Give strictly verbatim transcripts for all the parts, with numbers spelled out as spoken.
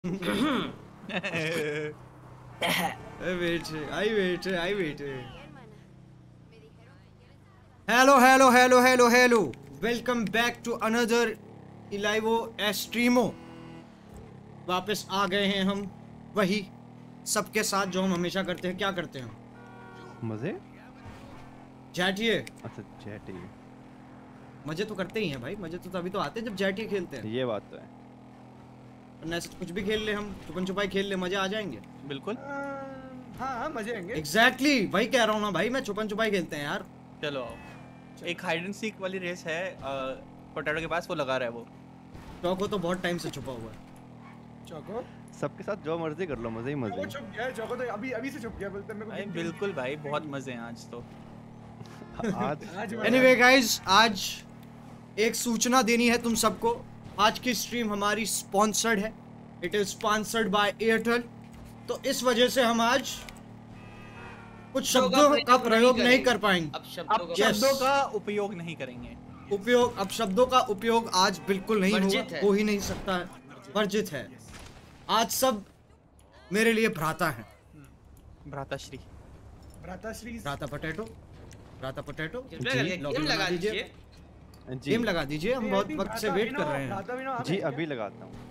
I wait, I wait, I wait. Hello, hello, hello, hello, hello. Welcome back to another Elivo Streamo. वापस आ गए हैं हम वही सबके साथ जो हम हमेशा करते हैं। क्या करते हैं? मजे? जैटिए। अच्छा जैटिए। मजे तो करते ही हैं भाई, मजे तो तभी तो आते हैं जब जैटिए खेलते हैं। ये बात तो है। वरना ऐसे कुछ भी खेल ले, हम छुपन छुपाई खेल ले, मजे आ जाएंगे। बिल्कुल। हाँ हाँ मजे आएंगे। एग्जैक्टली exactly, वही कह रहा हूँ ना भाई, मैं छुपन छुपाई खेलते हैं यार। चलो आओ। एक हाइड एंड सीक वाली रेस है पोटैटो के पास, वो लगा रहा है वो। चौको तो बहुत टाइम से छुपा हुआ है। चौको सबके साथ जो मर्जी कर लो, मजे ही मजे। चौको छुप गया है, चौको तो अभी अभी से छुप गया, बोलते मेरे को। भाई बिल्कुल भाई, बहुत मजे हैं आज तो। आज एनीवे गाइस, आज एक सूचना देनी है तुम सबको। आज की स्ट्रीम हमारी स्पॉन्सर्ड है। It is sponsored by Airtel. तो इस वजह से हम आज कुछ शब्दों का प्रयोग नहीं कर पाएंगे। अब शब्दों, शब्दों का उपयोग नहीं करेंगे। उपयोग अब शब्दों का उपयोग आज बिल्कुल नहीं होगा, हो ही नहीं सकता है, वर्जित है। आज सब मेरे लिए भ्राता है। भ्राताश्री भ्राताश्री भ्राता पोटैटो, भ्राता पोटैटो। गेम लगा दीजिए गेम लगा दीजिए, हम बहुत वक्त से वेट कर रहे हैं। जी अभी लगाता हूँ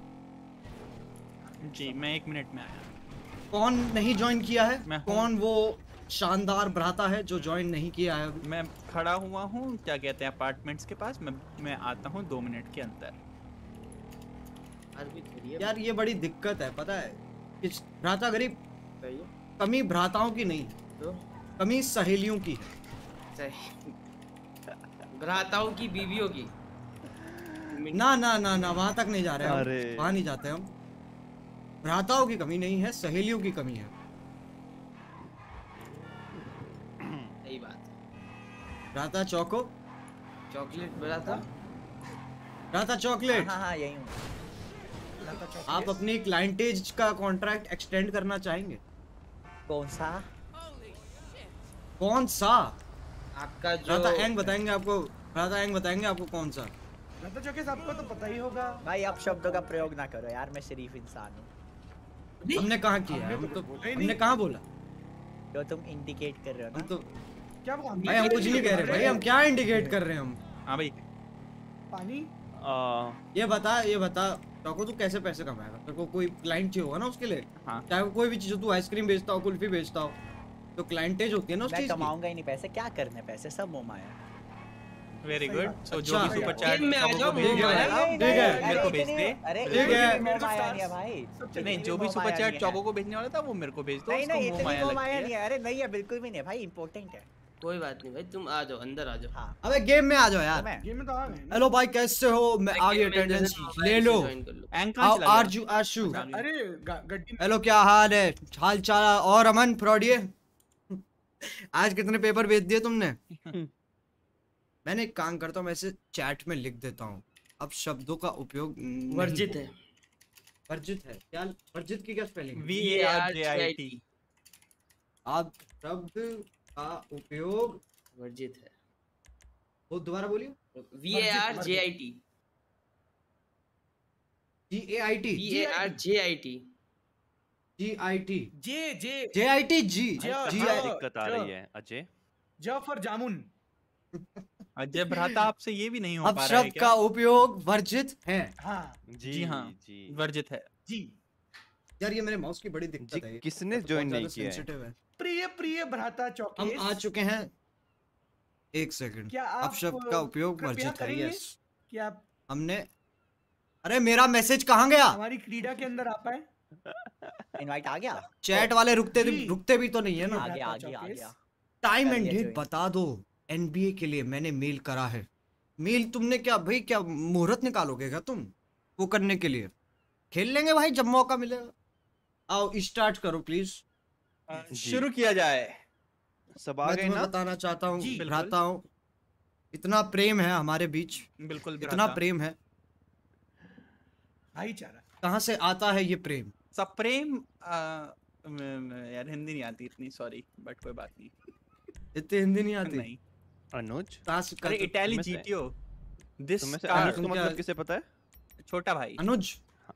जी, मैं एक मिनट में आया। कौन नहीं ज्वाइन किया है? कौन वो शानदार भ्राता है जो ज्वाइन नहीं किया है अभी? मैं खड़ा हुआ हूँ, क्या कहते हैं, अपार्टमेंट्स के पास। मैं मैं आता हूँ दो मिनट के अंदर। यार ये बड़ी दिक्कत है, पता है? इस भ्राता गरीब कमी भ्राताओं की नहीं, तो कमी सहेलियों की है। भ्राताओं की, बीवियों की। ना ना ना ना वहां तक नहीं जा रहे हैं, वहां नहीं जाते हम। भ्राताओं की कमी नहीं है, सहेलियों की कमी है। सही बात। भ्राता चौको, चॉकलेट भ्राता, भ्राता चॉकलेट। हाँ हाँ यही हूँ। आप अपनी क्लाइंटेज का कॉन्ट्रैक्ट एक्सटेंड करना चाहेंगे? कौन सा? कौन सा? आपका जो भ्राता एंग बताएंगे आपको, भ्राता एंग बताएंगे आपको कौन सा। भ्राता चौके आपको तो पता ही होगा भाई। आप शब्दों का प्रयोग ना करो यार, मैं शरीफ इंसान हूँ। हमने कहाँ किया है? हम तो हमने कहाँ बोला? जो तुम इंडिकेट कर रहे हो ना। हम तो क्या वो भाई हम कुछ नहीं कह रहे भाई, हम क्या इंडिकेट कर रहे हैं हम? हाँ भाई पानी। ये बता, ये बता चौको, तू कैसे पैसे कमाएगा? तेरे को कोई क्लाइंट चाहिए होगा ना उसके लिए। हाँ। चाहे वो कोई भी चीज, तू आइसक्रीम बेचता हो, कुल्फी बेचता हो, तो क्लाइंटेज होती है ना उस चीज की। मैं कमाऊंगा ही नहीं पैसे, क्या करने पैसे, सब मुंह माया। Very good. सो जो भी सुपर चैट में आ जाओ, ठीक है ठीक है मेरे को भेज दे। अरे ठीक है मुंह माया नहीं है भाई। नहीं, जो भी सुपर चैट चौको को भेजने वाला था वो मेरे को भेज दो। नहीं नहीं, उसको इतनी मुंह माया लगती नहीं है। अरे नहीं है, बिल्कुल भी नहीं है भाई, इंपॉर्टेंट है। कोई बात नहीं भाई, तुम आ जाओ, अंदर आ जाओ। हाँ अबे गेम में आ जाओ यार। गेम में तो आ गए। हेलो भाई, कैसे हो? मैं आ गई, अटेंडेंस ले लो। How are you Ashu? अरे गड्डी। हेलो, क्या हाल है? हाल चाल और अमन फ्रॉडिये? आज कितने पेपर भेज दिए तुमने? मैंने एक काम करता हूँ, मैं इसे चैट में लिख देता हूँ। अब शब्दों का उपयोग वर्जित है। वर्जित है क्या? वर्जित की क्या spelling? V A R J I T. अब शब्द का उपयोग वर्जित है। वो दोबारा बोलिए। V A R J I T. G A I T. V A R J I T. G I T. J J J I T G G. दिक्कत आ रही है अजय। ज फॉर जामुन। अजय भ्राता, आपसे ये भी नहीं हो अब पा रहा है शब्द क्या? का उपयोग वर्जित है। हाँ जी, जी हाँ जी वर्जित है जी। यार ये मेरे माउस की बड़ी दिक्कत है। किसने ज्वाइन नहीं किया है? प्रिय प्रिय भ्राता चौके हम आ चुके हैं। एक सेकंड। क्या अब शब्द का उपयोग वर्जित है। यस, क्या आप हमने। अरे मेरा मैसेज कहाँ गया? हमारी क्रीडा के अंदर आ पाए? इनवाइट आ गया। चैट वाले रुकते रुकते भी तो नहीं है ना। आ गया आ गया आ गया। टाइम एंड डेट बता दो। एनबीए के लिए मैंने मेल करा है। मेल तुमने क्या भाई, क्या मुहूर्त निकालोगे क्या तुम वो करने के लिए? खेल लेंगे भाई जब मौका मिलेगा। आओ स्टार्ट करो प्लीज। शुरू किया जाए। सब आ मैं गए तुम्हें ना? बताना चाहता हूँ भ्राताओं, इतना प्रेम है हमारे बीच। बिल्कुल इतना प्रेम है। भाईचारा कहाँ से आता है ये प्रेम? सब प्रेम। यार हिंदी नहीं आती इतनी, सॉरी, बट कोई बात नहीं। इतनी हिंदी नहीं आती? नहीं। अनुज, अरे इटाली जीटियो दिस तुम्हें से अनुज का मतलब किसे पता है? छोटा भाई। अनुज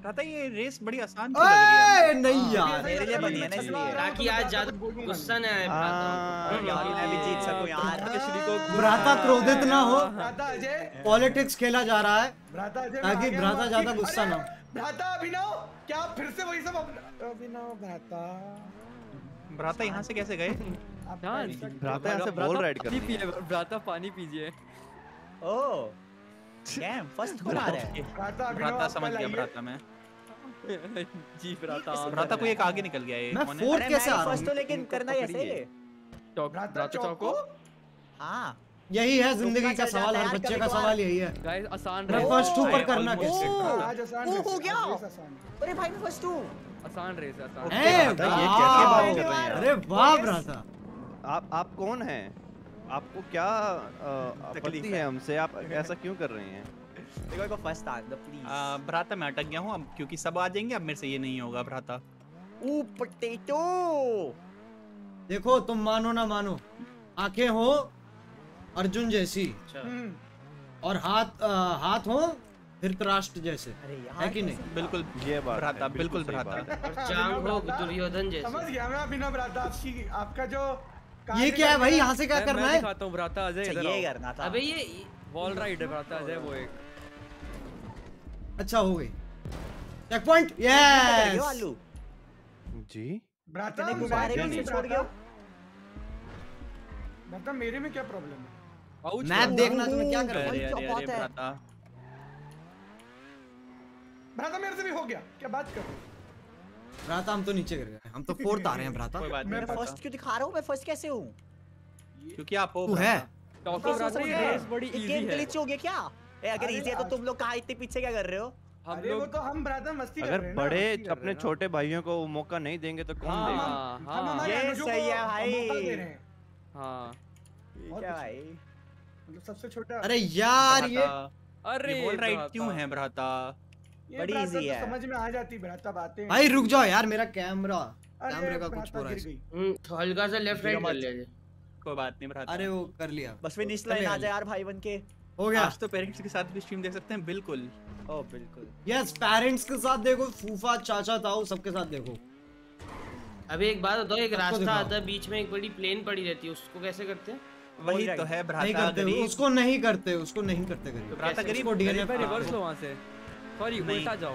भ्राता ये रेस बड़ी आसान क्यों लग रही है ए, नहीं यार मेरे लिए बनी है ना इसलिए। ताकि आज ज्यादा गुस्सा न आए हाँ, यार मैं भी जीत सकूं यार। श्री को भ्राता क्रोधित ना हो, भ्राता अजय पॉलिटिक्स खेला जा रहा है भ्राता अजय ताकि मैं आ गया भ्राता हूँ ज्यादा आपकी- गुस्सा ना हो। अरे, भ्राता अभिनव क्या आप फिर से वही सब अप- अभिनव भ्राता भ्राता यहाँ से कैसे गए? आपका हाँ, ऐसा- भ्राता यहाँ से बॉल राइड कर पानी रही है। पिए भ्राता पानी पीजिए। ओह कैम फर्स्ट कौन आ रहा है? भ्राता अभिनव भ्राता आप समझ कल गया आइए। भ्राता मैं। जी भ्राता भ्राता कोई एक आगे निकल गया है। मैं कौन है? फोर्थ अरे कैसे मैं आ रहा फर्स्ट तो हूँ? लेकिन करना पकड़ी कैसे? है। चौक भ्राता भ्राता चौको चौको। हाँ यही है जिंदगी रुकना का चल सवाल, जाता है हर यार बच्चे का कभी-कभार। सवाल यही है। गाइस आसान मैं रेस फर्स्ट टू पर I करना almost कैसे? ओ, हाँ, आज आसान ओ, है, हो गया। आज आसान है। अरे भाई मैं फर्स्ट हूँ। आसान रेस है आसान। ए, भ्राता, ये वाह! कैसे बात कर रहे हैं अरे वाह भ्राता, आप आप कौन हैं? आपको क्या अ, आपत्ति तकलीफ है है। हमसे? आप ऐसा क्यों कर रहे हैं? देखो एक फर्स्ट आ दो प्लीज। आ, भ्राता मैं अटक गया हूँ अब क्योंकि सब आ जाएंगे। अब मेरे से ये नहीं होगा भ्राता। ओ पोटैटो। देखो तुम मानो ना मानो, आंखें हो अर्जुन जैसी हम्म, और हाथ आ, हाथ हो धृतराष्ट्र जैसे, अरे यार है कि नहीं? बिल्कुल ये बात भ्राता, है, बिल्कुल सही भ्राता। बात है। और जांग हो दुर्योधन समझ जैसे। गया मैं अभिनव भ्राता आपकी आपका जो ये कार्य क्या है भाई, करने का- यहाँ से क्या मैं- करना मैं है? दिखाता हूँ भ्राता अजय अच्छा, इधर ये आओ। करना था। अबे ये वॉल राइड है भ्राता अजय वो एक। अच्छा हो गई चेक पॉइंट, कर गए यस। आलू। जी भ्राता इतने मैं गुब्बारे क्यों भी नहीं छोड़ भ्राता? गया। भ्राता मेरे में क्या प्रॉब्लम है? आउच मैप भ्राता। देखना तुम्हें क्या कर रहे अरे हो? क्या अरे बात अरे है? भ्राता भ्राता मेरे से भी हो गया, क्या बात कर रहे हो? भ्राता हम तो नीचे गिर गए, हम तो फोर्थ आ रहे हैं भ्राता। कोई बात मैं नहीं मैं भ्राता। फर्स्ट क्यों दिखा रहा हूँ? मैं फर्स्ट कैसे हूँ? क्योंकि आप हो तू भ्राता। है चौको भ्राता समझ ये गया। रेस बड़ी ये इजी गेम है। ग्लिच हो गया क्या? ए अगर अरे इजी है तो आज- तुम लोग कहाँ इतने पीछे क्या कर रहे हो? हम अरे वो लोग तो हम भ्राता मस्ती कर अगर रहे हैं ना, बड़े मस्ती कर अपने रहे हैं ना। छोटे भाइयों को वो मौका नहीं देंगे तो कौन हाँ, देगा? हम हाँ, हमारे ये अनुजों सही को है भाई। मौका दे रहे हैं। हाँ। ये और क्या कुछ भाई? मतलब सबसे छोटा अरे यार ये भ्राता, अरे ये वॉल राइड भ्राता। क्यों है भ्राता? ये बड़ी भ्राता easy तो है। समझ में आ जाती भ्राता बातें। भाई रुक जाओ यार, मेरा कैमरा अरे कैमरे का कुछ भ्राता हो रहा है गिर इसमें। गई। हम्म, तो हल्का सा लेफ्ट राइट कर लिया। कोई बात नहीं भ्राता। अरे वो कर लिया, बस फिनिश चलेगा लाइन आ नहीं। जाए यार भाई बन के। हो गया। आज तो पेरेंट्स के साथ भी स्ट्रीम देख सकते हैं। बिल्कुल ओ बिल्कुल। यस पेरेंट्स के साथ देखो, फूफा चाचा ताऊ सबके साथ देखो। अभी एक बात बताओ, एक सबको रास्ता दिखाओ। आता है बीच में, एक बड़ी प्लेन पड़ी रहती है, उसको कैसे करते हैं? वही Wall तो ride। है नहीं भ्राता करते गरीब। उसको, नहीं करते उसको, नहीं करते गरीब। भ्राता गरीब उसको डीएनए पे रिवर्स लो वहां से। सॉरी नहीं। उल्टा जाओ।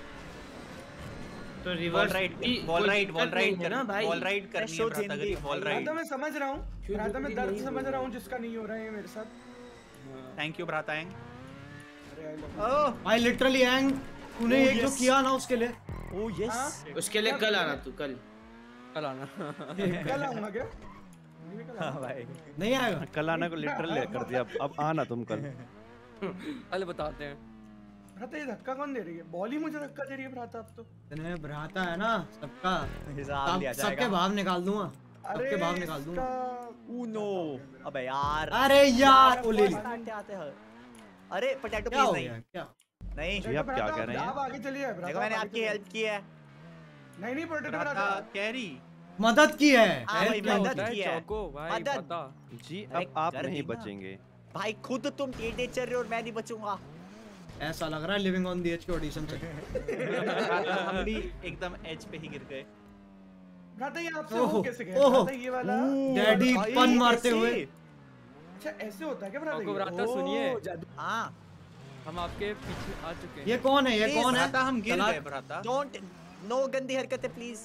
तो वॉल रिवर्स राइड भी वॉल कोई राइड दिक्कत वॉल राइड नहीं है ना भाई। वॉल राइड करनी है शुद्ध भ्राता हिंदी। गरीब वॉल राइड। भ्राता मैं समझ रहा हूँ, क्यों भ्राता मैं जरूरी दर्द नहीं समझ है? रहा हूँ जिसका नहीं हो रहा है मेरे साथ। थैंक यू भ्राता एंग। अरे I love you। Oh I literally एंग तूने Oh, एक जो yes. किया ना उसके लिए ओ यस। हाँ? उसके लिए कल आना तू, कल। कल आना। कल आऊंगा क्या? नहीं, कल हाँ आऊंगा। भाई। नहीं आएगा। कल आने को लिटरल कर दिया। अब अब आना तुम कल। कल बताते हैं। भ्राता ये धक्का कौन दे रही है? बॉल ही मुझे धक्का दे रही है भ्राता अब तो। इतने भ्राता है ना सबका, हिसाब सब- लिया सबके जाएगा। भाव निकाल दूंगा, अरे सबके भाव निकाल दूंगा। इसका- ऊनो। अबे यार। अरे यार वो ले ली। First आते आते हैं। अरे पोटैटो क्या हो प्लीज गया नहीं। क्या? नहीं। जी, आप क्या कह रहे हैं? आप आगे चलिए भ्राता, देखो मैंने आप आगे आपकी चलिए। हेल्प की है। नहीं नहीं पोटैटो भ्राता भ्राता। कैरी। मदद की है। हाँ हेल्प भाई, क्या मदद होता है? की है। चौको भाई मदद। बता। जी अरे अब आप कर नहीं दी ना। बचेंगे। भाई खुद तुम टीनेजर रहे हो और मैं नहीं बचूंगा। ऐसा लग रहा है लिविंग ऑन द एज के ऑडिशन से। भ्राता हम भी एकदम एज पे ही गिर गए। भ्राता ये आपसे ओहो, हो कैसे गया? ओहो। भ्राता ये वाला डैडी भाई, पन मारते कैसे? हुए। अच्छा ऐसे होता है क्या भ्राता चौको ये? भ्राता सुनिए, हाँ। हम आपके पीछे आ चुके हैं। ये कौन है, ये Please, कौन है? भ्राता हम गिर तलाक- गए भ्राता। डोंट नो गंदी हरकतें प्लीज।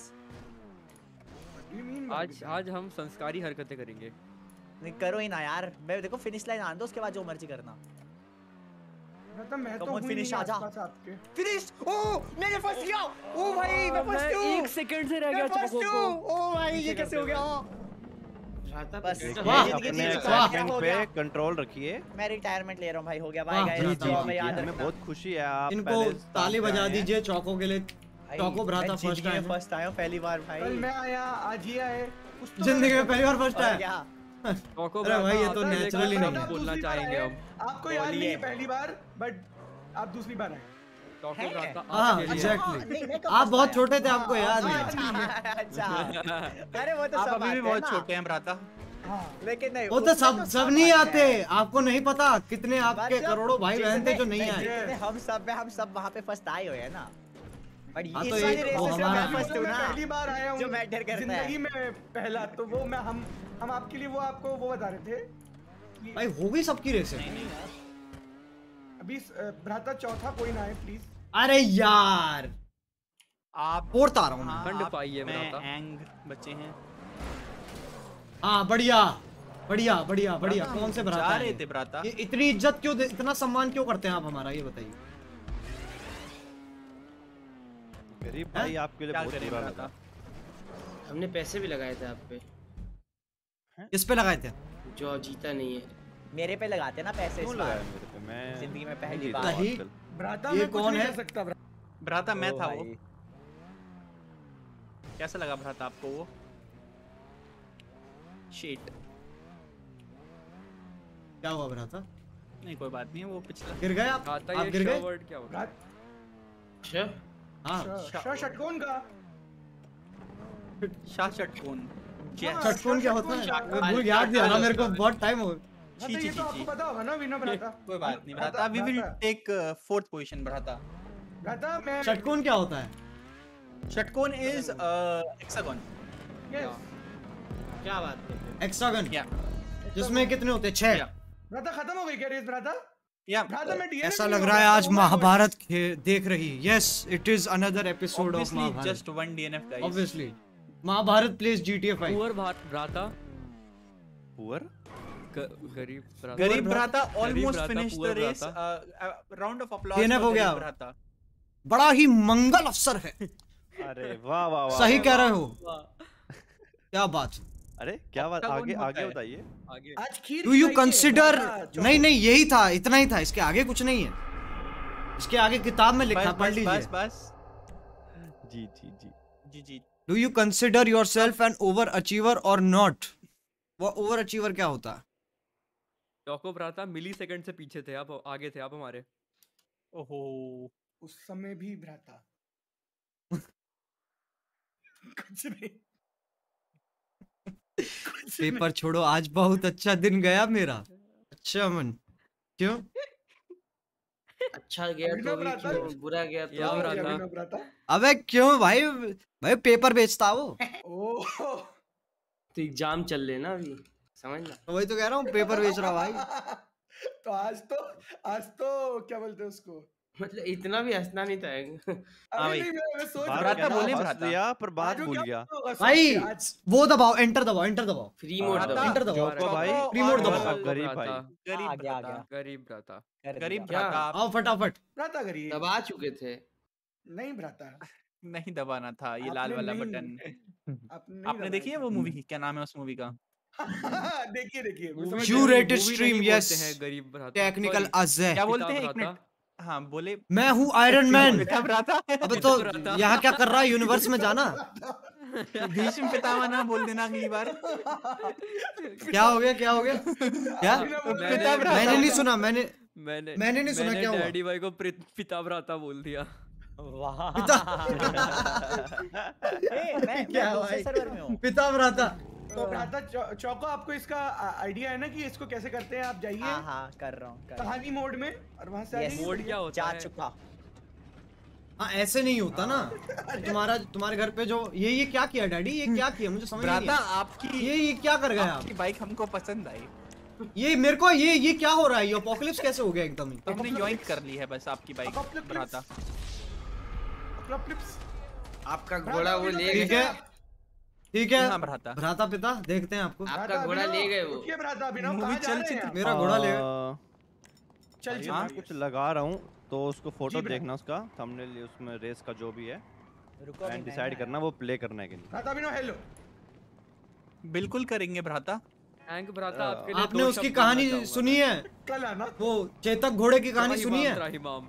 You mean आज भाई? आज हम संस्कारी हरकतें करेंगे। नहीं करो ही ना यार। मैं देखो फिनिश लाइन आने दो, उसके बाद जो मर्जी करना। भ्राता मैं तो Come on, हूँ finish नहीं आजा। आसपास आपके। फिनिश। ओ मैंने फर्स्ट किया। ओ भाई मैं मैं फर्स्ट हूँ। एक सेकंड से रह मैं गया फर्स्ट चौको हूँ। को। ओ भाई ये पीछे कैसे करते हो गया? भ्राता बस। तो वाह। है। जिंदगी अपने जी चुका, एक्साइटमेंट हो पे गया। कंट्रोल रखिए। मैं रिटायरमेंट ले रहा हूँ भाई। हो गया वाह, बाय जी, गाइस। जी, जो जी, मैं याद हमें रखना। बहुत खुशी है आप इनको पहले स्थान ताली पे बजा आए हैं। दीजिए चौको के लिए। भाई, चौको भ्राता मैं फर्स्ट जिंदगी में टाइम। फर्स्ट आया हूँ पहली बार भाई। कल मैं आया, आज ये आए। कुछ तो जिंदगी में मैंने- पहली बार फर्स्ट और है। क्या? चौको अरे भाई, ये तो भ्राता आता है, naturally लेकिन नहीं हम है। बोलना दूसरी बार चाहेंगे आए। अब। आपको याद नहीं बोलिए। है पहली बार, बट आप दूसरी बार आए। चौको है? भ्राता हाँ, आपके लिए। exactly. हाँ, नहीं, मैं कब आप फर्स्ट बहुत आया? छोटे थे, आपको याद नहीं है। अच्छा अच्छा। अरे वो तो आप सब अभी भी आते हैं बहुत ना। छोटे हैं भ्राता। हाँ लेकिन नहीं वो तो उसमें सब सब smart नहीं work आते, है। आपको नहीं पता कितने आपके मतलब करोड़ों भाई बहन थे जो नहीं जितने- आए। जितने हम सब में हम सब वहाँ पे फर्स्ट आए हुए हैं ना। पर हाँ, इस तो वाली ये- रेस वो में हमारा- मैं फर्स्ट हूँ मैं ना। पहली बार आया हूँ जो मैटर करता जिंदगी है। में पहला, तो वो मैं हम हम आपके लिए वो आपको वो बता रहे थे कि भाई हो गई सबकी रेस है। अभी अ, भ्राता चौथा कोई ना है प्लीज। अरे यार आप फोर्थ आ रहा हूँ मैं। हाँ, खंड आप पाई है में भ्राता। एंग बच्चे हैं। हाँ बढ़िया बढ़िया बढ़िया बढ़िया। भ्राता, कौन से हम भ्राता जा हैं रहे ये? थे भ्राता। ये इतनी इज्जत क्यों दे, इतना सम्मान क्यों करते हैं आप हमारा, ये बताइए। गरीब भाई आपके लिए क्या बहुत करें बुरा भ्राता? लगा। हमने पैसे भी लगाए थे आप पे, किस पे लगाए थे? जो जीता नहीं है। मेरे पे लगाते ना पैसे क्यों इस लगाया बार। मेरे पे? मैं जिंदगी में नहीं पहली जीता बार। हूँ नहीं। आजकल। भ्राता ये मैं कुछ कौन नहीं है? कर सकता भ्रा- भ्राता मैं ओ था वो। भाई। कैसा लगा भ्राता आपको वो? शीट। क्या हुआ भ्राता? नहीं कोई बात नहीं, वो पिछला गिर गए आप? भ्राता आप ये गिर श गए? वर्ड क्या होता है? भ्रात अच्छा हाँ श- श- षटकोण का शाह षटकोण। हाँ, षटकोण क्या होता है? षटकोण मैं भूल याद दिया ना मेरे को, बहुत टाइम हो गया। भ्राता, ये तो आपको पता होगा ना विनय भ्राता। कोई बात नहीं भ्राता, we will take fourth position भ्राता। भ्राता मैं षटकोण क्या होता है? षटकोण इज हेक्सागन। Yes, क्या बात करते हो? हेक्सागन या जिसमें कितने होते हैं? छह। या भ्राता खत्म हो गई क्या रेस भ्राता? या भ्राता मैं डीएनए ऐसा भी लग नहीं रहा है होगा, आज oh my God. महाभारत खे- देख रही। Yes it is another episode of obviously Mahabharat. just one D N F guys. Obviously Mahabharat plays GTA five. Poor भार- भ्राता पुअर ग- गरीब भ्राता। गरीब भ्राता गरीब almost भ्राता, finished the poor race. भ्राता। Uh, a round of applause D N F for हो गया। गरीब भ्राता। बड़ा ही मंगल अवसर है। अरे वाह वाह वाह सही वाह, कह वाह। रहे हो, क्या बात है। अरे क्या बात, octagon आगे होता आगे है। बताइए। आगे आज खीर डू यू खिलाइए, कंसिडर? भ्राता, चौको। नहीं नहीं यही था, इतना ही था, इसके आगे कुछ नहीं है। इसके आगे किताब में लिखा, बस पढ़ बस लीजिए। बस बस जी जी जी। जी जी। Do you consider yourself an over achiever और नॉट? वो ओवर अचीवर क्या होता है? चौको भ्राता मिली सेकंड से पीछे थे आप, आगे थे आप हमारे। ओहो उस समय भी भ्राता कुछ नहीं कुछ नहीं। पेपर छोड़ो, आज बहुत अच्छा दिन गया मेरा। अच्छा मन क्यों? अच्छा गया अभिनव तो भी भ्राता। क्यों, बुरा गया तो या भी भ्राता। क्यों? अभिनव भ्राता। अबे क्यों भाई? भाई पेपर बेचता वो। ओह तो एग्जाम चल रहे ना अभी, समझना। तो वही तो कह रहा हूँ, पेपर बेच रहा भाई। तो आज तो आज तो क्या बोलते हैं उसको? मतलब इतना भी हंसना नहीं था। हाँ अभी भाई। नहीं, मैं मैं सोच बात रहा भ्राता था। बोले हंस भ्राता। लिया पर बात आज वो भूल क्या गया। होगा? सोच भाई के आज वो दबाओ, एंटर दबाओ, एंटर दबाओ। फ्री मोड भ्राता, दो। इंटर दबाओ। चौको भाई, रिमोट और दबाओ। चौको गरीब भ्राता, भाई। गरीब आ गया, आ भ्राता। गया। गरीब भ्राता। कर गरीब दिया। भ्राता आप आओ फटाफट। भ्राता करिए। दबा चुके थे। नहीं भ्राता, नहीं दबाना था ये लाल आपने वाला नहीं- बटन। आपने नहीं आपने देखी है वो मूवी? क्या नाम है उस मूवी का? दबाया। देखिए देखिए वो समझ You गया। rated Movie stream, नहीं yes. बोलते हैं गरीब भ्राता। Technical Sorry, Ajay. क्या बोलते पिता हैं? एक भ्राता। मिनट। हाँ बोले। मैं हूँ आयरन मैन। पिता भ्राता। अबे तो भ्राता। यहाँ क्या कर रहा है? यूनिवर्स में जाना। भीष्म पितामह ना बोल देना अगली बार। क्या हो गया, क्या हो गया? क्या? अभिनव बोल मैंने- रहा है। मैंने नहीं सुना, मैंने मैंने मैंने नहीं सुना, क्या हुआ? डैडी भाई को प्रि- पिता भ्राता बोल दिया। वाह। पिता ए, मैं क्या मैं भाई? दूसरे सर्वर में हूँ। पिता भ्राता। तो भ्राता चौ- चौको, आपको इसका आइडिया है ना कि इसको कैसे करते हैं? आप हाँ जाइए हाँ कर रहा हूँ कर रहा हूँ। कहानी मोड में और वहां से Yes. आइए। मोड क्या होता जा है? चुका। हाँ ऐसे नहीं होता ना। तुम्हारा तुम्हारे घर पे जो ये ये क्या किया डैडी? ये क्या किया? मुझे समझ नहीं भ्राता आया। आपकी ये ये क्या कर गए आप? आपकी बाइक हमको पसंद आई ये मेरे को ये ये क्या हो रहा है? ये अपोकलिप्स कैसे हो गया एकदम ही? तो हमने ज्वाइन कर ली है बस आपकी बाइक Apocalypse. भ्राता। Apocalypse. आपका भ्राता, घोड़ा वो अभिनव ले ठीक गए। है, ठीक है। हाँ भ्राता। भ्राता पिता देखते हैं आपको। आपका भ्राता, घोड़ा अभिनव, ले गए वो। रुकिए भ्राता, अभिनव मूवी कहाँ जा रहे चलचित्र- हैं? मेरा घोड़ा ले गए। आ, चल भाई, चल मैं कुछ लगा रहा हूँ तो उसको फोटो जी, भ्रा- देखना, उसका थंबनेल, उसमें रेस का जो भी है रुको अभी एंड मैं डिसाइड ना- करना वो प्ले करना है कि नहीं। भ्राता अभिनव हेलो। बिल्कुल करेंगे भ्राता। हैंक भ्राता आपके लिए आपने दो उसकी शब्द बोलना कहानी चाहूंगा सुनी मैं। है? कल आना। वो चेतक घोड़े की कहानी त्राहिमाम, सुनी है? त्राहिमाम।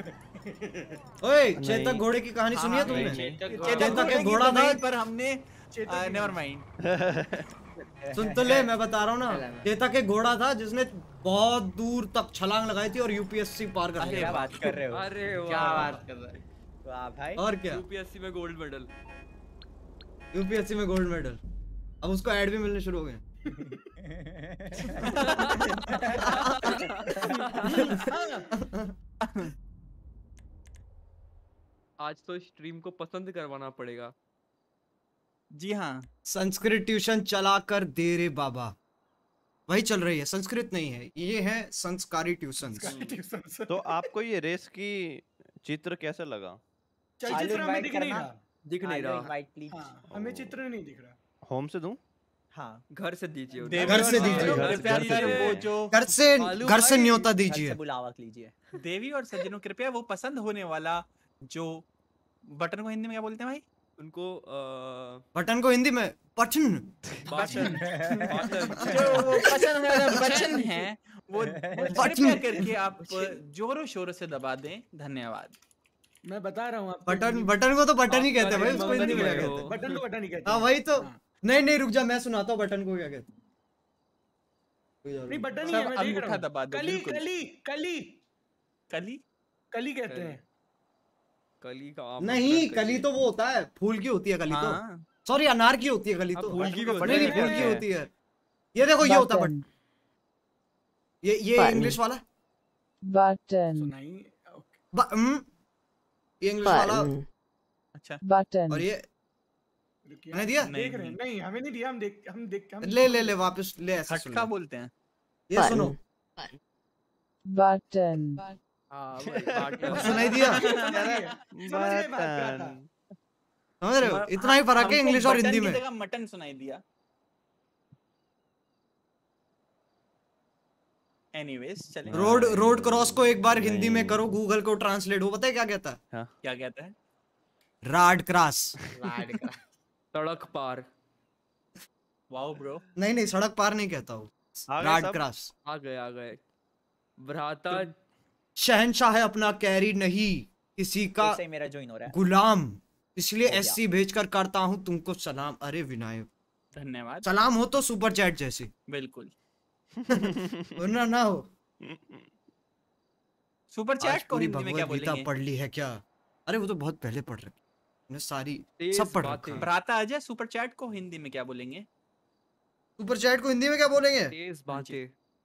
ओए चेतक घोड़े की कहानी हाँ, सुनी है हाँ, तुमने? नहीं, चेतक चेतक घोड़ा। चेतक घोड़े एक की घोड़ा तो था। नहीं, पर हमने चेतक की नेवर नहीं। माइंड। सुन तो ले, मैं बता रहा हूँ ना, चेतक एक घोड़ा था जिसने बहुत दूर तक छलांग लगाई थी और यूपीएससी पार कर अरे लिया। क्या बात कर रहे हो? अरे क्या वाह। बात कर रहा है? वाह भाई। और क्या? यूपीएससी में गोल्ड मेडल। यूपीएससी में गोल्ड मेडल। अब उसको ऐड भी मिलने शुरू हो गए। आज तो स्ट्रीम को पसंद करवाना पड़ेगा। जी हाँ, संस्कृत ट्यूशन चला कर दे रे बाबा, वही चल रही है, संस्कृत नहीं है, ये है संस्कारी ट्यूशन। तो आपको ये रेस की चित्र कैसा लगा? चित्र हमें दिख नहीं रहा, दिख नहीं रहा। Invite please. हाँ, हमें चित्र नहीं दिख रहा। होम से दूं? हाँ, घर से दीजिए उन्हें। देवी घर और से सज्जनों, दीजिए। घर से- कृपया घर से कर दीजिए। वो जो घर से मालूम घर से भाई, न्योता घर दीजिए। से बुलावा लीजिए। देवी और सज्जनों, कृपया वो पसंद होने वाला जो बटन को हिंदी में क्या बोलते हैं भाई? उनको अ, बटन को हिंदी में बटन। बाटन बाटन जो वो पसंद होने वाला बटन है वो वो कृपया करके आप जोरों शोरों से दबा दें। धन्यवाद। मैं बता रहा हूँ आपको। बटन बटन को तो बटन ही कहते हैं भाई, उसको हिंदी में क्या मंगल कहते हैं? बटन को बटन ही कहते हाँ हैं। वही तो। हाँ। नहीं नहीं रुक जा, मैं सुनाता हूँ बटन को क्या कहते हैं। कोई जरूरत नहीं नहीं। बटन ही है, सब मैं देख अंगूठा रहा हूँ। दबा दो, कली बिल्कुल। कली कली कली कली कहते हैं। कली का आप नहीं मतलब कली कलिए। तो वो होता है, फूल की होती है कली तो। हाँ, सॉरी अनार की होती है कली हाँ, तो। फूल की भी होती नहीं नहीं है। फूल की होती है। ये देखो ये होता है बट ये ये Button. इंग्लिश वाला button, सुनाई। ब- हम्म, ये इंग्लिश वाला button, अच्छा button, और ये रुकिए, मैंने दिया? नहीं, देख रहे हैं। नहीं हमें नहीं दिया, हम देख हम देख हम ले ले ले वापस ले, ऐसे सुन खटका ले। बोलते हैं। ये सुनो, button, हाँ भाई, बाटन। सुनाई दिया? समझ गए बात क्या था। समझ रहे हो, इतना ही फर्क है हमको इंग्लिश और बटन हिंदी की में। जगह मटन सुनाई दिया। एनीवेज चलें। रोड रोड क्रॉस को एक बार हिंदी में नहीं। करो, गूगल को ट्रांसलेट हो, पता है क्या कहता है? क्या कहता है? Road cross. सड़क पार। Wow bro. नहीं नहीं सड़क पार नहीं कहता हूँ, आ गए राड सब? क्रॉस। आ गए आ गए। भ्राता शहनशाह है अपना कैरी नहीं किसी का एक से ही मेरा ज्वाइन हो रहा है। गुलाम, इसलिए हो गया। एससी भेजकर करता हूँ तुमको सलाम। अरे विनायक, धन्यवाद। सलाम हो तो सुपर चैट जैसी, बिल्कुल। वरना ना हो। सुपर आज चैट को पूरी हिंदी में क्या भगवत गीता बोलेंगे? पढ़ ली है क्या? अरे वो तो बहुत पहले पढ़ रखी, मैंने सारी तेज सब पढ़ बातें। रखा है। भ्राता अजय, सुपर चैट को हिंदी में क्या बोलेंगे? सुपर चैट को हिंदी में क्या बोलेंगे? तेज बातें।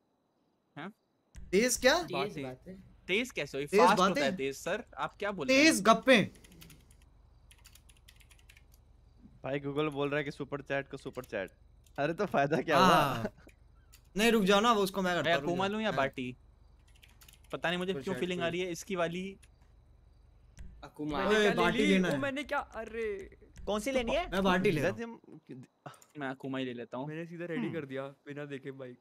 तेज क्या? बातें। तेज कैसे हुई? तेज फास्ट बातें? होता है तेज सर, आप क्या बोल रहे तेज गप्पे। भाई गूगल बोल रहा है कि सुपर चैट को सुपर चैट। अरे तो फायदा क्या हुआ? हाँ। नहीं रुक जाओ ना, वो उसको मैं करता हैं? हूँ, रुक कुमा जाओ। लूं या हाँ। बाटी? पता नहीं मुझे सुपर क्यों चैट फीलिंग को आ रही है इसकी वाली। अकुमा ओए, मैंने क्या ले बाटी ली? लेना वो है। मैंने क्या, अरे कौन सी लेनी है? मैं बाटी ले रहा हूँ। हम- मैं कुमा ही ले लेता हूँ। मैंने सीधा रेडी कर दिया बिना देखे बाइक।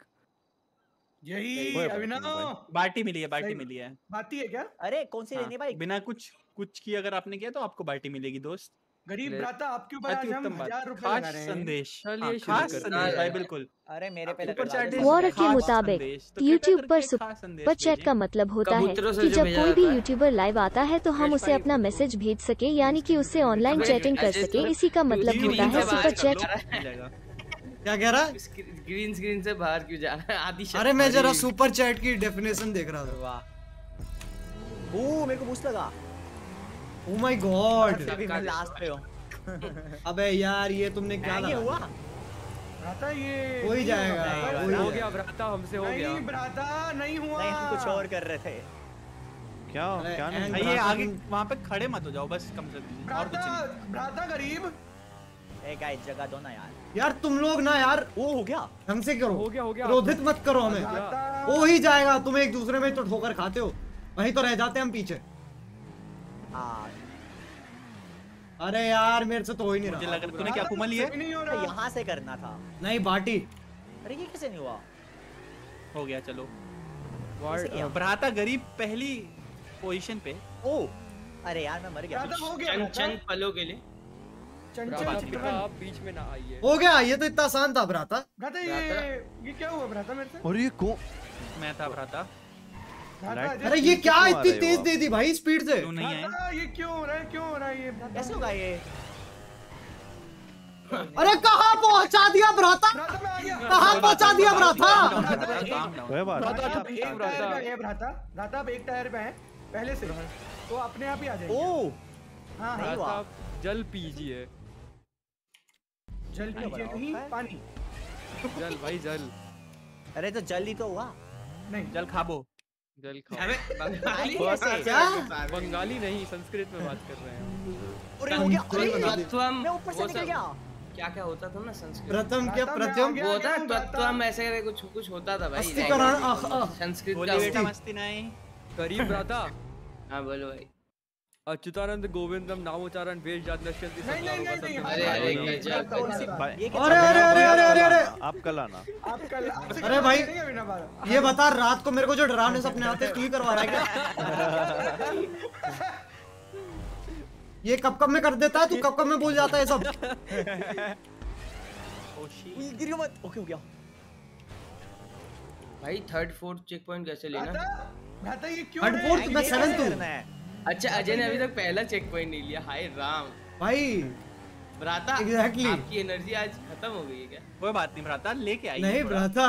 यही कोई बात नहीं अभिनव बाटी मिली है, बाटी सही। मिली है। बाती है क्या? अरे कौन सी हाँ, लेनी है भाई? बिना कुछ कुछ की अगर आपने किया तो आपको बाटी मिलेगी दोस्त। गरीब ले- भ्राता आपके ऊपर अति आज हम उत्तम बात। हजार रुपए खास लगा रहे हैं। संदेश। चलिए हाँ, शुरू खास करते संदेश हैं। भाई, बिल्कुल। अरे मेरे पे सुपर लगा चैट दे। इज वॉर के खास मुताबिक संदेश, तो यूट्यूब कृपया पर करके सुपर खास संदेश पर चैट भेजें। का मतलब होता है कबूतरों से कि जो जब भेजा कोई भी जाता है। यूट्यूबर लाइव आता है तो हम उसे अपना मैसेज भेज सके, यानी कि उससे ऑनलाइन अबे, चैटिंग कर ऐसे सके, तो इसी का मतलब जी, होता जी, है जी, सुपर बात कर लो, चैट। मिलेगा। क्या कह रहा है? ग्रीन स्क्रीन से बाहर क्यों जा रहा है? आदि अरे मैं जरा सुपर चैट की डेफिनेशन देख रहा था। वाह। ओ मेरे को बूस्ट लगा। Oh my god. अभी मैं लास्ट पे हूँ। अबे यार ये तुमने क्या ये लगा? हुआ? भ्राता ये हो ही जाएगा, नहीं, हो ही हो जाएगा। गया भ्राता, हमसे हो गया। नहीं भ्राता नहीं हुआ। नहीं हम कुछ और कर रहे थे। क्या अरे, क्या नहीं? एंड- भाई, ये भ्राता आगे तुम- वहाँ पे खड़े मत हो जाओ बस, कम से कम और कुछ भ्राता नहीं। भ्राता गरीब। ए गाइस जगह दो ना यार। यार तुम लोग ना यार ओ हो गया। ढंग से करो, हो गया हो गया। क्रोधित मत करो हमें। भ्राता हो ही जाएगा, तुम एक दूसरे में तो ठोकर खाते हो, वहीं तो रह जाते हैं हम पीछे। हाँ अरे यार मेरे से तो हो ही नहीं मुझे रहा। लग रहा तूने क्या कुमा ली है? भी नहीं हो तो रहा। यहाँ से करना था। नहीं बाटी। अरे ये कैसे नहीं हुआ? हो गया चलो। कैसे किया? भ्राता गरीब पहली पोजीशन पे। ओ अरे यार मैं मर गया। भ्राता हो गया। चंद भ्राता। चंद पलों के लिए। चंचल भ्राता चित्रन। आप बीच में ना आइए। हो गया, ये तो इतना आसान था भ्राता। भ्राता ये ये क्या हुआ भ्राता मेरे से? और ये को मैं था भ्राता। भ्राता Right. अजय, अरे ये क्या क्यों आ इतनी रहे हो तेज आप? दे दी भाई स्पीड से? क्यों नहीं आए? भ्राता ये क्यों हो रहा है? क्यों हो रहा है ये भ्राता? कैसे होगा ये? अरे कहाँ पहुंचा दिया भ्राता? भ्राता मैं आ गया। कहाँ पहुंचा दिया भ्राता? Calm down. कोई बात भ्राता नहीं। आप एक टायर पे है भ्राता। भ्राता आप एक टायर पे हैं पहले से, तो अपने आप ही आ जाएंगे। ओ हाँ नहीं हाँ हुआ। भ्राता जल पीजिए। जल पीजिए नहीं पानी। जल भाई जल। अरे तो जल ही तो हुआ। नहीं जल खाबो। जल खाओ। अबे बंगाली क्या? बंगाली नहीं, संस्कृत में बात कर रहे हैं। अरे हो गया, अरे तत्वम मैं ऊपर से वो निकल सब- गया। क्या क्या होता था ना संस्कृत प्रथम क्या राता में प्रथम आ गया। वो होता आगे है हम गाता- तत्वम ऐसे करके कुछ कुछ होता था भाई अस्थिकरण, आह, आह। संस्कृत बोली का बेटा वो- मस्ती नहीं। करीब भ्राता हाँ बोलो भाई अच्युतानंद गोविंदम नामोच्चारण वेश जात नश्यन्ति नहीं, नहीं, नहीं, नहीं, अरे अरे नहीं, गजब, नहीं, गजब। नहीं, भाई- ये क्या अरे चल अरे रहा है? अरे अरे अरे अरे आप कल आना। आप कल आपसे अरे कल भाई। करेंगे बिना बात। ये बता रात को मेरे को जो डरावने सपने आते हैं तू ही करवा रहा है क्या? ये कब कब में कर देता है तू, कब कब में भूल जाता है सब। उई, गिर गया मत। ओके हो गया। भाई थर्ड फोर्थ चेक पॉइंट कैसे लेना भ्राता भ्राता ये क्यों थर्ड है? फोर्थ मैं ये सेवेंथ कैसे हूँ करना है? अच्छा अजय ने अभी तक पहला चेक पॉइंट नहीं लिया। हाय राम भाई। भ्राता Exactly. आपकी एनर्जी आज खत्म हो गई है क्या? कोई बात नहीं भ्राता, लेके आई नहीं भ्राता,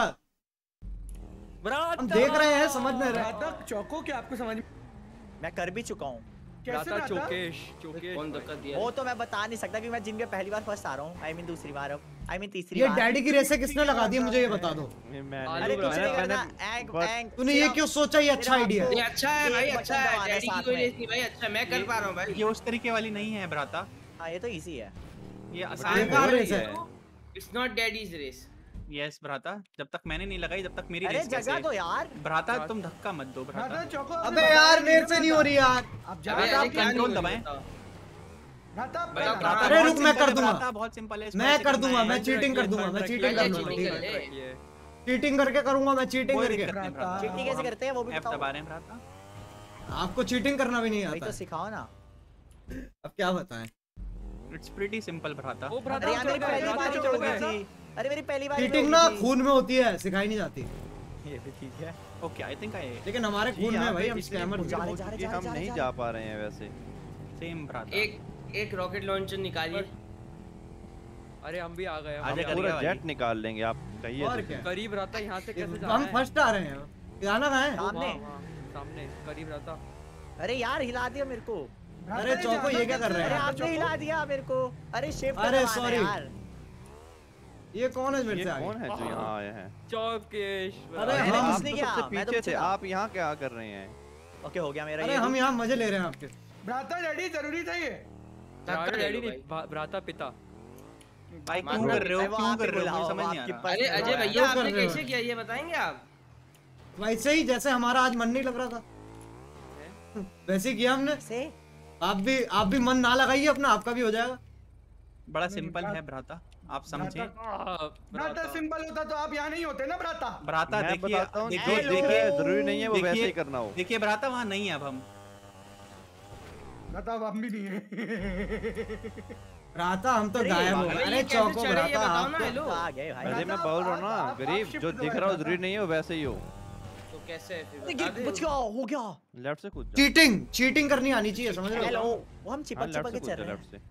हम देख रहे हैं, समझ नहीं रहे। भ्राता चौको क्या आपको समझ मैं कर भी चुका हूँ। कैसे भ्राता भ्राता? चौकेश चौकेश कौन धक्का दिया? वो तो मैं बता नहीं सकता कि मैं जिनके पहली बार फर्स्ट आ रहा हूँ। आई मीन दूसरी बार अब आई मीन तीसरी ये बार। डैडी की रेसे किसने लगा दी है, मुझे ये बता दो। ये मैं आलू अरे कुछ मैंने- नहीं मैंने- करना। एंग बस- एंग तूने ये क्यों सोचा ये अच्छा आइडिया ये है? अच्छा है भाई, एक अच्छा बटन है। दबाना है डैडी साथ की कोई में। रेस नहीं भाई, अच्छा मैं कर पा रहा हूँ भाई। ये उस तरीके वाली नहीं है भ्राता, हाँ ये तो इजी है। ये ये आसान कहाँ है। रेस है? It's not daddy's race. Yes भ्राता, जब तक मैंने नहीं लगाई जब तक मेरी अरे रेस कैसे? जगह तो यार। भ्राता तुम धक्का मत दो भ्राता भ्राता। चौको अबे यार मेरे से नहीं हो रही यार। आप अबे जा भ्राता, आप अजय क्या नहीं कंट्रोल हुई दबाएं। बताओ। भ्राता आप बताओ, कल भ्राता। आ- अरे बहुत रुक, मैं सिंपल कर है दूंगा। भ्राता, बहुत सिंपल है। इसको मैं ऐसे कर करना दूंगा, है। मैं चीटिंग कर दूंगा, मैं फंड चीटिंग रखिए, कर दूंगा। चीटिंग ठीक कर है। ले। चीटिंग करके करूंगा, मैं चीटिंग कोई करके। दिक्कत नहीं भ्राता। चीटिंग कैसे करते हैं वो भी F बताओ। दबा रहे हैं भ्राता। आपको चीटिंग करना भी नहीं भाई आता तो है। सिखाओ ना। अब क्या बताएं? इट्स प्रीटी सिंपल भ्राता। ओ भ्राता अरे यार मेरी चढ़ गए, पहली बार ही भ्राता हो चढ़ गई गए। थी। अरे मेरी पहली बार ही चीटिंग हो ना गई थी। खून में होती है, सिखाई नहीं जाती। ये भी ठीक है। ओके आई थिंक आई लेकिन हमारे खून में है भाई, हम स्कैमर जा रहे हैं। जा रहे कि जा हम रहे नहीं जा जा पा रहे हैं वैसे। सेम भ्राता। एक एक रॉकेट लॉन्चर निकालिए। अरे हम भी आ गए, हम आजा भी आ कर गए। गया पूरा भाई। जेट निकाल लेंगे, आप कहिए और तो। क्या? करीब रहता यहाँ से कैसे जाना हम है? फर्स्ट आ रहे हैं। जाना कहाँ है? सामने। वहाँ, वहाँ, सामने करीब रहता। अरे यार हिला दिया मेरे को। भ्राता अरे चौको, ये क्या कर रहे अरे हैं? आपने हिला दिया मेरे को। अरे शिफ्ट अरे, दबाना sorry। यार। ये कौन है मेरे ये से आगे? कौन है जो यहाँ आया है? चौकेश अरे मैंने हम- कुछ आप नहीं तो किया, सबसे मैं तो पीछे पीछे थे, था। आप यहाँ क्या कर रहे हैं? ओके हो गया मेरा अरे ये हम भी। यहाँ मजे ले रहे हैं आपके। भ्राता डैडी जरूरी था ये। धक्का ले डैडी लो नहीं, भा- भ्राता पिता। भाई मान क्यों लो। कर रहे हो भाई, वो क्यों आप ही कर रहे हो बुलाओ, मुझे समझ वो नहीं आ आपकी रहा। पर्सनल अरे अजय है। भैया क्यों कर आपने रहे हो? कैसे किया ये बताएंगे आप? वैसे ही जैसे हमारा आज मन नहीं लग रहा था, वैसे ही किया हमने। से आप भी आप भी मन ना लगाइए अपना, आपका भी हो जाएगा। बड़ा सिंपल है भ्राता, आप समझे। आह, भ्राता सिंपल होता तो आप यहाँ नहीं होते ना भ्राता। भ्राता मैं देखिए बताता हूँ, देखिए जो दिख रहा है जरूरी नहीं है वो देखिए- वैसे ही करना हो। देखिए भ्राता वहाँ नहीं है अब हम। भ्राता अब हम भी नहीं है। राता हम तो अरे, गायब हो अरे गए। ये अरे कैसे चौको चढ़े ये राता बताओ आप ना। तो- हेलो आ गए भाई। अरे मैं बोल रहा हूँ ना, आप- आप गरीब shift जो दबाए दिख रहा हो भ्राता। जरूरी नहीं है वो वैसे ही हो। तो कैसे है फिर अरे बता गिर- दे। बच गया हो गया। लेफ्ट से कूद जा। चीटिंग चीटिंग करनी आनी चाहिए, समझ रहे हेलो हो? वो हम हाँ, चिपक लेफ्ट चिपक से के कूद चल जा, रहे हैं। लेफ्ट से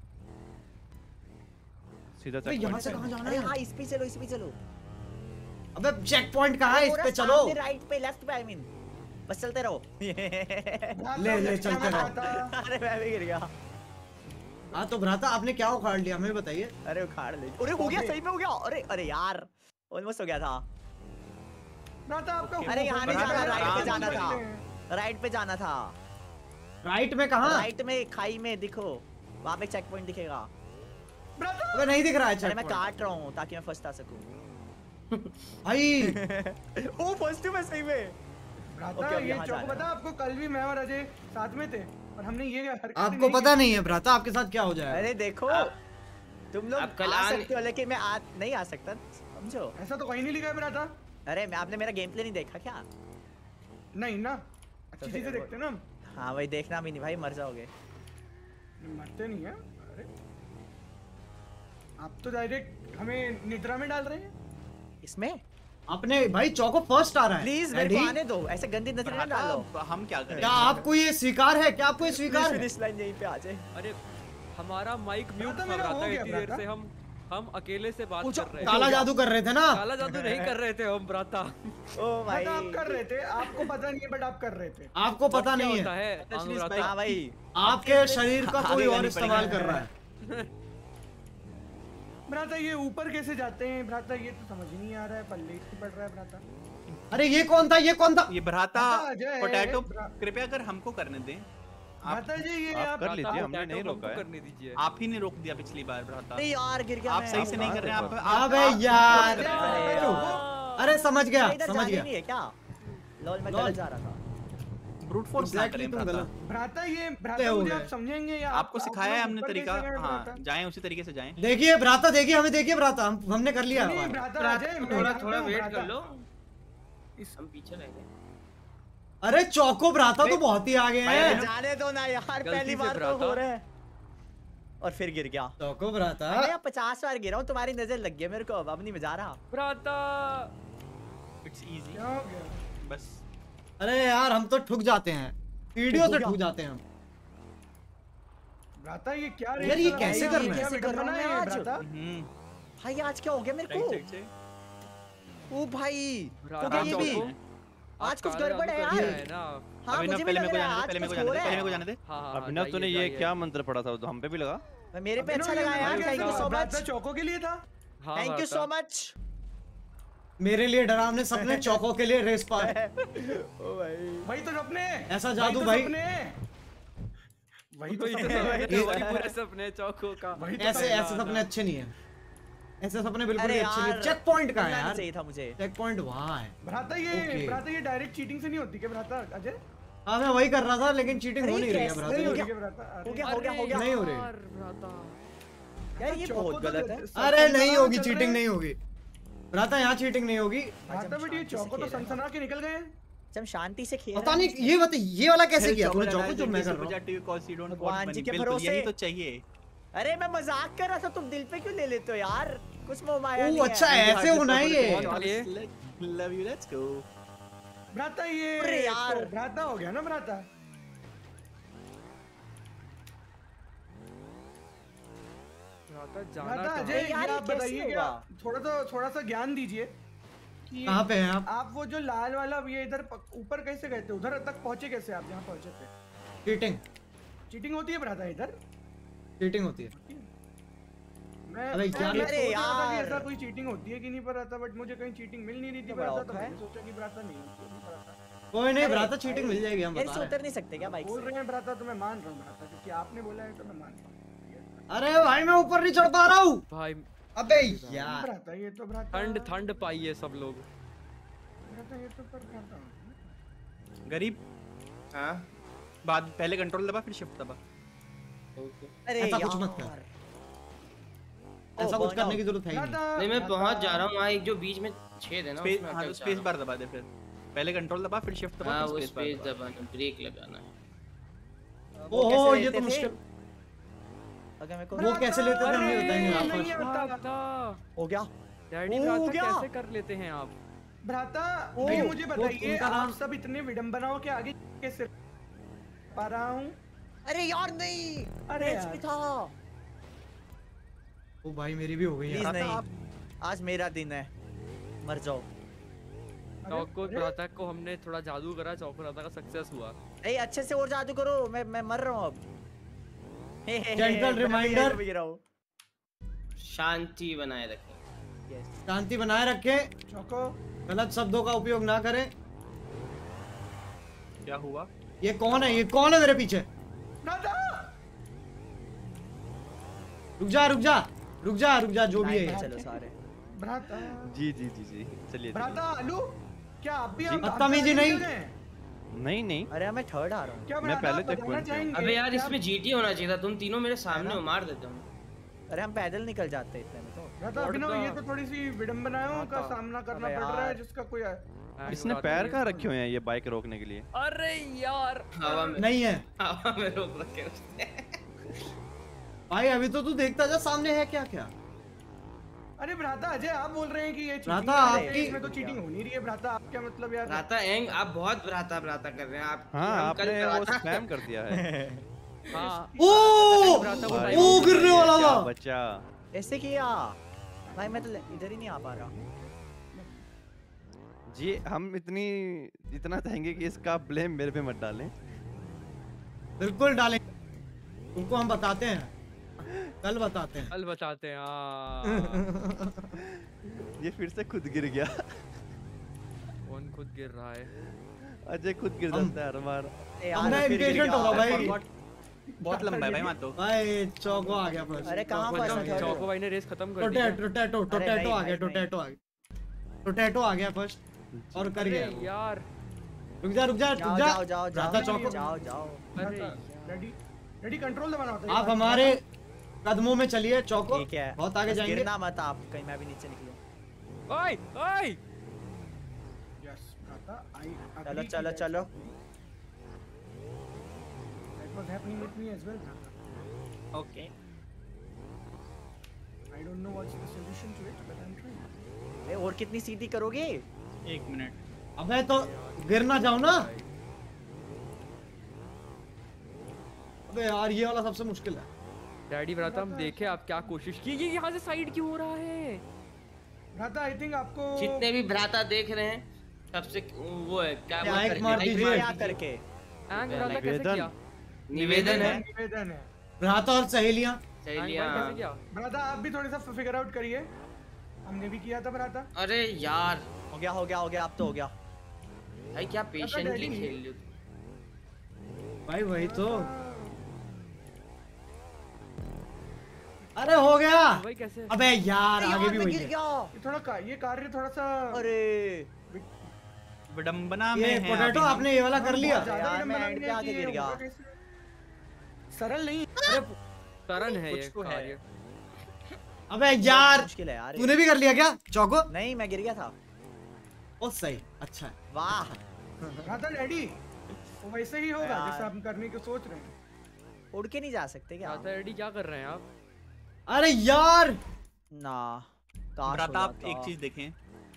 सीधा अबे check यहाँ point से पे। कहाँ जाना अरे है? हाँ इस पे चलो इस पे चलो। अबे चेक पॉइंट कहाँ है? इस पे चलो। राइट पे लेफ्ट पे आई मीन बस चलते रहो। भ्राता ले, ले, अब चलते रहो। भ्राता। अरे मैं भी गिर गया। हाँ तो भ्राता आपने क्या उखाड़ लिया हमें बताइए। अरे उखाड़ ले। अरे हो गया सही में हो गया। अरे अरे यार ऑलमोस्ट हो गया था। भ्राता आपका अरे यहाँ नहीं जाना, राइट पे जाना था। था। राइट पे जाना था। राइट में कहाँ? राइट में खाई में दिखो वहाँ पे चेक पॉइंट दिखेगा। भ्राता अबे नहीं दिख रहा है अरे चेक मैं पॉइंट काट रहा हूँ ताकि मैं फर्स्ट आ सकूँ। भाई। ओ फर्स्ट में सही में। भ्राता ओके, अब ये यहाँ चौको जाना है। पता आपको, कल भी मैं और अजय साथ में थे और हमने ये हरकत आपको पता नहीं है भ्राता आपके साथ क्या हो जाएगा। अरे देखो तुम लोग आप कल आ आने- सकते हो लेकिन मैं आ नहीं आ सकता समझो। ऐसा तो कहीं नहीं लिखा है भ्राता। अरे मैं आपने मेरा गेम प्ले नहीं देखा क्या? नहीं ना, अच्छी चीजें देखते ना हम। हाँ भाई देखना भी नहीं भाई मर जाओगे। मरते नहीं है। अरे आप तो डायरेक्ट हमें निद्रा में डाल रहे हैं। इसमें अपने भाई चौको फर्स्ट आ रहा है। प्लीज मेरे Ready? को आने दो, ऐसे गंदी नजर ना डालो। भ्राता हम क्या करें? क्या आपको ये स्वीकार है? क्या आपको ये स्वीकार है? फिनिश लाइन यहीं पे आ जाए। अरे हमारा माइक म्यूट भ्राता था मेरा हो भ्राता, गया, इतनी देर भ्राता। से हम हम अकेले से बात पूछो, कर रहे काला थे। जादू कर रहे थे ना? काला जादू नहीं कर रहे थे हम भ्राता। ओ भाई भ्राता आप कर रहे थे, आपको पता नहीं है बट आप कर रहे थे। आपको पता क्या नहीं होता है। है Actually, आंग इस भ्राता। हाँ भाई आपके शरीर का आगे कोई और करनी इस्तेमाल पड़ेगी। कर रहा है। भ्राता ये ऊपर कैसे जाते हैं भ्राता? ये तो समझ ही नहीं आ रहा है, पल्ले ही पड़ रहा है भ्राता। अरे ये कौन था, ये कौन था? ये भ्राता अजय, पोटैटो भ्रा- कृपया कर हमको करने दें। आप भ्राता जी ये आप आप कर लीजिए, हमने नहीं रोका है। करने दीजिए। आप ही ने रोक दिया पिछली बार भ्राता। अरे यार गिर गया आप मैं। सही से नहीं कर रहे हैं। आप अबे आप- यार, अरे यार। अरे समझ गया, इधर समझ जाने गया। नहीं है क्या? लॉल मैं लॉल। गलत जा रहा था। ब्रूट फोर्स ना Exactly, करें तुम भ्राता। गलत। भ्राता ये ले भ्राता हो मुझे गए। आप समझेंगे या आपको आप- सिखाया है आप हमने ऊपर तरीका। कैसे गए हाँ भ्राता? जाएं उसी तरीके से जाएं। देखिए भ्राता, देखिए हमें, देखिए भ्राता, हम हमने कर लिया नहीं हमारा। भ्राता अजय मैं थोड़ा जानता थोड़ा हूँ, वेट भ्राता। कर लो। इस हम पीछे रह गए। अरे चौको भ्राता तो बहुत ही आगे भाई हैं। जाने दो ना यार, गलती पहली से बार तो भ्राता। हो रहा है। और फिर गिर गया। चौको भ्राता। मैं यहाँ पचास बार गिरा हूँ, तुम्हारी नजर लग गई है मेरे को, अब अब नहीं मजा आ रहा। भ्राता इट्स इजी क्या हो गया? बस। अरे यार हम तो ठुक जाते हैं, सीढ़ियों से ठुक जाते हैं हम। भ्राता ये क्या यार, रेस ये चला कैसे रहा करना ये है? क्या कैसे कर विडम्बना रहा है हूँ ये आज? भ्राता? हम्म भाई आज क्या हो गया मेरे को? Check check. ओ भाई भ्राता हो गया ये भी। चौको। आज कुछ काला गड़बड़ है जादू कर यार। दिया है ना। हाँ अभिनव मुझे भी पहले लग मेरे को रहा है जाने दे, आज पहले मेरे को कुछ जाने हो दे, रहा पहले है। मेरे को जाने दे। हाँ हाँ हाँ, अभिनव तूने जाइए, ये जाइए। क्या मंत्र पढ़ा था, तो हम पे भी लगा। मेरे पे अच्छा अभिनव, ये लगा यार, मंत्र थैंक यू कैसा? सो भ्राता मच। चौको के लिए था। हाँ, थैंक यू भ्राता। So much. मेरे लिए डरावने सपने, चौको के लिए रेस पार। ओ भाई वही तो सपने। ऐसा वही जादू तो भाई। सपने। वही तो वही तो सपने। सपने, वही पूरे सपने चौको का। वही तो ऐसे सपने। ऐसे सपने अच्छे नहीं है, ऐसे सपने बिल्कुल अरे भी अच्छे नहीं। यार, चेक पॉइंट कहाँ है करना यार? चाहिए था मुझे। चेक पॉइंट वहाँ है। भ्राता ये Okay. भ्राता ये डायरेक्ट चीटिंग से नहीं होती क्या भ्राता अजय? हाँ मैं वही कर रहा था, लेकिन चीटिंग हो अरे नहीं रही है कैसे? भ्राता। नहीं हो होती गया। क्या भ्राता? हो अरे गया हो गया हो गया। नहीं हो रही। यार, भ्राता। यार ये चौको बहुत तो गलत है। अरे नहीं होगी, चल रहे चीटिंग हैं। नहीं होगी भ्राता, यहाँ चीटिंग नहीं होगी। भ्राता बेटी ये शांति से चौको तो खेल रहे हैं। सनसना के निकल गए हैं। हम शांति से खेल पता रहे नहीं हैं। ये बता, ये वाला कैसे किया तूने? चौको जो मैं कर रहा हूँ। भगवान जी के बिल्कुल भरोसे। यही तो चाहिए। अरे मैं मजाक कर रहा था, तुम दिल पे क्यों ले लेते हो यार? कुछ मोह माया ओह नहीं अच्छा है। ऐसे होना है ये। Love you, let's go. भ्राता ये अरे यार। तो भ्राता हो गया ना भ्राता। भ्राता जाना भ्राता कहाँ? अजय अरे यार, ये ये आप कैसे बताइए क्या होगा? थोड़ा तो थोड़ा सा ज्ञान दीजिए कि कहाँ पे हैं आप? आप वो जो लाल वाला ये इधर प- ऊपर कैसे गए थे? उधर तक पहुंचे कैसे आप जहाँ पहुंचे थे? चीटिंग, चीटिंग होती है भ्राता इधर? चीटिंग होती है। मैं अरे मैं यार, सोच रहा था कि यार। ऐसा कोई चीटिंग होती है कि नहीं पर आता, बट मुझे कहीं चीटिंग मिल नहीं रही थी तो बड़ा भ्राता, तो औखा है। मैंने सोचा कि भ्राता नहीं होती होगी भ्राता। कोई नहीं अरे, भ्राता, चीटिंग मिल जाएगी, हम यार बता इसे रहे उतर नहीं सकते क्या बाइक बोल से? रहे हैं भ्राता तो मैं मान रहा हूँ भ्राता, क्योंकि आपने बोला है तो मैं मान रहा हूँ। हैं। अरे भाई मैं ऊपर नहीं चढ़ पा रहा हूँ। भाई अबे यार, भ्राता ये तो भ्राता ठंड ठंड पाइए सब लोग। भ्राता ये तो पर भ्राता गरीब हाँ बाद पहले कंट्रोल दबा फिर शिफ्ट दबा। अरे ऐसा कुछ मत यार। कर। ओ, ऐसा कुछ burn करने out। की जरूरत है ही नहीं। भ्राता नहीं मैं भ्राता- पहुंच जा रहा हूँ वहाँ, एक जो बीच में छेद है ना स्पेस उसमें हाँ अटक तो जा स्पेस रहा बार दबा दे फिर। पहले कंट्रोल दबा फिर शिफ्ट हूँ। दबा हाँ फिर वो स्पेस बार स्पेस दबा। दबाना, ब्रेक लगाना है। वो ओहो कैसे ये लेते तो थे? मुश्किल। अगर मेरे को वो कैसे लेते थे हम नहीं बताएंगे नहीं आपको। है भ्राता। भ्राता हो गया। डैडी, हो भ्राता गया। कैसे कर लेते हैं आप? भ्राता ओ, ये मुझे वो बताइए उनका आप नाम- सब इतने विडंबनाओं के आगे कैसे पा रहा हूँ? अरे यार नहीं, अरे मैच यार। भी था। ओ भाई मेरी भी हो गई प्लीज यार। नहीं, आज मेरा दिन है, मर जाओ। चौको अरे, भ्राता को हमने थोड़ा जादू करा, चौको भ्राता का सक्सेस हुआ। ए अच्छे से और जादू करो, मैं मैं मर रहा हूँ अब। हे, हे, हे, Gentle मैं भी reminder। यहीं पे गिरा हूँ। शांति बनाए रखें। Yes। शांति बनाए रखें, चौको गलत शब्दों का उपयोग ना करें। क्या हुआ? ये कौन है? ये कौन है मेरे पीछे? भ्राता रुक जा रुक जा रुक जा रुक जा, जो भी लाइन में है। चलो सारे। भ्राता जी जी जी जी चलिए भ्राता आलू क्या आप भी जी, हम बदतमीजी हम नहीं। निकल गए? नहीं नहीं अरे मैं थर्ड आ रहा हूँ। क्या मैं भ्राता पहले आप check बताना point पे हूँ। चाहेंगे? अबे यार क्या- इसमें जीटी होना चाहिए था, तुम तीनों मेरे सामने हो, मार देता हूँ। अरे हम पैदल निकल जाते इतने में तो। भ्राता अभिनव ये तो थोड़ी सी विडंबनाओं का सामना करना अबे पड़ रहा है यार। जिसका कोई इसने पैर कहाँ रखे हुए हैं ये बाइक रोकने के लिए? अरे यार, हवा में नहीं है हवा में रोक रखे उसने। भाई, अभी तो तू देखता जा सामने है क्या क्या। अरे भ्राता अजय आप बोल रहे हैं कि ये भ्राता, चीटिंग है, आपकी- इसमें तो चीटिंग हो नहीं रही है भ्राता, आप क्या मतलब यार? भ्राता एंग आप बहुत भ्राता भ्राता कर रहे हैं आप। हाँ हम आपने कल वो भ्राता- स्पैम कर दिया है। हाँ ओ भ्राता को भाई, ओ गिरने वाला क्या था। बच्चा। ऐसे किया भाई, मैं तो इधर ही नहीं आ पा रहा। जी हम इतनी इतना चाहेंगे कि इसका ब्लेम मेरे पे मत डालें। बिल्कुल डालेंगे, तुमको हम बताते हैं। कल बताते हैं। कल बताते हैं हाँ। ये फिर से खुद गिर गया। कौन खुद गिर रहा है? अजय खुद गिर हम- जाता है हर बार। अब मैं इंगेजमेंट होगा भाई। बहुत लंबा है भाई मत दो। भाई चौको आ गया फर्स्ट। अरे कहाँ फंसा था? चौको भाई ने रेस खत्म कर दिया। टोटैटो टोटैटो टोटैटो आ गया टोटैटो आ गया टोटैटो आ गया फर्स्ट और कर गया। यार रुक जा रुक जा रुक जाओ जा। जाओ जाओ राधा जाओ चौको जाओ जाओ। अरे रेडी रेडी कंट्रोल दबाना होता है। आप हमारे कदमों में चलिए चौको। ठीक है बहुत आगे बस जाएंगे। गिरना मत आप कहीं मैं भी नीचे निकलूं। ओए ओए यस भ्राता आई चलो चलो चलो। That was happening with me as well भ्राता। Okay I don't know what's the solution to it but I am trying. अरे और कितनी सीधी करोगे? एक मिनट। अबे तो गिर ना जाओ ना। अबे यार ये वाला सबसे मुश्किल है। डैडी भ्राता हम देखे आप क्या कोशिश की। ये यहाँ से साइड क्यों हो रहा है? भ्राता आई थिंक आपको जितने भी भ्राता देख रहे हैं सबसे वो है क्या क्या बोलते एक हैं? मार लाइक दीजिए। क्या करके? एंग भ्राता कैसे निवेदन। किया? निवेदन है निवेदन है। भ्राता और सहेलियां। एंग सहेलियां। भाई कैसे किया? भ्राता आप भी थोड़ा सा फिगर आउट करिए। हमने भी किया था भ्राता। अरे यार हो गया हो गया हो गया अब तो हो गया। भाई क्या पेशेंटली डैडी। खेल रहे हो। भाई वही तो। अरे हो गया। भाई कैसे? अबे यार आगे भी मैं वही गिर है। गया। ये थोड़ा का, ये कार्य थोड़ा सा अरे विडंबना में ये है पोटैटो अभी हम। आपने ये वाला कर लिया। बहुत ज्यादा यार, मैं विडंबना एंड पे है आके कि ये गिर गया। होगा कैसे? सरल नहीं। तरन है ये कुछ तो है। कार्य। अबे यार मुश्किल है यार ये। तूने भी कर लिया क्या चौको? नहीं मैं गिर गया था। ओ सही अच्छा है। वाह भ्राता डैडी वो वैसे ही होगा यार। जैसे हम करने की सोच रहे हैं। उड़ के नहीं जा सकते क्या? भ्राता डैडी क्या कर रहे हैं आप? अरे यार ना काश हो भ्राता आप जाता। एक चीज देखें।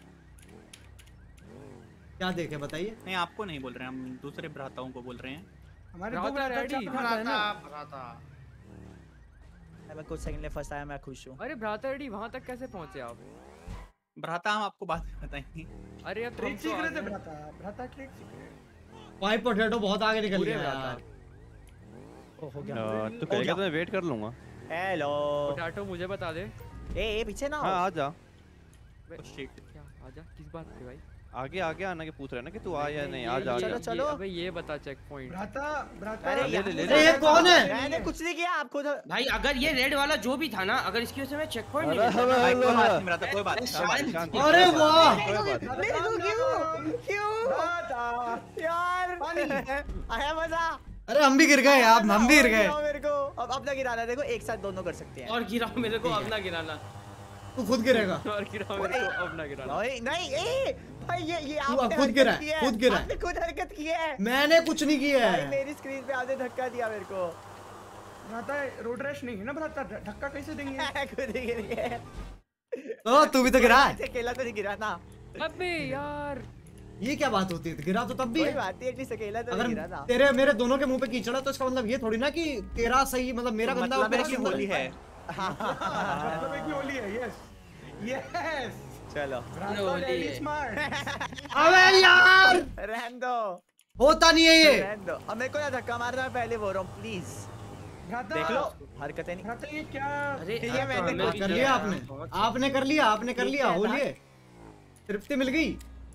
क्या देखे बताइए। नहीं आपको नहीं बोल रहे हैं, हम दूसरे भ्राताओं को बोल रहे हैं। हमारे दो भ्राता भ्राता डैडी। चार भ्राता है ना। भ्राता भ्राता मैं कुछ सेकंड लिए फर्स्ट आया मैं खुश हूँ। अरे भ्राता डैडी वहां तक कैसे पहुंचे आप? भ्राता हम आपको बाद में बताएंगे। अरे अब ट्रिक हम तो सीख आ रहे थे गए। भ्राता। भ्राता ट्रिक सीख रहे हैं। भाई पोटैटो बहुत आगे निकल पूरे गया भ्राता। यार। ओ हो गया। अ, तो कहेगा तो मैं वेट कर लूंगा। हेलो पोटैटो मुझे बता दे। ए ए पीछे ना हाँ हो। आ जा। वे- शिट। क्या आजा किस बात पे भाई? आगे आगे आना के पूछ रहे हैं ना कि तू आ या नहीं। आ जा आ चलो, जा। चलो। ये- अबे ये बता चेक पॉइंट। भ्राता भ्राता अरे ले ले, ले ले। अरे ये कौन है? मैंने कुछ नहीं किया आपको तो। भाई अगर ये रेड वाला जो भी था ना अगर इसकी वजह से मैं चेक पॉइंट नहीं अरे, मिलता अरे, भाई कोई अरे, बात नहीं भ्राता कोई बात नहीं। शांत। शांत। अरे वाह कोई बात नहीं। ले लो क्यों क्यों भ्राता यार आया मजा। अरे हम भी गिर गए यार हम भी गिर गए। गिराओ मेरे को अब अब ना गिराना देखो एक साथ दोनों कर सकते हैं। और गिराओ मेरे को अब ना गिराना। तू खुद गिरेगा। और गिरा मेरे को अब ना गिरा। नहीं नहीं ए भाई ये ये तू आपने खुद गिरा है, हरकत की है, खुद गिरा है। आपने खुद हरकत की है। मैंने कुछ नहीं किया भाई है। मेरी स्क्रीन पे आपने धक्का दिया मेरे को। भ्राता रोड रैश नहीं है ना भ्राता। धक्का कैसे देंगे? खुद ही गिर गया। तो तू भी तो गिरा है। ऐसे अकेला तो नहीं गिरा था। अबे यार ये क्या बात होती है? गिरा तो तब भी कोई है। बात नहीं एटलीस्ट अकेला तो नहीं गिरा अगर था। तेरे मेरे दोनों के मुंह पे कीचड़ा तो इसका मतलब ये थोड़ी ना कि तेरा सही मतलब मेरा गंदा मतलब और है तेरा कि सुंदर। होली है। मतलब है कि होली है। यस यस चलो भ्राता होली डैडी है। स्मार्ट। अबे यार रहने दो होता नहीं है ये। रहने दो। अब मेरे को ना धक्का मारना मैं पहले बोल रहा हूँ प्लीज। भ्राता देख लो हरकतें नहीं। भ्राता ये क्या? अरे ये अब तो मैंने हमें हाँ, भी कर किया लिया यार, आपने बहुत- आपने कर लिया आपने कर ये लिया क्या हो था? लिए तृप्ति मिल गई।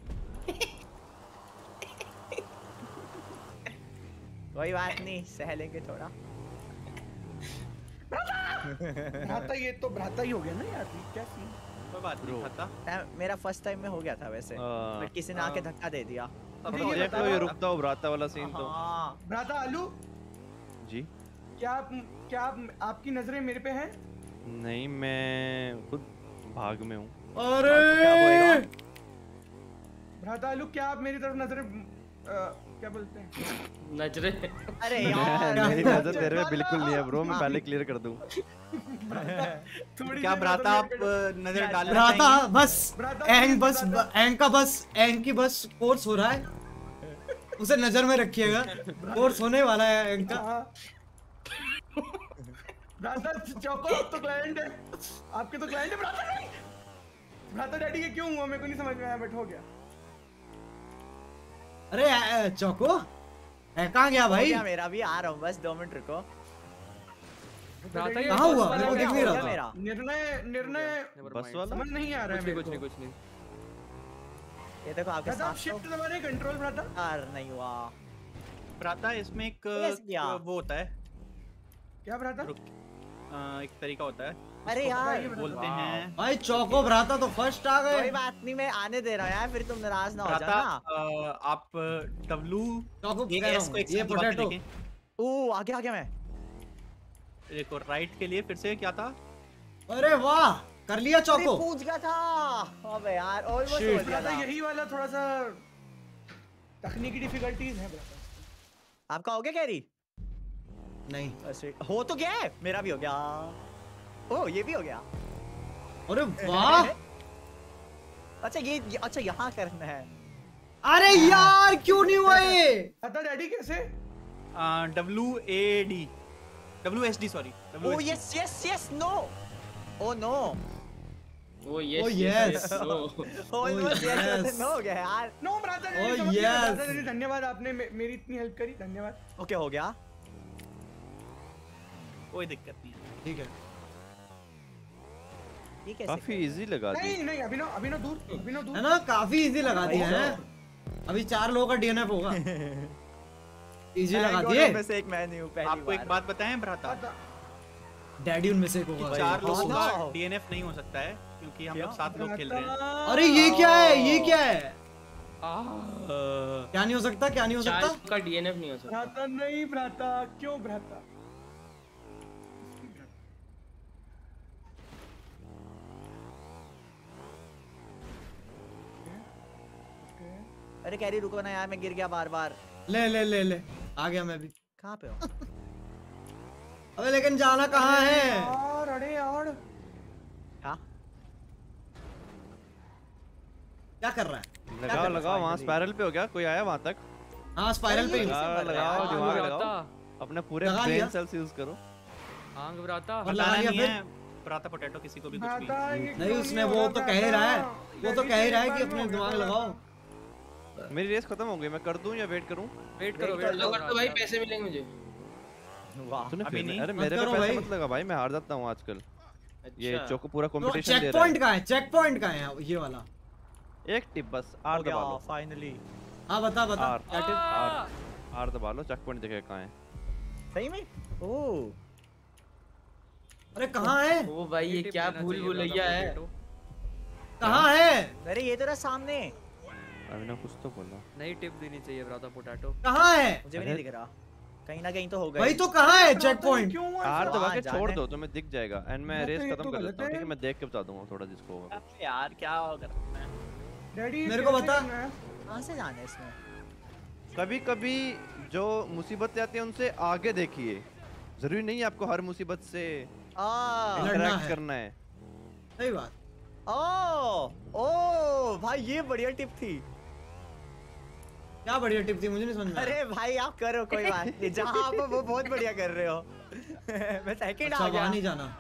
कोई बात नहीं सह लेंगे थोड़ा। भ्राता ये तो भ्राता ही हो गया ना यार। ये क्या सीन? कोई बात नहीं भ्राता। मैं- मेरा फर्स्ट टाइम में हो गया था वैसे हाँ। बट किसी ने आके धक्का दे दिया। अब तो ये देख लो बताओ, ये रुकता हो भ्राता वाला सीन तो। हाँ भ्राता आलू जी क्या आप क्या आप आपकी नजरें मेरे पे हैं? नहीं मैं खुद भाग में हूँ। अरे भ्राता आलू क्या आप मेरी तरफ नजरें अ, क्या बोलते हैं? नजरे अरे यार मेरी नजर तेरे पे बिल्कुल नहीं है ब्रो। मैं पहले क्लियर कर दूँ। थोड़ी क्या देर भ्राता नजर आप मेरे पे- अ, नजर डालना भ्राता चाहेंगे? बस भ्राता एंग please, बस भ्राता। एंग का बस एंग की बस कोर्स हो रहा है उसे नजर में रखिएगा। कोर्स होने वाला है एंग का। हाँ। भ्राता चौको आप तो क्लाइंट है। आपके तो क्लाइंट है भ्राता डैडी। भ्राता डैडी के क्यों हुआ मेरे को नहीं समझ में आया बट हो गया। अरे अ, चौको है कहाँ गया हो भाई? गया मेरा भी आ रहा हूँ बस दो मिनट रुको। भ्राता ये कहाँ हुआ? बस मेरे को वाला दिख नहीं क्या रहा हो था। गया? निर्णय निर्णय Never बस mind. वाला? समझ नहीं आ रहा है कुछ नहीं मेरे कुछ नहीं को। कुछ नहीं। ये देखो आपके भ्राता, आप साथ शिफ्ट दबा रहे कंट्रोल भ्राता। यार नहीं हुआ। भ्राता इसमें एक Yes, क्या? वो होता है, क्या भ्राता? रुक, अ, एक तरीका होता है, अरे यार बोलते हैं भाई चौको भ्राता तो फर्स्ट आ कोई गए। बात नहीं, मैं आने दे रहा हूँ यार, फिर तुम नाराज ना हो भ्राता जाना। अ, आप डब्लू चौको ये कह रहा एस को हूँ, एक ये साथ दबा के पोटैटो। देखें। ओ आगे आगे मैं। देखो राइट के लिए फिर से क्या था? अरे वाह, कर लिया अरे चौको। पूछ गया था। अबे यार ऑलमोस्ट Shit. हो गया भ्राता था। यही वाला थोड़ा सा तकनीकी डिफिकल्टीज है भ्राता। आपका हो गया कैरी? नहीं, अच्छा, हो तो गया है, मेरा भी हो गया। ओ ये भी हो गया। अरे वाह। अच्छा ये, ये अच्छा यहाँ करना है। अरे यार क्यों नहीं हुआ ये? भ्राता डैडी कैसे? W A D W S D sorry oh yes yes yes no. Oh no. वो yes Oh, yes. Almost yes. Yes no हो गया यार। नो भ्राता Oh, डैडी समझ गया। yes. भ्राता डैडी धन्यवाद, आपने मे- मेरी इतनी हेल्प करी, धन्यवाद। ओके हो गया। कोई दिक्कत नहीं है। ठीक है। ये कैसे? काफी इजी लगा दी। नहीं नहीं अभिनव अभिनव दूर अभिनव दूर। है ना, काफी इजी लगा दिया है। अभी चार लोगों का डीएनएफ होगा। इजी लगा Thank God, दिए। उनमें से एक मैं नहीं हूँ पहली आपको एक बार। बात बताएं भ्राता, भ्राता, डैडी उनमें से एक होगा। चार हाँ, लोगों हाँ। का डी एन एफ नहीं हो सकता है क्योंकि हम क्यों? लोग सात लोग खेल रहे हैं। अरे ये क्या है? ये क्या है? आह, क्या नहीं हो सकता? क्या नहीं हो सकता? चार का डीएनएफ नहीं हो सकता। भ्राता नहीं भ्राता, क्यों भ्राता? अरे कैरी रुको ना यार, मैं गिर गया बार बार। ले ले ले ले, आ गया मैं भी। कहाँ पे हो? अबे लेकिन जाना कहाँ है? यार अरे यार हाँ क्या कर रहा है? लगाओ लगाओ, वहाँ स्पाइरल पे हो गया, कोई आया वहाँ तक? हाँ स्पाइरल पे ही। लगाओ लगाओ, आंग दिमाग भ्राता, लगाओ, अपने पूरे लगा लिया। ब्रेन सेल्स यूज करो। आंग भ्राता। और लगा बताना लिया नहीं फिर? है भ्राता पोटैटो किसी को भी कुछ भी। भ्राता ये नहीं क्यों उसने हो वो रहा तो कह ही रहा है, भ्राता? वो तो कह ही रहा है कि डैडी अपने से एक दिमाग बार लगाओ। मेरी रेस खत्म हो गई, मैं कर दूं या वेट करूं? वेट करो Wait वेट कर लो करो कर तो भाई, भ्राता। पैसे मिलेंगे मुझे। वाह। तूने अभी फिर- नहीं। अरे मत मेरे पे करो पैसे भाई। मत लगा भाई, मैं हार जाता हूँ आजकल। ये अच्छा। चोको पूरा तो कंपटीशन दे चेक रहा पॉइंट कहाँ है? चेक पॉइंट कहाँ है ये वाला? है। एक टिप बस, आर हो दबा गया लो। फाइनली। हाँ बता बता। आर क्या टिप? आह, आर दबा लो, चेक पॉइंट दिखेगा कहाँ है। सही में? ओह अरे कहाँ है? ओ भाई ये टिप क्या लेना भूल चाहिए भुलैया भ्राता है। पोटैटो। कहाँ है? अरे ये तो रहा सामने। अभी ना कुछ तो बोला। नई टिप देनी चाहिए भ्राता पोटैटो। कहाँ है? मुझे भी नहीं दिख रहा, कहीं ना कहीं तो होगा। भाई तो कहाँ है चेक भ्राता, ये पॉइंट? क्यों हुआ आर ऐसा? दबा के जाने। छोड़ दो, तुम्हें दिख जाएगा। एंड मैं भ्राता, रेस ये खत्म तो कर गलत देता हूँ, ठीक है? है। मैं देख के बता दूंगा थोड़ा जिसको होगा। अरे यार क्या करना है? डैडी मेरे को कैसे बता। करना है? कहाँ से जाना है इसमें? कभी कभी जो मुसीबतें आती हैं उनसे आगे देखिए। जरूरी नहीं है आपको हर मुसीबत से आ लड़ना इंटरेक्ट है। करना है। सही बात। ओ ओ भाई ये बढ़िया टिप थी। क्या बढ़िया टिप थी, मुझे नहीं समझ में आया। अरे भाई आप करो, कोई बात नहीं, जहाँ आप हो वो बहुत बढ़िया कर रहे हो। मैं सेकंड अच्छा आ गया। वहाँ नहीं जाना।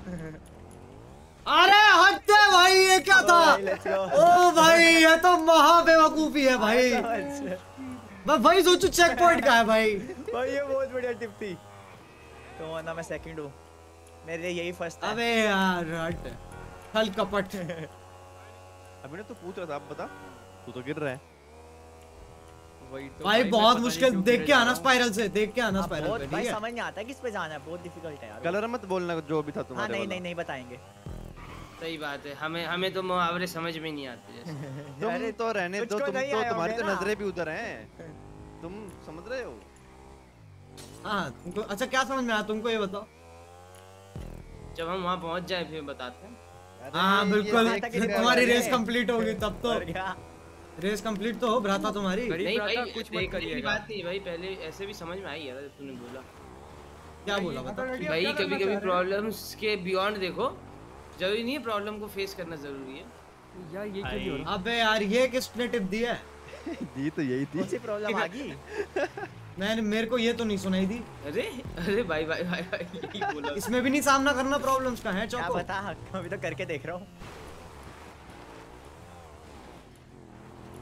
अरे हद है भाई, ये क्या था? भाई, let's go। ओ भाई ये तो महा बेवकूफी है भाई। समझ। मैं वही सोचू चेक पॉइंट का है भाई। भाई ये बहुत बढ़िया टिप थी। तो वरना मैं सेकंड हूँ, मेरे लिए यही फर्स्ट था। अबे यार हट, छल कपट। अभी ना तो पूछ रहा था, आप बता। तू तो गिर रहा है। वही तो भाई मैं बहुत पता नहीं मुश्किल, क्यों देख गिरे के जा आना रहा हूँ। स्पाइरल से, देख के आना हाँ, स्पाइरल बहुत पे, भाई ठीक है? समझ नहीं आता किस पे जाना है, बहुत डिफिकल्ट है यार। कलर मत बोलना जो भी था हाँ तुम्हारे नहीं वाला। नहीं नहीं बताएंगे। सही बात है, हमें हमें तो मुहावरे समझ में नहीं आते जैसे। तुम अरे, तो रहने दो, तुझको तुम नहीं तो आए तुम्हारी होंगे तो ना। नजरें भी उधर हैं। तुम समझ रहे हो? हाँ तुमको अच्छा क्या समझ में आया, तुमको ये बताओ। जब हम वहाँ पहुँच जाए फिर बताते हैं। हाँ ये बिल्कुल, देख कि के तुम्हारी रहे रेस हैं। कंप्लीट होगी तब तो। और क्या? रेस कंप्लीट तो हो भ्राता तुम्हारी। गरीब नहीं भ्राता भाई कुछ मत देखने की करिएगा। बात नहीं भाई, पहले ऐसे भी समझ में आई है जब तूने बोला। क्या बोला भ्राता, बता। डैडी, आप भाई क्या कभी करना कभी चाह रहे हैं? प्रॉब्लम्स के बियॉन्ड देखो, जरूरी नहीं है प्रॉब्लम को फेस करना जरूरी है। यार ये क्यों नहीं हो रहा? अबे यार ये किसने टिप दी है? दी तो यही थी। कौन सी प्रॉब्लम आ गई? मैंने, मेरे को ये तो नहीं सुनाई दी। अरे अरे भाई भाई भाई भाई यही बोला। इसमें भी नहीं सामना करना प्रॉब्लम्स का है क्या चौको। पता, अभी तो करके देख रहा हूँ।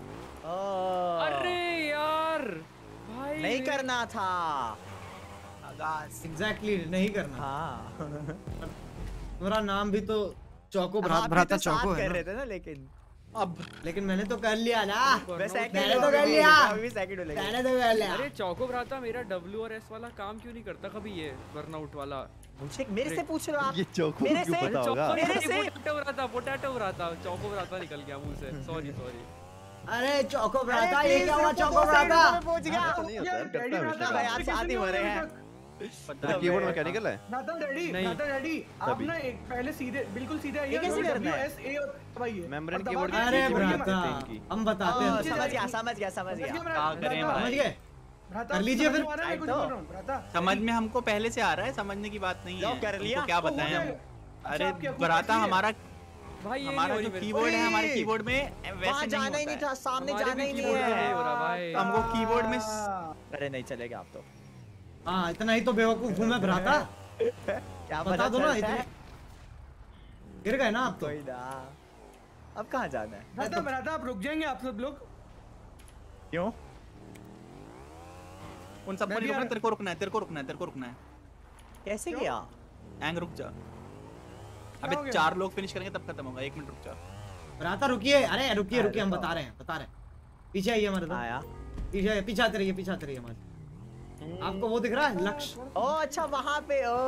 ओह, अरे यार भाई नहीं मेरे- करना था। बकवास। एग्जैक्टली नहीं करना। हाँ तुम्हारा नाम भी तो चौको हम भरा, आप भी भराता तो चौको साथ है कर ना? रहे थे ना, लेकिन अब लेकिन मैंने तो कर लिया ना। मैं सेकंड मैंने तो कर लिया। अभी सेकंड हो लेगा। मैंने तो कर लिया। अरे चौको भ्राता मेरा डब्ल्यू और एस वाला काम क्यों नहीं करता कभी, ये बर्नआउट वाला? मुझे मेरे से पूछ रहे हो आप? ये चौको मेरे क्यों से? पता होगा? मेरे से? पोटैटो भ्राता, पोटैटो भ्राता, चौको भ्राता निकल गया मुंह से, सॉरी सॉरी। अरे चौको भराता, अरे ये क्या हुआ प्लीज, चौको रुको, दो भराता? सेकंड में पहुंच गया। ऐसा नहीं होता यार, करता है हमेशा भाई काम। आप साथ ही मरे हैं। पता कीबोर्ड में क्या निकला है? भ्राता डैडी, नहीं। भ्राता डैडी, आप तभी। ना एक पहले सीधे बिल्कुल सीधे आइए। ये कैसे W, करना है? S, A और दबाइए। मेम्ब्रेन और दबा कीबोर्ड के- अरे कीबोर्ड में भ्राता, देते हैं इनकी। हम बताते ओ, हैं। समझ गया समझ गया समझ समझ गया। गया क्या करें भ्राता? समझ भाई? गए? भ्राता, कर लीजिए फिर। समझ में आ रहा है, मैं कुछ तो। बोल रहा हूँ, भ्राता। समझ में हमको पहले से आ रहा है, समझने की बात नहीं लो, है। कर लिया? तुमको क्या तो हो बताएं हम? जाएगा। अरे अच्छा, आपकी अकूल बराता कैसी है? हमारा भाई ये नहीं हमारा हो जो रही मेरे कीबोर्ड है, हमारे ओए! कीबोर्ड में वैसे वहाँ नहीं जाना ही नहीं होता था, है। सामने हमारे जाना भी ही नहीं कीबोर्ड में नहीं है। हो रहा भाई। तो हमको कीबोर्ड में हाँ। अरे नहीं चलेगा आप तो। हाँ, इतना ही तो बेवकूफ हूँ मैं भ्राता। क्या बता पता दो ना, चलता है? इतने गिर गए ना आप तो। कोई ना। अब कहाँ जाना है? भ्राता, भ्राता, आप रुक जाएंगे आप सब लोग। क्यों? उन सबको मैं भी नहीं रुकना, आ- तेरे को रुकना है, तेरे को रुकना है, तेरे को रुकना है। कैसे क्यों? गया? एंग रुक जा। हो अबे गया? चार लोग फिनिश करेंगे तब खत्म होगा, एक मिनट रुक जा। भ्राता रुकिए, अरे रुकिए अरे रुकिए, हम बताओ। बता रहे हैं बता रहे हैं। पीछे आइए हमारे तो। आया। पीछे पीछे आते रहिए, पीछे आते रहिए हमारे। आपको वो दिख रहा है लक्ष्य? ओ अच्छा वहाँ पे ओ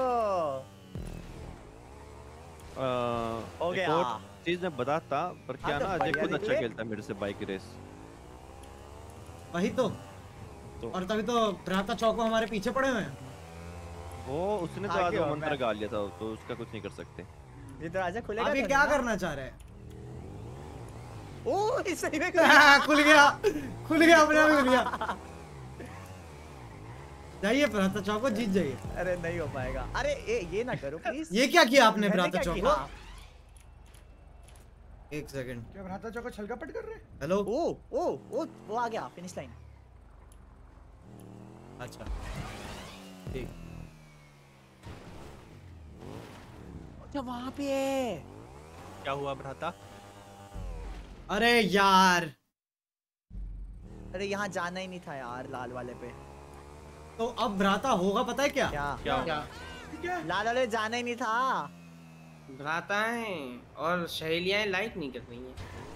अ, हो एक गया। और चीज मैं बताता, पर क्या हाँ, तो ना अजय बढ़िया खुद अच्छा निकले। खेलता है मेरे से बाइक रेस। वही तो। तो और तभी तो भ्राता चौको हमारे पीछे पड़े हुए हैं। वो उसने तो आज आगे वो और मंत्र मैं। गा लिया था, तो उसका कुछ नहीं कर सकते। ये दरवाजा खुलेगा आप ये तो क्या नहीं ना? करना चाह रहे हैं? ओ इस सही में खुल खुल गया, खुल गया, अपने आप ही खुल गया। जाइए भ्राता चौको, जीत जाइए। अरे नहीं हो पाएगा। अरे ए, ये ना करो प्लीज। ये क्या किया आपने मैंने भ्राता क्या चौको? किया? एक सेकंड। क्या भ्राता चौका छलकापट कर रहे हैं? हेलो। ओ ओ ओ वो आ गया फिनिश लाइन। अच्छा ठीक। अच्छा वहाँ पे है। क्या हुआ भ्राता? अरे यार, अरे यहाँ जाना ही नहीं था यार, लाल वाले पे। तो अब भ्राता होगा पता है क्या? क्या? क्या क्या क्या? लाल वाले पे जाना ही नहीं था। भ्राताएं और सहेलियां लाइक नहीं कर रही हैं।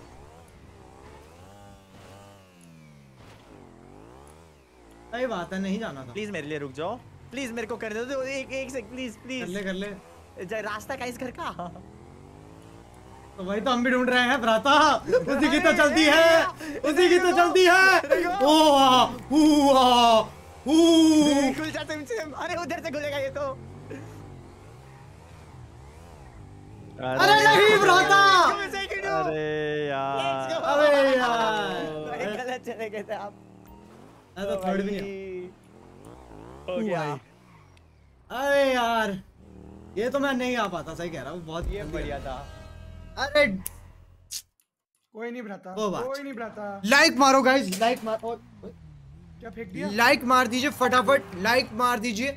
सही बात है, नहीं जाना था। प्लीज मेरे लिए रुक जाओ, प्लीज मेरे को करने दो एक एक से प्लीज कर ले प्लीज। कर ले। जा- रास्ता का इस घर का। तो वही तो हम भी ढूंढ रहे हैं भ्राता। उसी की तो चलती है, उसी की तो चलती है। ओ आ, ऊ आ, ऊ। खुल जा सिम सिम। अरे उधर से खुलेगा ये तो। अरे नहीं भ्राता। क्यों ऐसे क्यों? अरे यार, अबे यार, भाई, गलत चले गए थे आप। मैं तो थर्ड भी नहीं। हो गया। अरे यार, ये तो मैं नहीं आ पाता, सही कह रहा हूँ, बहुत ये बढ़िया था। अरे कोई नहीं भ्राता, वो बात। कोई नहीं भ्राता। लाइक मारो गाइस, लाइक मारो, क्या फेंक दिया? लाइक मार दीजिए फटाफट, लाइक मार दीजिए।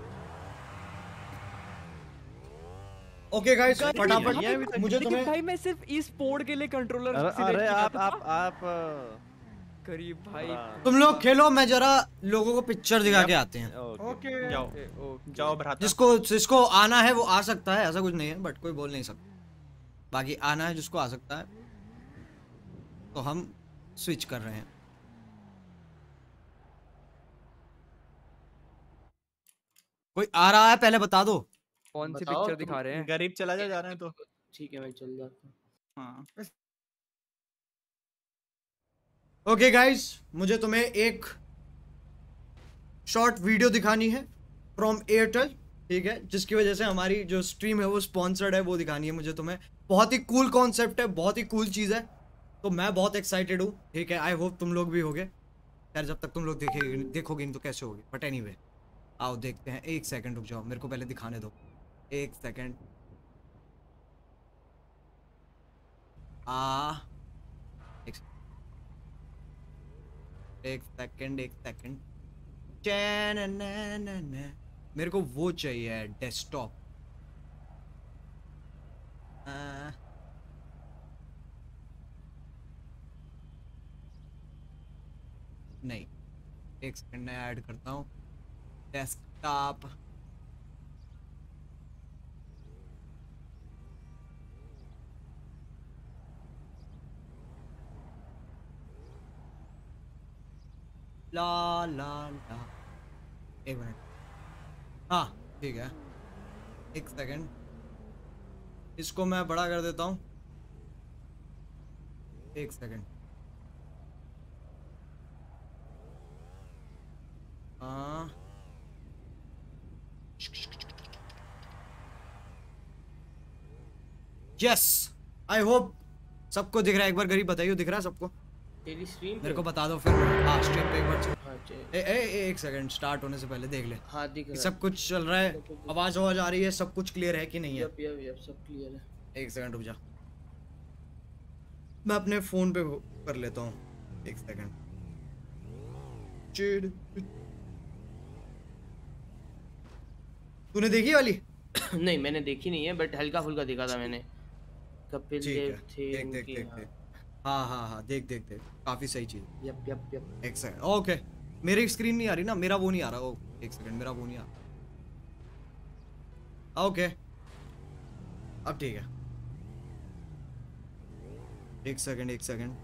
ओके गाइस फटाफट, ये अभी तक- मुझे लेकिन तुम्हें भाई मैं सिर्फ ई स्पोर्ट के लिए कंट्रोलर अरे सिलेक्ट अरे किया आप था। आप आप अ, करीब भाई। तुम लोग खेलो, मैं जरा लोगों को पिक्चर दिखा के आते हैं। ओके। ओके। जाओ ए, ओ, जाओ भ्राता। जिसको जिसको आना है वो आ सकता है, ऐसा कुछ नहीं है, बट कोई बोल नहीं सकता। बाकी आना है जिसको आ सकता है, तो हम स्विच कर रहे हैं। कोई आ रहा है पहले बता दो। कौन सी बताओ पिक्चर तुम- दिखा रहे हैं? गरीब चला जा जा रहे हैं तो। ठीक है मैं चल जाता हूँ। हाँ ओके गाइस, मुझे तुम्हें एक शॉर्ट वीडियो दिखानी है फ्रॉम एयरटेल, ठीक है, जिसकी वजह से हमारी जो स्ट्रीम है वो स्पॉन्सर्ड है, वो दिखानी है मुझे तुम्हें। बहुत ही कूल कॉन्सेप्ट है, बहुत ही कूल चीज़ है, तो मैं बहुत एक्साइटेड हूँ, ठीक है। आई होप तुम लोग भी होगे। यार जब तक तुम लोग देखे देखोगे नहीं तो कैसे होगे, बट एनीवे आओ देखते हैं। एक सेकंड रुक जाओ, मेरे को पहले दिखाने दो, एक सेकंड। आ एक एक सेकंड एक सेकंड मेरे को वो चाहिए डेस्कटॉप। नहीं, एक सेकंड में ऐड करता हूँ डेस्क Stop. ला ला ला एक मिनट, हाँ ठीक है, एक सेकंड, इसको मैं बड़ा कर देता हूँ, एक सेकंड। हाँ यस, आई होप सबको दिख रहा है। एक बार गरीब बताइए, दिख रहा है सबको? तेरी स्ट्रीम मेरे को बता दो फिर। हाँ स्ट्रीम पे एक बार चल। हाँ चल। ए, ए, ए, एक सेकंड, स्टार्ट होने से पहले देख ले। हाँ दिख रहा है। सब कुछ चल रहा है, आवाज आवाज आ रही है, सब कुछ क्लियर है कि नहीं है? यप यप यप सब क्लियर है। एक सेकंड रुक जा, मैं अपने फोन पे कर लेता हूँ, एक सेकंड। तूने देखी वाली? नहीं मैंने देखी नहीं है, बट हल्का फुल्का देखा था मैंने। कपिल देव थे देख देख देख देख, हाँ हाँ हाँ देख देख देख, काफी सही चीज। Yup yup yup. एक सेकंड, ओके मेरी स्क्रीन नहीं आ रही ना, मेरा वो नहीं आ रहा। ओ एक सेकंड, मेरा वो नहीं आ रहा। ओके अब ठीक है, एक सेकंड एक सेकंड।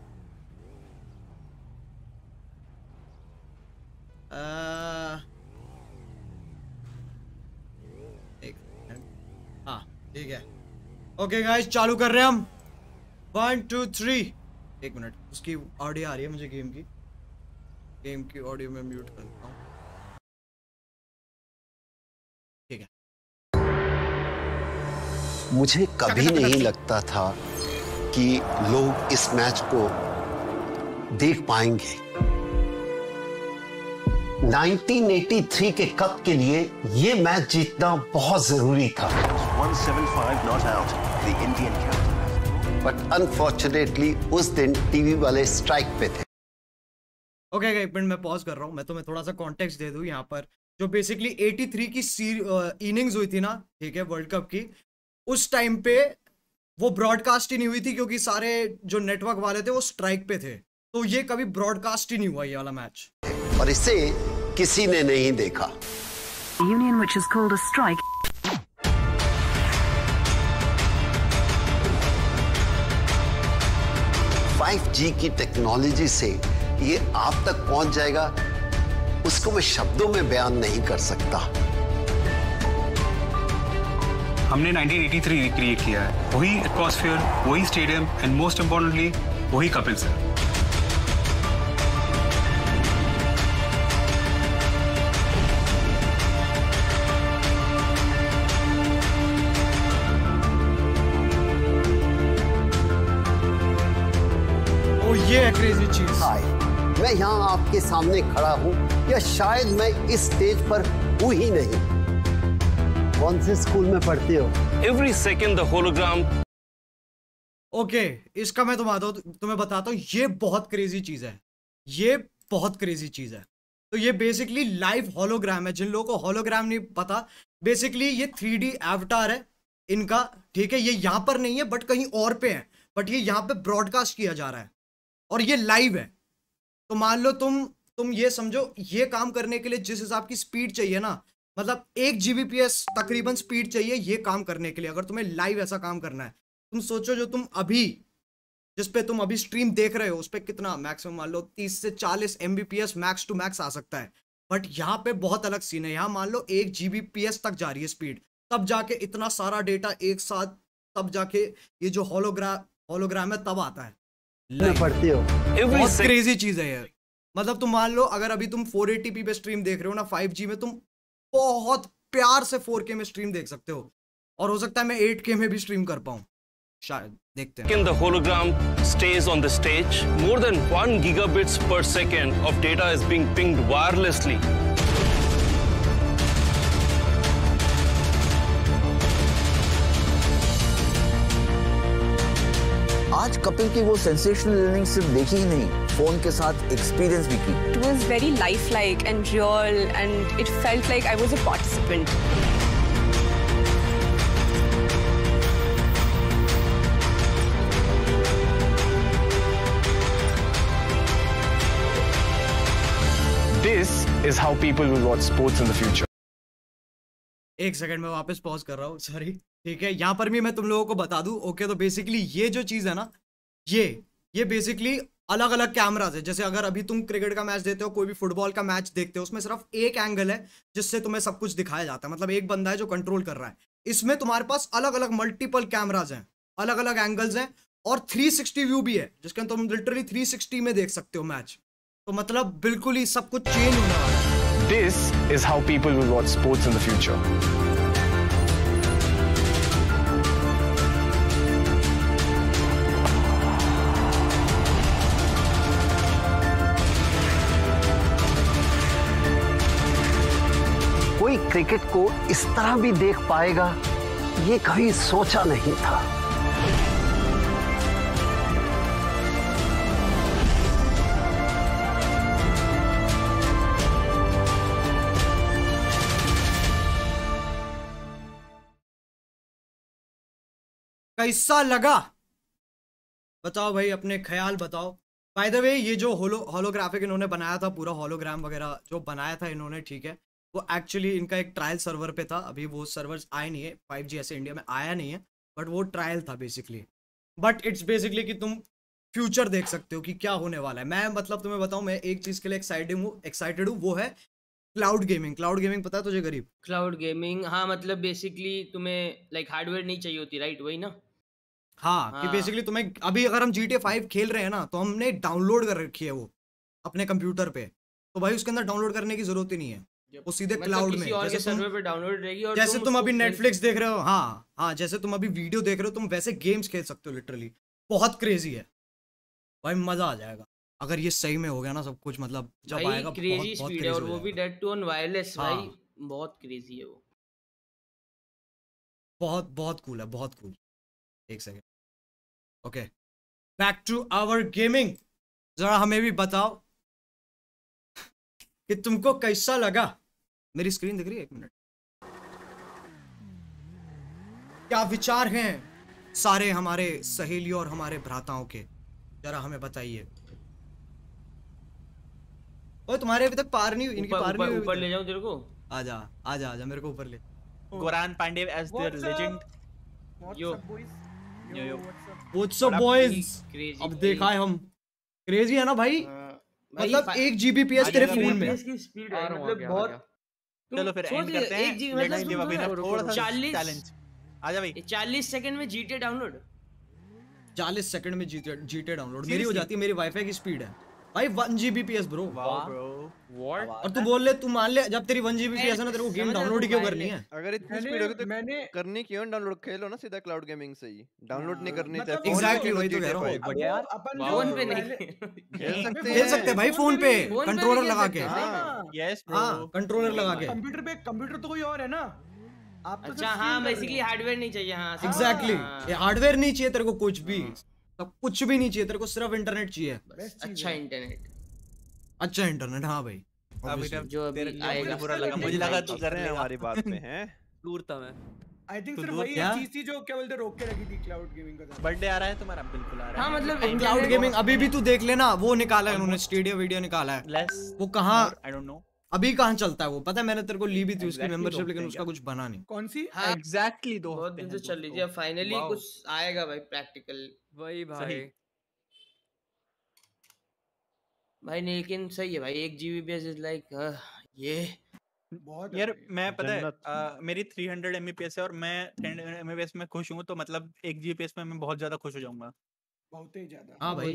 एक सेकंड, हाँ ठीक है। ओके गाइस चालू कर रहे हैं हम, वन टू थ्री। एक मिनट, उसकी ऑडियो आ रही है मुझे, गेम की गेम की ऑडियो में म्यूट कर देता हूँ, ठीक है। मुझे कभी नहीं लगता था कि लोग इस मैच को देख पाएंगे। नाइनटीन एटी थ्री के कप के लिए ये मैच जीतना बहुत जरूरी था। one seventy-five not out, the Indian captain. But unfortunately उस दिन टीवी वाले स्ट्राइक पे थे। ओके okay, एक मिनट मैं पॉज कर रहा हूँ, मैं तुम्हें थोड़ा सा कॉन्टेक्स्ट दे दूँ यहाँ पर। जो बेसिकली तिरासी की इनिंग्स हुई थी ना, ठीक है, वर्ल्ड कप की, उस टाइम पे वो ब्रॉडकास्ट ही नहीं हुई थी क्योंकि सारे जो नेटवर्क वाले थे वो स्ट्राइक पे थे, तो ये कभी ब्रॉडकास्ट ही नहीं हुआ ये वाला मैच, और इसे किसी ने नहीं देखा। Union which is called a strike. Five G की टेक्नोलॉजी से ये आप तक पहुंच जाएगा, उसको मैं शब्दों में बयान नहीं कर सकता। हमने नाइनटीन एटी थ्री रिक्रिएट किया है, वही एटमॉस्फेयर, वही स्टेडियम एंड मोस्ट इंपॉर्टेंटली वही कपिल सर। ये है क्रेजी चीज। हाय, मैं यहाँ आपके सामने खड़ा हूँ, या शायद मैं इस स्टेज पर हूँ ही नहीं। कौन से स्कूल में पढ़ते हो? Every second the hologram. Okay okay, इसका मैं तुम्हें तुम्हें बताता हूँ, ये बहुत क्रेजी चीज है, ये बहुत क्रेजी चीज है। तो ये बेसिकली लाइव होलोग्राम है। जिन लोगों को होलोग्राम नहीं पता, बेसिकली ये थ्री डी एवटार है इनका, ठीक है। ये यहाँ पर नहीं है बट कहीं और पे है, बट ये यहाँ पे ब्रॉडकास्ट किया जा रहा है और ये लाइव है। तो मान लो तुम तुम ये समझो, ये काम करने के लिए जिस हिसाब की स्पीड चाहिए ना, मतलब एक जीबीपीएस तकरीबन स्पीड चाहिए ये काम करने के लिए, अगर तुम्हें लाइव ऐसा काम करना है। तुम सोचो जो तुम अभी जिस पे तुम अभी स्ट्रीम देख रहे हो उस पे कितना मैक्सिमम मान लो तीस से चालीस एमबीपीएस मैक्स टू मैक्स आ सकता है, बट यहाँ पे बहुत अलग सीन है। यहाँ मान लो एक जीबीपीएस तक जा रही है स्पीड, तब जाके इतना सारा डेटा एक साथ, तब जाके ये जो होलोग्राम होलोग्राम है तब आता है। पढ़ते हो, बहुत क्रेजी चीज है यार। मतलब तुम मान लो अगर अभी तुम फोर एटी पी पे स्ट्रीम देख रहे हो ना फाइव जी में, तुम बहुत प्यार से फोर के में स्ट्रीम देख सकते हो, और हो सकता है मैं एट के में भी स्ट्रीम कर पाऊं शायद, देखते हैं। The hologram stays on the stage. More than one gigabits per second of data is being pinged wirelessly. आज कपिल की वो सेंसेशनल इनिंग सिर्फ देखी ही नहीं, फोन के साथ एक्सपीरियंस भी की। It was very lifelike and real, and it felt like I was a participant. This is how people will watch sports in the future. एक सेकंड में वापस पॉज कर रहा हूँ, सॉरी। ठीक है, यहाँ पर भी मैं तुम लोगों को बता दूं। ओके, तो बेसिकली ये जो चीज़ है ना, ये ये बेसिकली अलग अलग कैमराज है। जैसे अगर अभी तुम क्रिकेट का मैच देते हो, कोई भी फुटबॉल का मैच देखते हो, उसमें सिर्फ एक एंगल है जिससे तुम्हें सब कुछ दिखाया जाता है, मतलब एक बंदा है जो कंट्रोल कर रहा है। इसमें तुम्हारे पास अलग अलग मल्टीपल कैमराज हैं, अलग अलग एंगल्स हैं, और थ्री सिक्सटी व्यू भी है, जिसके तुम लिटरली थ्री सिक्सटी में देख सकते हो मैच। तो मतलब बिल्कुल ही सब कुछ चेंज होने वाला है। This is how people will watch sports in the future. कोई क्रिकेट को इस तरह भी देख पाएगा, ये कभी सोचा नहीं था। कैसा लगा बताओ भाई, अपने ख्याल बताओ। बाय द वे, ये जो होलो होलोग्राफिक इन्होंने बनाया था, पूरा होलोग्राम वगैरह जो बनाया था इन्होंने, ठीक है, वो एक्चुअली इनका एक ट्रायल सर्वर पे था। अभी वो सर्वर्स आए नहीं है, फाइव जी ऐसे इंडिया में आया नहीं है, बट वो ट्रायल था बेसिकली। बट इट्स बेसिकली कि तुम फ्यूचर देख सकते हो कि क्या होने वाला है। मैं मतलब तुम्हें बताऊं, मैं एक चीज़ के लिए एक्साइटेड हूँ एक्साइटेड हूँ वो है क्लाउड गेमिंग। क्लाउड गेमिंग पता है तुझे गरीब? क्लाउड गेमिंग, हाँ, मतलब बेसिकली तुम्हें लाइक हार्डवेयर नहीं चाहिए होती, राइट? वही ना? हाँ, हाँ, कि बेसिकली तुम्हें अभी अगर हम जी टी ए फाइव खेल रहे हैं ना, तो हमने डाउनलोड कर रखी है वो अपने कंप्यूटर पे, तो भाई उसके अंदर डाउनलोड करने की जरूरत ही नहीं है, वो सीधे मतलब क्लाउड में और जैसे सर्वर पे डाउनलोड रहेगी। और जैसे तुम, तुम अभी उसको नेटफ्लिक्स देख रहे हो, हाँ हाँ, जैसे तुम अभी वीडियो देख रहे हो, तुम वैसे गेम्स खेल सकते हो लिटरली। बहुत क्रेजी है भाई, मजा आ जाएगा अगर ये सही में हो गया ना सब कुछ। मतलब जब भाई आएगा क्रेजी स्पीड है, और वो भी डेड टू ऑन वायरलेस। हाँ। भाई बहुत क्रेजी है वो, बहुत बहुत कूल है, बहुत कूल। एक second, okay, back to our gaming. जरा हमें भी बताओ कि तुमको कैसा लगा। मेरी स्क्रीन दिख रही है? एक मिनट। क्या विचार हैं सारे हमारे सहेलियों और हमारे भ्राताओं के, जरा हमें बताइए। ओए तुम्हारे अभी तक पार नहीं हुई, इनकी पार नहीं हुई। ऊपर ले जाऊं तेरे को? आजा आजा आजा, मेरे को ऊपर ले। Goran Pandey as their legend. Yo yo yo what's up boys. अब देखा है हम, क्रेजी है ना भाई, मतलब एक जीबीपीएस तेरे फोन में की स्पीड है, मतलब बहुत। चलो फिर एंड करते हैं। एक जी मतलब थोड़ा सा चालीस चैलेंज। आजा भाई, चालीस सेकंड में जीटीए डाउनलोड। चालीस सेकंड में जीटीए जीटीए डाउनलोड मेरी हो जाती है। मेरी वाईफाई की स्पीड है भाई one Gbps bro. Wow bro, what? और तू बोल ले, तू मान ले जब तेरी वन जीबीपीएस है ना, तेरे को गेम डाउनलोड क्यों करनी है? अगर इतनी स्पीड होगी तो मैंने करनी क्यों? डाउनलोड खेलो ना सीधा क्लाउड गेमिंग से ही, डाउनलोड नहीं करनी तो एग्जैक्टली वही तो कह रहा हूं। बढ़िया यार, फोन पे नहीं खेल सकते खेल सकते भाई फोन पे, कंट्रोलर लगा के। यस ब्रो, हां कंट्रोलर लगा के। कंप्यूटर पे कंप्यूटर तो कोई और है ना आप तो। अच्छा हाँ, बेसिकली हार्डवेयर नहीं चाहिए। हाँ एग्जैक्टली, ये हार्डवेयर नहीं चाहिए तेरे को, कुछ भी, सब कुछ भी नहीं चाहिए तेरे को, सिर्फ इंटरनेट चाहिए। अच्छा इंटरनेट, अच्छा इंटरनेट। हाँ भाई, अभी जो अभी आएगा बुरा लगा, मुझे लगा तू कर रहे हैं हमारी बात पे हैं। दूरता में आई थिंक सिर्फ वही एक चीज थी जो क्या बोलते रोक के रखी थी क्लाउड गेमिंग का। बर्थडे आ रहा है तुम्हारा? बिल्कुल आ रहा है। हाँ मतलब क्लाउड गेमिंग अभी भी तू देख लेना, वो निकाला है उन्होंने, स्टूडियो वीडियो निकाला है। वो कहाँ, आई डोंट नो अभी कहाँ चलता है वो, पता है? मैंने तेरे को ली भी थी उसकी मेंबरशिप, लेकिन उसका कुछ बना नहीं। कौन सी? एग्जैक्टली दो बहुत दिन से चल रही थी, अब फाइनली कुछ आएगा भाई प्रैक्टिकल। वही भाई भाई नहीं, लेकिन सही है भाई, एक जीबीपीएस इज लाइक ये बहुत यार। मैं पता है uh, मेरी थ्री हंड्रेड एमबीपीएस है और मैं टेन एमबीपीएस में खुश हूँ, तो मतलब एक जीबीपीएस में मैं बहुत ज्यादा खुश हो जाऊंगा, बहुत ही ज्यादा। हाँ भाई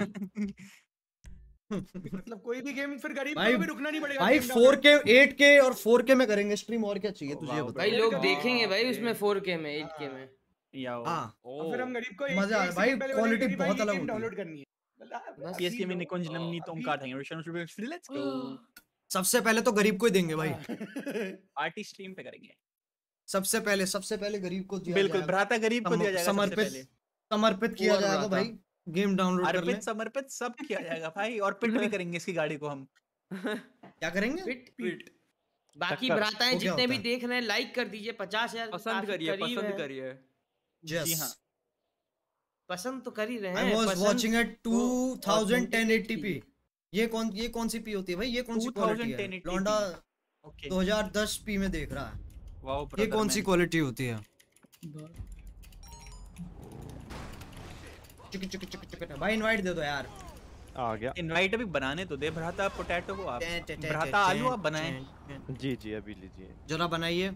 मतलब कोई भी गेम फिर गरीब भाई, को भी रुकना नहीं पड़ेगा भाई फोर के एट के और फोर के में करेंगे स्ट्रीम, और क्या चाहिए तुझे बता भाई? लोग देखेंगे भाई उसमें फोर के में, एट के में। हाँ और फिर हम गरीब को मजा आ भाई, क्वालिटी बहुत अलग होती है। डाउनलोड करनी है पीएसके में निकुंज नमनी तुम काटेंगे। Let's go. सबसे पहले तो गरीब को ही देंगे भाई, पार्टी स्ट्रीम पे करेंगे सबसे पहले। सबसे पहले गरीब को दिया बिल्कुल, भ्राता गरीब को दिया जाएगा, समर्पित समर्पित किया जाएगा भाई, गेम डाउनलोड कर ले। अर्पित समर्पित सब किया जाएगा भाई, और पिट भी करेंगे इसकी गाड़ी को हम। क्या करेंगे? पिट पिट। बाकी भ्राताएं जितने भी देख रहे हैं लाइक कर दीजिए, पचास हजार पसंद करिए, पसंद करिए। जी हाँ, पसंद तो कर ही रहे हैं। I was watching at two thousand ten eighty p। ये कौन ये कौन सी पी होती है भाई? ये कौन सी क्वालिटी है? लौंडा दो हज़ार दस पी में देख रहा है। वाओ ये कौन सी क्वालिटी होती है? चिक चिक चिक चिक भाई इनवाइट दे दो यार। आ गया। इनवाइट अभी बनाने तो दे भ्राता पोटैटो को आप। भ्राता आलू आप बनाएं। जी जी अभी लीजिए। जरा बनाइए।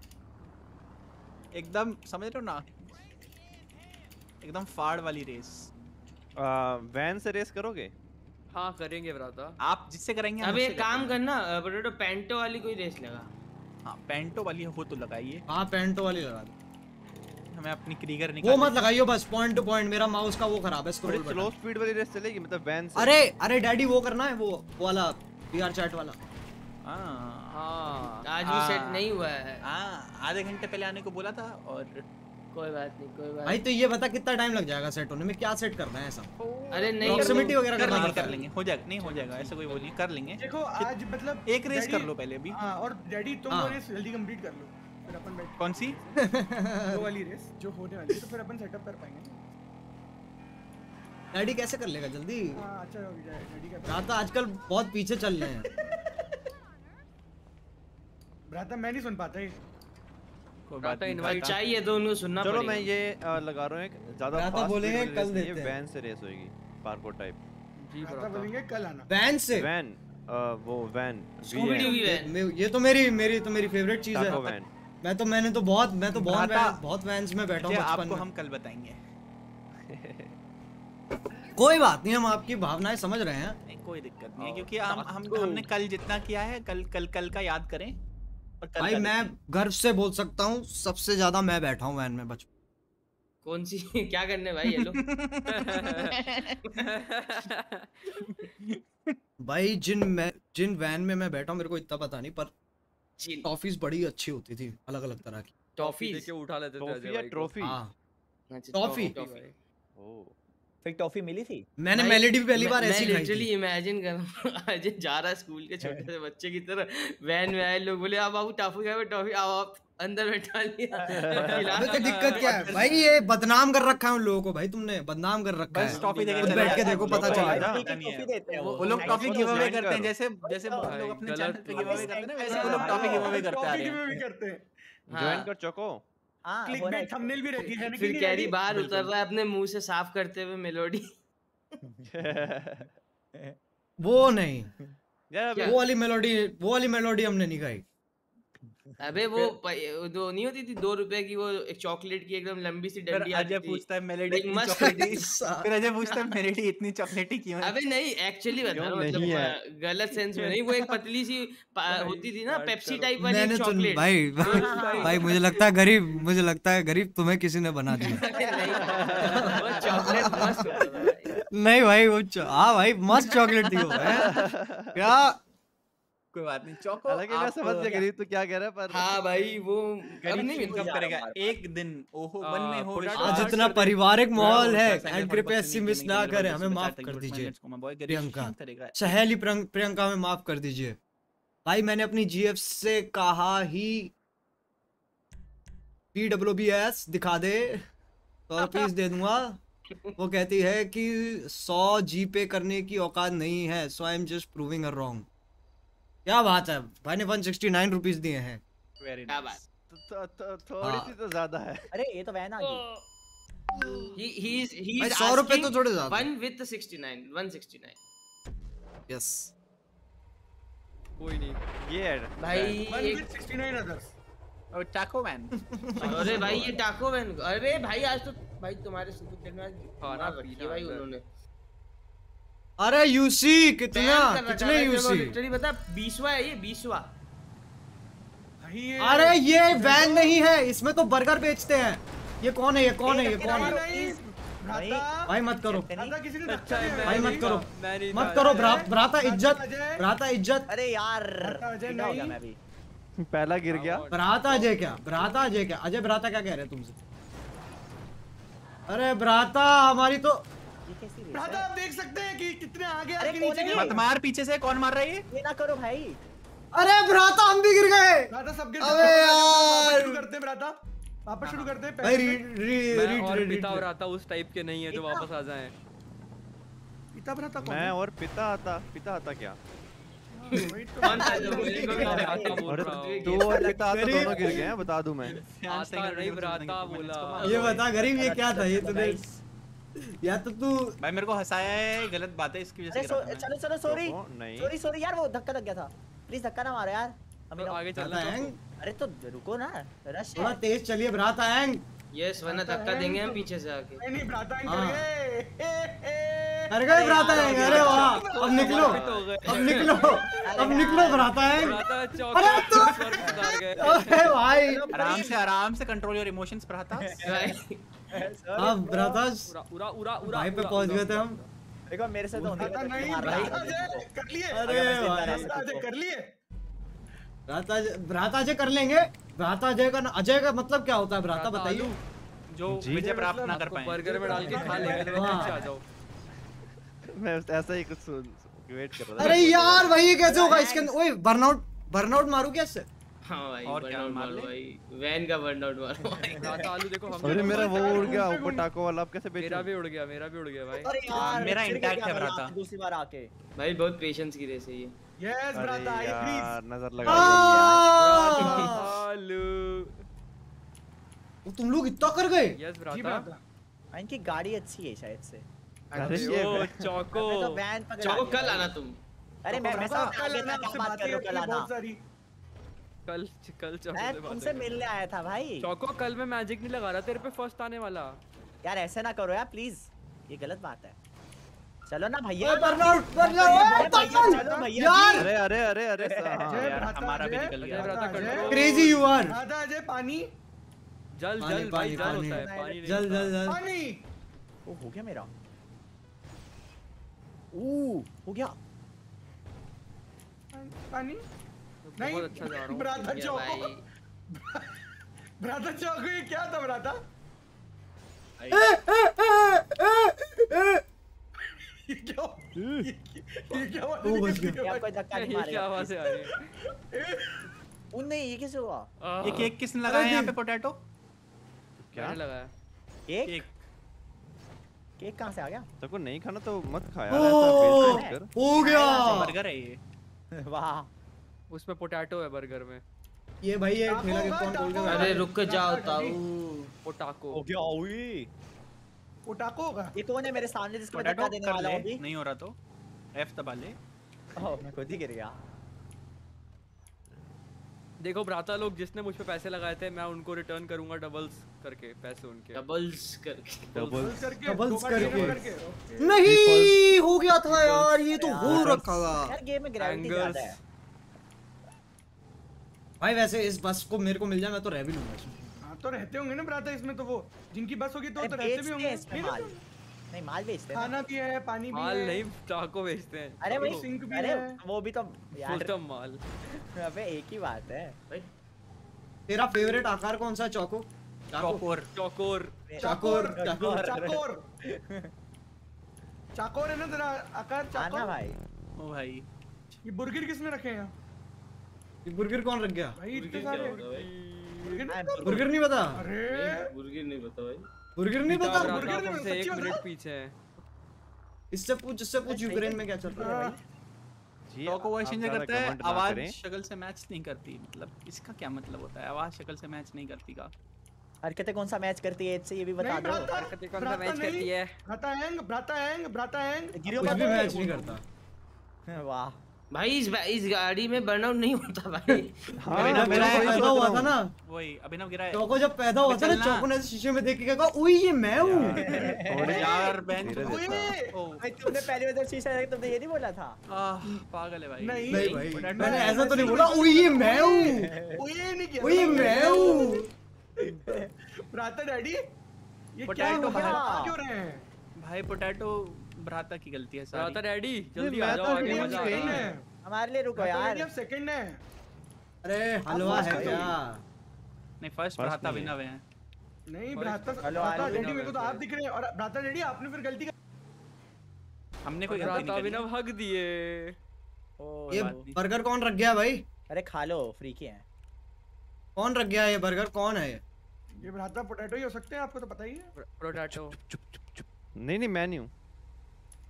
एकदम समझ रहे हो ना? एकदम फाड़ वाली रेस। वैन से रेस करोगे? हाँ करेंगे भ्राता। आप जिससे करेंगे अब एक काम करना पोटैटो पेंटो वाली कोई रेस लगा। हाँ पेंटो वाली हो तो लगाइए। हाँ पेंटो वाली लगा दो। हमें अपनी क्रीगर निकाल। वो मत लगाइयो बस पॉइंट टू पॉइंट। मेरा माउस का वो खराब है स्क्रॉल बटन। स्लो स्पीड वाली रेस चलेगी मतलब वैन से। अरे अरे डैडी वो करना है वो वाला वीआर चैट वाला। हाँ हाँ आज भी सेट नहीं हुआ है। हाँ आधे घंटे पहले आने को बोला था और कोई बात नहीं कोई बात भाई तो ये बता कितना टाइम लग जाएगा सेट होने में? क्या सेट करना है ऐसा? अरे नहीं प्रॉक्सिमिटी वगैरह कर करना लेंगे पड़ता कर है। लेंगे हो जाएगा नहीं हो जाएगा ऐसा कोई वो नहीं कर लेंगे। देखो आज मतलब एक रेस कर लो पहले अभी। हाँ और डैडी तुम हाँ। वो रेस जल्दी कंप्लीट कर लो फिर अपन बैठ। कौन सी? वो वाली रेस जो होने वाली है तो फिर अपन सेटअप कर पाएंगे। डैडी कैसे कर लेगा जल्दी? हाँ अच्छा हो जाए डैडी का। भ्राता आजकल बहुत पीछे चल रहे हैं। भ्राता मैं नहीं सुन पाता ये। भ्राता इनवाइट चाहिए तो उनको सुनना चलो पड़ेगा। मैं ये आ, लगा रहा हूँ एक ज्यादा भ्राता फास्ट बोलेंगे स्पीड वाली कल रेस नहीं है, देते हैं। वैन से रेस होगी पार्कोर टाइप। जी भ्राता बोलेंगे कल आना। वैन से? वैन वो वैन स्कूबी वैन। ये तो मेरी मेरी तो मेरी फेवरेट चीज टाको है। वैन। मैं तो मैंने तो बहुत मैं तो बहुत भ्राता- वैन, बहुत वैन्स में बैठा हूँ ये बचपन आपको में। हम कल बताएंगे। कोई बात नहीं हम आपकी भावनाएं समझ रहे हैं। नहीं कोई दिक्कत नहीं है क्योंकि हम हम हमने कल जितना किया है कल कल कल का याद करें और कल भाई का मैं गर्व से बोल सकता हूँ सबसे ज्यादा मैं बैठा हूँ वैन में बचपन। कौन सी क्या करने भाई ये लोग? भाई जिन मैं जिन वैन में मैं बैठा हूँ मेरे को इतना पता नहीं पर टॉफीज बड़ी अच्छी होती थी अलग अलग तरह की। टॉफी देके उठा लेते थे टॉफी अजय या भाई को। ट्रॉफी? हाँ अच्छा, टॉफी। ओ फिर टॉफी मिली थी? मैंने भाई, मेलेडी भी पहली मैं- बार मैं ऐसी खाई लिटरली थी। इमेजिन कर रहा हूँ अजय जा रहा है स्कूल के छोटे से बच्चे की तरह वैन में आए लोग बोले आप बाबू टॉफी खाए टॉफी आओ आप अंदर बैठा लिया। अबे तो दिक्कत क्या है भाई? ये बदनाम कर रखा है उन लोगों को भाई। तुमने बदनाम कर रखा है। बस टॉफी देके खुद चले बैठ के जाते देखो हैं। पता लोग चलेगा। आधा टॉफी देते हैं वो वो। लोग टॉफी गिव अवे ज्वाइन करते हैं करो। जैसे जैसे बहुत भाई, लोग अपने गलत चैनल पे गिव अवे करते हैं ना वैसे वो हाँ, लोग टॉफी गिव अवे करते आ टॉफी रहे गिव हैं। अवे करते हैं। ज्वाइन कर चको। हाँ हो रहा क्लिकबेट है। थंबनेल भी रहती है ना फिर कैरी बाहर उतर रहा है अपने मुंह से साफ करते हुए मेलोडी। वो नहीं यार वो वाली मेलोडी वो वाली मेलोडी हमने नहीं गाई। अबे वो प- दो नहीं होती थी दो रुपए की वो एक चॉकलेट की एकदम लंबी सी फिर डंडी अजय आती थी। पूछता है मेलेडी एक इतनी मस्त चॉकलेटी फिर अजय पूछता है मेलेडी इतनी चॉकलेटी क्यों है? अबे नहीं एक्चुअली बता रहा हूँ क्यों मतलब नहीं है? अ, गलत सेंस में नहीं। वो एक पतली सी पा- होती थी ना पेप्सी टाइप वाली मैंने तो चॉकलेट। भाई भाई मुझे लगता है गरीब मुझे लगता है गरीब तुम्हें किसी ने बना दिया। वो चॉकलेट मस्त होता था भाई। नहीं भाई वो च- हाँ भाई मस्त चॉकलेट थी वो हैं? क्या कोई बात नहीं चौको हालांकि मैं आप- समझ गया गरीब तो क्या कह रहा है पर हाँ भाई वो अब गरीब नहीं इनकम मिलता। करेगा एक दिन ओहो वन में हो पोटैटो आज विश्वास। इतना पारिवारिक माहौल है थोड़ा एंड बहुत कृपया बदतमीजी मिस नहीं ना करेंगे, करें बस हमें बचाते माफ हैं, कर good दीजिए finance को, my boy, गरीब प्रियंका शांत करेगा। सहेली प्रियं- प्रियंका में माफ कर दीजिए भाई। मैंने अपनी जीएफ से कहा ही पी डब्ल्यू बी एस दिखा दे सौ रुपीस दे दूंगा। वो कहती है कि सौ जी पे करने की औकात नहीं है so I am just proving her wrong. क्या बात है भाई ने वन सिक्सटी नाइन रुपीस दिए हैं। Very क्या nice. बात। तो- तो- थोड़ी सी तो ज्यादा है। अरे ये तो वैन आ गई। He he is he भाई is सौ रुपए तो asking थोड़े ज्यादा। one with sixty-nine one sixty-nine। Yes कोई नहीं ये ऐड भाई वन एक विद सिक्सटी नाइन अदर्स। और टाको मैन अरे भाई ये टाको वैन अरे भाई आज तो भाई तुम्हारे सुपर चैट में आज खाना मार रखी है पीना भाई अंदर। उन्होंने। अरे यूसी कितना बैन कर रखा कितने है, यूसी? लिटरली बता बीसवा है ये बीसवा। भाई ये अरे ये वैन नहीं है इसमें तो बर्गर बेचते हैं। ये कौन है ये कौन है ये कौन है? नहीं भ्राता भाई मत करो भ्राता किसी ने अच्छा धक्का है, दिया भाई है। मत करो मैं नहीं मत था। करो भ्रा, भ्राता इज्जत अजय। भ्राता इज्जत। अरे यार भ्राता अजय सीधा हो गया नहीं। मैं भी। पहला गिर गया। भ्राता अजय क्या भ्राता अजय क्या अजय भ्राता क्या कह रहे हैं तुमसे? अरे भ्राता हमारी तो ये कैसी रेस भ्राता है? आप देख सकते हैं कि कितने आगे अरे आगे कौन नीचे है गए। ये? मत मार पीछे से कौन मार रहा है ये? ये ना करो भाई। अरे भ्राता हम भी गिर गए। भ्राता सब गिर अबे सकते हैं। यार। वापस शुरू करते हैं भ्राता वापस शुरू करते हैं। भाई पहले री से- री मैं री और री पिता और आता उस टाइप के नहीं है जो वापस आ जाएं। पिता भ्राता कौन मैं है? और पिता आता पिता आता क्या? कौन था जो मेरे को भी भ्राता बोल रहा हूँ। तू और पिता तो दोनों गिर गए हैं, बता दूं मैं। आता नहीं भ्राता बोला। ये बता गरीब ये क्या था ये तूने या तो तू भाई मेरे को हंसाया है, गलत बात है इसकी वजह अरे से सो, गिरा था चलो चलो सॉरी नहीं। सॉरी सॉरी यार वो धक्का लग गया था। प्लीज धक्का ना मारो यार। तो आगे चलना है। अरे तो रुको ना, रश थोड़ा तेज चलिए भ्राता एंग। यस वरना धक्का देंगे हम पीछे से आके। नहीं नहीं भ्राता एंग हाँ। कर गए। कर गए भ्राता एंग। अरे वाह अब निकलो अब निकलो अब निकलो भ्राता एंग। भ्राता चौक अरे तू स्वर्ग सुधार गए। अरे भाई आराम से आराम से कंट्रोल योर इमोशंस भ्राता। अब भ्राता उड़ा उड़ा उड़ा भाई पे पहुंच गए थे हम। देखो मेरे से तो होने भ्राता नहीं मार रहा है। भ्राता जे कर लिए। अरे भ्राता जे कर लिए। भ्राता भ्राता अजय कर लेंगे। भ्राता अजय का अजय का मतलब क्या होता है भ्राता बताइए। जो विजय प्राप्त ना कर पाए। बर्गर में डाल के खा लेंगे तो पीछे आ जाओ। मैं ऐसा ही कुछ वेट कर रहा था। अरे यार भाई ये कैसे होगा इसके अंदर। ओए बर्नआउट बर्नआउट मारू क्या इससे। हाँ भाई और क्या बर्नआउट मार मारो ले? भाई वैन का बर्नआउट मारो भाई। भ्राता आलू देखो हम अरे मेरा वो उड़ गया ऊपर टाको वाला, अब कैसे बेचूं? मेरा भी उड़ गया मेरा भी उड़ गया भाई। अरे यार मेरा फिर इंटैक्ट क्या है करा भ्राता। दूसरी बार आके। भाई बहुत पेशेंस की रेस है ये। यस भ्राता आई अरे प्लीज। यार नजर लगा आलू वो तुम लोग इतना कर गए। यस जी भ्राता भ्राता। इनकी गाड़ी अच्छी है शायद से। अरे ये ओ चौको मैं तो वैन पकड़ा चौको लिया। कल आना तुम। अरे मैं मैं भ्राता सब कल आगे आना, तक आपसे बात बातें कर रहा हूँ, होती कल है आना। बहुत सारी। कल कल चौको मैं से बात तुमसे करेंगे। मिलने आया था भाई। चौको कल मैं मैजिक नहीं लगा रहा तेरे पे फर्स्ट आने वाला। यार ऐसे ना करो यार प्लीज, ये गलत बात है। चलो ना भैया। बर्नआउट बर्नआउट चलो भैया यार अरे अरे अरे अरे हाँ जय यार, भ्राता हमारा भी जय। निकल गया। भ्राता Jay. Control. Crazy you are. भ्राता अजय पानी जल पानी, जल भाई पानी, जल पानी। होता है पानी नहीं जल होता। जल जल पानी। ओ हो गया मेरा। ओ हो गया। पानी नहीं बहुत अच्छा जा रहा हूँ। भ्राता ये चौको। भाई भ्राता चौको ये क्या था भ्राता। ये क्या ये ये क्या हुआ? वो बच गया। ये आपको धक्का नहीं ये क्या मारेगा। आवाज आ रही है। ओ नहीं ये कैसे हुआ? ये केक किसने लगाया यहाँ पे पोटैटो? क्या मैंने लगाया। केक केक केक कहाँ से आ गया? सबको नहीं खाना तो मत खा यार, ओ, ऐसा बेच कर। हो गया। बर्गर है ये। वाह उसमें पोटैटो है बर्गर में। ये भाई ये ठेला के कौन खोल के अरे रुक जाओ ताऊ। पोटाको हो गया ओए। वो टाको होगा। ये कौन है मेरे सामने जिसको मैं पोटैटो धक्का देने कर वाला ले, हूँ अभी? नहीं हो रहा तो एफ दबा ले। ओह मैं खुद ही गिर गया। देखो भ्राता लोग जिसने मुझ पे पैसे लगाए थे मैं उनको रिटर्न करूंगा डबल्स करके पैसे उनके। डबल्स करके डबल्स करके डबल्स दो बार करके। डबल करके ओके। नहीं हो गया था यार ये तो हो यार, रखा था यार गेम में ग्रेविटी Angles. ज्यादा है। भाई वैसे इस बस को मेरे को मिल जाए मैं तो रह भी लूंगा इसमें। हाँ तो रहते होंगे ना भ्राता इसमें तो वो जिनकी बस होगी तो अरे तो रहते भी बेचते होंगे। हैं इसमें नहीं माल। ना? नहीं माल बेचते हैं ना। खाना भी है पानी भी माल है। नहीं टाको बेचते हैं। अरे भाई सिंक भी अरे है। वो भी तो यार फुलटम माल। अबे एक ही बात है। तेरा फेवरेट आकार कौन सा चौको। चौकोर चौकोर चाकोर चाकोर चाकोर चाकोर चाकोर है ना तेरा आकार आना चाकोर। भाई। ओ भाई ये बुर्गर किसने रखे हैं यहाँ? ये बुर्गर कौन रख गया। भाई इतने क्या सारे होगा भाई? बुर्गर हाँ, नहीं- बुर्गर नहीं पता। अरे बुर्गर नहीं पता भाई। बुर्गर नहीं पता। बुर्गर भ्राता नहीं हमसे पता, एक सच्ची मिनट बता। पीछे है। इससे पूछ इससे पूछ यूक्रेन में क्या चल रहा है। जी, चौको आप वॉइस ज़्यादा करता है, comment ना आवाज करें। शक्ल से मैच नहीं करती। मतलब इसका क्या मतलब होता है आवाज शक्ल से मैच नहीं करती का? हरकतें कौन सा मैच करती है इससे ये भी बता नहीं दो। भ्राता हरकतें कौन सा भ्राता मैच नहीं। करती है? भ्राता हैंग भ्राता हैंग भ्राता हैंग गिरो कुछ मत भी दो। मैच नहीं करता। वाह भाई इस इस गाड़ी में बर्नआउट नहीं होता भाई। हाँ अभिनव गिरा है, पैदा हुआ था ना। वही अभिनव गिरा है। चौको जब पैदा हुआ था ना चलना। चौको ने शीशे में देख के कहा ओए ये मैं हूँ। अरे यार बहन धीरे चोद। से ओ भाई तुमने पहली बार जब शीशा देखा तुमने ये नहीं बोला था? आह, पागल है भाई। नहीं नहीं भाई पोटैटो मैंने है। ऐसा तो नहीं बोला ओए ये मैं हूँ। वो ये नहीं किया ओए मैं हूँ। भ्राता डैडी ये क्या पोटैटो हो गया? भरा। आ क्यों रहे हैं? भाई पोटैटो भ्राता की गलती है भ्राता सारी। डैडी जल्दी मैं आ तो जाओ आगे नहीं मजा आ सेकंड रहा है है। हमारे लिए रुको भ्राता यार। डैडी अब सेकंड है। अरे हलवा है क्या। नहीं फर्स्ट First भ्राता नहीं है। अभिनव है। नहीं भ्राता हेलो, भ्राता हेलो, डैडी मेरे को तो आप दिख रहे हैं और भ्राता डैडी आपने फिर गलती कर। हमने कोई गलती भ्राता नहीं करी। अभिनव हक दिए। ओ ये बात नहीं। बर्गर कौन रख गया भाई। अरे खा लो फ्री के हैं। कौन रख गया ये बर्गर कौन है ये। ये भ्राता पोटैटो ही हो सकते हैं आपको तो पता ही है। पोटैटो नहीं नहीं मैं नहीं हूँ।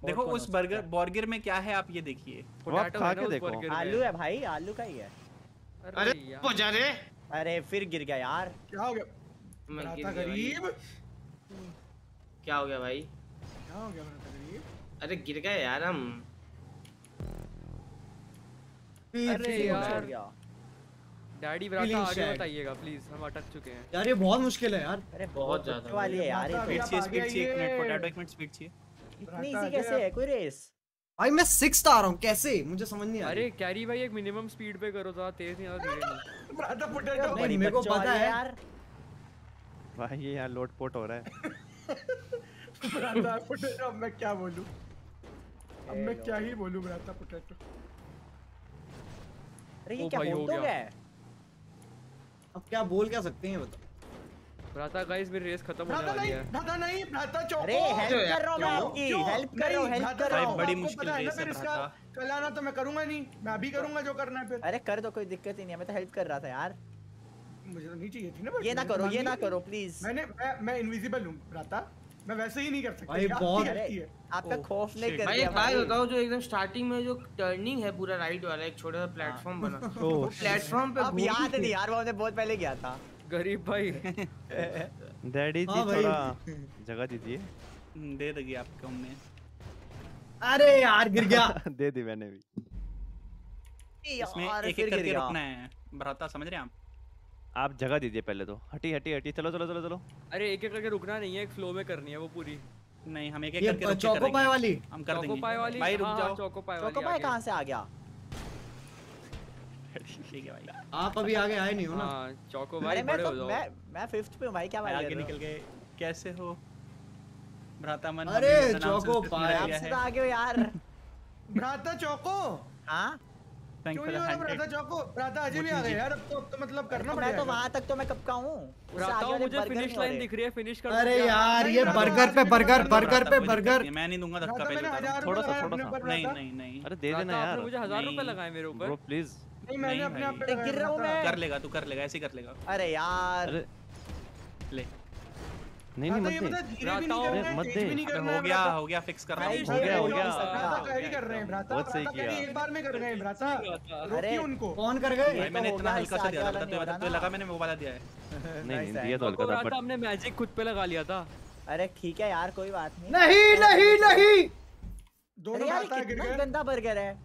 देखो उस बर्गर बर्गर में क्या है आप ये देखिए। पोटैटो खा के देखो। आलू है भाई, आलू का ही है। अरे पहुंचा रे। अरे फिर गिर गया यार। क्या हो गया? मैं गिर गया गरीब। क्या हो गया भाई? क्या हो गया मेरा गरीब? अरे गिर गए यार हम। अरे यार डैडी ब्राता आगे बताइएगा प्लीज, हम अटक चुके हैं यार। ये बहुत मुश्किल है यार। अरे बहुत ज्यादा वाली है यार। स्पीड चाहिए, स्पीड चाहिए, एक मिनट पोटैटो एक मिनट स्पीड चाहिए। इतनी इजी कैसे है कोई रेस? भाई मैं सिक्स्थ आ रहा हूँ, कैसे? मुझे समझ नहीं आ रही। अरे कैरी भाई एक मिनिमम स्पीड पे करो, तो तेज नहीं धीरे नहीं। ब्राता पोटैटो नहीं मेरे को पता है यार। भाई ये यहाँ लोट पोट हो रहा है। ब्राता पोटैटो, अब मैं क्या बोलूं? अब मैं क्या ही बोलूं ब्राता पोटैटो। अरे ये क्या हो गया? अब क्या बोल क्या सकते हैं बताओ? ब्राता गाइस मेरी रेस खत्म होने वाली है। ब्राता नहीं, ब्राता चौको। अरे हेल्प कर रहा हूं मैं आपकी, हेल्प कर रहा हूं, हेल्प कर रहा हूं। बड़ी मुश्किल रेस है ब्राता। कल आना तो मैं करूंगा नहीं, मैं अभी करूंगा जो करना है फिर। अरे कर दो, कोई दिक्कत ही नहीं है, मैं तो हेल्प कर रहा था यार। मुझे तो नहीं चाहिए थी ना। ये ना करो, ये ना करो प्लीज। मैंने मैं मैं इनविजिबल हूं ब्राता, मैं वैसे ही नहीं कर सकता। भाई बहुत आपका खौफ नहीं कर भाई दिया एक बात बताओ, जो एकदम स्टार्टिंग में जो टर्निंग है पूरा राइट वाला, एक छोटा सा प्लेटफॉर्म बना, प्लेटफॉर्म पे अब याद नहीं यार, वो हमने बहुत पहले किया था। गरीब भाई। डैडी जी थोड़ा जगह दीजिए। दे देगी आपको हमने। अरे यार गिर गया। दे दी मैंने भी। इसमें एक एक करके रुकना है ब्राता, समझ रहे हैं आप? आप जगह दीजिए पहले तो। हटी हटी हटी, चलो चलो चलो चलो। अरे एक एक करके रुकना नहीं है, एक फ्लो में करनी है वो पूरी। नहीं हम एक एक करके रुक के चौको पाई वाली हम कर देंगे। चौको पाई वाली भाई रुक जाओ। चौको पाई वाली। चौको पाई कहां से आ गया? ठीक है भाई। आप अभी आगे आए नहीं हो ना? हां चौको भाई बड़े हो जाओ। मैं मैं फिफ्थ पे हूं भाई, क्या बात कर रहे हो? आगे निकल गए कैसे हो भ्राता मन? अरे चौको पाई आपसे तो आगे हो यार। भ्राता चौको। हां क्यों नहीं हो रहा भ्राता चौको? भ्राता अजय भी आ गए यार, अब तो अब तो मतलब करना पड़ेगा। मैं तो वहां तक तो मैं कब का हूं। भ्राता मुझे फिनिश लाइन दिख रही है, फिनिश कर। अरे यार ये बर्गर पे बर्गर, बर्गर पे बर्गर। मैं नहीं दूंगा धक्का पहले। थोड़ा सा थोड़ा सा। नहीं नहीं नहीं। अरे दे देना यार। मुझे हजार रुपए लगाए मेरे ऊपर। Bro please. नहीं मैंने अपने आप पे गिर रहा हूं मैं। कर लेगा तू, कर लेगा, ऐसे कर लेगा। अरे यार ले। नहीं नहीं मत दे, मत दे। हो गया हो गया, फिक्स कर रहा हूं। हो गया हो गया। भ्राता कैरी कर रहे हैं भ्राता। बहुत सही किया। एक बार में कर गए भ्राता। अरे उनको कौन कर गए? भाई मैंने इतना हल्का सा दिया था, तो तो लगा मैंने वो वाला दिया है। नहीं नहीं दिया तो हल्का था, बट हमने मैजिक खुद पे लगा लिया था। अरे ठीक है यार, कोई बात नहीं। नहीं नहीं नहीं, दोनों भ्राता गिर गए। गंदा बर्गर है।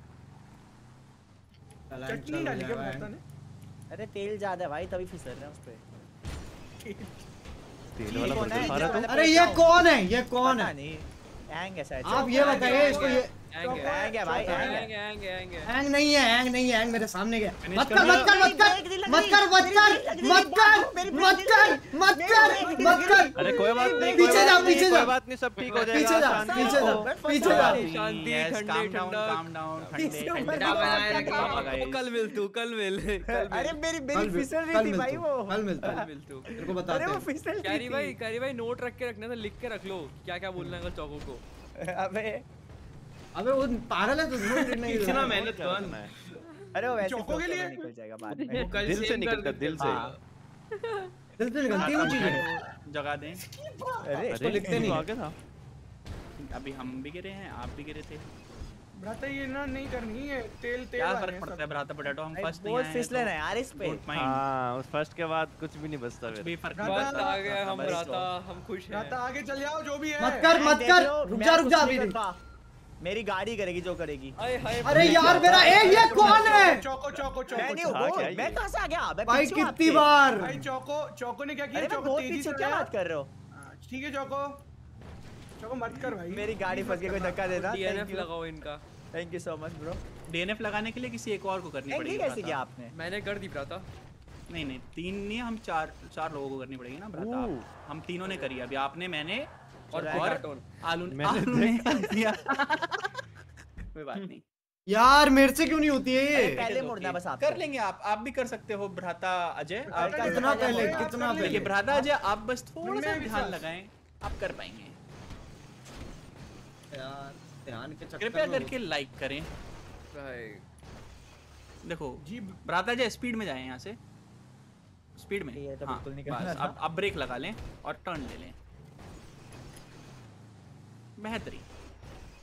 चटनी डाली क्या भ्राता ने? अरे तेल ज्यादा है भाई, तभी फिसल रहे हैं उस पे। तेल वाला बर्गर खा रहा था। अरे ये कौन है? ये कौन है? नहीं हैंग है शायद। आप ये बताइए इसको। ये हैंग है भाई, hang hang hang hang hang नहीं है, हैंग नहीं है, हैंग मेरे सामने गया। मत कर मत कर मत कर मत कर मत कर मत कर मत कर मत कर मत कर। अरे कोई बात नहीं, पीछे जा पीछे जा, कोई बात नहीं, सब ठीक हो जाएगा। पीछे जा पीछे जा पीछे जा। शांति, ठंडे ठंडा काम डाउन, ठंडे ठंडा बनाए रखिए। कल मिल तू, कल मिल। अरे मेरी मेरी फिसल रही थी भाई वो। कल मिलता कल मिल तू। तेरे को बताते हैं। अरे वो फिसल रही थी। कैरी भाई कैरी भाई नोट रख के रखना था, लिख के रख लो क्या क्या बोलना है चौको को। अबे अबे वो पागल है तो नहीं इतना मेहनत करना है। अरे वो वैसे चौको के लिए निकल जाएगा बाद में। दिल से निकल कर, दिल से दिल से निकलती है वो चीजें। जगा दें। अरे इसको लिखते नहीं आगे था। अभी हम भी गिरे हैं, आप भी गिरे थे। भ्राता ये ना नहीं करनी है, तेल तेल क्या वाले फर्क हैं पड़ता सब। है भ्राता पोटैटो, हम फर्स्ट नहीं बहुत आए फिसले ना यार इस पे। हां उस फर्स्ट के बाद कुछ भी नहीं बचता फिर। भी फर्क बस आ गए हम भ्राता, हम खुश हैं। भ्राता आगे चल जाओ, जो भी है। मत कर मत कर, रुक जा रुक जा अभी। मेरी गाड़ी करेगी जो करेगी। अरे यार मेरा ए ये कौन है? चौको चौको चौको। मैं नहीं हूं, मैं कहां से आ गया? मैं भाई पीछे हूं कितनी आपके। बार? भाई चौको चौको ने क्या किया? अरे मैं चौको बहुत तेजी पीछे, से क्या गया। बात कर रहे हो? ठीक है चौको, चौको मत कर भाई। मेरी गाड़ी फंस गई, कोई धक्का देना। डीएनएफ लगाओ इनका। Thank you so much bro. DNF लगाने के लिए किसी एक और को करनी पड़ेगी। एंट्री कैसे किया आपने? मैंने कर दी भ्राता। नहीं नहीं तीन नहीं, हम चार चार लोगों को करनी पड़ेगी ना भ्राता। हम तीनों ने करी अभी, आपने, मैंने और और आलू ने किया। कोई बात नहीं यार, मेरे से क्यों नहीं होती है ये? पहले मुड़ना बस आप कर लेंगे। आप आप भी कर सकते हो भ्राता अजय। आप कितना पहले कितना पहले? देखिए भ्राता अजय, आप बस थोड़ा सा ध्यान लगाएं, आप कर पाएंगे। यार ध्यान के चक्कर कृपया करके लाइक करें भाई। देखो जी भ्राता अजय स्पीड में जाएं, यहाँ से स्पीड में। ये तो हाँ, बिल्कुल नहीं बस करना। अब अब ब्रेक लगा लें और टर्न ले लें। बेहतरीन।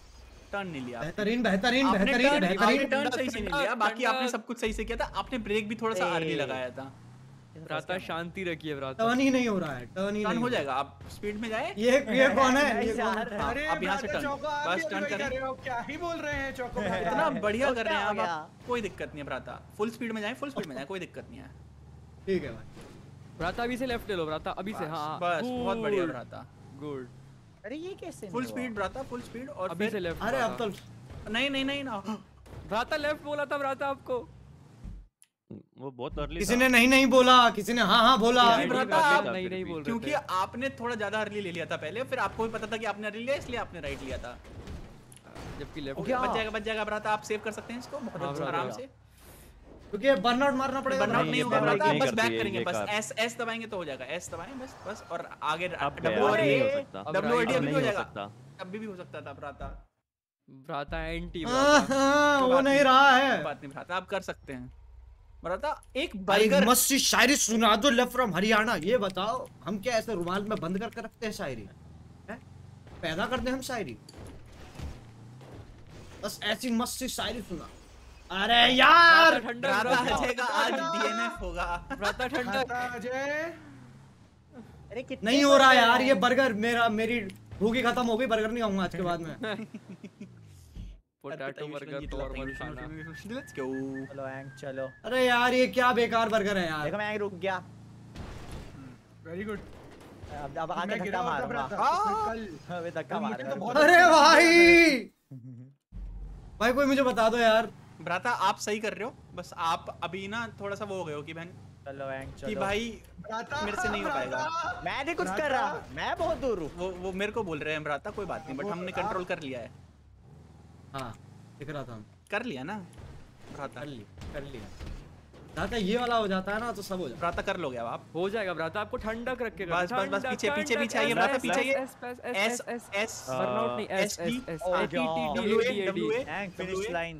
टर्न नहीं लिया। बेहतरीन बेहतरीन आपने बेहतरीन turn- बेहतरीन आपने टर्न सही से नहीं लिया, बाकी आपने सब कुछ सही से किया था। आपने ब्रेक भी थोड़ा सा अर्ली लगाया था। भ्राता शांति रखिए भ्राता। टर्न ही नहीं हो रहा है, टर्न ही टर्न नहीं हो जाएगा, आप स्पीड में जाए। ये ये कौन है? नहीं ये कौन यार, है? हाँ, अरे अब यहाँ से भ्राता टर्न, चौको, आप बस भी टर्न वही कर करें। रहे हो, क्या ही बोल रहे हैं चौको इतना बढ़िया कर रहे हैं हो आप, गया? आप कोई दिक्कत नहीं है भ्राता। फुल स्पीड में जाए, फुल स्पीड में जाए, कोई दिक्कत नहीं है। ठीक है भाई। भ्राता अभी से लेफ्ट ले लो भ्राता, अभी से। हाँ बस बहुत बढ़िया भ्राता, गुड। अरे ये कैसे फुल स्पीड भ्राता, फुल स्पीड। और अभी से लेफ्ट। अरे अब तो नहीं नहीं नहीं ना, भ्राता लेफ्ट बोला था भ्राता आपको। वो बहुत अर्ली किसी ने नहीं नहीं बोला, किसी ने हाँ हाँ बोला। भ्राता आप नहीं नहीं बोल रहे क्योंकि आपने थोड़ा ज्यादा अर्ली ले लिया था पहले, फिर आपको भी पता था कि आपने अर्ली लिया, इसलिए आपने राइट लिया था। जबकि लेफ्ट बच जाएगा बच जाएगा भ्राता, आप सेव कर सकते हैं इसको बहुत आराम से। क्योंकि बर्नआउट मारना पड़ेगा। बर्नआउट नहीं होगा भ्राता, नहीं बस करती बैक है करेंगे, ये बस कार। एस एस दबाएंगे तो हो जाएगा। एस दबाएं बस बस, और आगे अब डब्ल्यू अब नहीं हो आर सकता। डब्ल्यू आर डी अब अभी नहीं हो हो जाएगा, सकता। अभी भी हो सकता था भ्राता। भ्राता एंटी हाँ, हाँ, वो नहीं रहा है। बात नहीं भ्राता, आप कर सकते हैं भ्राता। एक एक बर्गर मस्त सी शायरी सुना दो लेफ्ट फ्रॉम हरियाणा। ये बताओ हम क्या ऐसे रुमाल में बंद करके रखते हैं शायरी? हैं? पैदा करते हैं हम शायरी? बस ऐसी मस्त सी शायरी सुना। अरे यार भ्राता अजय का आज डीएनएफ होगा। भ्राता ठंडा अजय अरे कितने नहीं हो रहा बर्गर यार हैं? ये बर्गर। मेरा मेरी भूखी खत्म हो गई, बर्गर नहीं खाऊंगा आज के बाद में। पोटैटो बर्गर नॉर्मल खाना। Let's go. चलो एंग चलो। अरे यार ये क्या बेकार बर्गर है यार। देखो मैं एंग रुक गया। Very good. अब अब आके मैं गिरा धक्का होता मारूंगा। भ्राता, कल अबे धक्का मुझे तो मारूंगा। बहुत अरे भाई भाई कोई मुझे बता दो यार। भ्राता आप सही कर रहे हो, बस आप अभी ना थोड़ा सा वो हो गए हो कि बहन चलो एंग चलो। कि भाई भ्राता मेरे से नहीं हो पाएगा। मैं नहीं कुछ कर रहा, मैं बहुत दूर हूँ। वो वो मेरे को बोल रहे हैं भ्राता, कोई बात नहीं, बट हमने कंट्रोल कर लिया है। हाँ दिख रहा था हम। कर लिया ना भ्राता? कर लिया कर लिया। दादा ये वाला हो जाता है ना तो सब हो जाता भ्राता कर लोगे अब आप। हो जाएगा भ्राता, आपको ठंडक रख के बस बस बस पीछे पीछे पीछे आइए भ्राता, पीछे आइए। एस एस एस बर्नआउट नहीं, S S S A T T W D A A W D. A एंग फिनिश लाइन।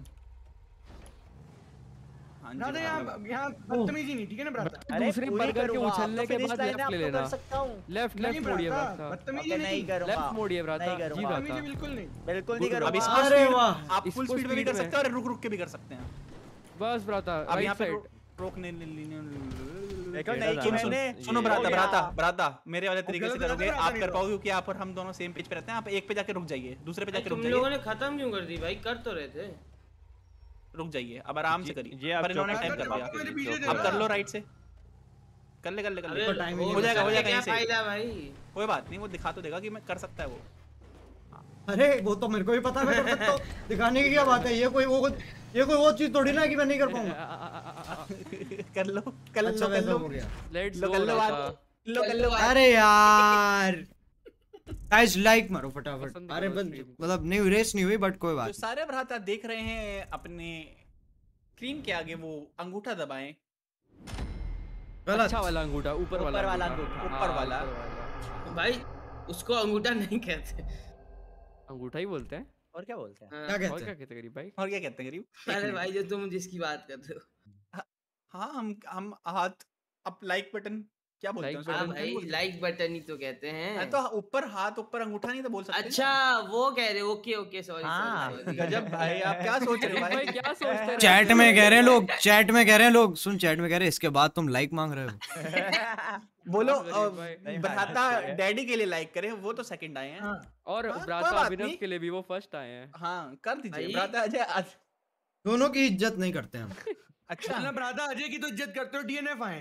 हाँ जी भ्राता यहाँ भ्राता। यहाँ बदतमीजी नहीं, ठीक है ना भ्राता? अरे दूसरे पूरी बर्गर के करूंगा, उछलने अब तो के finish बाद line लेफ्ट है, ले अब तो लेना। कर सकता हूँ। लेफ्ट नहीं लेफ्ट मोड़िए भ्राता, भ्राता। बदतमीजी ओके, नहीं। नहीं करूंगा। लेफ्ट मोड़िए भ्राता। नहीं करूंगा। जी बदतमीजी भ्राता। बिल्कुल नहीं। बिल्कुल नहीं अब करूंगा। इसको अरे speed- वाह। आप फुल इसको स्पीड में भी speed कर में। सकते हैं और रुक रुक के भी कर सकते हैं। बस भ्राता अब यहाँ राइट पे साइड। रोकने देखो नहीं कि मैंने सुनो भ्राता हो गया। भ्राता भ्राता मेरे वाले तरीके से गलत करोगे भ्राता आप नहीं कर रहो। पाओगे, क्योंकि आप और हम दोनों सेम पेज पे रहते हैं। आप एक पे जाके रुक जाइए, दूसरे पे जाके रुक तुम लोगों जाइए, ने खत्म क्यों कर दी भाई? कर तो रहे थे। रुक जाइए अब आराम से ये करिए। आप पर इन्होंने चौका टाइम कर चौका दिया। मेरे पीछे चौका। दे अब रहा। कर लो राइट से, कर ले कर ले कर अबे ले। तो टाइम ही नहीं हो जाएगा हो करके जाएगा क्या यहीं से। फायदा भाई? कोई बात नहीं, वो दिखा तो देगा कि मैं कर सकता है वो। अरे वो तो मेरे को भी पता है मैं कर सकता हूँ। दिखाने की क्या बात है? ये कोई वो ये कोई वो चीज थोड़ी ना है कि मैं नहीं कर पाऊंगा। कर लो कर लो अच्छा कर वैसा लो हो गया। लेट्स लो गो कर लो भ्राता। बात लो कर लो बात। अरे यार गाइस लाइक मारो फटाफट। पसंद अरे करो बस stream। मतलब नहीं रेस नहीं हुई बट कोई तो बात सारे भ्राता देख रहे हैं अपने स्क्रीन के आगे वो अंगूठा दबाएं, गलत। अच्छा वाला अंगूठा, ऊपर वाला ऊपर वाला अंगूठा। अंगूठा। ऊपर हाँ, वाला। ऊपर वाला। भाई उसको अंगूठा नहीं कहते। अंगूठा ही बोलते हैं। और क्या बोलते हैं? हाँ। क्या और कहते क्या हैं? कहते हैं गरीब भाई? और क्या कहते हैं गरीब? अरे भाई जो तुम जिसकी बात कर रहे हो। हाँ हम हम हाथ अप लाइक बटन क्या बोलते हैं Like उसको? हाँ button नहीं भाई बोलते? लाइक बटन ही तो कहते हैं। हाँ, तो ऊपर हाथ ऊपर अंगूठा नहीं तो बोल सकते अच्छा वो कह रहे ओके ओके सॉरी हाँ। सॉरी गजब भाई, आप क्या सोच रहे हो भाई भाई? क्या सोचते हैं? चैट में कह रहे हैं लोग, चैट में कह रहे हैं लोग, सुन चैट में कह रहे हैं इसके बाद तुम लाइक मांग रहे हो। बोलो हाँ, गरीब भाई। नहीं, भ्राता भाई, डैडी के लिए लाइक करें, वो तो सेकंड आए हैं। और हाँ, कोई भ्राता बात अभिनव नहीं। के लिए भी वो फर्स्ट आए हैं। हाँ कर दीजिए भाई। भ्राता अजय आज- दोनों की इज्जत नहीं करते हम। अच्छा मतलब भ्राता अजय की तो इज्जत करते हो, डीएनएफ आए।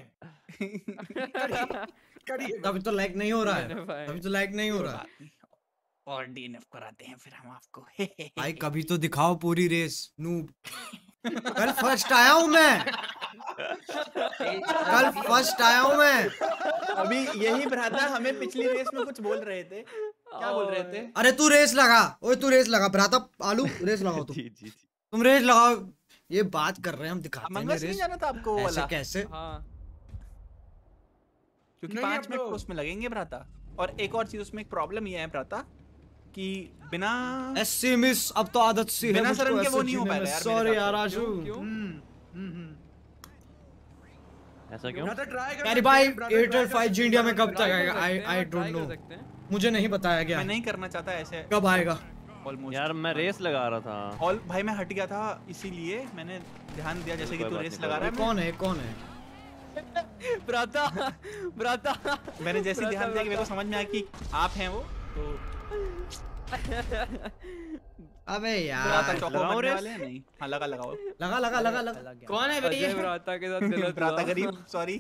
करिए तभी तो लाइक नहीं हो रहा है। D N F आए। तभी तो लाइक नहीं हो रहा है। और डीएनएफ कराते हैं फिर हम आपको। भाई कभी तो दिखाओ पूरी रेस नूब। कल फर्स्ट आया हूँ मैं, कल फर्स्ट आया हूँ मैं। अभी यही भ्राता हमें पिछली रेस में कुछ बोल रहे थे। क्या बोल रहे थे? अरे तू रेस लगा, ओए तू रेस लगा भ्राता आलू, रेस लगाओ तुम। जी जी जी। तुम रेस लगाओ। ये बात कर रहे हैं हम, दिखाते हैं मंगस नहीं रेस। जाना था आपको वो ऐसे वाला? कैसे? हाँ क्योंकि नहीं, पांच अब मिनट तो- तो उसमें लगेंगे भ्राता। और एक और चीज उसमें एक प्रॉब्लम ये है भ्राता कि बिना ऐसे मिस अब तो आदत सी है बिना मुझको सरन के ऐसे वो नहीं हो जीने पाएगा में। यार, सॉरी मेरे यार हिसाब आशु। क्यों? ऐसा क्यों? भ्राता ट्राई कर। अरे भाई एयरटेल फाइव जी इंडिया में कब तक Try कर आएगा? सकते आई हैं, आई try डोंट कर नो, सकते हैं। मुझे नहीं बताया गया मैं नहीं करना चाहता ऐसे। कब आएगा। ऑलमोस्ट यार मैं रेस लगा रहा था। ऑल भाई मैं हट गया था इसीलिए मैंने ध्यान दिया जैसे कि तू रेस लगा रहा है। कौन है कौन है ब्राता ब्राता मैंने जैसे ध्यान दिया कि मेरे को समझ में आया कि आप हैं वो तो अबे यार ब्राता चौको बनने वाले हैं नहीं। हाँ लगा लगाओ लगा लगा लगा लगा कौन है भाई ये ब्राता के साथ गलत ब्राता गरीब सॉरी।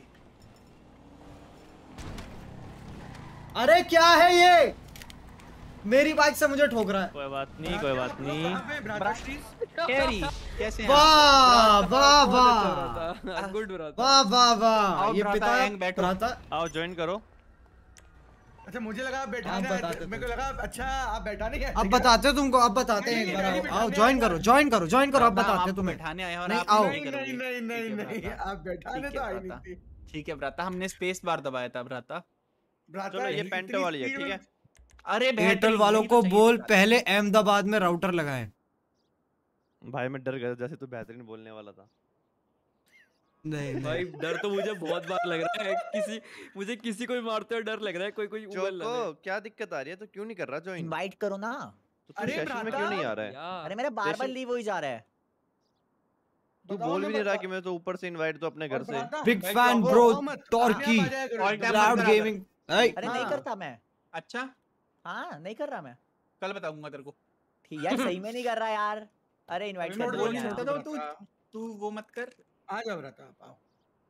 अरे क्या है ये मेरी बाइक से मुझे ठोक रहा है। कोई बात नहीं कोई बात नहीं। कैरी कैसे हैं वाह वाह वाह गुड ब्राता वाह वाह वाह ये पिता ब्राता आओ ज्वाइन करो। अच्छा मुझे लगा आप बैठाने आए थे। मेरे को लगा अच्छा आप बैठाने गए। अब बताते तुमको अब बताते हैं एक बार आओ आओ ज्वाइन करो ज्वाइन करो ज्वाइन करो अब बताते तुम्हें बैठाने आए और नहीं आप आओ नहीं नहीं नहीं नहीं नहीं आप बैठाने तो आए नहीं थे। ठीक है ब्राता हमने स्पेस बार दबाया था ब्राता। चलो ये पेंटो वाली है ठीक है। अरे एयरटेल वालों को बोल पहले अहमदाबाद में राउटर लगाएं। भाई मैं डर गया जैसे तू बेहतरीन बोलने वाला था। नहीं भाई डर तो मुझे बहुत बार लग रहा है किसी मुझे किसी को भी मारते हुए डर लग रहा है कोई कोई उबल चोको क्या दिक्कत आ रही है तो क्यों नहीं कर रहा ज्वाइन? इनवाइट करो ना। तो तू सेशन में क्यों नहीं आ रहा है? अरे मेरा बार बार लीव हो ही जा रहा है। तू बोल भी नहीं रहा कि मैं तो ऊपर से इनवाइट तो अपने घर से। बिग फैन ब्रो टॉर्की क्लाउड गेमिंग। अरे नहीं करता मैं। अच्छा हाँ नहीं कर रहा मैं। कल बताऊंगा तेरे को। ठीक है सही में नहीं कर रहा यार। अरे इनवाइट कर दो यार। तू तू वो मत कर। आ जाओ ब्राता आप आओ।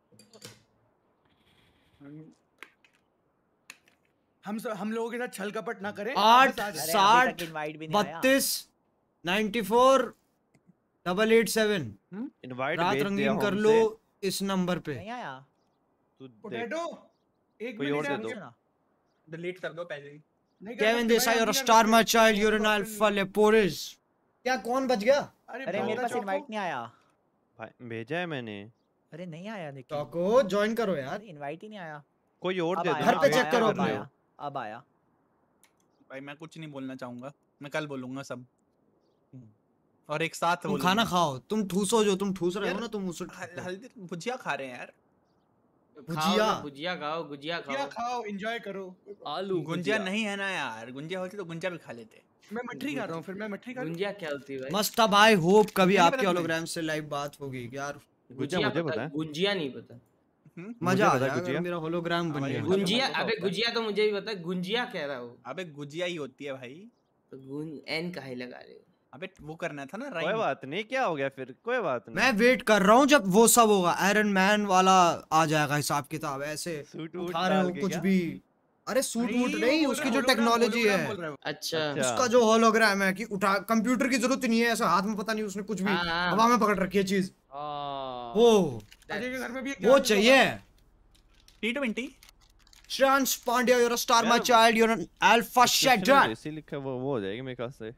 हम सब हम लोगों के साथ छल कपट ना करें। आठ साठ बत्तीस ninety four double eight seven invite रात रंगीन कर लो इस नंबर पे। नहीं आया तू पोटैटो एक कोई और दे दो। डिलीट कर दो पहले ही। Kevin Desai or a star my child you're an alpha leporis। क्या कौन बच गया? अरे मेरे पास इनवाइट नहीं आया। भाई भेजा है मैंने। अरे नहीं आया लेकिन। टॉको ज्वाइन करो यार। इनवाइट ही नहीं आया। कोई और दे दो। घर पे चेक करो अपने। अब आया। भाई मैं कुछ नहीं बोलना चाहूंगा मैं कल बोलूंगा सब और एक साथ तुम खाना खाओ तुम ठूसो जो तुम ठूस रहे हो ना तुम उसे हल्दी भुजिया खा रहे हैं यार। भुजिया भुजिया खाओ गुजिया खाओ खाओ एंजॉय करो। आलू गुंजिया नहीं है ना यार गुंजिया होती तो गुंजिया भी खा लेते। मैं मठरी खा रहा हूं फिर मैं मठरी खा रहा हूं। गुंजिया क्या होती है भाई? मस्त अब आई होप कभी आपके होलोग्राम से लाइव बात होगी यार। गुंजिया मुझे पता है। गुंजिया नहीं पता। मजा आ जाएगा मेरा होलोग्राम बन गया। गुंजिया अबे गुजिया तो मुझे भी पता है गुंजिया कह रहा हूं। अबे गुजिया ही होती है भाई। तो गुन एन काहे लगा रहे हो? अबे वो करना था ना कोई बात नहीं क्या हो गया फिर कोई बात नहीं। मैं वेट कर रहा हूँ जब वो सब होगा आयरन मैन वाला आ जाएगा हिसाब किताब ऐसे उठा रहे हो कुछ भी। अरे सूट वूट नहीं उसकी जो टेक्नोलॉजी है अच्छा उसका जो होलोग्राम है कि उठा कंप्यूटर की जरूरत नहीं है ऐसा हाथ में पता नहीं उसने कुछ भी हवा में पकड़ रखी है चीज वो वो चाहिए। T twenty Shreyansh Pandya you're a star my child you're an alpha shatter। इसी लिखा वो वो हो जाएगी मेरे ख्याल से।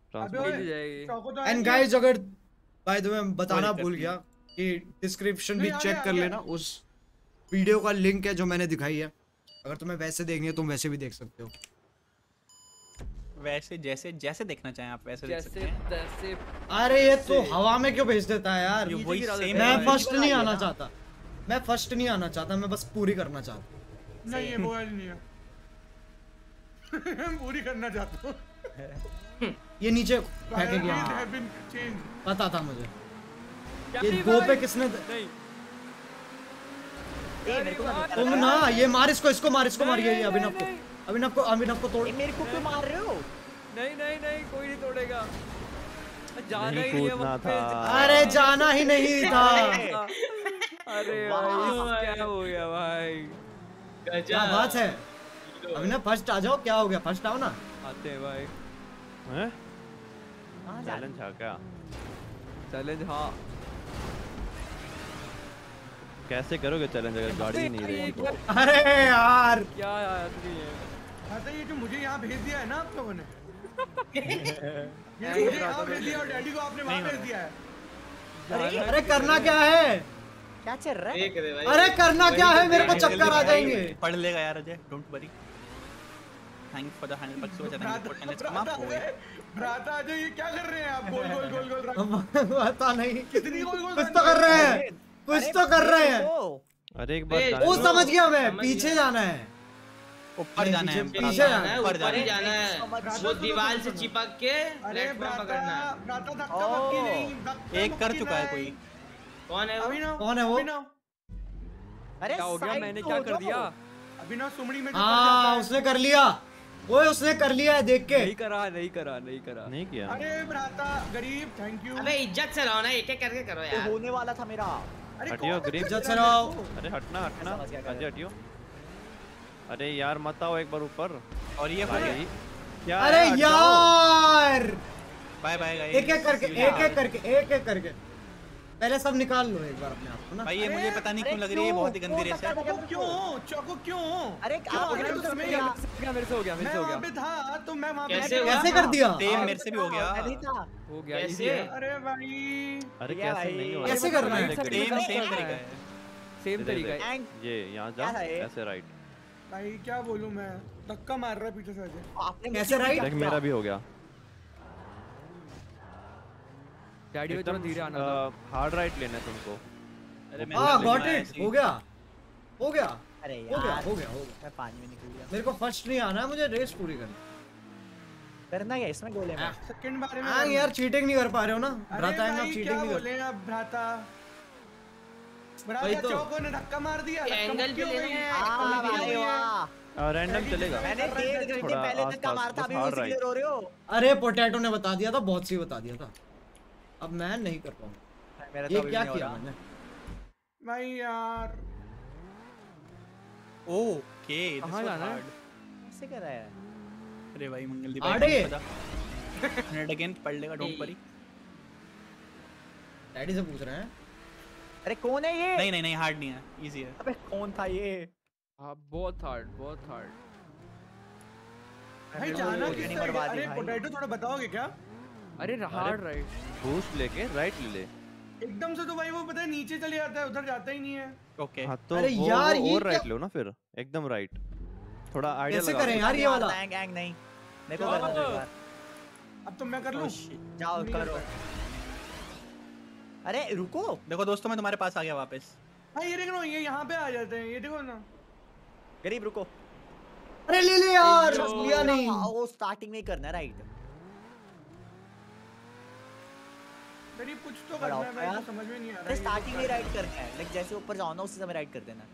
एंड गाइस अगर बाय द वे बताना भूल गया कि डिस्क्रिप्शन भी चेक कर लेना उस वीडियो का लिंक है जो मैंने दिखाई है। अगर तुम्हें वैसे देखनी है तुम वैसे भी देख सकते हो। वैसे जैसे जैसे देखना चाहें आप वैसे देख सकते हैं। जैसे अरे ये तो हवा में क्यों भेज देता है यार। मैं फर्स्ट नहीं आना चाहता मैं फर्स्ट नहीं आना चाहता मैं बस पूरी करना चाहता हूँ। नहीं ये वो नहीं है पूरी करना चाहता हूँ। ये नीचे फेंके गया पता था मुझे। ये दो पे किसने तुम ना ये मार इसको इसको मार इसको मार ये अभिनव को अभिनव को अभिनव को तोड़। मेरे को क्यों मार रहे हो? नहीं नहीं नहीं कोई नहीं तोड़ेगा। जाना ही नहीं कूदना था। अरे जाना ही नहीं था। अरे भाई क्या हो गया भाई? क्या बात है अभिनव फर्स्ट आ जाओ। क्या हो गया फर्स्ट आओ ना। आते हैं भाई। हैं? चैलेंज है क्या? चैलेंज हाँ। कैसे करोगे चैलेंज अगर गाड़ी नहीं रहेगी तो? अरे यार क्या आदमी है। अच्छा ये जो मुझे यहाँ भेज दिया है ना आप लोगों ने ये मुझे यहाँ भेज दिया और डैडी को आपने वहाँ भेज दिया है। अरे करना क्या है? क्या चल रहा है? अरे करना क्या है? मेरे को चक्कर आ जाएंगे। पढ़ लेगा यार Ajay don't worry. Thanks for the hundred bucks वो चैनल को चैनल समाप्त हो गया। भ्राता अजय ये क्या कर रहे हैं आप? गोल गोल गोल गोल पता नहीं कितनी गोल गोल कुछ तो कर रहे हैं कुछ तो कर रहे हैं। अरे एक बार वो समझ गया मैं पीछे जाना है। ऊपर जाना है, पीछे जाना है, ऊपर ऊपर ही जाना जाना है। वो दीवार से चिपक के प्लेटफॉर्म पकड़ना है। भ्राता धक्का मुक्की नहीं, धक्का एक कर मुक्की चुका है नहीं। कोई। कौन है वो? अभिनव, कौन है वो? अभिनव। अरे क्या हो गया? साइड मैंने तो क्या हो कर जाओ। दिया? अभिनव सुमड़ी में जो पड़ हाँ जाता है। उसने कर लिया। ओए उसने कर लिया है देख के। नहीं करा नहीं करा नहीं करा नहीं किया। अरे भ्राता गरीब, थैंक यू। अबे इज्जत से रहो ना, एक एक करके करो ये यार। होने वाला था मेरा। अरे हटियो कौन गरीब। इज्जत से रहो। अरे हटना हटना, समझ गया, क्या अजय हटियो। अरे यार मत आओ एक बार ऊपर। और ये भाई क्या अरे है, हट जाओ। यार बाय बाय गाइस। एक एक करके एक एक करके एक एक करके पहले सब निकाल लो एक बार अपने आप को ना। भाई ये मुझे पता नहीं क्यों अरे लग रही है, क्यों? बहुत ही गंदी रेस है। चौको क्यों? चौको क्यों? अरे क्या आप हो गया? तो तो समय समय मेरे से हो गया मेरे मैं से हो वहाँ गया पे था तो मैं वहाँ पे कैसे हुआ? कैसे कर दिया? सेम मेरे से भी हो गया। मैं नहीं था। हो गया कैसे? easy है। अरे भाई अरे क्या कैसे भाई? नहीं हो कैसे करना है? सेम सेम तरीका है। सेम तरीका है। एंड ये यहाँ क्या जा था ये? ऐसे राइट। भाई क्या बोलूं मैं, धक्का मार रहा है पीछे से अजय। आपने कैसे मुझे राइट? देख मेरा भी हो गया। डैडी में थोड़ा धीरे आना था। हार्ड राइट लेना है तुमको। अरे मैं हाँ बोल गॉट रहा हूँ इट। ऐसे ही। हो गया हो गया अरे हो गया यार हो गया हो गया। मैं पानी में निकल गया। मेरे को फर्स्ट नहीं आना है, मुझे रेस पूरी करनी। करना क्या इसमें गोले में? सेकंड बारे में हाँ यार चीटिंग नहीं कर पा रहे हो ना। अरे भ्राता है ना, भाई चीटिंग क्या नहीं कर। बोले अब भ्राता। वही भ्राता तो। चौको ने धक्का मार दिया। धक्का एंगल मुक्की पे हो गई लेना है। है। हाँ भाई वाह। रैंडम चलेगा। मैंने डेढ़ घंटे थोड़ा पहले धक्का आसपास, मारा था, बस अभी hard उसी लिए right। रो रहे हो। अरे पोटैटो ने बता दिया था, बहुत सी बता दिया था। अब मैं नहीं कर पाऊंगा। मेरा तो ये अभी क्या नहीं हो किया रहा। मैंने? भाई यार ओके कहाँ जाना है? कैसे कर रहा है? अरे भाई मंगल दी आड़े। मिनट अगेन पढ़ लेगा डोंट परी। डैडी से पूछ रहे हैं। अरे कौन है ये? नहीं नहीं नहीं हार्ड नहीं है, इजी है। अबे कौन था ये? हाँ बहुत हार्ड बहुत हार्ड। भाई अरे जाना वो किस नहीं तरह? बर्बाद अरे है भाई। पोटैटो थोड़ा बताओगे क्या? अरे हार्ड राइट। बूस्ट लेके राइट ले ले। एकदम से तो भाई वो पता है नीचे चले जाता है, उधर जाता ही नहीं है। ओके हाँ तो अरे वो, यार, वो ये और क्या- राइट लो ना फिर एकदम राइट। थोड़ा आइडिया कैसे लगाओ। करें यार ये वाला? एंग एंग नहीं मेरे को करना दो एक बार। अब तो मैं कर लूं। जाओ नहीं कर करो। पाया। अरे रुको। देखो दोस्तों मैं तुम्हारे पास आ गया वापस। भाई ये देखो ये यहाँ पे आ जाते हैं, ये देखो ना। गरीब रुको। अरे ले ले यार, लिया नहीं। वो स्टार्टिंग में ही करना है राइट। गरीब कुछ तो करना है भाई, तो समझ में नहीं आ रहा है। स्टार्टिंग में राइट करना है, लाइक जैसे ऊपर जाओ ना उसी समय राइट कर देना।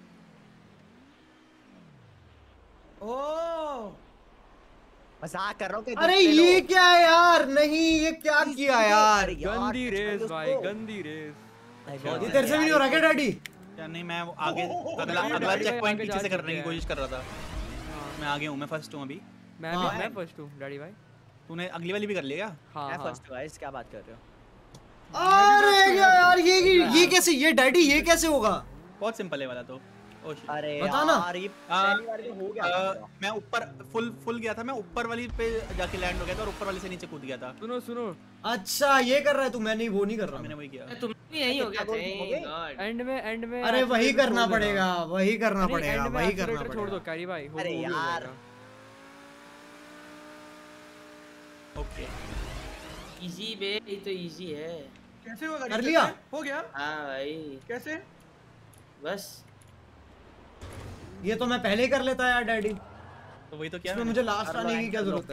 ओह मजाक कर रहा हूँ। अरे ये क्या है यार? नहीं ये क्या किया यार? गंदी रेस भाई, गंदी रेस। ये तेरे से भी नहीं हो रहा क्या डैडी? क्या नहीं, मैं वो आगे अगला अगला चेक पॉइंट पीछे से करने की कोशिश कर रहा था। मैं आगे हूँ, मैं फर्स्ट हूँ अभी। मैं भी मैं फर्स्ट हूँ डैडी भाई। तूने अगली वाली भी कर लिया? हाँ मैं हाँ। फर्स्ट हूँ गाइस, क्या बात कर रहे हो? अरे यार ये ये कैसे, ये डैडी ये कैसे होगा? बहुत सिंपल है वाला तो। Oh shit. अरे बता ना। यार ये पहली बार तो हो गया था। मैं ऊपर फुल फुल गया था, मैं ऊपर वाली पे जाके लैंड हो गया था और ऊपर वाली से नीचे कूद गया था। सुनो सुनो। अच्छा ये कर रहा है तू, मैं नहीं, वो नहीं कर रहा। मैंने वही किया। तुम भी यही हो गया थे। एंड में एंड में अरे वही करना पड़ेगा, वही करना नहीं, पड़ेगा, end में वही करना accelerator छोड़ दो पड़ेगा। कैरी भाई। हो- अरे वो भी हो यार। जाएगा। ओके इजी बे, ये तो इजी है। कैसे होगा? कर लिया? हो गया? हाँ भाई कैसे? बस ये तो मैं पहले ही कर लेता यार डैडी। तो वही तो क्या इसमें मुझे लास्ट आने की क्या जरूरत है?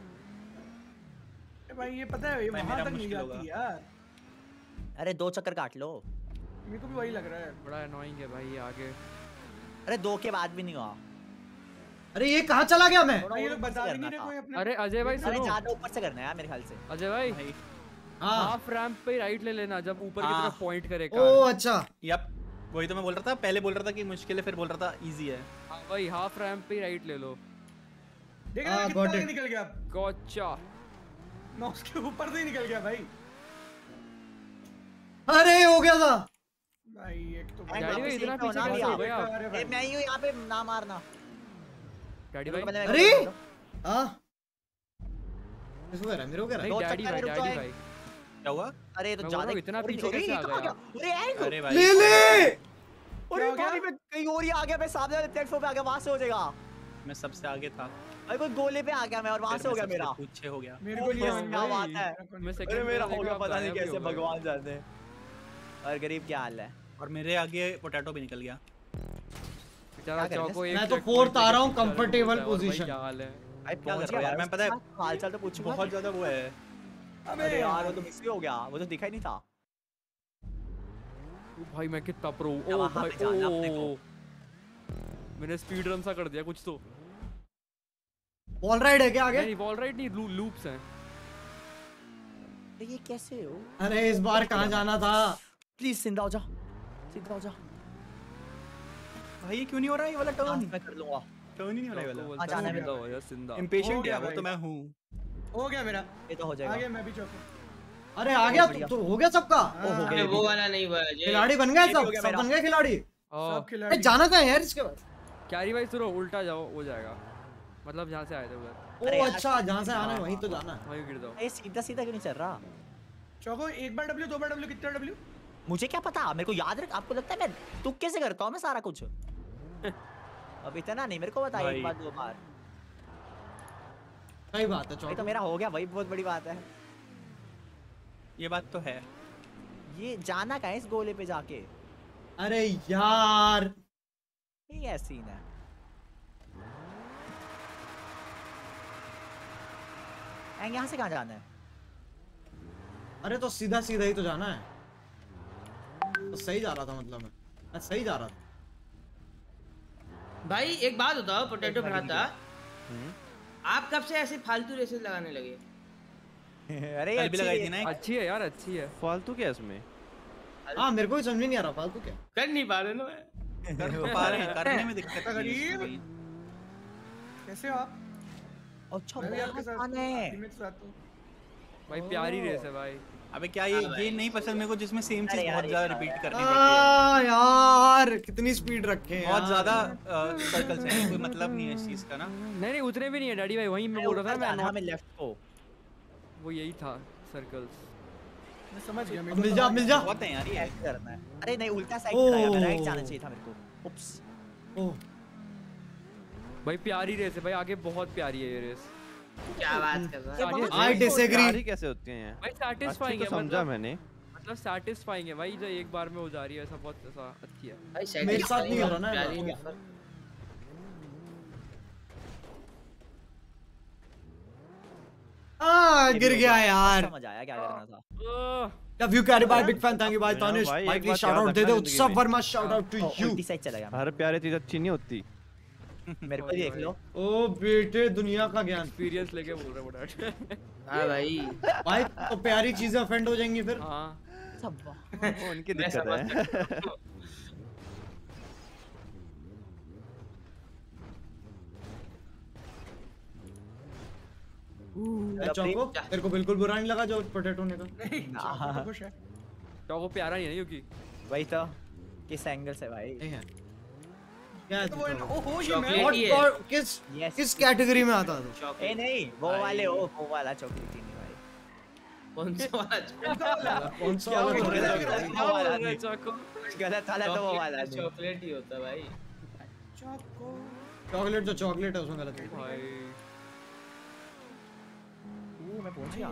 ए भाई ये पता है ये भाई, वहां मेरा तक नहीं मुश्किल जाती होगा। यार। अरे दो चक्कर काट लो। मेरे को भी वही लग रहा है। बड़ा अनोइंग है भाई ये आगे। अरे दो के बाद भी नहीं हुआ। अरे ये कहाँ चला गया मैं? भाई ये लोग बता भी नहीं रहे कोई अपने। अरे अजय भाई अरे सुनो। ज्यादा ऊपर से करना है यार मेरे ख्याल से। अजय भाई हाँ हाफ रैंप पे राइट ले लेना जब ऊपर की हाँ। तरफ पॉइंट करे ओ कार। अच्छा। यप वही तो मैं बोल रहा था। पहले बोल रहा था कि मुश्किल है, फिर बोल रहा था इजी है। हाँ भाई हाफ रैंप पे राइट ले लो। देख रहा हाँ, है कितना got आगे it। निकल गया। गॉचा। मैं उसके ऊपर से ही निकल गया भाई। अरे हो गया था। भाई एक तो अरे डैडी भाई वापस इतना एक तो पीछे ना कैसे लिया। हो गए आप? अरे ए, भाई मैं ही हूँ यहाँ पे, ना मारना। डैडी रुको, भाई पहले मैं अरे कर लो। हाँ किसको कह रहा है? मेरे को कह रहा है? नहीं दो डैडी चक्कर भाई रुक डैडी जाए। भाई। क्या हुआ? अरे ये तो मैं बोल ज्यादा रहा हूँ, इतना अरे, पीछे अरे, कैसे ये आ कहाँ गया? अरे एंग। अरे भाई ले ले। अरे हो गया? भाई मैं कहीं और ही आ गया, मैं सामने वाले प्लेटफॉर्म पे आ गया, वहां से हो जाएगा। मैं सबसे आगे था। भाई कोई गोले पे आ गया मैं और वहां से हो गया मेरा। पीछे हो गया। मेरे को नहीं ओह, क्या समझ बात है। मैं अरे सेकंड मेरा हो गया, पता नहीं कैसे, भगवान जाने। और गरीब क्या हाल है? और मेरे आगे पोटैटो भी निकल गया। बेचारा चौको एक मैं तो फोर्थ आ रहा हूँ कंफर्टेबल पोजीशन। क्या हाल है भाई क्या कर रहा है यार? मैं पता है हालचाल तो पूछ बहुत ज्यादा वो है। अबे यार वो तो मिस हो गया, वो तो दिखा ही नहीं था। भाई मैं कितना प्रो, ओ भाई ओ मैंने स्पीड रन सा कर दिया कुछ तो। वॉल राइड है क्या आगे? नहीं वॉल राइड नहीं, लू, लूप्स हैं। ये कैसे हो? अरे इस बार कहाँ जाना था? प्लीज सीधा हो जा, सीधा हो जा। भाई ये क्यों नहीं हो रहा है ये वाला टर्न? मैं कर लूंगा। टर्न ही नहीं हो रहा है ये वाला। हां जाना है मेरा। हो जा सिंधा। इंपेशेंट है वो तो मैं हूं। हो गया मेरा, ये तो हो जाएगा। आगे मैं भी चौको। अरे आ गया तो, तो हो गया सबका। अरे वो वाला नहीं हुआ है। खिलाड़ी बन गए सब, सब बन गए खिलाड़ी। सब खिलाड़ी। जाना कहाँ है यार इसके बाद? कैरी भाई सुनो उल्टा जाओ हो जाएगा, मतलब जहाँ से आए थे उधर। ओ अच्छा जहाँ से आना है वहीं तो जाना है। वहीं गिर जाओ। ये सीधा सीधा क्यों नहीं चल रहा? चौको एक बार डब्ल्यू, दो बार डब्ल्यू, कितना डब्ल्यू? मुझे क्या पता, मेरे को याद रख। आपको लगता है मैं तुक कैसे करता हूँ मैं सारा कुछ? अब इतना नहीं मेरे को बता, एक बार दो बार। सही बात है चौको। तो मेरा हो गया भाई, बहुत बड़ी बात है। ये बात तो है। ये जाना कहाँ है इस गोले पे जाके? अरे यार ये क्या सीन है? एंग यहाँ से कहाँ जाना है? अरे तो सीधा सीधा ही तो जाना है। तो सही जा रहा था, मतलब मैं मैं सही जा रहा था। भाई एक बात बताओ पोटैटो भ्राता, आप कब से ऐसे फालतू रेसेस लगाने लगे? अरे कल भी लगाई थी ना। अच्छी है यार, अच्छी है। फालतू क्या इसमें? हाँ मेरे को भी समझ नहीं आ रहा फालतू क्या। कर नहीं पा रहे ना मैं। कर तो पा रहे हैं, करने में दिक्कत है। गरीब कैसे हो आप? अच्छा मैं भी आपके साथ आसान है टीममेट्स साथ हूं भाई प्यारी रेस है भाई। अबे क्या ये ये नहीं पसंद मेरे को जिसमें सेम चीज बहुत ज्यादा रिपीट करनी पड़ती आ, यार कितनी स्पीड रखे हैं बहुत ज्यादा सर्कल्स हैं, कोई मतलब नहीं है इस चीज का ना। नहीं नहीं उतने भी नहीं है डैडी भाई, वहीं मैं बोल रहा था मैं हमें लेफ्ट को। वो यही था सर्कल्स। मैं समझ गया। मिल जा मिल जा। बहुत है यार ये करना है। अरे नहीं उल्टा साइड कराया, मैं राइट जाना चाहिए था मेरे को। उप्स। ओह भाई प्यारी रेस है भाई, आगे बहुत प्यारी है ये रेस। क्या बात कर रहा है? I disagree. कैसे होती हैं यार? भाई सैटिस्फाइंग है, समझा मैंने। मतलब सैटिस्फाइंग है भाई, जो एक बार में हो जा रही है ऐसा बहुत ऐसा अच्छी है भाई। मेरे साथ नहीं हो रहा ना। आ गिर गया यार। समझ आया क्या करना था। Love you Carry bye, big fan, thank you bye Tanish भाई, प्लीज शाउट आउट दे दे Utsav Varma, shout out to you. उल्टी साइड चला गया। हर प्यारी चीज अच्छी नहीं होती। मेरे को देख लो। ओ बेटे दुनिया का ज्ञान एक्सपीरियंस लेके बोल रहा है बड़ा। हां भाई भाई तो प्यारी चीजें ऑफेंड हो जाएंगी फिर। हां सब वो उनकी दिक्कत है। चौको तेरे को बिल्कुल बुरा नहीं लगा जो पोटैटो ने कहा? खुश है चौको प्यारा नहीं है क्योंकि वही तो किस एंगल से भाई। नहीं है क्या है? तो वो ओहो ये मैं चॉकलेट ही है। और किस किस कैटेगरी में आता है? ए नहीं वो वाले ओ वो वाला चॉकलेट नहीं भाई। कौन सा वाला? कौन सा वाला? चौको गलत वाला तो वो वाला चॉकलेट ही होता भाई। चौको चॉकलेट जो चॉकलेट है उसमें गलत है भाई। ओ मैं पहुंच गया।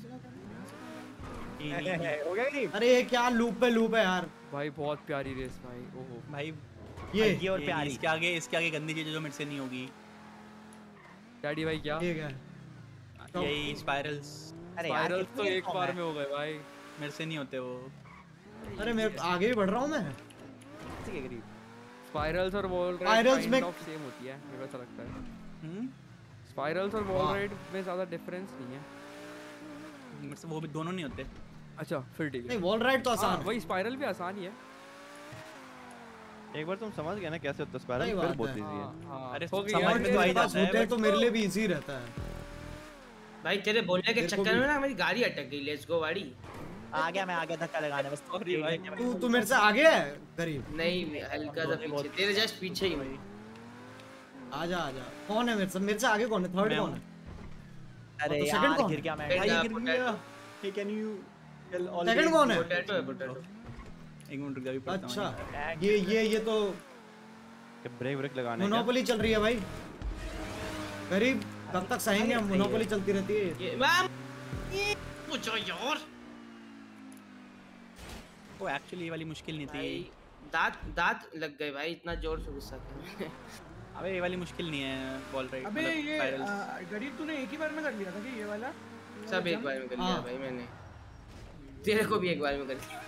हो गया नहीं? अरे ये क्या लूप पे लूप है यार। भाई बहुत प्यारी रेस भाई। ओहो भाई ये ये और प्यारी। इसके आगे इसके आगे गंदी चीजें जो मेरे से नहीं होगी। डैडी भाई क्या ये क्या यही स्पाइरल्स। अरे यार स्पाइरल्स तो एक बार में हो गए भाई। मेरे से नहीं होते वो। अरे मैं आगे भी बढ़ रहा हूँ मैं। ठीक है गरीब। स्पाइरल्स और वॉल Spirals में- राइड ऑफ सेम होती है मेरे को ऐसा लगता है। हम्म स्पाइरल्स और वॉल राइड में ज्यादा डिफरेंस नहीं है। मेरे से वो भी दोनों नहीं होते। अच्छा फिर ठीक है। नहीं वॉल राइड तो आसान हाँ, है। वही स्पाइरल भी आसान ही है। एक बार तुम समझ गए ना कैसे होता है स्पाइरल, सही फिर बात बहुत है। इजी है। हाँ, अरे हो गई समझ यार, में तो आ ही पास जाता है। होते हैं तो मेरे लिए भी इजी रहता है। भाई तेरे बोलने के मेरे को चक्कर भी- में ना मेरी गाड़ी अटक गई। लेट्स गो गाड़ी। आ गया मैं आ गया धक्का लगाने बस। सॉरी भाई। तू तू मेरे से आगे है गरीब। नहीं हल्का सा पीछे, तेरे जस्ट पीछे ही मैं। आजा आजा। कौन है मेरे से मेरे से आगे कौन है? थर्ड मैं कौन है? अरे तो second यार कौन? गिर गया मैं। भाई Potato, गिर गया। Hey can you tell all second कौन है? पोटैटो है पोटैटो। एक मिनट रुक जा, अभी पढ़ता हूँ। अच्छा ये ये ये तो कि ब्रेक ब्रेक लगाने का। मोनोपोली चल रही है भाई। गरीब कब तक सहेंगे हम? मोनोपोली चलती रहती है। ये मैम ये पूछो यार। वो एक्चुअली ये वाली मुश्किल नहीं थी। दांत दांत लग गए भाई, इतना जोर से गुस्सा किया। अबे ये वाली मुश्किल नहीं है बॉल राइड। अबे ये आ, गरीब तूने एक ही बार में कर लिया था कि ये वाला? सब एक बार में कर लिया भाई मैंने। तेरे को भी एक बार में कर दिया।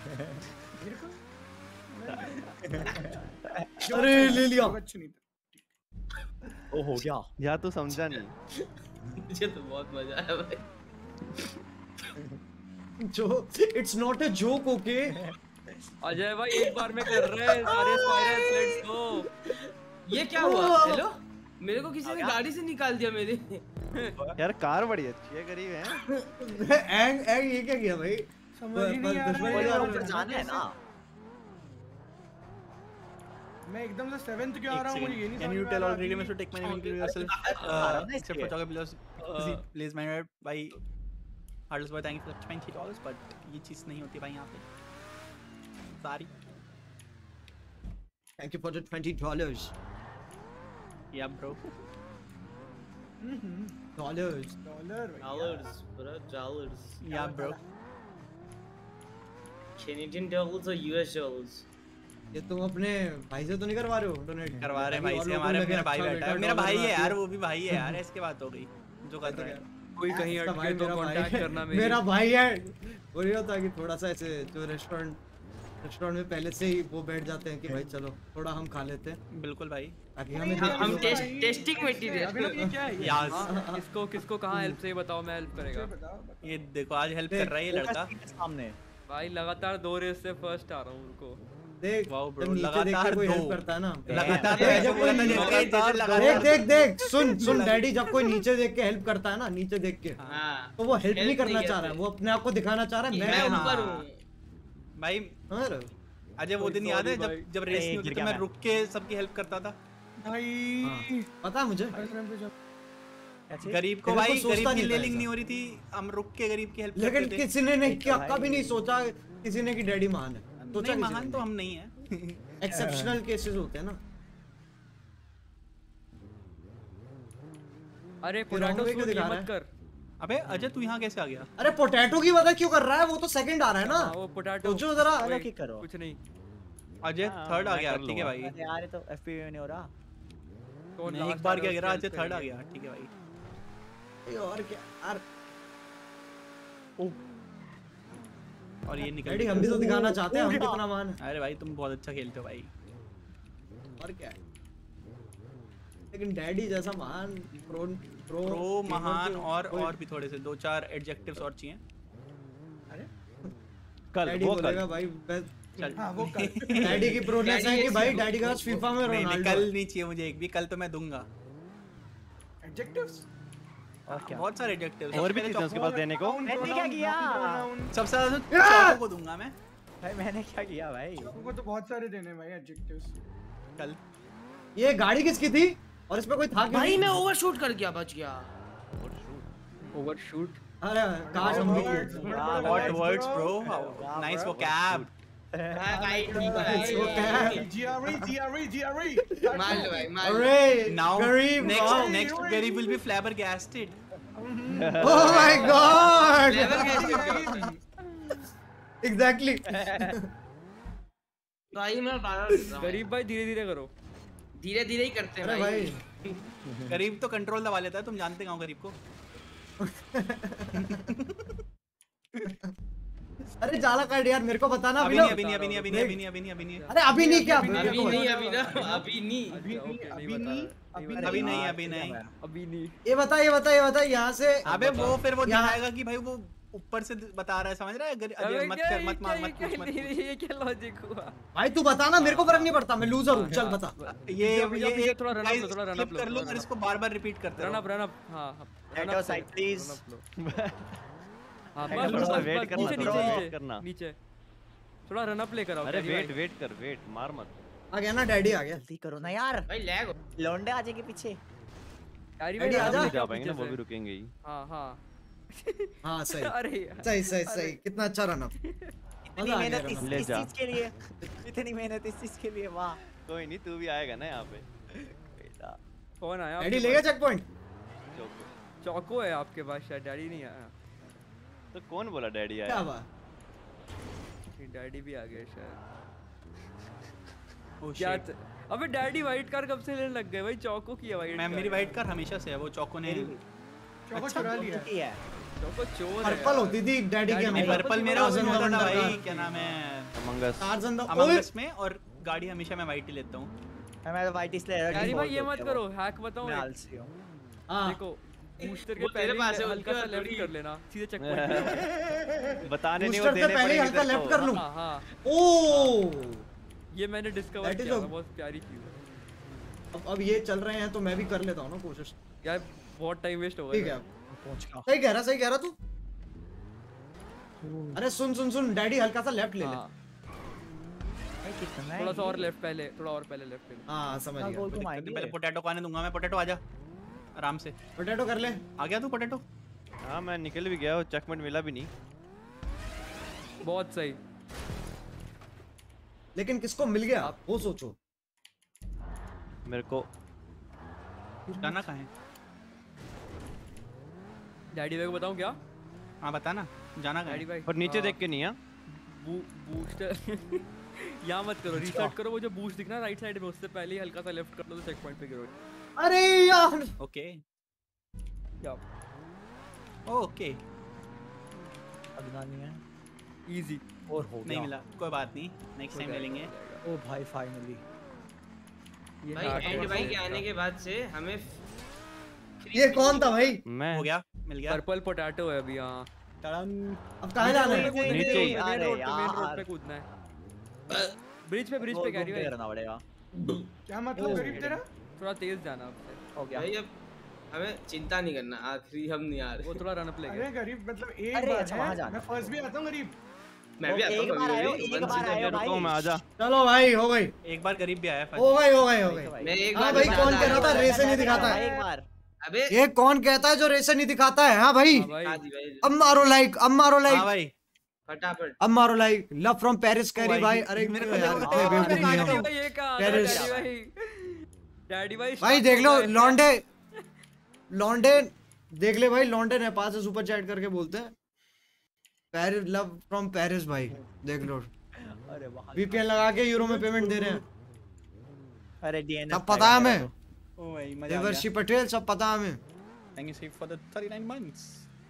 अरे ले लिया। ओ हो गया यार तू समझा नहीं। मुझे तो बहुत मजा आया भाई। जो it's not a joke okay. Ajay भाई एक बार में कर रहे हैं सारे स्पाइरल्स, लेट्स गो। ये क्या हुआ? हेलो, मेरे को किसी ने गाड़ी से निकाल दिया मेरे। यार कार बड़ी अच्छी है, गरीब है। एंग एंग ये क्या किया भाई? समझ ही नहीं आ रहा है। जाना है ना। मैं एकदम से सेवेंथ क्यों आ रहा हूं, मुझे ये नहीं समझ Can में you आ tell रहा। already Mister Take my name into yourself? Uh, except for Choco Below, please my head by Hardest boy, thank you for twenty dollars, but ये चीज नहीं होती भाई यहाँ पे। Sorry. Thank you for the twenty dollars. Yeah, bro. Mm-hmm. Dollars. Dollar. Dollars, bro. Dollars. Yeah, bro. Canadian dollars or U S dollars? ये तुम अपने भाई से तो नहीं करवा रहे हो डोनेट? करवा रहे हैं भाई से, हमारे मेरा भाई बैठा है। मेरा भाई है यार, वो भी भाई है यार, इसके बात हो गई जो कर रहा है। कोई कहीं अटके तो कांटेक्ट करना मेरे। मेरा भाई है। वो ये होता है कि थोड़ा सा ऐसे जो रेस्टोरेंट रेस्टोरेंट में पहले से ही वो बैठ जाते हैं कि भाई चलो थोड़ा हम खा लेते हैं। बिल्कुल भाई। ताकि हमें हम टेस्ट टेस्टिंग मटेरियल। अभी लोग ये क्या है? यार किसको किसको कहाँ हेल्प चाहिए बताओ, मैं हेल्प करेगा। ये देखो आज हेल्प कर रहा है ये लड़का सामने। भाई लगातार दो रेस से फर्स्ट आ रहा हूँ उनको। देख वाओ ब्रो, जब नीचे देख के कोई हेल्प करता है ना, लगातार देख देख देख सुन सुन डैडी, जब कोई नीचे देख के हेल्प करता है ना, नीचे देख के तो वो हेल्प नहीं करना चाह रहा है, वो अपने आप को दिखाना चाह रहा है मैं ऊपर हूँ भाई। अजय वो दिन याद है जब जब रेस नहीं होती तो मैं रुक के सबकी हेल्प करता था भाई। पता है मुझे। गरीब को भाई गरीब की लेलिंग नहीं हो रही थी, हम रुक के गरीब की हेल्प लेकिन किसी ने नहीं किया, कभी नहीं सोचा किसी ने कि डैडी महान है। नहीं महान तो हम नहीं है। एक्सेप्शनल केसेस होते हैं ना। अरे पोटैटो सूट ये मत कर। अबे अजय तू यहाँ कैसे आ गया? अरे पोटैटो की वजह क्यों कर रहा है? वो तो सेकंड आ रहा है ना। वो पोटैटो जो जरा अलग ही करो। कुछ नहीं। अजय थर्ड आ गया, ठीक है भाई। यार ये तो एफपीवी नहीं हो रहा। कौन एक बार क्या गिरा, अजय थर्ड आ गया, ठीक है भाई। और क्या यार। और ये निकल डैडी हम भी तो दिखाना चाहते हैं हम कितना महान है। अरे भाई तुम बहुत अच्छा खेलते हो भाई। और क्या है, लेकिन डैडी जैसा महान प्रो प्रो प्रो महान और और भी थोड़े से दो चार एडजेक्टिव्स और चाहिए। अरे कल डैडी वो बोलेगा कल भाई चल हाँ वो कल। डैडी की प्रोनेस है कि भाई डैडी का फीफा में रोनाल्डो। कल नहीं चाहिए मुझे एक भी, कल तो मैं दूंगा एडजेक्टिव्स और क्या बहुत सारे एडजेक्टिव्स और भी चीजें उसके पास देने को। मैंने क्या किया? सबसे ज्यादा चौको को दूंगा मैं। भाई मैंने क्या किया भाई? को तो बहुत सारे देने भाई एडजेक्टिव्स। कल ये गाड़ी किसकी थी और इसमें कोई था क्या? भाई मैं ओवरशूट कर गया, बच गया। ओवरशूट। अरे काश हम भी किए। What words bro, nice vocab. भाई ठीक है। जीआरई जीआरई जीआरई मार लो भाई मार लो। अरे नाउ गरीब नेक्स्ट नेक्स्ट गरीब will be flabbergasted. Oh my God exactly. भाई मैं गरीब भाई धीरे धीरे करो। धीरे धीरे ही करते हैं भाई। गरीब तो कंट्रोल दबा लेता है, तुम जानते हो गरीब को। अरे जाला काट यार, मेरे को बताना अभी नहीं अभी नहीं अभी नहीं अभी नहीं अभी नहीं अभी नहीं अभी नहीं अरे अभी नहीं क्या अभी नहीं अभी ना अभी नहीं अभी नहीं अभी नहीं अभी नहीं अभी नहीं। ये बता ये बता ये बता यहाँ से। अबे वो फिर वो दिखाएगा कि भाई वो ऊपर से बता रहा है, समझ रहा है? अगर मत कर मत मार मत पूछ मत। ये क्या लॉजिक हुआ भाई तू बता ना, मेरे को फर्क नहीं पड़ता, मैं लूजर हूँ। चल बता। ये ये थोड़ा रन अप थोड़ा रन अप कर लो और इसको बार-बार रिपीट करते रन रहो। Up run up. हां गेट आउट साइड प्लीज। हां बस बस थोड़ा वेट करना, नीचे थोड़ा नीचे वेट करना। नीचे थोड़ा रन अप लेकर आओ। अरे वेट वेट कर, वेट मार मत। आ गया ना डैडी आ गया। जल्दी करो ना यार। भाई लैग लौंडे आ जाएंगे पीछे। डैडी डैडी आ जा। जा पाएंगे ना, वो भी रुकेंगे ही। हां हां हाँ सही। अरे सही सही सही, कितना अच्छा रन अप। इतनी मेहनत इस इस चीज के लिए, इतनी मेहनत इस चीज के लिए। वाह कोई नहीं, तू भी आएगा ना यहाँ पे। बेटा कौन आया? डैडी ले गया चेक पॉइंट। चौको है आपके पास शायद, डैडी नहीं आया। तो कौन बोला डैडी आया? क्या बात, डैडी भी आ गए शायद। Oh क्या shit. त- अबे डैडी व्हाइट कार कब से लेने लग गए भाई? चौको की है व्हाइट मैं मेरी वाइट कार हमेशा से है, वो चौको ने चौको अच्छा, चुरा बोल लिया चुकी है। चौको चोर है पर्पल यार। होती थी डैडी के Daddy हमें। पर्पल मेरा Tarzan उसमें the होता था Wonder भाई, Car। क्या नाम है, अमंगस Tarzan the- अमंग ओए, अस में, और गाड़ी हमेशा मैं वाइट ही लेता हूँ। मैं तो वाइट इसलिए रहा डैडी भाई ये default मत होती है करो, वो। हैक बताऊं मैं एक? आलसी हूँ। हाँ। देखो बूस्टर के वो तेरे पहले पास ही है, हल्का सा उसके लेफ्ट थोड़ी- कर लेना, सीधे चेक पॉइंट। बताने नहीं, वो बूस्टर से देने पहले ही पड़ेंगे हल्का तेरे लेफ्ट को। कर लूं। हाँ हाँ, ओ ये मैंने डिस्कवर That is किया a- था, बहुत प्यारी चीज है अब अब ये चल रहे हैं तो मैं भी कर लेता हूँ ना कोशिश। यार। बहुत टाइम वेस्ट हो ठीक गया। है, सही कह रहा सही कह रहा तू। अरे सुन सुन सुन डैडी हल्का सा लेफ्ट ले ले। हाँ, थोड़ा सा और लेफ्ट पहले, थोड़ा और पहले लेफ्ट ले ले। हाँ समझ हाँ, गया। गोल कोई दिक्कत नहीं, घुमाएंगे। पहले पोटैटो को आने दूंगा मैं। पोटैटो आजा आराम से। पोटैटो कर ले। आ गया तू पोटैटो? हाँ मैं निकल भी गया, वो चेकमेट मिला भी नहीं। बहुत सही। लेकिन किसको मिल गया वो सोचो। मेरे को जाना कहाँ है? डैडी भाई को बताऊं क्या? हाँ बता ना, जाना कहाँ डैडी है? भाई पर नीचे हाँ, देख के नहीं है। बू, बूस्टर यहाँ मत करो, रीसेट करो, वो जो बूस्ट दिखना राइट साइड में उससे पहले ही हल्का सा लेफ्ट कर लो तो चेक पॉइंट पे गिरो। अरे यार ओके क्या ओके, अगना नहीं है। इजी और हो नहीं गया। मिला, कोई बात नहीं, नेक्स्ट टाइम मिलेंगे। ओ भाई फाइनली ये भाई hack एंड हुआ भाई था। के आने के बाद से हमें ये कौन था भाई? मैं हो गया, मिल गया। पर्पल पोटैटो है अभी। हाँ अब कहाँ जाना है? नीचे ही। मेन अरे रोड पे, मेन रोड यार। पे कूदना है। ब्रिज पे, ब्रिज पे कैरी भाई करना पड़ेगा। क्या मतलब गरीब तेरा? थोड़ा तेज जाना आपसे। हो गया। भाई अब हमें चिंता नहीं करना, आखिरी हम नहीं आ रहे। वो थोड़ा रन अप ले अरे गया। गरीब मतलब एक अरे, बार अच्छा, है, वहाँ जाना। मैं फर्स्ट भी आता हूँ गरीब। मैं भी आता हूँ एक बार कभी आयो, कभी, एक वन बार से आयो तो- रुको मैं आजा। चलो भाई हो गई एक बार गरीब भी आया हो फर्स्ट। गई हो गई हो गई। मैं एक हाँ बार भाई बता कौन रहा कह रहा था हूँ। रेसे नहीं दिखाता है? एक बार अबे ये कौन कहता है जो रेसे नहीं दिखाता है? हाँ भाई हाँ भाई हाँ जी भाई, अब मारो लाइक, अब मारो हाँ लाइक, भाई फटाफट। अब मारो like. Love from Paris Carry भाई, भाई। अरे मेरे मेरे को यार देखो, इतने देखो, बेवकूफ नहीं देखो, हम। भाई ये कहाँ था पेरिस। डैडी भाई? डैडी भाई भाई देख लो लॉन्डे, लॉन्डे देख ले भाई, लॉन्डे नेपाल से सुपर चैट करके बोलते हैं पेरिस, लव फ्रॉम पेरिस भाई। देख लो अरे वाह। वीपीएन लगा के यूरो में पेमेंट दे रहे हैं। अरे डीएनएस सब पता है हमें। ओ भाई मजा आ देवर्षि गया। पटेल सब पता है हमें। थैंक यू सही for the thirty nine months.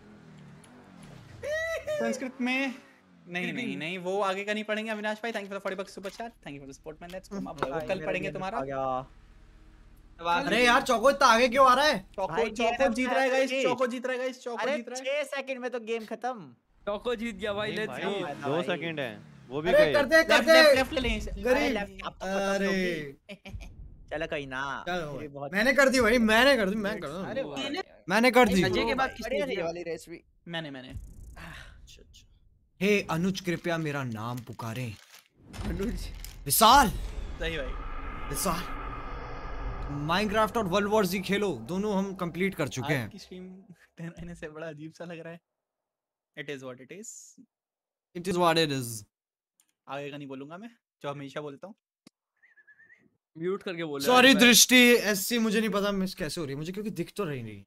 Sanskrit में नहीं नहीं नहीं वो आगे का नहीं पढ़ेंगे। अविनाश भाई thank you for forty bucks super chat, thank you for the support man. Let's come up, वो कल पढ़ेंगे तुम्हारा। आ गया। अब आखिरी- अरे यार चौको इतना आगे क्यों आ रहा है? चौको भाई, चौको DNF जीत रहा है गाइस, है। चौको जीत रहा है गाइस, चौको अरे जीत रहा है। छह सेकंड में तो गेम खत्म। चौको जीत गया भाई। नहीं लेट्स भाई, गो। दो सेकंड है वो भी अरे गए। करते लेफ्ट करते लेफ्ट लेफ्ट ले लें इसे। गरीब। left, अब तो खत्म अरे होगी। चलो कहीं ना। चलो ये बहुत मैंने कर दी भाई, मैंने कर दी, मैं कर अरे दूं। वाह। मैंने कर दी। अजय के बाद किसने बढ़िया थी किया? वाली रेस भी। मैंने मैंने हे अनुज कृपया मेरा नाम पुकारें। अनुज विशाल सही भाई। विशाल माइनक्राफ्ट और वर्ल्ड वॉर जी खेलो, दोनों हम कंप्लीट कर चुके आज हैं। की स्ट्रीम टेन रहने से बड़ा अजीब सा लग रहा है। It is what it is. It is what it is. आगे का नहीं बोलूंगा मैं, जो हमेशा बोलता हूँ। म्यूट करके बोल। सॉरी दृष्टि एससी, मुझे नहीं पता मिस कैसे हो रही है मुझे, क्योंकि दिख तो रही नहीं।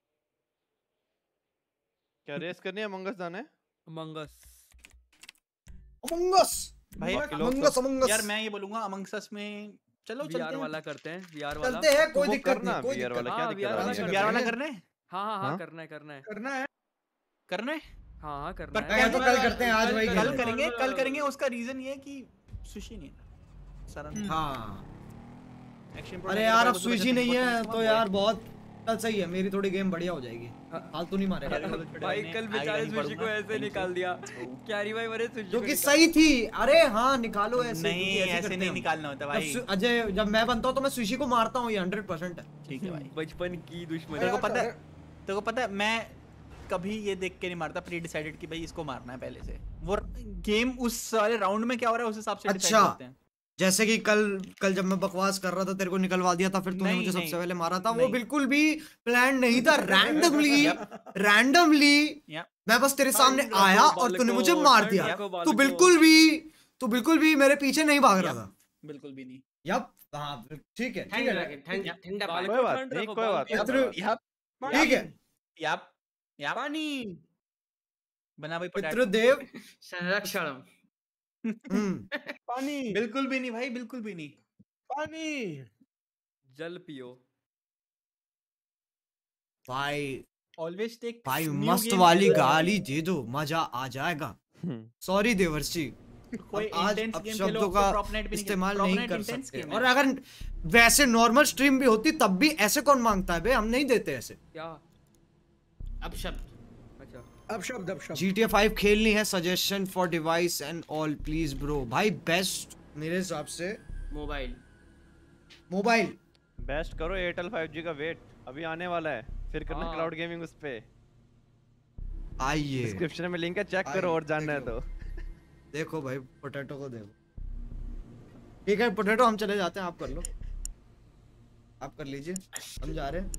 क्या रेस करनी है? मंगस जाना है? मंगस अमंगस भाई अमंगस अमंगस यार मैं ये बोलूंगा अमंगस अस में चलो चलते वीआर हैं। वाला करते हैं। वीआर वाला चलते हैं, कोई वो दिक्कत करना नहीं, कोई VR दिक्कत वाला, नहीं। क्या हाँ, दिक्कत VR है? वाला आराम से करते वीआर वाला हैं। करने हाँ हाँ हाँ हाँ? करना है करना है करना है। करना है हाँ हाँ करना मैं है। कहता हूं कल करते हैं, आज वही कल खेलेंगे। करेंगे, कल करेंगे। उसका रीजन ये है कि सुशी नहीं है सारा। हाँ एक्शन अरे यार अब स्विची नहीं है तो यार बहुत कल सही है, मेरी थोड़ी गेम बढ़िया हो जाएगी, फालतू नहीं मारेगा। भाई कल बेचारे सुशी को ऐसे निकाल दिया। कैरी भाई मेरे सुशी जो कि सही थी। अरे हाँ निकालो ऐसे, नहीं क्योंकि ऐसे करते नहीं हैं। निकालना होता जब भाई। सु- अजय जब मैं बनता हूँ तो मैं सुशी को मारता हूँ, ये हंड्रेड परसेंट है। ठीक है भाई। बचपन की दुश्मनी। तेरे को पता है, तेरे को पता है मैं कभी ये देख के नहीं मारता प्री डिसाइडेड कि भाई इसको मारना है पहले से। वो गेम उस सारे राउंड में क्या हो रहा है उस हिसाब से डिसाइड अच्छा करते हैं। जैसे कि कल कल जब मैं बकवास कर रहा था तेरे को निकलवा दिया था, फिर तूने नहीं, मुझे नहीं, सबसे पहले मारा था। वो नहीं। बिल्कुल भी प्लान नहीं था, रैंडमली रैंडमली Yep. मैं बस तेरे सामने ठंड आया रखो और तूने बाल मुझे को, मार ठंड दिया। रखो बाल तू को। बिल्कुल भी तू बिल्कुल भी मेरे पीछे नहीं भाग रहा था। बिल्कुल भी नहीं। यप हाँ ठीक है ठीक ठंडा है रखे, ठंडा ठंडा बाल पानी। को कोई बात ठंड नहीं, रखो, कोई बाल बात को नहीं। पितृ याप ठीक है याप याप पानी बना भाई पोटैटो। पितृदेव संरक्षण। पानी बिल्कुल भी नहीं भाई, बिल्कुल भी नहीं। पानी जल पियो भाई। ऑलवेज टेक भाई मस्त वाली गाली दे दो, मजा आ जाएगा। सॉरी देवर्षि, कोई आज intense अब game शब्दों खेलो, का तो prop net भी नहीं इस्तेमाल खेलो। नहीं Prop net कर intense सकते। game है। और अगर वैसे नॉर्मल स्ट्रीम भी होती तब भी ऐसे कौन मांगता है बे, हम नहीं देते ऐसे। क्या अब शब्द अच्छा अब शब्द अब शब्द जी टी ए फाइव खेलनी है, suggestion for device and all please bro. भाई बेस्ट मेरे हिसाब से मोबाइल मोबाइल बेस्ट करो एयरटेल फाइव जी का वेट, अभी आने वाला है, फिर करना हाँ। क्लाउड गेमिंग उस पे। आइए डिस्क्रिप्शन में लिंक है, चेक करो और जानना है तो। देखो भाई पोटैटो को देखो। ठीक है पोटैटो, हम चले जाते हैं, आप कर लो, आप कर लीजिए, हम जा रहे हैं।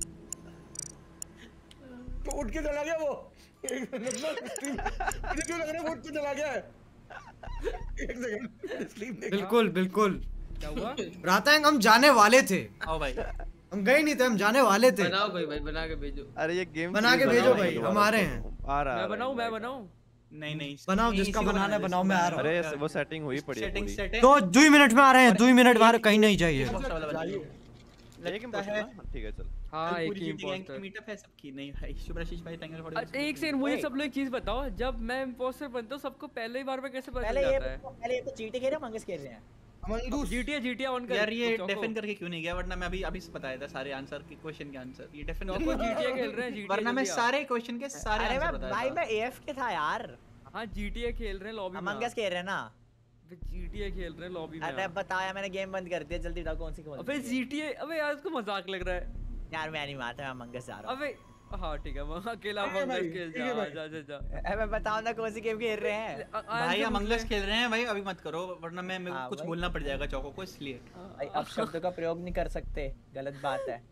तो उठ के चला गया वो। एक मतलब स्ट्रीम मुझे क्यों लग रहा है वो उठ के चला गया है। एक सेकंड स्ट्रीम देख। बिल्कुल बिल्कुल। क्या हुआ? रातांग हम जाने वाले थे, आओ भाई, हम गए नहीं थे, हम जाने वाले थे। बनाओ कोई भाई, बना के भेजो। अरे ये गेम बना के भेजो भाई, हम आ रहे हैं। आ रहा मैं है बनाऊं मैं बनाऊं नहीं नहीं बनाओ, जिसका बनाना है बनाओ, मैं आ रहा हूँ। अरे वो सेटिंग हुई पड़ी है सेटिंग पूरी। सेट है। तो दो ही मिनट में आ रहे हैं, दो ही मिनट बाहर कहीं नहीं जाइए। एक ही है, ठीक है चल। हाँ एक ही गैंग इम्पोस्टर। मीटअप है सबकी। नहीं भाई शुभराशीष भाई, थैंक यू फॉर अच्छा एक सेकंड, मुझे सब लोग एक चीज बताओ, जब मैं इम्पोस्टर बनता हूँ सबको पहले ही बार में कैसे पता चल पहले ये जाता है? पहले ये तो चीटे खेल रहे हैं, मंगस खेल रहे हैं। मंगूस जीटीए जीटीए ऑन कर यार ये चौको। डेफिन करके क्यों नहीं गया, वरना मैं अभी अभी से बताया था सारे आंसर के क्वेश्चन के आंसर। ये डेफिन चौको जीटीए खेल रहे हैं, जीटीए वरना मैं सारे क्वेश्चन के सारे अरे आंसर मैं बताया भाई था। मैं एएफ के था यार। हाँ जीटीए खेल रहे हैं लॉबी में। मंगस खेल रहे हैं ना। जीटीए खेल रहे हैं लॉबी में। अरे बताया मैंने, गेम बंद कर दिया, जल्दी बताओ कौन सी कौन सी। अबे जीटीए, अबे यार इसको मजाक लग रहा है यार मैं नहीं मारता, मैं मंगस जा रहा हूं। अबे हाँ ठीक है, मैं अकेला ठीक है मंगस भाई, खेल ठीक है जा भाई। जा जा जा। अबे बताओ ना कौन सी गेम खेल रहे हैं। भाई हम मंगलस खेल रहे हैं भाई, अभी मत करो वरना मैं मेरे को हाँ, कुछ भाई। बोलना पड़ जाएगा चौको को, इसलिए। भाई अब शब्दों का प्रयोग नहीं कर सकते, गलत बात है।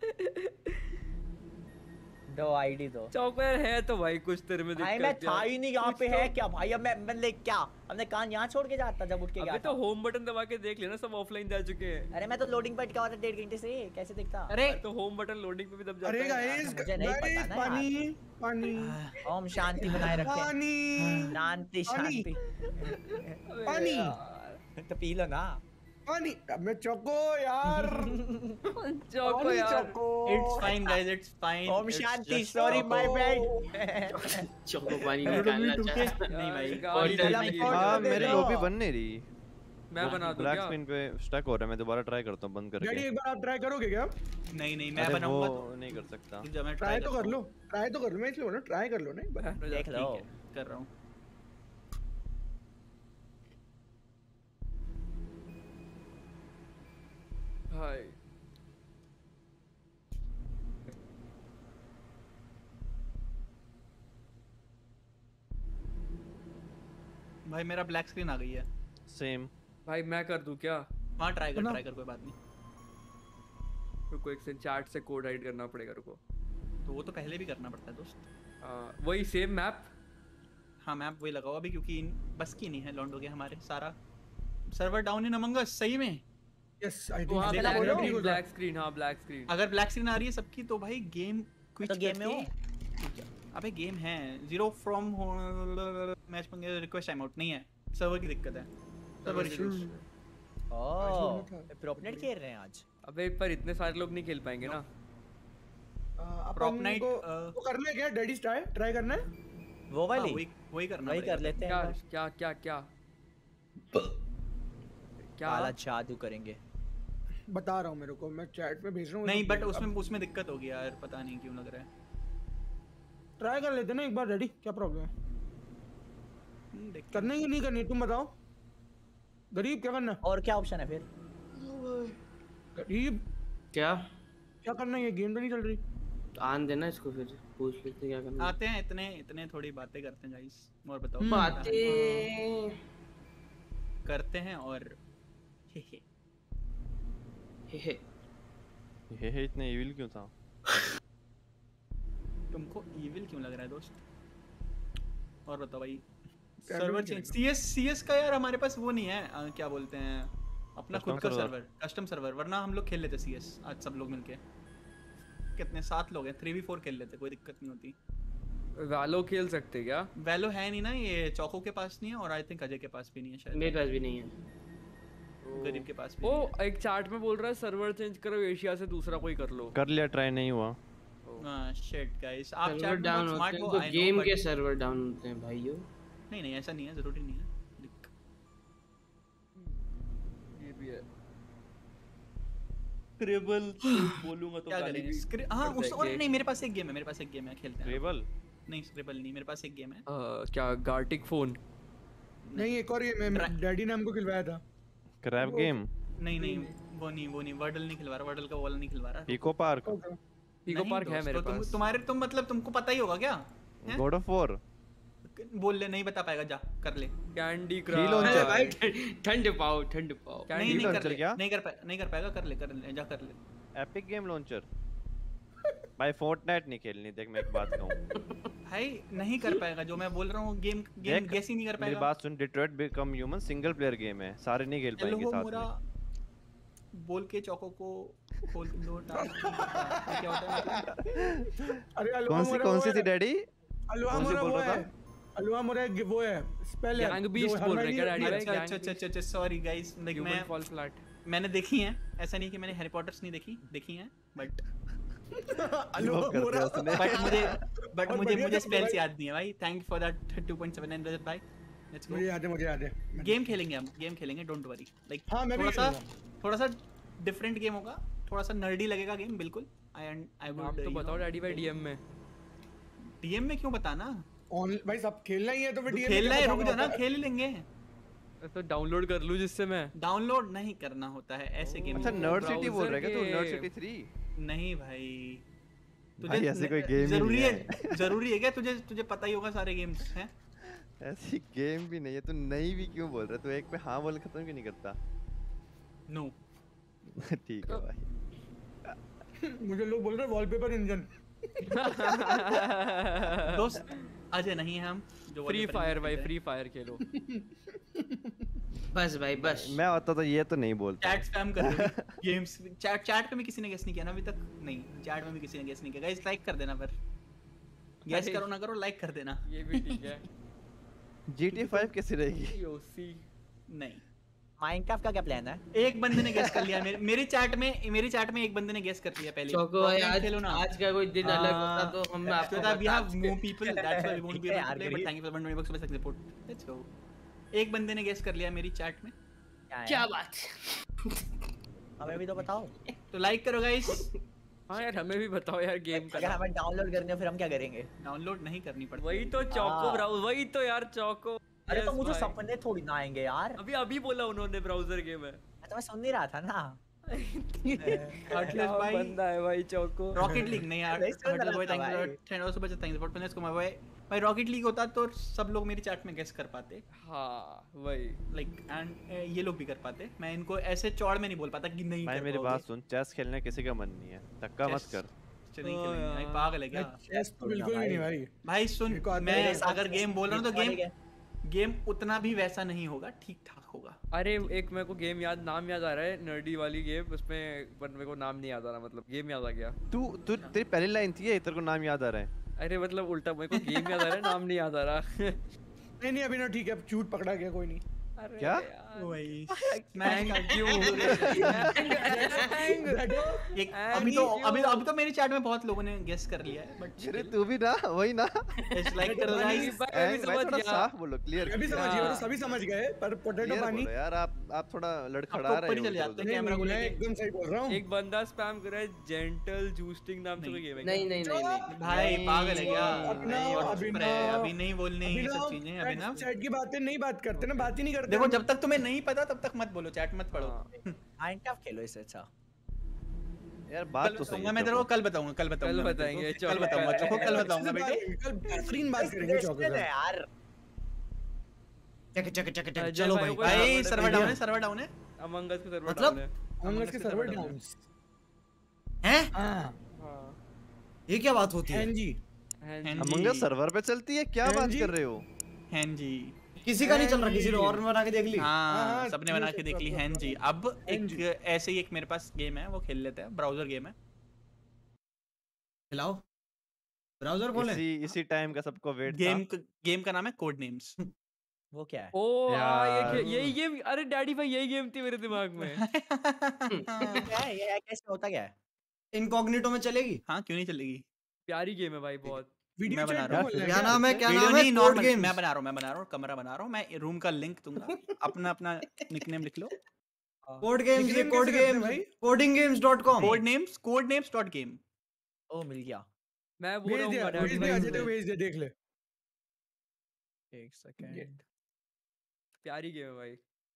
दो आईडी दो। चौको यार है तो भाई कुछ तेरे में भाई दिक्कत मैं यार। था ही नहीं यहाँ पे, कुछ है तो- क्या भाई। अब मैं मतलब क्या हमने कान यहाँ छोड़ के जाता जब उठ के गया अबे तो था। होम बटन दबा के देख लेना, सब ऑफलाइन जा चुके हैं। अरे मैं तो लोडिंग पे अटका हुआ था डेढ़ घंटे से, कैसे दिखता। अरे तो होम बटन लोडिंग पे भी दब जाता अरे है। गाइस मुझे नहीं पता गाइस ना पानी पानी ओम शांति बनाए रखें। पानी शांति पानी। शांति। पानी तो पी लो ना। पानी। अब मैं चौको यार चौको पानी, यार चौको। It's fine guys, it's fine. ओम शांति, सॉरी माय बैड। चौको पानी निकालना चाहता है। नहीं भाई, गाली Portal देने में- की- हाँ मेरी लॉबी बन नहीं रही, मैं बना दूं ब्लैक क्या? स्क्रीन पे स्टक हो रहा है, मैं दोबारा ट्राई करता हूँ बंद डैडी करके। एक बार आप ट्राई करोगे क्या? नहीं नहीं मैं अरे बनाऊंगा वो तो नहीं कर सकता। जब मैं ट्राई तो कर लो, ट्राई तो कर लो, मैं इसलिए बोल रहा हूं, ट्राई कर लो ना एक बार। देख लो। कर रहा हूँ। हाय भाई मेरा ब्लैक स्क्रीन आ गई है। सेम भाई मैं कर दूं क्या? वहाँ ट्राई कर ट्राई कर कोई बात नहीं। रुको एक सेकंड, चार्ट से कोड राइट करना पड़ेगा, रुको। तो वो तो पहले भी करना पड़ता है दोस्त। आ, वही सेम मैप। हाँ मैप वही लगाओ अभी, क्योंकि इन- बस की नहीं है लॉन्डो के हमारे सारा server down in Among Us. सही में यस आई वहाँ think black screen, black screen, हाँ ब्लैक स्क्रीन। अगर ब्लैक स्क्रीन आ रही है सबकी तो भाई गेम क्विट तो गेम में हो। अबे गेम है जीरो फ्रॉम मैच मंगे रिक्वेस्ट टाइम आउट नहीं है, सर्वर की दिक्कत है, सर्वर इश्यूज। ओह प्रोपनेट खेल रहे हैं आज। अबे पर इतने सारे लोग नहीं खेल पाएंगे ना। अपन को वो करना है क्या? डैडी ट्राई ट्राई करना है वो वाली। वही वही करना वही कर लेते क्या हैं। क्या क्या क्या क्या काला जादू करेंगे। बता रहा हूँ मेरे को, मैं चैट में भेज रहा हूँ। नहीं बट उसमें उसमें दिक्कत होगी यार, पता नहीं क्यों लग रहा है। ट्राई कर लेते ना एक बार डैडी, क्या प्रॉब्लम है? करने की नहीं करनी तुम बताओ। गरीब क्या करना? और क्या ऑप्शन है फिर? गरीब क्या क्या करना है? ये गेम तो नहीं चल रही। आन देना इसको, फिर पूछ लेते क्या करना। आते हैं इतने इतने थोड़ी बातें करते हैं गाइस, और बताओ। बातें करते हैं और हे हे हे हे हे इतने इविल क्यों था? तुमको इविल क्यों लग रहा है दोस्त? और बताओ भाई। सर्वर चेंज सीएस सीएस का यार हमारे पास वो नहीं है, आ, क्या बोलते हैं अपना खुद का सर्वर, कस्टम सर्वर, वरना हम लोग खेल लेते सीएस आज सब लोग मिलके। कितने सात लोग हैं, थ्री वी फोर खेल लेते, कोई दिक्कत नहीं होती। वैलो खेल सकते क्या? वैलो है नहीं ना, ये चौको के पास नहीं है और आई थिंक अजय के पास भी नहीं है शायद। मेरे पास भी नहीं है, गरीब के पास भी ओ एक चैट में बोल रहा है सर्वर चेंज करो एशिया से दूसरा कोई कर लो। कर लिया, ट्राई नहीं हुआ। हां शिट गाइस, आप सर्वर चैट में डाउन स्मार्ट होते हो, हैं तो I know, गेम but- के सर्वर डाउन होते हैं भाइयों। नहीं नहीं ऐसा नहीं है, जरूरी नहीं है। ये भी है। स्क्रिबल बोलूंगा तो क्या गाली करें? भी स्क्रि- हाँ पड़ उस और जाएगी। नहीं, मेरे पास एक गेम है, मेरे पास एक गेम है, खेलते हैं। स्क्रिबल? नहीं स्क्रिबल नहीं, मेरे पास एक गेम है। अ, क्या गार्टिक फोन? नहीं एक और गेम है, डैडी ने हमको खिलवाया था। Crab game? नहीं नहीं वो नहीं वो नहीं वर्डल नहीं खिलवा रहा, वर्डल का वाला नहीं खिलवा रहा। Pico park? पिको पार्क है मेरे तुम, पास। तुम्हारे तुम मतलब तुमको पता ही होगा क्या? God of War? बोल ले, नहीं बता पाएगा, जा कर ले। Candy Crush? लॉन्चर? भाई ठंड पाओ, ठंड पाओ। नहीं नहीं कर लॉन्चर ले, क्या? नहीं कर पाएगा, नहीं कर पाएगा, कर ले कर ले, जा कर ले। Epic game launcher? भाई फोर्टनाइट नहीं खेलनी, देख मैं एक बात कहूं। भाई नहीं कर पाएगा जो मैं बोल रहा हूँ, गेम गेम गेस ही नहीं कर मेरी पाएगा। बात सुन, Detroit Become Human single player game है, सारे नहीं खेल पाएंगे हेलो साथ मोरा में। बोल के चौको को खोल दो टास्क। क्या होता है? अरे अलवा कौन सी मोरा कौन वो सी है। थी डैडी? अलवा कौन सी मोरा बोल वो रहा है, था? अलवा मोरा एक वो है, स्पेल है। गैंग बीस्ट जो बोल रहे हरमाइनी- क्या डैडी भाई? अच्छा अच्छा अच्छा अच्छा अच्छा सॉरी गाइस, लाइक ह्यूमन मैं फॉल फ्लैट। मैंने देखी है, ऐसा नहीं कि मैंने हैरी पॉटर्स नहीं देखी, देखी है बट अलवा मोरा बट मुझे बट और मुझे बढ़िया मुझे था स्पेल्स भाई। याद नहीं है भाई। Thank you for that two point seven nine Rajat भाई। Let's go. मुझे याद है, मुझे याद है। गेम खेलेंगे हम, गेम खेलेंगे, डोंट वरी। लाइक हाँ, मैं भी थोड़ा सा खेलूंगा। थोड़ा सा डिफरेंट गेम होगा, थोड़ा सा नर्डी लगेगा गेम, बिल्कुल। आई एंड आई आप तो बताओ डैडी भाई डीएम में। डीएम में क्यों बताना? ऑन भाई सब खेलना ही है तो फिर डीएम खेलना है, रुक जाओ ना, खेल ही लेंगे। तो डाउनलोड कर लूं जिससे मैं। डाउनलोड नहीं करना होता है ऐसे गेम। अच्छा नर्ड सिटी बोल रहा है क्या तू? Nerd city three? नहीं भाई, भाई ऐसे कोई गेम ही जरूरी नहीं है, जरूरी है क्या तुझे तुझे पता ही होगा सारे गेम्स हैं? ऐसी गेम भी नहीं है, तू नहीं भी क्यों बोल रहा है? तू एक पे हाँ बोल खत्म क्यों नहीं करता? नो ठीक है भाई। मुझे लोग बोल रहे हैं वॉलपेपर इंजन। दोस्त अजय नहीं है हम जो फ्री फायर भाई, फ्री फायर खेलो। बस भाई बस। मैं होता तो ये तो नहीं बोलता। चैट स्पैम कर रहे गेम्स चैट चैट पे भी किसी ने गेस नहीं किया ना अभी तक। नहीं चैट में भी किसी ने गेस नहीं किया। गाइस लाइक कर देना, पर गेस करो ना करो, लाइक कर देना। ये भी ठीक है। जी टी ए फाइव कैसी रहेगी? ओसी नहीं। माइनक्राफ्ट का क्या प्लान है? एक बंदे ने गेस कर लिया मेरे मेरी चैट में मेरी चैट में एक बंदे ने गेस कर लिया पहले। चौको भाई आज आज का कोई दिन अलग होता तो हम आपको बता। We have more people that's why we won't be able to play, but thank you for one twenty bucks for support. Let's go. एक बंदे ने गेस कर लिया मेरी चैट में। क्या बात? हमें भी तो बताओ। तो लाइक करो गाइस। हाँ यार हमें भी बताओ यार गेम का। अगर हमें डाउनलोड करनी है फिर हम क्या करेंगे? डाउनलोड नहीं करनी पड़ती। वही तो चौको ब्राउज़र, वही तो यार चौको। अरे तो मुझे सपने थोड़ी ना आएंगे यार। अभी अभी बोला उन्होंने ब्राउज़र गेम है। अच्छा मैं सुन नहीं रहा था ना। हर्टलेस भाई बंदा है भाई चौको। रॉकेट लीग नहीं यार। हर्टलेस भाई थैंक यू टेन और सुबह से थैंक यू फॉर प्लेस को भाई। भाई रॉकेट लीग होता तो सब लोग मेरी चैट में गेस कर पाते। हाँ वही लाइक एंड ये लोग भी कर पाते। मैं इनको ऐसे चौड़ में नहीं बोल पाता कि नहीं। भाई मेरी बात सुन, चेस खेलने किसी का मन नहीं है, धक्का मत कर। नहीं खेलेंगे भाई, पागल है क्या? चेस तो बिल्कुल भी नहीं भाई। भाई सुन, मैं अगर गेम बोल रहा हूँ तो गेम गेम उतना भी वैसा नहीं होगा, ठीक ठाक होगा। अरे एक मेरे को गेम याद नाम याद आ रहा है, नर्डी वाली गेम, उसमें पर मेरे को नाम नहीं याद आ रहा, मतलब गेम याद आ गया। तू तू तेरी पहली लाइन थी, तेरे को नाम याद आ रहा है? अरे मतलब उल्टा, मेरे को गेम याद आ रहा है, नाम नहीं याद आ रहा। नहीं नहीं अभी ना ठीक है, चूट पकड़ा गया, कोई नहीं। क्या? वही स्मैंग क्यों एक अभी तो अभी अभी तो मेरी चैट में बहुत लोगों ने गेस कर लिया है, बट अरे तू भी ना वही ना इट्स लाइक करो गाइस। भाई थोड़ा साफ बोलो, क्लियर। अभी समझ गए, सभी समझ गए, पर पोटैटो पानी यार आप आप थोड़ा लड़खड़ा रहे हो। चले जाते हैं कैमरा को लेके। एकदम सही बोल रहा हूं। एक बंदा स्पैम कर रहा है जेंटल जूस्टिंग नाम से कोई गेम है। नहीं नहीं नहीं भाई पागल है क्या? अभी अभी नहीं बोलनी ये सब चीजें। अभी ना चैट की बातें नहीं बात करते ना, बात ही नहीं करते। देखो जब तक तुम्हें नहीं पता तब तक मत बोलो, चैट मत पढ़ो। माइनक्राफ्ट खेलो इससे अच्छा। यार बात तो सही है। मैं तेरे को कल बताऊंगा, कल बताऊंगा, कल बताएंगे, कल बताऊंगा, चलो कल बताऊंगा बेटे। कल बेहतरीन बात करेंगे चौको से यार। चक चक चक चक चलो भाई। भाई सर्वर डाउन है, सर्वर डाउन है। अमंग अस के सर्वर मतलब? डाउन है। अमंग अस के सर्वर डाउन हैं? हां ये क्या बात होती है? हैं जी अमंग अस सर्वर पे चलती है, क्या बात कर रहे हो? हैं जी किसी का नहीं चल रहा, किसी ने और बना के देख ली। हाँ सबने बना के देख ली हैं जी। अब एक ऐसे ही एक मेरे पास गेम है, वो खेल लेते हैं, ब्राउजर गेम है। खिलाओ। ब्राउजर खोलें? इसी इसी टाइम का सबको वेट था। गेम गेम का नाम है कोड नेम्स। वो क्या है? ओ हाँ ये यार। गे- यही गेम, अरे डैडी भाई यही गेम थी मेरे दिमाग में। क्या है ये? कैसे होता क्या है? इनकॉग्निटो में चलेगी? हाँ क्यों नहीं चलेगी? प्यारी गेम है भाई बहुत। मैं बना रहा हूँ। क्या नाम है? क्या वीडियो नाम है? नहीं, कोड नॉर्मल गेम्स। मैं बना रहा हूँ, मैं बना रहा हूँ, कमरा बना रहा हूँ, मैं रूम का लिंक दूंगा, अपना अपना निकनेम लिख लो। कोड गेम्स, ये nickname कोड कैसे करते हैं गेम्स, भाई? Coding games dot com. Code names code names dot game. ओ मिल गया। मैं बोल भेज रहा दिया, हूँ भेज डैडी दिया, भाई अजय तो से। भेज दिया, देख ले। एक सेकंड। प्यारी गेम है भाई।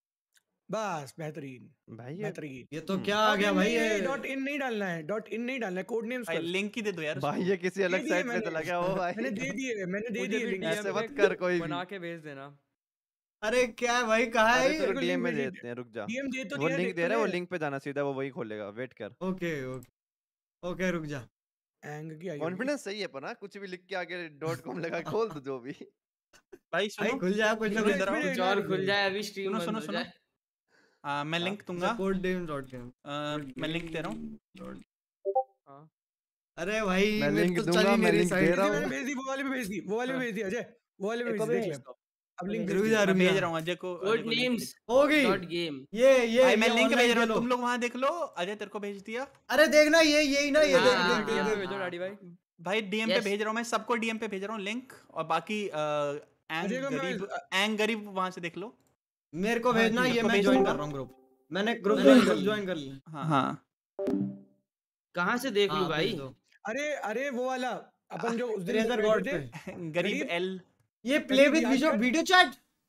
बस बेहतरीन भाई ये बेहतरीन। ये तो क्या आ गया भाई ये? डॉट इन नहीं डालना है, डॉट इन नहीं डालना है, कोड नेम्स भाई कर। लिंक ही दे दो यार भाई उसको। ये किसी दे अलग दिए साइट पे मैंने, चला गया हो भाई। मैंने दे दिए, मैंने दे मुझे दिए भी लिंक। ऐसे डीएम मत पे कर कोई भी। बना के भेज देना। अरे क्या है भाई, कहाँ है अरे ये? तेरे को डीएम में link भेज देते हैं, रुक जा। डीएम दे तो वो दिया, लिंक देख दे तो रहा है, वो ले। लिंक पे जाना सीधा, वो वही खोलेगा, वेट कर। ओके ओके ओके, रुक जा। एंग की आई होगी। कॉन्फिडेंस सही है पर ना, कुछ भी लिख के आगे डॉट कॉम लगा के खोल दो जो भी। भाई भाई सुनो खुल जाए कुछ ना इधर कुछ। इधर कुछ इधर और इधर। खुल जाए, अभी स्ट्रीम सुनो बंद सुनो हो सुनो जाए। आ, मैं लिंक दूंगा। Code games dot com. मैं लिंक दे रहा हूँ। हाँ अरे भाई मैं मेरे लिंक तो दूंगा, चल ही मैं नहीं रही लिंक दे साइड। रहा मैंने हूँ। भेज दी, वो वाले पे भेज दी, वो वाले पे भेज दी अजय, वो वाले पे मेरे भेज को दी, भी देख ले। भेज दो। अब लिंक रुक भेज जा मैं रुक भेज जा। रहा हूँ अजय को। अजय कोड को link नेम्स भेज- होगी डॉट गेम। ये ये भाई मैं ये लिंक online भेज रहा हूँ, खेलो। तुम लोग वहाँ देख लो। अजय तेरे को भेज दिया। अरे देखना ये यही ना, ये हाँ, देख हाँ, देख डीएम देख पे देख। भेजो डैडी भाई। भाई डीएम पे Yes. भेज रहा हूँ, मैं सबको डीएम पे भेज रहा हूँ लिंक। और बाकी अ, एंग अजय को मैं- गरीब एंग गरीब वहाँ से देख लो। मेरे को भेजना, हाँ, ये तो मैं भेज ज्वाइन दूंगा। कर रहा हूँ ग्रुप। मैंने ग्रुप मैंने ग्रुप भी- ज्वाइन कर लिया। हाँ हाँ कहाँ से देख लूँ हाँ, भाई? भेज दो। अरे अरे वो वाला अपन जो उस दिन रेजर बैठे गॉड थे, पे। गरीब गरीब- एल। ये प्ले गरीब विद याद वीडियो कर। Video chat.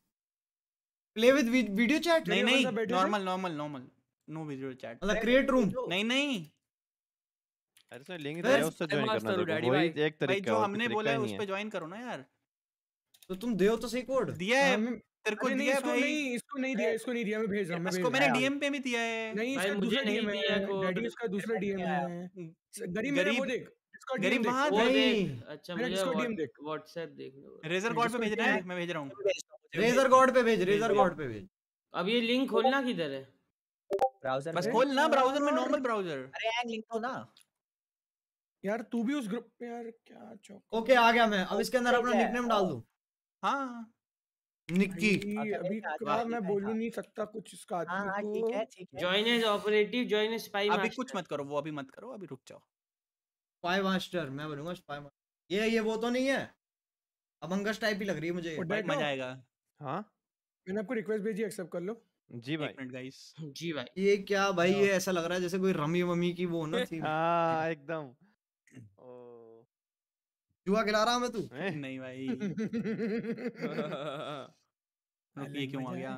Play with video chat. नहीं कौन नहीं सा बैठे थे? Normal normal normal no video chat. मतलब क्रिएट रूम। नहीं नहीं अरे उसने लिंक फिर दिया, उससे ज्वाइन मास्टर करना हूँ देखो, डैडी वही भाई। एक भाई तरीका जो है, और हमने कोई बोला है तरीका उस ही पे नहीं है। ज्वाइन करो ना यार। तो तुम दे तो सही कोड। दिया है हाँ, मैं- तेरे को अरे नहीं दिया है इसको भाई। नहीं, इसको नहीं दिया, इसको नहीं दिया, मैं भेज रहा हूँ, मैं भेज इसको रहा मैंने हूँ। डीएम पे भी दिया है। नहीं भाई इसका मुझे दूसरा नहीं डीएम दिया है, कोड। डैडी इसका दूसरा डीएम है। गरीब मेरा गरीब- वो देख, इसका गरीब डीएम देख। वहाँ वो नहीं। देख। अच्छा मैंने मुझे जिसको D M देख। व्हाट्सएप देखने को। रेजर गॉड पे जिसको भेजना DM है, मैं भेज रहा हूँ। रेजर गॉड पे भेज, रेजर गॉड पे भेज। अब ये लिंक खोलना किधर है? ब्राउजर बस में। खोल ना ब्राउजर में, नॉर्मल ब्राउजर। अरे एंग लिंक तो ना। यार तू भी उस ग्रुप में, यार क्या चौक। ओके आ गया मैं। अब इसके अंदर अपना निकनेम डाल दूं। हाँ निक्की। भाई, अभी हाँ, क्या ठीक मैं है, बोल हाँ। नहीं सकता कुछ इसका हाँ आदमी हाँ को। ठीक है ठीक है। Join as operative, join as spy अभी मास्टर। कुछ मत करो, वो अभी मत करो, अभी रुक जाओ। स्पाई मास्टर मैं बनूंगा, स्पाई मास्टर। ये ये वो तो नहीं है, अमंगस टाइप ही लग रही है मुझे। वो भाई डेटो, मजा आएगा। हाँ मैंने आपको रिक्वेस्ट भेजी, एक्सेप्ट कर लो। जी भाई। एक मिनट गाइस। जी भाई। ये क्या भाई, ये ऐसा लग रहा है जैसे कोई रमी वमी की वो ना थी। हाँ एकदम। ओ जुआ खिला रहा मैं तू। हैं? नहीं भाई रुक, ये क्यों आ गया?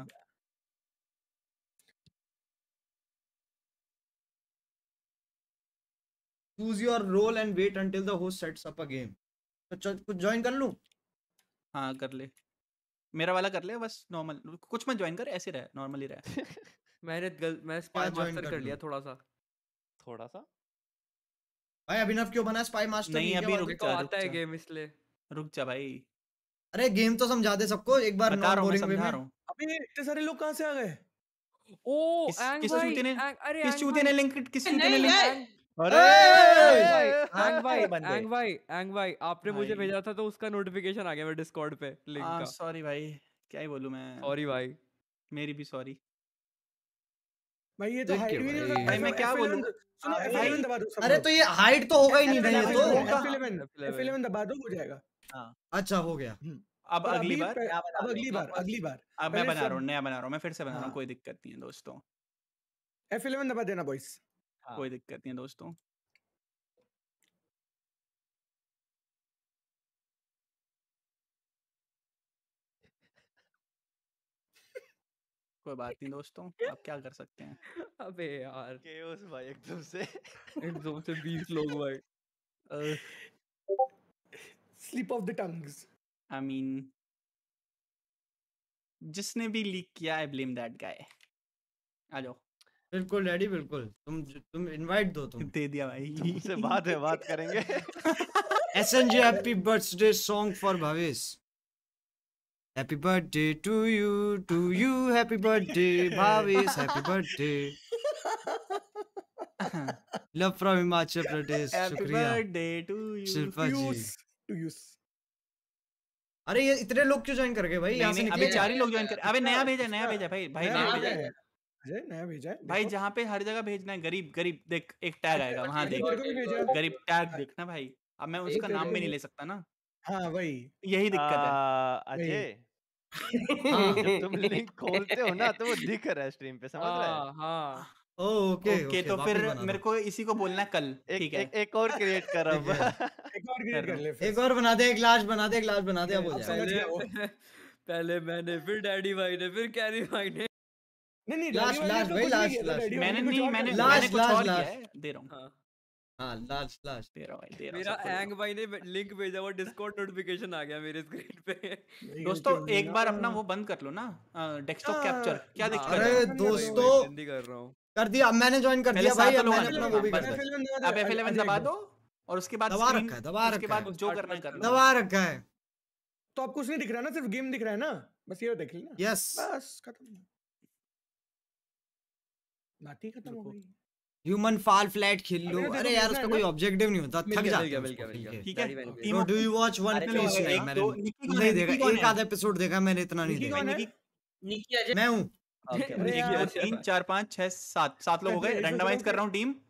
Choose your role and wait until the host sets up a game. तो चल कुछ ज्वाइन कर लूं। हाँ कर ले, मेरा वाला कर ले बस। नॉर्मल कुछ मत ज्वाइन कर, ऐसे रहे, नॉर्मली रहे। मैंने गल, मैं क्या स्पाई join मास्टर कर कर लूं? लिया थोड़ा सा। थोड़ा सा। भाई अभिनव क्यों बना स्पाई मास्टर? नहीं, ये क्या अभी बात रुक है? मेरे को जा, रुक आता है जा। गेम इसलिए। रुक जा भाई, अरे गेम तो समझा दे सबको एक बार, बता नॉन रहा हूँ, मैं बोरिंग वे समझा में। रहा हूँ। अबे इतने सारे लोग कहाँ से आ गए? ओ किस एंग किस भाई, चूते ने एंग- अरे किस एंग चूते भाई, ने लिंक किस चूते ने नहीं लिंक है। अरे एंग भाई, बंदे। एंग भाई, एंग भाई, आपने मुझे भाई। भेजा था तो उसका नोटिफिकेशन आ गया मेरे डिस्कॉर्ड पे लिंक हाँ का। सॉरी भाई, क्या ही बोलूँ मैं। सॉरी भाई। मेरी भी सॉरी। भाई ये तो देख के हाइड भी नहीं हो भाई। सकता। भाई मैं क्या F eleven बोलूं? सुनो, हाँ, F भाई। eleven दबा दो सब अरे लोग। तो ये हाइड तो होगा ही नहीं ना ये तो। होगा। F eleven F eleven। F eleven दबा दो, हो जाएगा। हाँ अच्छा हो गया। अब और अगली अभी बार पे- क्या बता अब दो, अगली बार वापस। अगली बार अब मैं पहले बना सब- रहा हूँ, नया बना रहा हूँ, मैं फिर से बना रहा हूँ। हाँ। कोई दिक्कत नहीं है दोस्तों, F eleven दबा देना बॉयज। हाँ। कोई दिक्कत नहीं है दोस्तों। कोई बात नहीं दोस्तों, आप क्या कर सकते हैं। अबे यार केओस भाई एकदम से। एकदम से बीस लोग भाई। Slip of the tongues. I mean जिसने भी लीक किया, आई ब्लेम दैट गाय। आ जाओ। बिल्कुल डैडी बिल्कुल। तुम तुम इनवाइट दो तुम। दे दिया भाई। तुमसे बात है, बात करेंगे। SNJ happy birthday song for Bhavesh. Happy birthday to you, to you happy birthday Bhavesh, happy birthday. Love from Himachal Pradesh. Happy शुक्रिया birthday to you. Shilpa ji. To you. अरे ये इतने लोग क्यों ज्वाइन कर गए भाई? यहाँ से अभी निकले चार ही लोग ज्वाइन कर। अबे नया भेजा है, नया भेजा है भाई, भाई नया भेजा है अजय, नया भेजा है भाई। जहाँ पे हर जगह भेजना है गरीब गरीब, देख एक टैग आएगा वहां, देख गरीब टैग देखना भाई। अब मैं उसका नाम भी नहीं ले सकता ना। हाँ भाई यही दिक्कत है अजय। जब तुम लिंक खोलते हो ना तो वो दिख रहा है स्ट्रीम पे, समझ रहे हो? हाँ ओके ओके तो फिर मेरे को इसी को बोलना है कल, ठीक है? एक और क्रिएट कर अब एक और क्रिएट कर ले। एक और बना दे, एक लास्ट बना दे, एक लास्ट बना दे, अब हो जाएगा। पहले मैंने, फिर डैडी भाई ने, फिर कैरी भाई ने। नहीं नहीं लास्ट लास्ट भाई, लास्ट लास्ट मैंने नहीं, मैंने लास्ट कुछ और लास्ट किया है, दे रहा हूँ। हाँ लास्ट लास्ट दे रहा हूँ भाई, दे रहा हूँ। मेरा एंग भाई ने लिंक भेजा, वो डिस्कॉर्ड नोटिफिकेशन आ गया मेरे स्क्रीन पे। दोस्तों एक बार अपना वो बंद कर लो ना, डेस्कटॉप कैप्चर। क्या दिक्कत है? अरे दोस्तों हिंदी कर रहा हूँ। कर दिया, अब मैंने ज्वाइन कर दिया भाई, अब मैंने अपना वो भी कर दिया। अब एफ इलेवन दबा दो और उसके बाद दबा रखा है, दबा उसके रखा है, बाद जो करना है करना। दबा रखा है। तो अब कुछ नहीं दिख रहा ना, सिर्फ गेम दिख रहा है ना, बस ये देख लेना। यस बस खत्म, नाटी खत्म हो गई। ह्यूमन फॉल फ्लैट खेल लो। अरे यार उसका कोई ऑब्जेक्टिव नहीं होता, थक जाते हैं। ठीक है no do you watch One Piece? मैंने नहीं देखा, एक आधा एपिसोड देखा मैंने, इतना नहीं देखा। मैं हूँ। तीन चार पाँच छह सात सात लोग हो गए। रैंडमाइज कर रहा हूँ टीम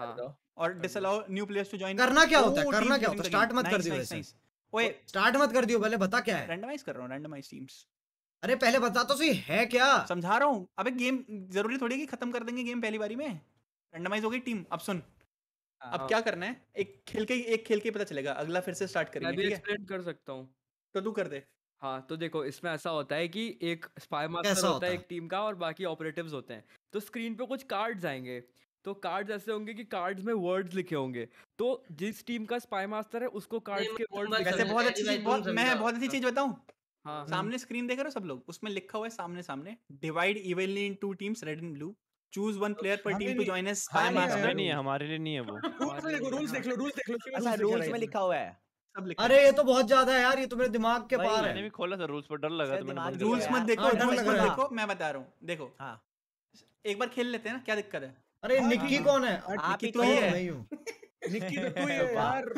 और disallow new players to join. करना क्या होता है, करना क्या होता है? स्टार्ट मत कर दियो वैसे। ओए स्टार्ट मत कर दियो, पहले बता क्या है। रैंडमाइज कर रहा हूँ, रैंडमाइज टीम्स। अरे पहले बता तो सही है क्या। समझा रहा हूँ। अबे गेम जरूरी थोड़ी कि खत्म कर देंगे गेम पहली बारी में। रैंडमाइज हो गई टीम। अब सुन, अब क्या करना है, एक खेल के एक खेल के पता चलेगा, अगला फिर से स्टार्ट करेंगे। मैं भी एक्सप्लेन कर सकता हूँ तो तू कर दे। हाँ तो देखो, इसमें ऐसा होता है कि एक स्पाई मास्टर होता है एक टीम का और बाकी ऑपरेटिव्स होते हैं। तो स्क्रीन पे कुछ कार्ड्स आएंगे, तो कार्ड्स ऐसे होंगे कि कार्ड्स में वर्ड्स लिखे होंगे। तो जिस टीम का स्पाई मास्टर है उसको कार्ड्स के वर्ड्स। वैसे बहुत अच्छी चीज, बहुत मैं बहुत अच्छी चीज बताऊं। हाँ सामने स्क्रीन देख रहे हो सब लोग, उसमें लिखा हुआ है सामने सामने, divide evenly into teams, red and blue, choose one player per team to join as spy master. नहीं है, हमारे लिए नहीं है वो। रूल्स देख लो, रूल्स देख लो। अच्छा रूल्स में लिखा हुआ है। अरे ये तो बहुत ज्यादा है यार, ये तो मेरे दिमाग के पार है। मैंने भी खोला था रूल्स पर, डर लगा तो मैंने। रूल्स मत देखो, रूल्स मत देखो, मैं बता रहा हूँ। देखो हाँ एक बार खेल लेते हैं ना, क्या दिक्कत है? अरे निक्की कौन है? आप ही तो ही है। नहीं हूँ। निक्की तो तू ही है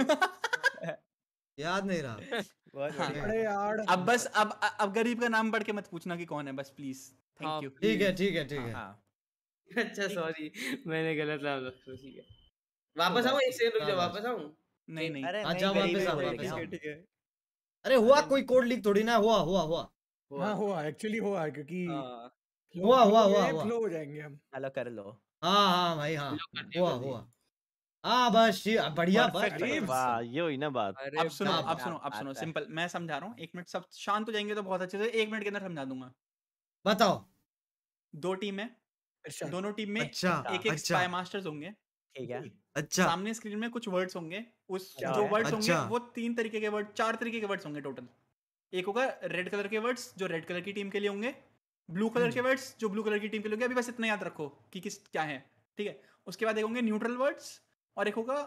यार। याद नहीं रहा। अरे यार अब बस अब अब गरीब का नाम पढ़ के मत पूछना कि कौन है, बस प्लीज। Thank you. ठीक है ठीक है ठीक है। अच्छा सॉरी, मैंने गलत नाम रखा। ठीक है वापस आऊं, एक सेकंड रुक जा, वापस आऊं। नहीं नहीं अच्छा वापस आ, वापस आ। ठीक है। अरे हुआ कोई कोड लीक थोड़ी ना, हुआ हुआ हुआ हाँ हुआ, एक्चुअली हुआ, क्योंकि हुआ हुआ हुआ हुआ फ्लो हो जाएंगे हम। चलो कर लो। हाँ हाँ भाई हाँ हुआ हुआ। हाँ बस बढ़िया, वाह ये हुई ना बात। अब सुनो अब सुनो अब सुनो सिंपल मैं समझा रहा हूँ। एक मिनट सब शांत हो जाएंगे तो बहुत अच्छे से एक मिनट के अंदर समझा दूंगा। बताओ। दो टीम है, दोनों टीम में अच्छा, एक एक स्पाई मास्टर्स होंगे। ठीक है। अच्छा सामने स्क्रीन में कुछ वर्ड्स होंगे, उस जो वर्ड्स होंगे वो तीन तरीके के वर्ड, चार तरीके के वर्ड्स होंगे टोटल। एक होगा रेड कलर के वर्ड्स जो रेड कलर की टीम के लिए होंगे, ब्लू कलर के वर्ड्स जो ब्लू कलर की टीम के लिए होंगे। अभी बस इतना याद रखो कि किस क्या है, ठीक है। उसके बाद एक होंगे न्यूट्रल वर्ड्स और एक होगा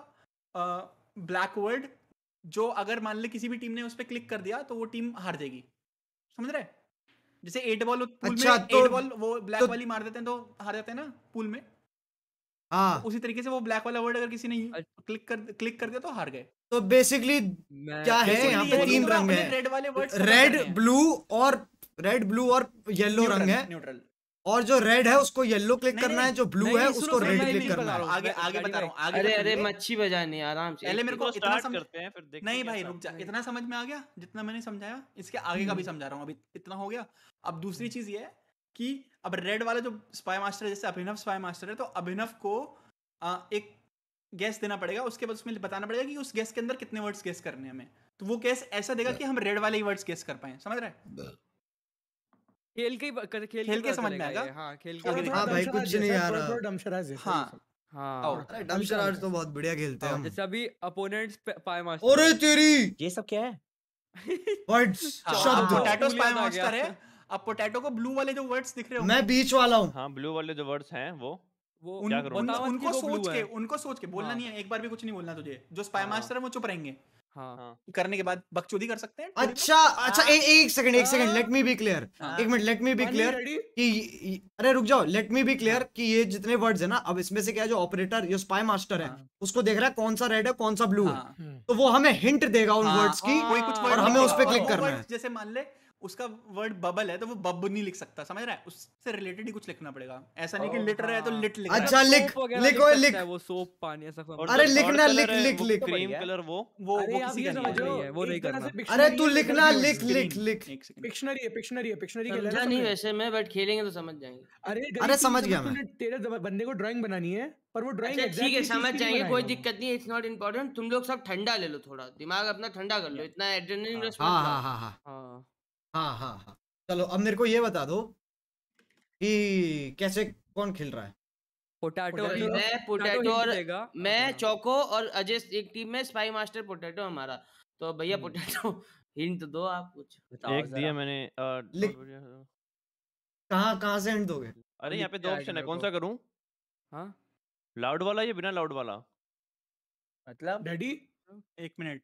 ब्लैक वर्ड जो अगर मान ले किसी भी टीम ने उस पर क्लिक कर दिया तो वो टीम हार जाएगी। समझ रहे? जैसे एट बॉल पूल अच्छा, में तो, एट बॉल वो ब्लैक तो, वाली मार देते हैं तो हार जाते हैं ना पूल में। हाँ। तो उसी तरीके से वो ब्लैक वाला वर्ड अगर किसी ने क्लिक कर क्लिक कर दिया तो हार गए। तो बेसिकली क्या है यहाँ पे तीन रंग है, रेड वाले वर्ड्स, रेड ब्लू और रेड ब्लू और येलो रंग है। न्यूट्रल। और जो रेड है उसको येलो क्लिक करना है, जो ब्लू है उसको रेड क्लिक करना है। आगे आगे बता रहा हूँ आगे। अरे अरे मच्छी बजानी आराम से। पहले मेरे को इतना करते हैं फिर देखते हैं। नहीं भाई रुक जा, इतना समझ में आ गया जितना मैंने समझाया। इसके आगे का भी समझा रहा हूँ, अभी इतना हो गया। अब दूसरी चीज ये है कि अब रेड वाला जो स्पाई मास्टर है, जैसे अभिनव स्पाई मास्टर है, तो अभिनव को एक गैस देना पड़ेगा। उसके बाद उसमें बताना पड़ेगा कि उस गैस के अंदर कितने वर्ड्स गैस करने हैं हमें। तो वो गैस ऐसा देगा कि हम रेड वाले ही वर्ड्स गैस कर पाए। समझ रहे? खेल के खेल, खेल के समझ में आएगा। हाँ खेल के। हाँ भाई कुछ नहीं आ रहा। डमशराज। हाँ हाँ डमशराज तो बहुत बढ़िया खेलते हैं हम। जैसे अभी अपोनेंट्स पाई मास्टर। अरे तेरी ये सब क्या है? वर्ड्स शब्द। पोटैटो स्पाई मास्टर है। अब पोटैटो को ब्लू वाले जो वर्ड्स दिख रहे हो, मैं बीच वाला हूँ। हाँ ब्लू वाले जो वर्ड्स हैं वो वो उनको सोच के उनको सोच के बोलना नहीं है। एक बार भी कुछ नहीं बोलना तुझे। जो स्पाई मास्टर है वो चुप रहेंगे। हाँ करने के बाद बकचोदी कर सकते हैं। अच्छा अच्छा ए, एक सेकंड एक second let me be clear एक minute let me be clear कि अरे रुक जाओ लेट मी बी क्लियर कि ये जितने वर्ड्स है ना अब इसमें से क्या है जो ऑपरेटर ये स्पाई मास्टर है उसको देख रहा है कौन सा रेड है कौन सा ब्लू है तो वो हमें हिंट देगा उन वर्ड्स की कोई कुछ और हमें उस पर क्लिक करना है। जैसे मान ले उसका वर्ड बबल है तो वो बब नहीं लिख सकता, समझ रहा है? उससे रिलेटेड ही कुछ लिखना पड़ेगा, ऐसा नहीं कि लिटर है तो लिट लिख। अच्छा लिख लिखो लिख वो सोप पानी ऐसा अरे लिखना लिख लिख लिख क्रीम कलर वो वो वो किसी का नहीं है, वो नहीं करना। अरे तू लिखना लिख लिख लिख पिक्शनरी है पिक्शनरी है पिक्शनरी के समझा नहीं वैसे मैं बट खेलेंगे तो समझ जाएंगे। अरे अरे समझ गया मैं। तेरे बंदे को ड्राइंग बनानी है पर वो ड्राइंग ठीक है समझ जाएंगे कोई दिक्कत नहीं, इट्स नॉट इम्पोर्टेंट। तुम लोग सब ठंडा ले लो, थोड़ा दिमाग अपना ठंडा कर लो, इतना एड्रेनलिन रश मत हाँ हाँ हाँ हाँ हाँ हाँ हाँ चलो अब मेरे को ये बता दो कि कैसे कौन खेल रहा है। पोटैटो मैं पोटैटो और मैं चौको और अजय एक टीम में, स्पाई मास्टर पोटैटो हमारा। तो भैया पोटैटो हिंट दो आप कुछ। एक दिया मैंने कहाँ कहाँ से हिंट दोगे? अरे यहाँ पे दो ऑप्शन है, कौन सा करूँ? हाँ लाउड वाला या बिना लाउड वाला? मतलब डैडी एक मिनट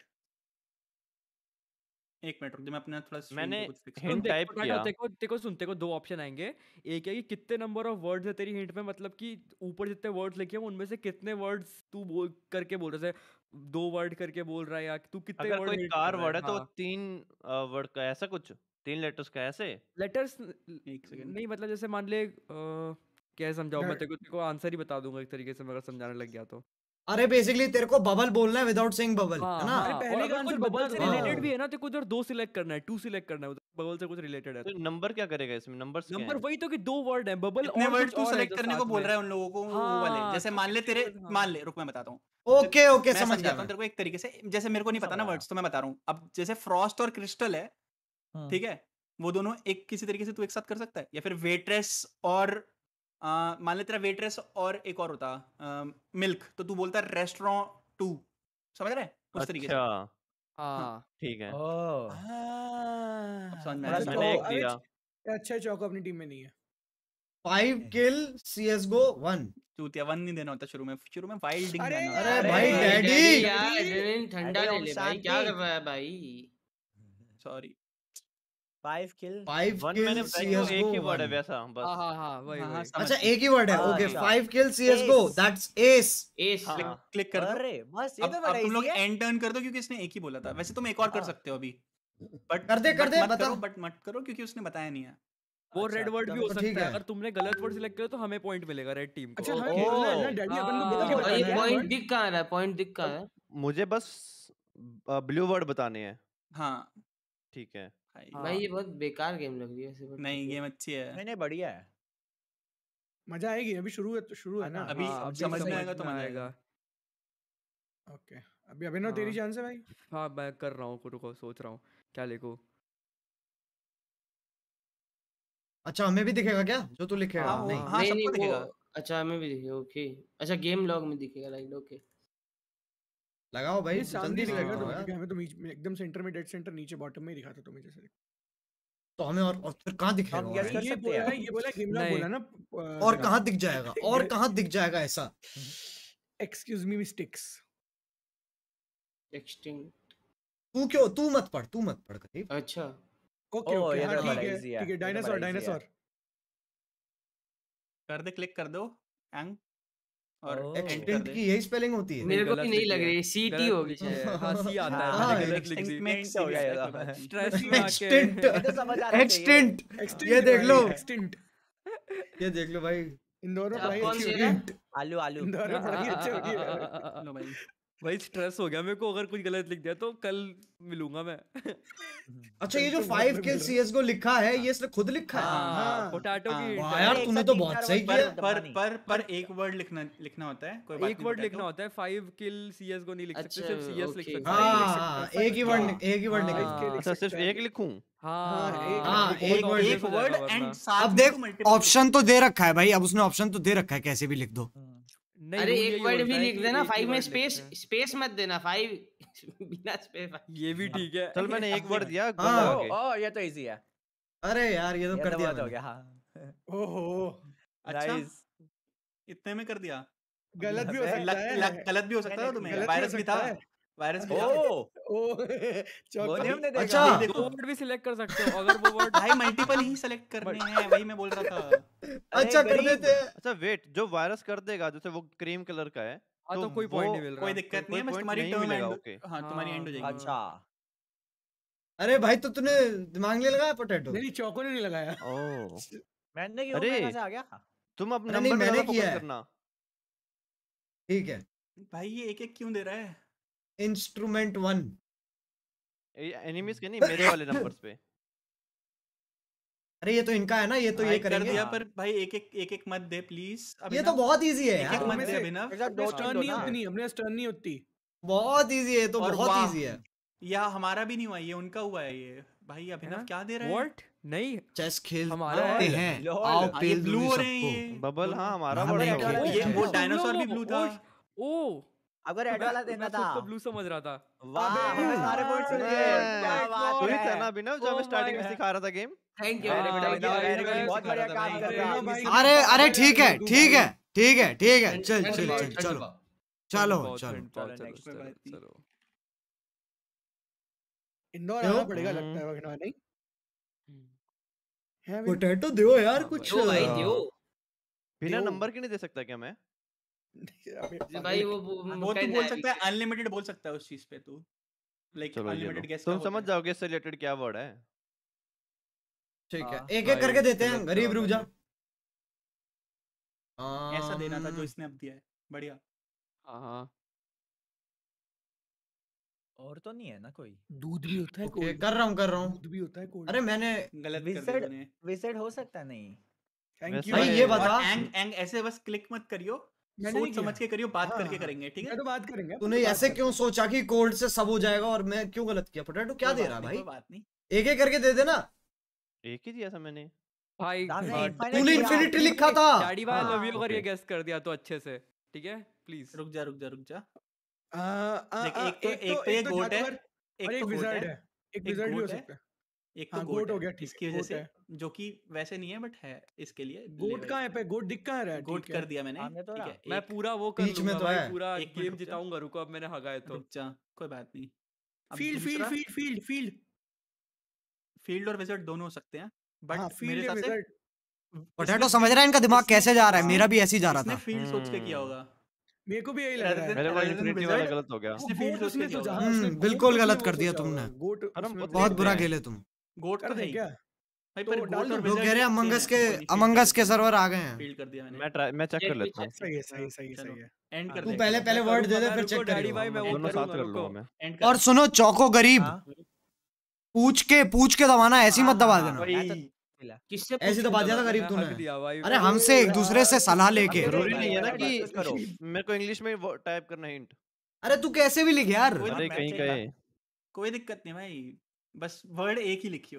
एक मिनट रुक जा, मैं अपना थोड़ा मैंने हिंट टाइप किया। देखो देखो सुन, देखो दो ऑप्शन आएंगे। एक है कि कितने नंबर ऑफ वर्ड्स है तेरी हिंट में, मतलब कि ऊपर जितने वर्ड्स लिखे हैं उनमें से कितने वर्ड्स तू बोल करके बोल रहा है, दो वर्ड करके बोल रहा है या तू कितने अगर वर्ड कोई कार वर्ड है तो तीन वर्ड का ऐसा कुछ, तीन लेटर्स का ऐसे लेटर्स एक सेकंड नहीं, मतलब जैसे मान ले क्या समझाओ मैं तेरे को, तेरे को आंसर ही बता दूंगा एक तरीके से, मैं अगर समझाने लग गया तो। अरे बेसिकली तेरे को बबल बोलना है विदाउट सेइंग बबल, है ना? अरे पहले का आंसर बबल से रिलेटेड भी है ना, तेरे को उधर दो सिलेक्ट करना है, टू सिलेक्ट करना है, उधर बबल से कुछ रिलेटेड है। तो नंबर क्या करेगा इसमें? नंबर्स क्या नंबर वही तो कि दो वर्ड है, बबल और वर्ड तू सिलेक्ट करने को बोल रहा है उन लोगों को वो वाले। जैसे मान ले तेरे मान ले रुक मैं बताता हूँ। ओके ओके समझ गया तेरे को एक तरीके से, जैसे मेरे को नहीं पता ना वर्ड्स तो मैं बता रहा हूँ। अब जैसे फ्रॉस्ट और क्रिस्टल है, ठीक है, वो दोनों एक किसी तरीके से तू एक साथ कर सकता है। या फिर वेट्रेस और Uh, मान ले तेरा वेट्रेस और एक और होता मिल्क, uh, तो तू बोलता है रेस्टोरेंट टू, समझ रहे हैं उस अच्छा, तरीके से। हाँ ठीक है। मैंने एक दिया। अच्छा चौको अपनी टीम में नहीं है। Five kill CSGO one. चूतिया वन नहीं देना होता शुरू में, शुरू में वाइल्डिंग देना। अरे भाई डैडी यार ठंडा ले ले भाई, क्या कर रहा है भाई? Sorry five kill five one मैंने एक ही वर्ड है वैसा बस। हां हां हां वही वही। अच्छा एक ही वर्ड है, okay five kill CSGO that's S S. Click कर दो। अरे बस ये तो बड़ा तुम लोग इजी है। एंड टर्न कर दो क्योंकि इसने एक ही बोला था। वैसे तुम एक और कर सकते हो अभी, बट कर दे कर दे बता, बट मत करो क्योंकि उसने बताया नहीं है। वो रेड वर्ड भी हो सकता है, अगर तुमने गलत वर्ड सिलेक्ट किया तो हमें पॉइंट मिलेगा रेड टीम को। अच्छा हां डैडी अपन को बोल के भाई पॉइंट दिख कहां रहा है? पॉइंट दिख कहां है? मुझे बस ब्लू वर्ड बताने हैं। हां ठीक है भाई ये बहुत बेकार गेम लग रही है ऐसे। नहीं गेम अच्छी है, नहीं नहीं बढ़िया है, मजा आएगी। अभी शुरू है तो शुरू है ना, अभी समझ में आएगा तो मजा आएगा। ओके अभी अभिनव तेरी चांस है भाई। हाँ मैं कर रहा हूँ, रुको सोच रहा हूँ क्या लिखूं। अच्छा हमें भी दिखेगा क्या जो तू लिखेगा? हाँ, नहीं हाँ, सबको दिखेगा। अच्छा हमें भी दिखेगा, ओके। अच्छा गेम लॉग में दिखेगा, राइट ओके। लगाओ भाई जल्दी दिखेगा तो क्योंकि हमें तो एकदम सेंटर में, डेड सेंटर नीचे बॉटम में ही दिखा था तुम्हें जैसे। तो हमें और, और फिर कहाँ दिखेगा? हम गेस कर सकते हैं। ये बोला गेम लॉग बोला ना, और कहाँ दिख जाएगा? और कहाँ दिख जाएगा ऐसा? Excuse me mistakes extinct. तू क्यों तू मत पढ़, तू मत पढ़ कहीं। अच्छा ओके ओके हाँ ठीक है ठीक है। डायनासोर डायनासोर कर दे, क्लिक कर दो एंग और एक्सटिंक्ट की यही स्पेलिंग होती है। मेरे को भी नहीं लग रही, सीटी होगी शायद। हां सी आता है, मैंने गलत लिख दी। एक्सटिंक्ट हो गया, स्ट्रेस में आके एक्सटिंक्ट एक्सटिंक्ट ये देख लो, एक्सटिंक्ट ये देख लो भाई। इंदौर में पढ़ाई अच्छी होगी। आलू आलू इंदौर में पढ़ाई अच्छी होगी। लो भाई भाई स्ट्रेस हो गया मेरे को, अगर कुछ गलत लिख दिया तो कल मिलूंगा मैं। अच्छा ये जो फाइव किल सीएसगो लिखा है ये इसने खुद लिखा है? हां पोटैटो की। यार तूने तो बहुत सही किया। पर पर पर एक वर्ड लिखना लिखना होता है, कोई बात एक वर्ड लिखना होता है। फाइव किल सीएसगो नहीं लिख सकते, सिर्फ सीएस लिख सकते हैं। हां एक ही वर्ड, एक ही वर्ड लिख। अच्छा सिर्फ एक लिखूं? हां हां एक वर्ड, एक वर्ड एंड साथ अब देख ऑप्शन तो दे रखा है भाई, अब उसने ऑप्शन तो दे रखा है, कैसे भी लिख दो। अरे एक वर्ड भी लिख देना, फाइव में स्पेस स्पेस मत देना, फाइव बिना स्पेस। ये भी ठीक है। चल मैंने एक वर्ड दिया। ओह ये तो इजी है। अरे यार ये तो कर दिया हो गया। हां ओहो अच्छा इतने में कर दिया। गलत भी हो सकता है, गलत भी हो सकता है तुम्हें, वायरस भी था। वायरस ओ ओ वो नहीं हमने देखा। अच्छा दो वर्ड भी सिलेक्ट कर सकते हो अगर वो वर्ड भाई मल्टीपल ही सेलेक्ट करने हैं, वही मैं बोल रहा था। अच्छा कर देते हैं। अच्छा वेट, जो वायरस कर देगा जैसे वो क्रीम कलर का है हाँ तो कोई पॉइंट नहीं मिल रहा, कोई दिक्कत नहीं है, बस तुम्हारी टर्न एंड, हाँ तुम्हारी एंड हो जाएगी। अच्छा अरे भाई तो तूने दिमाग नहीं लगाया पोटैटो? नहीं चौको ने नहीं लगाया। ओह मैंने क्यों, अरे मैं कैसे आ गया? तुम अब अरे नहीं, नंबर मैंने ज्यादा किया फोकस है। करना। ठीक है। भाई ये एक एक क्यों दे रहा है? इंस्ट्रूमेंट वन एनिमीज के नहीं, मेरे वाले नंबर्स पे। अरे ये तो इनका है ना, ये तो ये भाई कर करेंगे। दिया, पर भाई एक एक एक एक मत दे प्लीज। ये तो बहुत इजी है एक एक यार। मत दे अभिनव। दो टर्न नहीं होती, नहीं हमने टर्न नहीं होती। बहुत इजी है, तो और बहुत वाह, इजी है। या हमारा भी नहीं हुआ, ये उनका हुआ है ये। भाई अभिनव क्या दे रहा है? व्हाट? नहीं चेस खेल हमारा है है। हैं। आओ ये पेल ब्लू दूंगी हो रहे हैं सबको। ये। बबल हाँ हमारा हाँ, बड़ा नहीं, है। ये वो डायनासोर भी ब्लू था। ओ अगर रेड वाला देना था तो ब्लू समझ रहा था। वाह हमें सारे पॉइंट्स मिल गए, क्या बात तू ही है। था ना अभिनव जो हमें Oh स्टार्टिंग my में God. सिखा रहा था गेम। Thank you Very good, thank you very good, बहुत बढ़िया काम कर रहा है। अरे अरे ठीक है ठीक है ठीक है ठीक है चल चल चल चलो चलो चलो चलो चलो इंदौर क्यों? आना पड़ेगा लगता है वगैरह नहीं है भाई? पोटैटो दो यार कुछ। दो भाई दो बिना दो। नंबर के नहीं दे सकता क्या मैं? जी भाई वो वो वो तू बोल सकता है, अनलिमिटेड बोल सकता है उस चीज पे तू। लाइक चलो ये अनलिमिटेड लो। गेस तुम समझ जाओगे इससे रिलेटेड क्या वर्ड है। ठीक है हाँ, एक एक करके देते हैं, भाई, गरीब रुक जा। ऐसा देना था जो इसने अब दिया है। बढ़िया। हाँ हाँ और तो नहीं है ना कोई? दूध भी होता है ओके, कोई, कर रहा हूँ कर रहा हूँ। दूध भी होता है कोई। अरे मैंने गलत कर दिया विसेड तूने। विसेड हो सकता है नहीं? थैंक यू भाई ये बता, और एंग एंग ऐसे बस क्लिक मत करियो, मैंने नहीं सोच समझ किया। के करियो, बात हाँ, करके हाँ। करेंगे, ठीक है? मैं तो बात करेंगे। तूने ऐसे क्यों सोचा कि कोल्ड से सब हो जाएगा और मैं क्यों गलत किया? पोटैटो क्या कोई दे बात रहा है नहीं, भाई? कोई बात नहीं। एक एक करके दे देना। एक ही दिया था मैंने। भाई आपने हाँ, infinite तूने किया। इन्फिनिटी लिखा था। डैडी भाई हाँ, लव यू अगर ये okay. गेस कर दिया तो अच्छे से, ठीक है प्लीज। रुक जा रुक जा रुक जा। आ, आ, देख आ, एक तो एक तो ये एक गोट है, जादूगर एक और तो एक गोट विजार्ड है, है। एक एक विजार्ड भी हो गोट है, सकता है। एक तो हाँ, गोट गोट हो है गया, ठीक है, इसकी वजह गोट से, है। जो कि वैसे नहीं है बट है इसके लिए। गोट ले कहाँ है भाई। पे? गोट दिख कहाँ रहा है? गोट ठीक है। कर दिया मैंने, सामने तो ठीक रहा। है? मैं एक- पूरा वो कर बीच में लूंगा तो भाई, है। पूरा एक मिनट गेम रुक जा। जिताऊंगा। रुको अब मैंने हगाए तो। रुक जा, कोई बात नहीं। अब फील्ड फील्ड दूसरा, फील्ड फील्ड फील्ड फील्ड और विज़र्ड दोनों हो सकते हैं, बट हाँ मेरे फील्ड हिसाब से विजार्ड। पोटैटो इसने समझ रहा है इनका दिमाग इसने- कैसे जा रहा है? हाँ, मेरा भी ऐसे ही जा रहा इसने था। फील्ड सोच के किया होगा। मेरे को भी यही लग Rather रहा है। than- मेरे को rather than इन्फिनिटी वाला wizard, गलत हो गया। इसने वो फील्ड गोट सोच उसने के किया सोचा, होगा। हाँ, उसने हम्म, गोट बिल्कुल उसने गलत वो कर दिया सोचा तुमने। होगा। गोट अरे उसमें बहुत बहुत गोट बुरा है। खेले तुम। गोट तो कर है दे ही। क्या? भाई तो पर डाल गोट दो। और लोग विज़र्ड कह रहे हैं same अमंगस है, के कोई नहीं, फील्ड अमंगस कर के सर्वर आ गए हैं। फील्ड कर दिया मैंने। मैं ट्राई मैं चेक कर Check भी लेता हूँ। check। सही है सही सही चलो, सही है। एंड कर तू दे। पहले पहले मैं वर्ड दे करूंगा, दे मैं फिर रुको चेक डैडी करेगा। भाई, मैं वो दोनों साथ करूंगा, कर लूंगा रुको। मैं। एंड कर और सुनो चौको गरीब, हाँ। पूछ के पूछ के दबाना, ऐसी मत दबा देना। वही किससे ऐसी दबा दिया था गरीब मैं तूने। हक दिया भाई। अरे हमसे एक दूसरे से सलाह लेके। जरूरी नहीं है ना बस कि करो। मेरे को इंग्लिश में टाइप करना हिंट। अरे तू कैसे भी लिख यार। कोई अरे दिक्कत कहीं नहीं का है। है। कोई दिक्कत नहीं भाई, बस वर्ड एक ही लिखियो।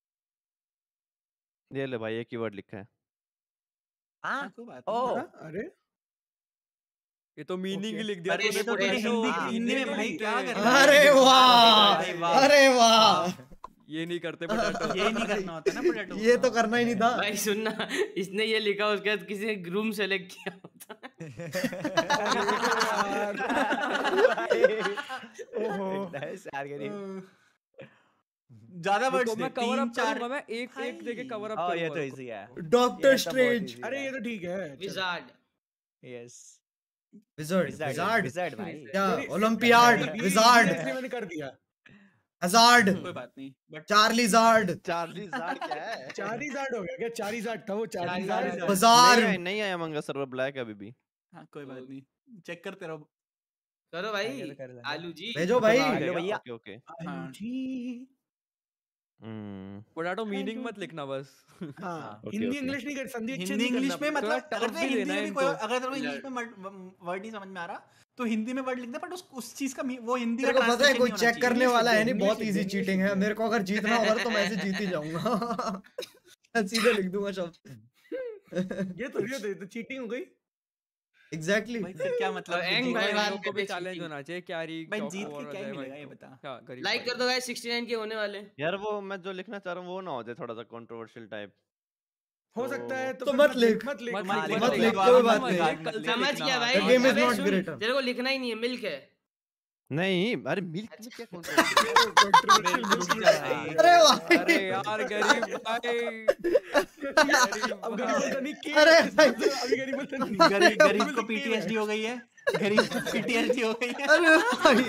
ये ले भाई एक ही वर्ड लिखा है। हाँ कोई बात ओ नहीं। अरे ये तो मीनिंग ही Okay. लिख दिया अरे ये तो तूने पोटैटो। हिंदी हाँ, हिंदी में हिंदी भाई में क्या लिखते कर हैं। रहा है? अरे भाई वाह वाह। अरे वाह, ये नहीं करते पोटैटो। ये नहीं करना होता ना पोटैटो। ये तो करना ही नहीं था। भाई सुनना, इसने ये लिखा उसके बाद किसी ने ग्रूम सेलेक्ट किया होता। ज्यादा वर्ड्स रुको, दे, मैं कवर तीन अप चार। करूंगा, मैं एक एक देके कवर अप ओ ये करूंगा। तो रुको। इजी है। Doctor Strange. अरे ये तो ठीक है। चल। Wizard yes wizard wizard wizard भाई। क्या मेरी- ओलंपियाड मेरी- विजार्ड इसलिए मैंने कर दिया। हजार्ड कोई बात नहीं, but Charizard Charizard क्या है? चार ही जाट हो गया क्या? चार ही जाट था वो। चार ही चार ही जाट। जाट। बाजार नहीं आया नहीं आया मंगा सर्वर ब्लैक है अभी भी। हाँ कोई बात नहीं, चेक करते रहो। करो आगे भाई तो कर लेंगे। आलू जी। भेजो भाई। आ हेलो गया, भैया। Okay okay. हाँ। जी। हम्म पोटैटो मीनिंग मत लिखना बस। हाँ ओके, हिंदी ओके। इंग्लिश नहीं कर, संधि अच्छे हिंदी नहीं इंग्लिश करना में पड़ेगा। मतलब थोड़ा अगर tough तुम्हें भी हिंदी देना में है भी कोई इनको। अगर तुम्हें इंग्लिश में वर्ड नहीं समझ में आ रहा तो हिंदी में वर्ड लिख दे, बट उस उस चीज का मी- वो हिंदी तेरे का को पता है translation कोई नहीं होना चेक चाहिए। करने English वाला लिख है दे, नहीं, बहुत English इजी लिख दे, चीटिंग है। English मेरे को अगर जीतना होगा तो मैं ऐसे जीत ही जाऊंगा। सीधे लिख दूंगा शब्द। ये तो ये तो चीटिंग हो गई। एग्जैक्टली। भाई फिर क्या मतलब? और एंग जीत भाई गए? बात लोगों को भी करते चैलेंज cheating। होना चाहिए। क्या री भाई जीत के क्या ही मिलेगा ये बता। क्या गरीब लाइक भाई। कर दो गाइस, उनहत्तर के होने वाले। यार वो मैं जो लिखना चाह रहा हूँ वो ना हो जाए थोड़ा सा कंट्रोवर्शियल टाइप। हो सकता है तो तो फिर मत लिख। मत लिख मत मत लिख, लिख, मत मत लिख, लिख, कोई मत बात लिख, नहीं। मत लिख। समझ गया भाई। The game is अबे not सुन, greater। तेरे को लिखना ही नहीं है, मिल्क है। नहीं, अरे मिल्क में क्या कौन सा अरे भाई अरे यार गरीब भाई अब गरीब बोलता नहीं के अरे भाई अभी गरीब बोलता नहीं गरीब गरीब को पीटीएसडी हो गई है, गरीब को पीटीएसडी हो गई है। अरे भाई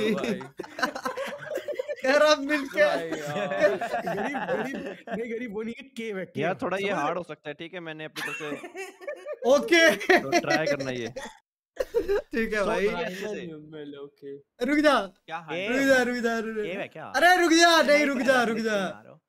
यार अब मिलके गरीब गरीब नहीं गरीब वो नहीं है के है के यार थोड़ा ये हार्ड हो सकता है, ठीक है मैंने अपनी तरफ से ओके तो ट्राई करना ये ठीक है भाई ओके रुक जा क्या रुक जा रुक जा रुक के है जा क्या? अरे रुक जा नहीं रुक जा रुक जा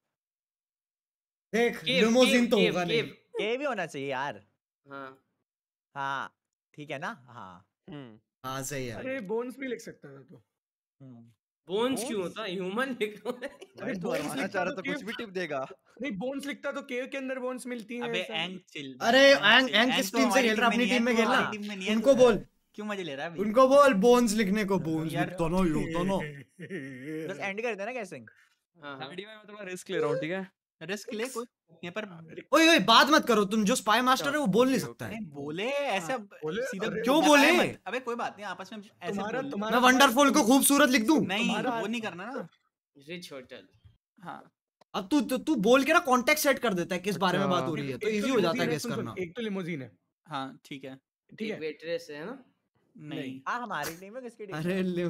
देख केव, लिमोजिन तो केव, होगा नहीं केव। के भी होना चाहिए यार। हाँ हाँ ठीक है ना। हाँ हाँ सही है अरे बोन्स भी लिख सकता है तो बोन्स क्यों होता ह्यूमन लिखो अरे तू हरवाना चाह रहा तो कुछ भी टिप देगा। नहीं बोन्स लिखता तो केव के अंदर बोन्स मिलती हैं। अबे ऐसा। एंग चिल। अरे एंग एंग किस टीम से खेल रहा अपनी टीम में खेलना उनको बोल क्यों मजे ले रहा है अभी? उनको बोल बोन्स लिखने को बोन्स लिखता ना यो तो ना बस एंड कर देना गैसिंग। हाँ गाड़ी में मैं थोड़ा रिस्क ले रहा हूँ, ठीक है? रिस्क ले कोई यहाँ पर ओए ओए बात मत करो तुम, जो स्पाई मास्टर है वो बोल नहीं सकता है। नहीं बोले ऐसा सीधा क्यों बोले? अबे कोई बात नहीं आपस में ऐसे तुम्हारा बोल- तुम्हारा मैं वंडरफुल को खूबसूरत लिख दूं? नहीं वो नहीं करना ना। रिच होटल हाँ अब तू तू तू बोल के ना कॉन्टेक्स्ट सेट कर देता है किस बारे में बात हो रही है, तो एक इजी हो जाता है लिमोजीन गेस सुन, सुन, करना। एक तो लिमोजीन है। हाँ ठीक है ठीक है वेटरेस है ना। नहीं हाँ हमारी टीम में किसकी टीम? अरे ले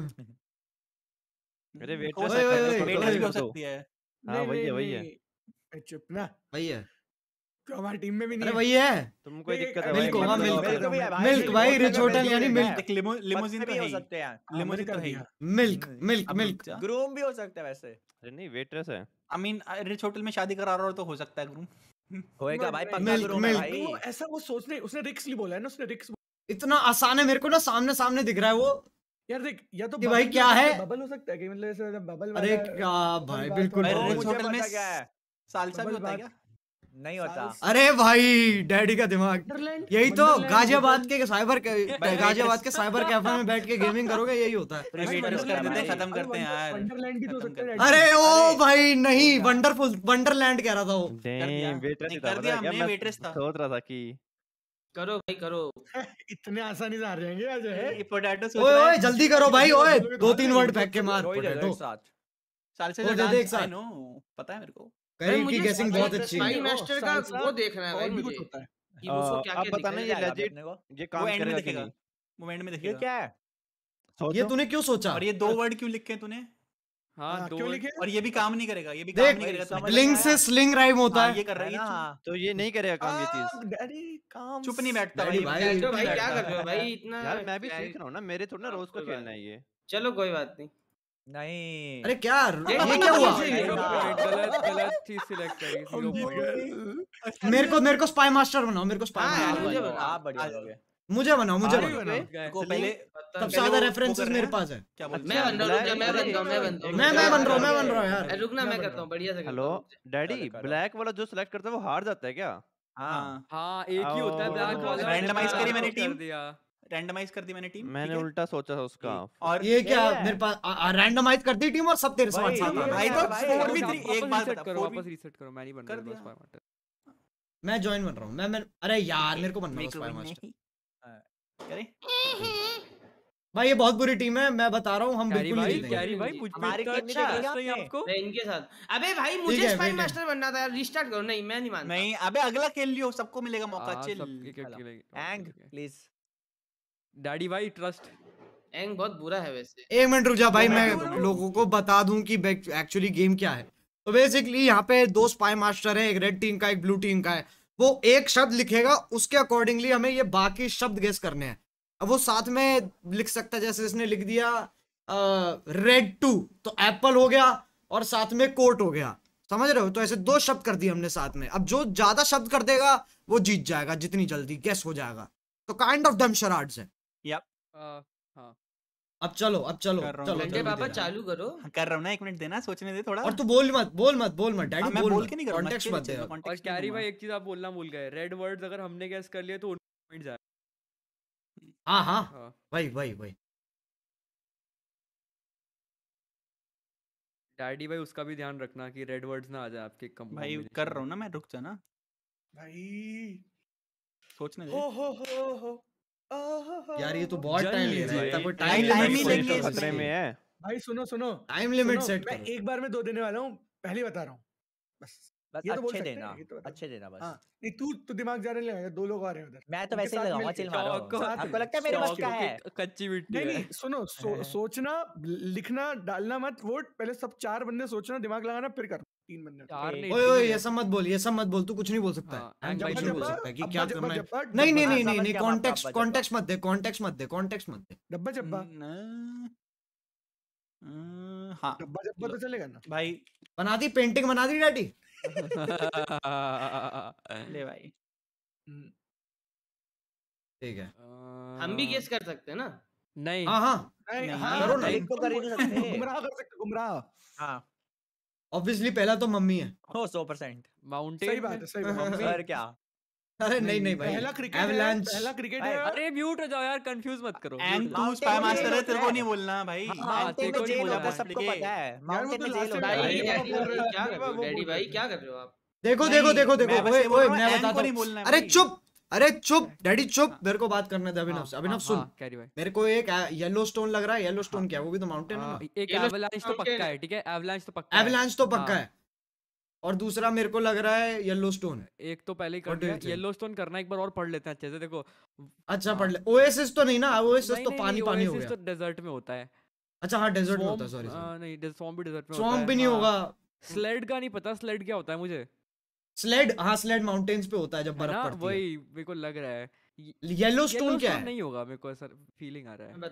अरे वेट हो सकता है वेटरेस भी हो सकती है। हाँ वही है वही है है चुप ना वही है तो हमारी टीम में भी नहीं अरे है। वही है तुमको कोई नहीं, दिक्कत है अरे भाई? मिल्क होगा, मिल्क। मिल्क भी है भाई। मिल्क भाई रिच होटल यानी मिल्क एक लिमो लिमोजिन भी तो हो है सकते हैं। लिमोजिन तो है ही। मिल्क मिल्क अब मिल्क जा। ग्रूम भी हो सकता है वैसे। अरे नहीं वेटरेस है। आई मीन रिच होटल में शादी करा रहा हो तो हो सकता है ग्रूम। होएगा भाई पक्का मिल्क, ग्रूम है मिल्क। भाई। वो ऐसा वो सोचने उसने रिक्स ली बोला है ना उसने रिक्स। इतना आसान है, मेरे को ना सामने सामने दिख रहा है वो। यार देख या तो कि भाई बबल क्या भी हो है? सकता बबल हो सकता है कि मतलब ऐसे बबल वाला। अरे क्या भाई बिल्कुल भाई बिल्कुल। रिच होटल में पता क्या है? सालसा भी होता है क्या? नहीं होता। अरे भाई डैडी का दिमाग वंडरलैंड यही तो वंडरलैंड गाजियाबाद के साइबर गाजियाबाद के साइबर कैफे में बैठ के गेमिंग करोगे यही होता है। वेटरेस कर देते हैं, खत्म करते हैं यार। वंडरलैंड भी तो हो खत्म सकता है। अरे ओ भाई नहीं वंडरफुल वंडरलैंड कह रहा था वो। डैम वेटरेस नहीं, ही था कर दिया पता है क्या? हमने, मैं वेटरेस था। सोच रहा था कि करो भाई करो। इतने आसानी से हार जाएंगे आज है। ये पोटैटो सोच ओए रहा ओए है जल्दी करो भाई, ओए दो तीन वर्ड फेंक के मार दो ही दे दो पोटैटो। एक साथ। सालसा वो जो दे दे एक डांस आई साथ। नो पता है मेरे को। करीब की गेसिंग बहुत अच्छी स्पाई है। मास्टर का वो देखना है भाई और भी मुझे कुछ होता है। कि उसको क्या अब क्या पता नहीं ये जाएगा लेजिट अपने को। ये वो काम एंड में करेगा कि दिखेगा, नहीं। वो एंड में ये दिखेगा। क्या है? सोचो। ये तूने क्यों सोचा? और ये दो वर्ड क्यों लिखे तूने? हाँ हाँ, दो क्यों लिखे? और ये भी काम नहीं करेगा, ये भी काम देख नहीं करेगा। समझ तूने- लिंक से स्लिंग राइम होता हाँ, है। ये कर रहा है है ये ना? चुप- तो ये नहीं करेगा काम ये चीज। डैडी काम चुप नहीं बैठता डैडी भाई। भाई, तो भाई बैठता क्या है। कर रहे हो भाई इतना यार मैं भी क्या है? सीख रहा हूँ ना, मेरे थोड़ा ना हाँ, रोज को कोई बात खेलना है ये। चलो कोई बात नहीं। नहीं। अरे क्या ये ये क्या हुआ? Zero point, गलत गलत चीज सिलेक्ट करी। zero point। मेरे को मेरे को स्पाई मास्टर बनाओ, मेरे को स्पाई हाँ, मास्टर मुझे बनाओ। बनाओ। आप बढ़िया लोगे। मुझे बनाओ मुझे अरे, बनाओ। को पहले सबसे ज्यादा रेफरेंसेस मेरे पास है। क्या बोलते मैं बन रहा हूँ मैं बन रहा हूँ मैं बन रहा हूँ मैं मैं बन रहा हूँ मैं बन रहा हूँ यार। अरे रुकना मैं करता हूँ बढ़िया से करता हेलो हूँ। डैडी, करो, करो। ब्लैक वाला जो सिलेक्ट करता है वो हार जाता है क्या? हाँ हाँ एक ही होता है ब्लैक ओ, वाला। randomize करी मैंने कर team। दिया। रैंडमाइज कर दी मैंने टीम। मैंने उल्टा सोचा था उसका। और ये क्या ये है। मेरे पास रैंडमाइज कर दी टीम और सब तेरे साथ भाई, साथ आ ये गए। भाई तो भाई, फोर भी वापस थ्री एक बार रीसेट बता करो, फोर भी वापस रीसेट करो, मैं नहीं बन कर रहा दिया। Spy master. मैं ज्वाइन बन रहा हूँ मैं मैं अरे यार मेरे को बनना है मेरे को स्पाई भी मास्टर। नहीं। करे भाई ये बहुत बुरी टीम है, मैं बता रहा हूँ हम कैरी बिल्कुल नहीं भाई जीतेंगे। कैरी भाई मुझ पे हमारी इतना टीम अच्छा नहीं ट्रस्ट नहीं आपने। आपको। मैं इनके साथ। अबे भाई ठीक मुझे है, स्पाई wait, मास्टर बनना था यार, रिस्टार्ट करो। नहीं मैं नहीं मानता। नहीं अबे अगला खेल लियो, सबको मिलेगा मौका। हाँ, चिल सब एक एक खेलेंगे। एंग प्लीज। डैडी भाई ट्रस्ट। एंग बहुत बुरा है वैसे। एक मिनट रुक जा भाई, मैं लोगों को बता दूं कि एक्चुअली गेम क्या है। तो बेसिकली यहाँ पे दो स्पाई मास्टर है, एक रेड टीम का एक ब्लू टीम का है। वो एक शब्द लिखेगा, उसके अकॉर्डिंगली हमें ये बाकी शब्द गेस करने हैं। अब वो साथ में लिख सकता है, जैसे इसने लिख दिया रेड टू तो एप्पल हो गया और साथ में कोट हो गया, समझ रहे हो? तो ऐसे दो शब्द कर दिए हमने साथ में। अब जो ज्यादा शब्द कर देगा वो जीत जाएगा, जितनी जल्दी गेस हो जाएगा। तो काइंड ऑफ डम शराड्स है। यप हाँ अब चलो अब चलो कर रहा हूँ। चलो घंटे जल्दी पापा दे। चालू करो। कर रहा हूँ ना, एक मिनट देना, सोचने दे थोड़ा। और तू बोल मत बोल मत बोल मत डैडी हाँ, मैं बोल बोल मत, के नहीं करूँगा, कॉन्टेक्स्ट चिल, मत चिल, दे। मैं और context नहीं कैरी दूंगा। भाई एक चीज आप बोलना भूल गए, रेड वर्ड्स अगर हमने गेस कर लिए तो पॉइंट जाए। हाँ हाँ हाँ वही वही वही। डैडी भाई उसका भी ध्यान रखना कि रेड वर्ड्स ना आ जाए आपके कम भाई कर रहा हूँ ना मैं, रुक जा ना भाई सोचने हो दे। हो हो हो यार ये तो बहुत जल टाइम ले रहा है, लीजिए। इतना कोई टाइम टाइम टाइम लेना ही नहीं लेंगे पड़ेगा। खतरे में है। भाई सुनो सुनो टाइम लिमिट सुनो, सेट मैं करो। एक बार में दो देने वाला हूँ, पहले बता रहा हूँ बस। बस ये तो बोल अच्छे सकते देना, हैं, ये तो बता। अच्छे देना बस। हाँ नहीं तू तू दिमाग ज्यादा नहीं लगाएगा, दो लोग आ रहे हैं उधर। मैं तो उनके वैसे ही साथ लगाऊंगा, मिलके। चिल मारो। साथ आपको मिलके। लगता है मेरे बस सोच का के। है? कच्ची मिट्टी नहीं है। नहीं सुनो सो, सोचना लिखना डालना मत वोट, पहले सब चार बंदे सोचना दिमाग लगाना फिर करना तीन बंदे। चार नहीं, ओए ओए तीन ये है। सब मत बोल, ये सब मत बोल, तू कुछ नहीं बोल सकता है। हाँ, हम एंग कुछ भाई नहीं शुरू बोल करो। सकता है कि अब्बा क्या जब्बा करना है। जब्बा नहीं नहीं जब्बा नहीं नहीं समझ नहीं गया, बाप, कॉन्टेक्स्ट बाप, कॉन्टेक्स्ट मत दे, कॉन्टेक्स्ट मत दे, कॉन्टेक्स्ट मत दे। डब्बा जब्बा न- अ, हाँ डब्बा जब्बा तो चलेगा ना भाई, बना दी पेंटिंग, बना दी डैडी। ले भाई। ठीक है, हम भी गेस कर सकते हैं ना? नहीं हाँ हाँ नहीं नहीं, हाँ करो ना। क्लिक तो कर ही नहीं सकते। गुमराह कर सकते गुमराह। हाँ ऑब्वियसली पहला तो मम्मी है। हो सौ परसेंट। माउंटेन सही बात है, सही बात है। मम्मी। और क्या? अरे नहीं नहीं भाई, पहला क्रिकेट है, एवलांच। पहला क्रिकेट भाई, है। अरे म्यूट हो जाओ यार, कंफ्यूज मत करो। एंग mute हो तू जाओ। स्पाई Mountain मास्टर है, में तेरे जेल को नहीं होता बोलना भाई। हाँ, माउंटेन तेरे में को नहीं जेल बोलना होता है, भाई। सबको लेके- पता है। यार वो माउंटेन तो में जेल लास्ट होता में है। भाई भाई, डैडी वो बोल रहे हो, क्या कर रहे हो वो डैडी बोल भाई, रहे क्या कर रहे हो आप? देखो नहीं, देखो देखो देखो, मैं बस ओए ये बोल ओए रहा हूँ, मैं एंग को बताता नहीं हूँ। बोलना है अरे भाई। चुप, अरे चुप डैडी चुप, मेरे को बात करने दे अभिनव हाँ, से। अभिनव हाँ, सुन, हाँ, कैरी भाई। मेरे को एक येलो स्टोन लग रहा है। येलो स्टोन क्या है? वो भी तो माउंटेन है आ, ना। एक Yellowstone एवलांच तो mountain पक्का है। है, ठीक है, एवलांच तो पक्का है। एवलांच तो पक्का हाँ। है। और दूसरा मेरे को लग रहा है येलो स्टोन। एक तो पहले ही What कर do you लिया। think? येलो स्टोन करना, एक बार और पढ़ लेते हैं अच्छे से। देखो अच्छा हाँ। पढ़ ले। ओएसिस तो नहीं ना? ओएसिस नहीं तो नहीं पानी नहीं, पानी हो ओएसिस गया। तो डेजर्ट में होता है। अच्छा हाँ, डेजर्ट में होता है। Swamp, सॉरी आ, नहीं स्वॉम्प भी डेजर्ट में होता स्वॉम्प है। भी नहीं हाँ। होगा। स्लेड का नहीं पता, स्लेड क्या होता है मुझे, स्लेड, हाँ स्लेड माउंटेन्स पे होता है जब है बर्फ ना? पड़ती है। वही मेरे को लग रहा है। येलो स्टोन क्या है? नहीं होगा, मेरे को ऐसा फीलिंग आ रहा है।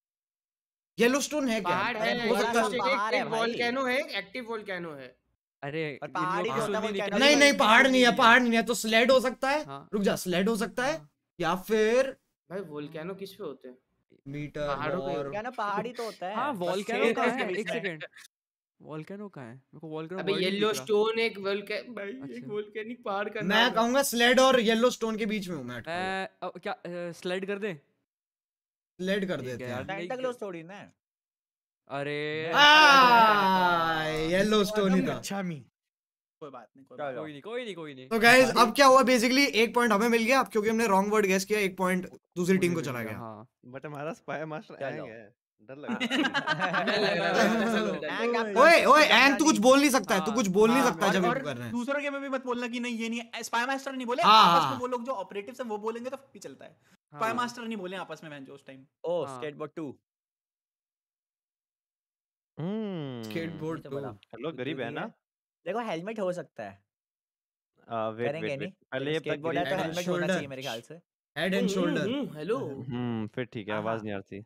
येलो स्टोन है क्या? पहाड़ है, हो सकता बड़ा है। पहाड़ है एक भाई। वोल्केनो है, एक्टिव वोल्केनो है। अरे और इन पहाड़ ही लोग तो की होता है, सुननी volcano नहीं। नहीं नहीं, कैरी पहाड़ भाई नहीं है, की पहाड़ नहीं है तो स्लेड हो सकता है। हाँ। रुक जा, स्लेड हो सकता है या फिर भाई वोल्केनो किस पे होते हैं? मीटर पहाड़ों पे और क्या ना, पहाड़ी तो होता है। हाँ बस वॉल्केनो शेर का है इसके है। बीच एक में। सेकंड, वॉल्केनो का है, मेरे को वॉल्केनो अबे वर्ड नहीं येलो दिख रहा। स्टोन एक वोल्केन भाई, एक अच्छा। वोल्केनिक पहाड़ का मैं नाम है। कहूंगा स्लेड और येलो स्टोन के बीच में हूँ मैं अटका हुआ। मैं अब क्या स्लाइड कर दे? स्लेड कर ठीक देते है हैं। यार, नहीं सेंटा क्लॉज थोड़ी ना। अरे आ, येलो स्टोन ही था। अच्छा मी कोई बात नहीं, कोई बात चलो। कोई नहीं कोई नहीं कोई नहीं। तो गाइस अब क्या हुआ, बेसिकली एक पॉइंट हमें मिल गया क्योंकि हमने रॉन्ग वर्ड गेस किया। एक पॉइंट दूसरी टीम को मुझे चला मिल गया। हाँ। बट हमारा स्पाई मास्टर चलो। एंग है, डर लग रहा है। डर लग रहा है, ऐसा लग रहा है। एंग आप ओए कर ओए सकते हो, एंग तू कुछ बोल नहीं सकता है, तू हाँ, कुछ बोल नहीं हाँ, सकता है जब और ये कर रहे हैं। दूसरों के में भी मत बोलना कि नहीं ये नहीं है। स्पाई मास्टर नहीं बोले, हाँ, आपस हाँ। में वो लोग जो ऑपरेटिव्स हैं वो बोलेंगे तो भी चलता है। स्पाई हाँ। मास्टर नहीं बोले आपस में जो उस टाइम। ओ हाँ। Skateboard to. हम्म स्केटबोर्ड तो तो बोला। हेलो, गरीब है ना? देखो हेलमेट हो सकता है, वेट करेंगे वेट नहीं। वेट पहले ये बता स्केटबोर्ड है तो Head and हेलमेट होना shoulder. चाहिए मेरे ख्याल से। Head and shoulder. हेलो। हम्म फिर ठीक है, आवाज नहीं आ रही।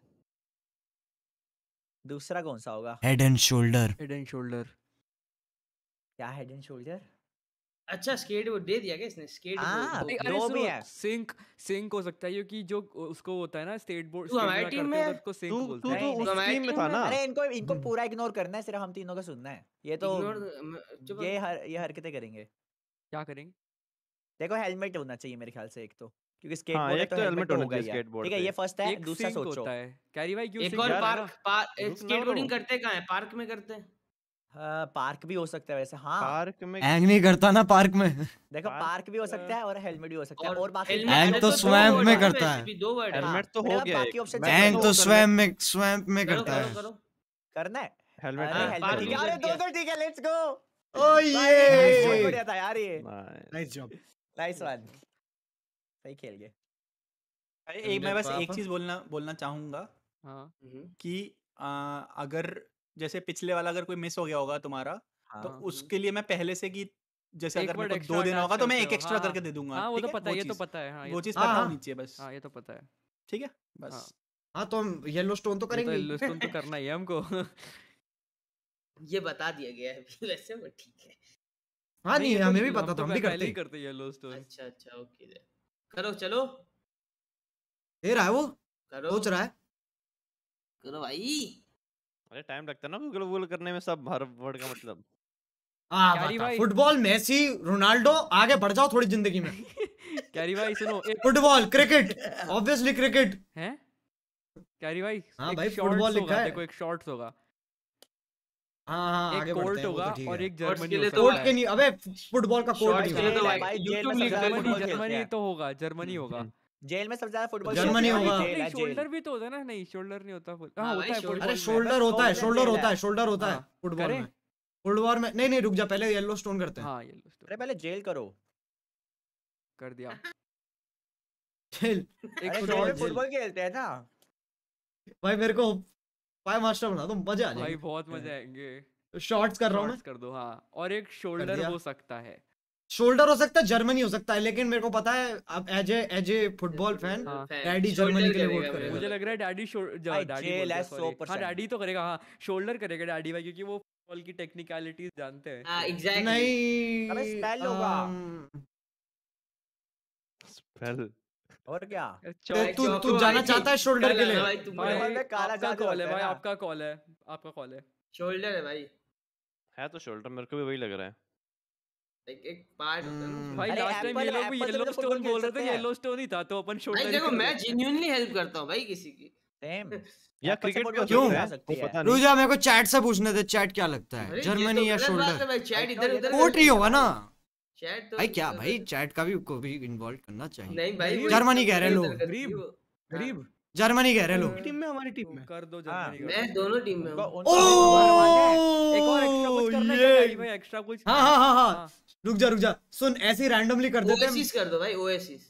दूसरा कौन सा होगा? Head and shoulder. Head and shoulder. क्या हेड एंड शोल्डर? अच्छा स्केट बोर्ड दे दिया क्या इसने? स्केट हाँ, बोर्ड। दो भी है। सिंक सिंक हो सकता है क्योंकि जो उसको होता है ना स्टेट बोर्ड, तू हमारी टीम में है? उसको सिंक तू बोलते तू हैं। तो नहीं, उस हमारी टीम में टीम था में- ना। अरे इनको इनको पूरा इग्नोर करना है, सिर्फ हम तीनों का सुनना है। ये तो Ignore- चुप ये हर ये हरकतें करेंगे। क्या करेंगे? देखो हेलमेट होना चाहिए मेरे ख्याल से एक तो, क्योंकि हाँ, स्केटबोर्ड है एक तो तो हेलमेट helmet तो होना होगा ही चाहिए है। skateboard ठीक है, पे। ये फर्स्ट है, एक दूसरा सिंक सोचो। होता है। कैरी भाई क्यों एक सिंक और कर रहा है पार्क ना? पार्क रुक ना स्केटबोर्डिंग ब्रो। करते कहाँ है? पार्क में करते हैं। हाँ, पार्क भी हो सकता है वैसे। हाँ पार्क में एंग नहीं करता ना पार्क में। देखो पार्क- पार्क भी हो सकता है और हेलमेट भी हो सकता है और और बाकी helmet- एंग अरे तो दो स्वैम्प word में है ना, करता वैसे है। भी दो वर्ड है। हेलमेट तो मेरे हो पास गया बाकी एक। option मैं एंग तो तो करना- स्वैम्प में स्वैम्प में करो करता करो है। करो। करना है। हेलमेट अरे हाँ, हेलमेट पार्क ठीक भी है। अरे कर दो दिया। दो ठीक है, लेट्स गो। ओ बहुत ये बढ़िया था यार ये। Nice. Nice job. Nice one, सही खेल गए। अरे एक मैं बस एक पापा। चीज बोलना बोलना चाहूंगा हाँ कि आ, अगर जैसे पिछले वाला अगर कोई मिस हो गया होगा तुम्हारा, तो हाँ। उसके लिए मैं पहले से कि जैसे एक अगर word मेरे को extra दो देना attach होगा तो मैं करते एक हो। एक्स्ट्रा हाँ, करके दे दूंगा। हाँ वो ठीक तो है? पता है, ये तो चीज़- पता है। हाँ ये वो तो चीज हाँ, पता हाँ। होनी चाहिए बस। हाँ ये तो पता है। ठीक है हाँ। बस। हाँ तो हम येलो स्टोन तो ये तो करेंगे ही। येलोस्टोन तो करना ही है हमको। ये बता दिया गया है अभी वैसे, वो ठीक है। हाँ नहीं ये तो हमें भी हम पता तो था, हम भी पहले करते ही हैं। करते येलोस्टोन। अच्छा अच्छा ओके दे। करो चलो दे रहा है वो, करो सोच रहा है। करो भाई। अरे टाइम लगता है ना गूगल वूगल करने में, सब हर वर्ड का मतलब। हाँ कैरी बता, भाई। फुटबॉल मेसी रोनाल्डो, आगे बढ़ जाओ थोड़ी जिंदगी में। कैरी भाई सुनो एक फुटबॉल क्रिकेट, ऑब्वियसली क्रिकेट। है कैरी भाई। हाँ एक भाई, शॉर्ट्स फुटबॉल लिखा होगा, है। देखो एक शॉर्ट्स होगा, हाँ हाँ एक आगे बढ़ते कोर्ट हैं, वो होगा तो ठीक और है। एक Shorts जर्मनी के हो लिए तो सकता कोर्ट है। के नहीं, अबे फुटबॉल का कोर्ट Shorts नहीं के लिए होता। तो भाई, भाई जेल YouTube में लिख सब दे। फुटबॉल जर्मनी खेलते जर्मनी हैं। तो होगा, जर्मनी होगा। जेल में सबसे ज्यादा फुटबॉल जर्मनी होगा। शोल्डर भी तो होता है ना? नहीं शोल्डर नहीं होता। हाँ होता है। अरे शोल्डर होता है, शोल्डर होता है, शोल्डर होता है फुटबॉल में। फुटबॉल में नहीं नहीं रुक जा, पहले येलो स्टोन करते हैं। हाँ येलो स्टोन। अरे पहले जेल करो। कर दिया। जेल एक फुटबॉल खेलते हैं ना भाई। मेरे को फाइव मास्टर बना दो, मजा आ जाएगा भाई, बहुत मजा आएंगे। शॉट्स कर रहा हूँ मैं। कर दो हाँ। और एक शोल्डर हो सकता है, शोल्डर हो सकता है, जर्मनी हो सकता है, लेकिन मेरे को पता है अब as a as a football fan daddy Germany के लिए वोट करेगा। मुझे लग रहा है डैडी डैडी हाँ डैडी तो करेगा। हाँ शोल्डर करेगा डैडी भाई, क्योंकि वो फुटबॉल की टेक्निकलिटीज जानते हैं। हां एग्जैक्टली। नहीं अबे स्पेल होगा। स्पेल और क्या? तू तू जाना चाहता है शोल्डर के लिए? आपका कॉल है भाई, आपका कॉल है, आपका कॉल है। शोल्डर है भाई। है तो शोल्डर, मेरे को भी वही लग रहा है। एक एक पार्ट होता है भाई। लास्ट टाइम ये लोग भी येलो स्टोन बोल रहे थे, येलो स्टोन ही था, तो अपन शोल्डर। भाई देखो मैं जेन्युइनली हेल्प करता हूं भाई किसी की। सेम या क्रिकेट भी क्यों? पता नहीं। रुजा मेरे को चैट से पूछने दे, चैट क्या लगता है, जर्मनी या शोल्डर? चैट इधर उधर पोट्री होगा ना चैट तो भाई। क्या भाई, चैट का भी को भी इन्वॉल्व करना चाहिए। नहीं भाई जर्मनी कह रहे लोग, गरीब गरीब जर्मनी कह रहे लोग। टीम में हमारी टीम में कर दो जर्मनी का। मैं दोनों टीम में हूं। ओह एक और एक्स्ट्रा कुछ करना है डैडी भाई, एक्स्ट्रा कुछ। हां हां हां हां रुक जा रुक जा, सुन ऐसे ही रैंडमली कर देते हैं। ओएसिस कर दो भाई, ओएसिस।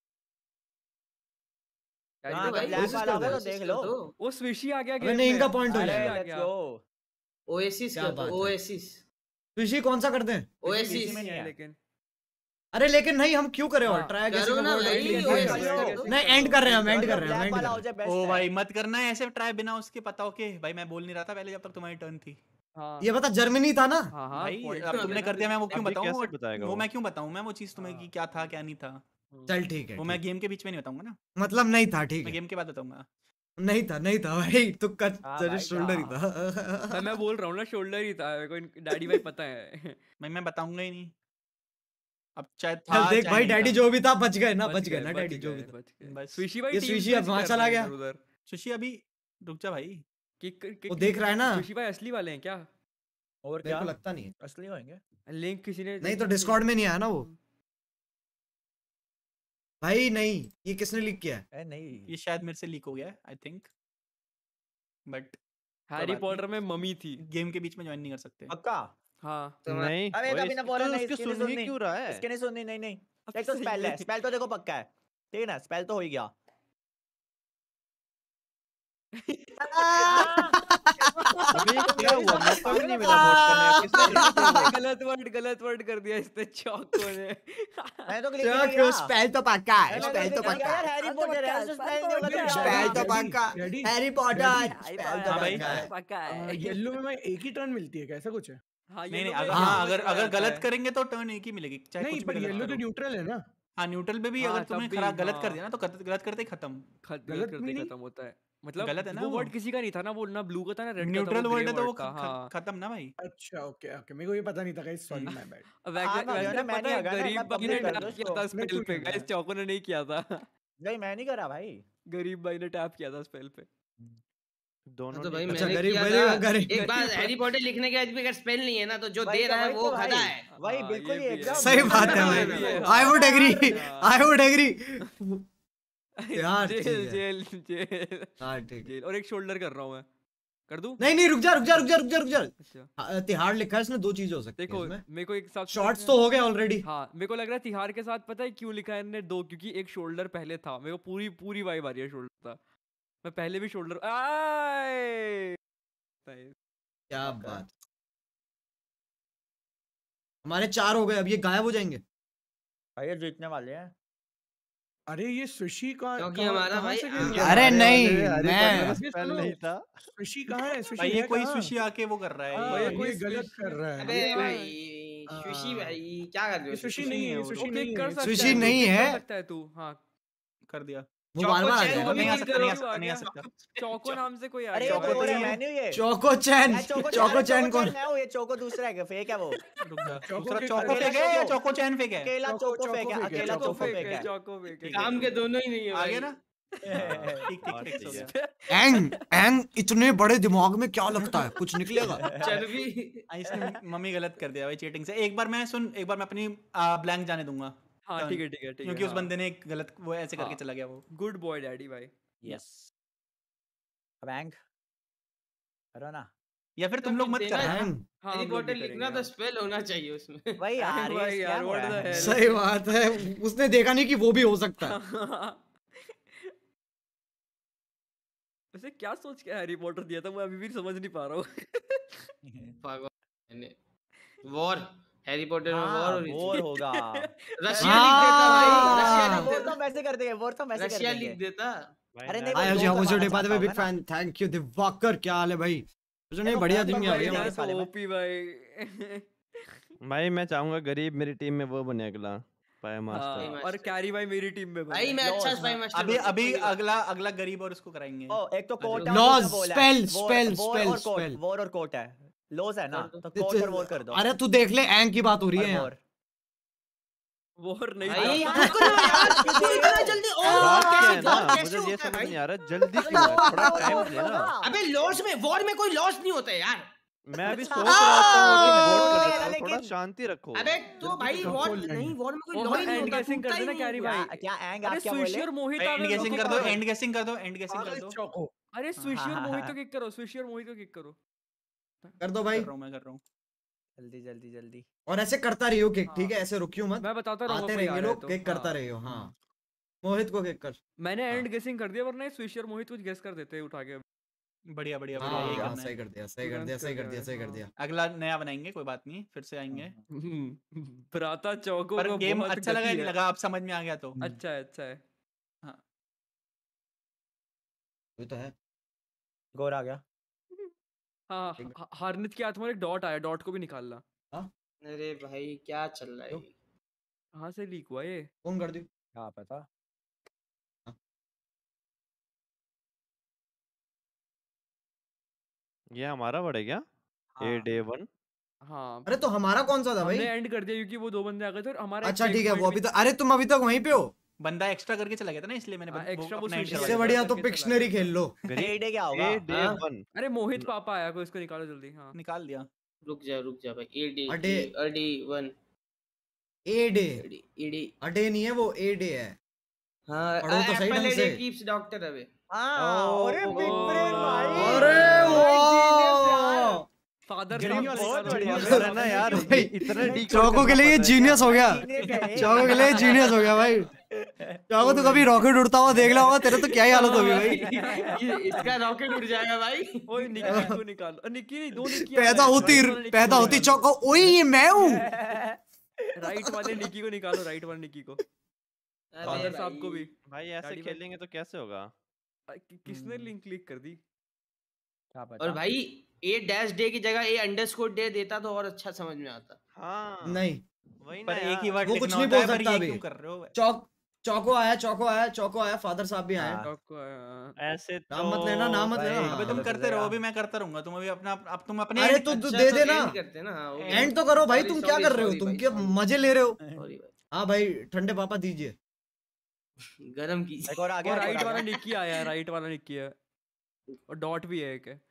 हां भाई ब्लैक वाला होगा तो देख लो। वो स्विशी आ गया गेम में। नहीं इनका पॉइंट हो जाएगा। लेट्स गो ओएसिस कर दो, ओएसिस। स्विशी कौन सा करते हैं? ओएसिस लेकिन अरे लेकिन नहीं, हम क्यों करें और ट्राई कैसे करो ना भाई। नहीं एंड कर रहे हैं, हम एंड कर रहे हैं, एंड कर रहे हैं। ओ भाई मत करना है ऐसे ट्राई बिना उसके पता हो के। भाई मैं बोल नहीं रहा था पहले जब तक तुम्हारी टर्न थी। हाँ ये बता जर्मनी था ना? हाँ हाँ भाई अब तुमने कर दिया, मैं वो क्यों बताऊं? वो मैं क्यों बताऊं? मैं वो चीज तुम्हें की क्या था क्या नहीं था। चल ठीक है, वो मैं गेम के बीच में नहीं बताऊंगा ना। मतलब नहीं था, ठीक मैं है गेम के बाद बताऊंगा। नहीं था नहीं था भाई, तो कट तेरे शोल्डर ही था। मैं बोल रहा हूँ ना शोल्डर ही था, मेरे को डैडी भाई पता है। मैं मैं बताऊंगा ही नहीं। अब चाहे था देख भाई, डैडी जो भी था बच गए ना, बच गए ना डैडी जो भी था। बस स्विशी भाई ये स्विशी अब वहां चला गया उधर। स्विशी अभी रुक जा भाई। वो देख रहा है ना। स्विशी भाई असली वाले हैं क्या? और क्या? मेरे को लगता नहीं है असली होंगे। लिंक किसी ने नहीं तो डिस्कॉर्ड में नहीं आया ना वो भाई। नहीं ये किसने लीक किया है? नहीं ये शायद मेरे से लीक हो गया है I think. But Harry Potter में मम्मी थी, गेम के बीच में ज्वाइन नहीं कर सकते। पक्का? हाँ नहीं अबे कभी ना बोला नहीं, इसके सुन ही क्यों रहा है? इसके नहीं सुननी। नहीं नहीं एक तो स्पेल है, स्पेल तो देखो पक्का है, ठीक है ना? स्पेल तो हो ही गया। अबे क्या हुआ? मौका भी नहीं मिला वोट करने का। गलत वर्ड गलत वर्ड कर दिया इसने चौको ने। मैं तो क्लिक चौको किया। स्पेल तो पक्का है, स्पेल तो पक्का यार है, हैरी पॉटर है, स्पेल नहीं होगा। स्पेल तो पक्का, हैरी पॉटर स्पेल तो पक्का है। येलो में मैं एक ही टर्न मिलती है, कैसा कुछ है? हाँ नहीं नहीं अगर हाँ अगर अगर गलत करेंगे तो टर्न एक ही मिलेगी, चाहे नहीं कुछ पर भी येलो तो न्यूट्रल है ना। हाँ न्यूट्रल पे भी अगर तुमने खराब गलत कर दिया ना तो गलत करते ही खत्म। गलत करते ही खत्म होता है। मतलब गलत है ना वो वर्ड किसी का नहीं था ना, वो ना ब्लू का था ना रेड का था। न्यूट्रल वर्ड है तो वो हाँ खत्म ना भाई। अच्छा ओके ओके, मेरे को ये पता नहीं था गाइस, सॉरी माय बैड। वैसे पता है गरीब भाई ने टैप किया था स्पेल पे, गाइस चौको ने नहीं किया था। नहीं मैं नहीं करा भाई, गरीब भाई ने टैप किया था स्पेल पे। दोनों तो भाई अच्छा मैंने गरीब किया था। गरीब एक बात, हैरी पॉटर लिखने के बाद भी अगर स्पेल नहीं है ना तो जो दे रहा है वो खड़ा है। भाई बिल्कुल ही एकदम सही बात है भाई, I would agree, I would agree यार। जेल जेल जेल हां ठीक जेल। और एक शोल्डर कर रहा हूं मैं, कर दूं? नहीं नहीं रुक जा रुक जा रुक जा रुक जा रुक जा। तिहाड़ लिखा है इसने, दो चीजें हो सकती है देखो इसमें। मेरे को एक साथ शॉट्स तो हो गए ऑलरेडी। हाँ मेरे को लग रहा है तिहाड़ के साथ पता है क्यों लिखा है इन्होंने दो, क्योंकि एक शोल्डर पहले था। मेरे को पूरी पूरी वाइब आ रही है शोल्डर था, मैं पहले भी शोल्डर। आए क्या बात, हमारे चार हो गए, अब ये गायब हो जाएंगे। भाई ये जीतने वाले हैं। अरे ये सुशी का क्योंकि हमारा भाई अरे नहीं मैं स्पेल नहीं था। सुशी कहाँ है? सुशी भाई ये है कोई कहाँ? सुशी आके वो कर रहा है। हाँ, ये ये गलत कर रहा है। अबे भाई सुशी भाई क्या कर रहे हो? सुशी नहीं है, सुशी नहीं है। सुशी नहीं है, सकता है तू। हाँ कर दिया। वो बार बार आ जाएगा। नहीं आ सकता, नहीं आ सकता, नहीं आ सकता। चौको नाम से कोई आ अरे गया। चौको तो मैंने ये चौको चैन, चौको चैन कौन? मैं हूं, ये चौको दूसरा है, फेक है वो। दूसरा चौको फेक है या चौको चैन फेक है? अकेला चौको फेक है, अकेला चौको फेक है। चौको फेक है। काम के दोनों ही नहीं है आ गया भाई। ना? ठीक ठीक ठीक हो गया। एंग एंग इतने बड़े दिमाग में क्या लगता है कुछ निकलेगा? चर्बी। इसने मम्मी गलत कर दिया भाई चीटिंग से। एक बार मैं सुन, एक बार मैं अपनी ब्लैंक जाने दूंगा। हाँ ठीक है ठीक है ठीक है क्योंकि उस हाँ। बंदे ने एक गलत वो ऐसे करके हाँ। चला गया वो। गुड बॉय डैडी भाई। यस। अब हैंग करो ना, या फिर तुम लोग मत देना करना। है। हाँ हैरी हम लोग भी पॉटर लिखना करेंगे तो स्पेल होना चाहिए उसमें। भाई यार ये भाई यार scam हो व्हाट रहा द है। हेल। सही बात है, उसने देखा नहीं कि वो भी हो सकता है। वैसे क्या सोच के हैरी पॉटर दिया था मैं अभी भी समझ नहीं पा रहा हूँ। भगवान वॉर, हैरी पॉटर में हाँ, वॉर हो रही वॉर थी। होगा। रशिया लिख देता भाई, रशिया लिख वो देता, तो वैसे कर देंगे, वो तो वैसे कर रशिया देंगे। लिख देता। अरे नहीं हाय वो जी, दो हाउ वाज योर डे? कमाना बाय द चाहता वे, बिग होगा ना। फैन। थैंक यू दिवाकर, क्या हाल है भाई? मुझे नहीं देखो, बढ़िया बहुत दिन बड़ा में आ भाई गया। है। यार इस वाले तो में। ओपी भाई। भाई मैं चाहूंगा गरीब मेरी टीम में वो बने अगला स्पाई हाँ मास्टर। और कैरी भाई मेरी टीम में भाई बने। मैं अच्छा लॉस, स्पाई मास्टर अभी बनूंगा, अभी कोई बात अगला अगला गरीब और उसको कराएंगे। ओ एक तो कोर्ट अरे, है और लॉज, दूसरा वॉल है। Spell, war spell, war spell, और कोर्ट, स्पेल। वॉर और कोर्ट है। लॉज है ना, कर दो। तो कोर्ट और वॉर कर दो। अरे तू देख ले, एंग की बात हो रही और है यहाँ। वॉर। वॉर नहीं भाई था। यार करो यार, क्यों इतना जल्दी? ओ बात क्या कैसे है ना, वॉर कैसे मुझे ये होता है समझ भाई? नहीं आ रहा जल्दी क्यों है, थोड़ा टाइम लेना। अबे लॉस में, वॉर में कोई लॉस नहीं होता है यार। मैं अभी सोच रहा था कि वोट कर देता हूँ, लेकिन- थोड़ा शांति रखो। अबे तो भाई वॉर नहीं, वॉर में कोई वो लॉ हाँ ही नहीं एंड होता, गेसिंग कर टूटता ही देना नहीं कैरी है। भाई। क्या क्या एंग अरे आप क्या बोले? स्विशी और मोहित आ एंड गए गेसिंग तो कर दो, पागल। एंड गेसिंग कर दो, एंड गेसिंग कर दो। चौको। अरे स्विशी हाँ, और हाँ, मोहित हाँ। को किक करो, स्विशी और मोहित को किक करो। कर दो कर भाई। रहा हूँ मैं कर रहा हूँ। जल्दी जल्दी जल्दी। और ऐसे करता रहियो किक, ठीक है? ऐसे रुकियो मत, मैं बताता रहूंगा आते कोई आ रहेंगे रहा है लोग, तो। किक करता हाँ। रहियो। हाँ, मोहित को किक कर। मैंने एंड गेसिंग कर दिया वरना स्विशी और मोहित कुछ गेस कर देते उठा के। बढ़िया बढ़िया बढ़िया, यही हाँ करना सही है। कर दिया, सही कर दिया, सही कर दिया, सही कर दिया। अगला नया बनाएंगे, कोई बात नहीं, फिर से आएंगे। भ्राता चौको पर को गेम बहुत अच्छा लगा या गति नहीं है। लगा, आप समझ में आ गया तो। अच्छा है अच्छा है। हाँ ये तो है। गोर आ गया। हाँ हा- हार्नित के हाथ में एक डॉट आया, डॉट को भी निकालना। अरे भाई क्या चल रहा है? कहाँ से लीक हुआ ये? कौन कर दी? क्या पता। ये हमारा वर्ड है क्या? ए हाँ। Day one. हाँ अरे तो हमारा कौन सा था भाई? हमने एंड कर दिया क्योंकि वो दो बंदे आ गए थे और हमारा अच्छा एक ठीक है, point वो भी- अभी तक। अरे तुम अभी तक वहीं पे हो? बंदा एक्स्ट्रा करके चला गया था ना, इसलिए मैंने हाँ, बन- extra वो वो अपना end switch करवा इससे दिया। बढ़िया तो करके पिक्शनरी खेल लो। ए डे क्या होगा? ए डे हाँ? वन। अरे मोहित पापा आया, कोई इसको निकालो जल्दी। हाँ निकाल दिया। रुक जा रुक जा भाई। A D a day. A D one a day, A D. A day नहीं है वो, ए डे है। हाँ पढ़ो तो सही एप्पल ढंग ए से। Day keeps doctor away. हाँ, अरे बिग ब्रेन भाई। अरे वाह, फादर Genius, बहुत बढ़िया। अरे ना यार, इतना डी चौको के लिए ये जीनियस हो गया। Genius है। चौको के लिए जीनियस हो गया भाई। चौको तू कभी रॉकेट उड़ता हुआ देख ला होगा, तेरे तो क्या ही हालत होगी भाई। ये- इसका रॉकेट उड़ जाएगा भाई। ओए निक्की को निकालो। अ, निक्की नहीं, दो निक्की पैदा होती पैदा होती चौको, ओए ये मैं हूँ। राइट वाले निक्की को निकालो, राइट वाले निक्की को। अरे फादर साहब को भाई। भी। भाई ऐसे डैडी भाई। खेलेंगे तो कैसे होगा? अ, कि- किसने लिंक क्लिक कर दी? क्या पता। और भाई ए डैश डे की जगह ए अंडरस्कोर डे देता तो और अच्छा समझ में आता। हाँ नहीं, वही ना पर एक ही यार। वर्ड वो लिखना कुछ नहीं होता है, बोल पर सकता ये अभी। क्यों कर रहे हो? चौक चौको आया, चौको आया, चौको आया, फादर साहब भी आए। हाँ। चौको, अ, ऐसे तो नाम मत लेना, नाम मत भाई, लेना। अबे तुम गलत हो करते रहो, जाएगा। अभी मैं करता रहूंगा, तुम अभी अपना अब तुम अपने अरे end- तू तू अच्छा, दे तो देना, end करते हैं ना। हाँ, okay. एंड तो करो भाई। Sorry, तुम क्या sorry, कर रहे हो? sorry तुम भाई, क्या sorry. मजे ले रहे हो? Sorry भाई। हाँ भाई, ठंडे पापा दीजिए। गरम कीजिए। एक और आ और गया, एक और राइट आ वाला गया। निक्की आया है, राइट वाला निक्की है और डॉट भी है एक है।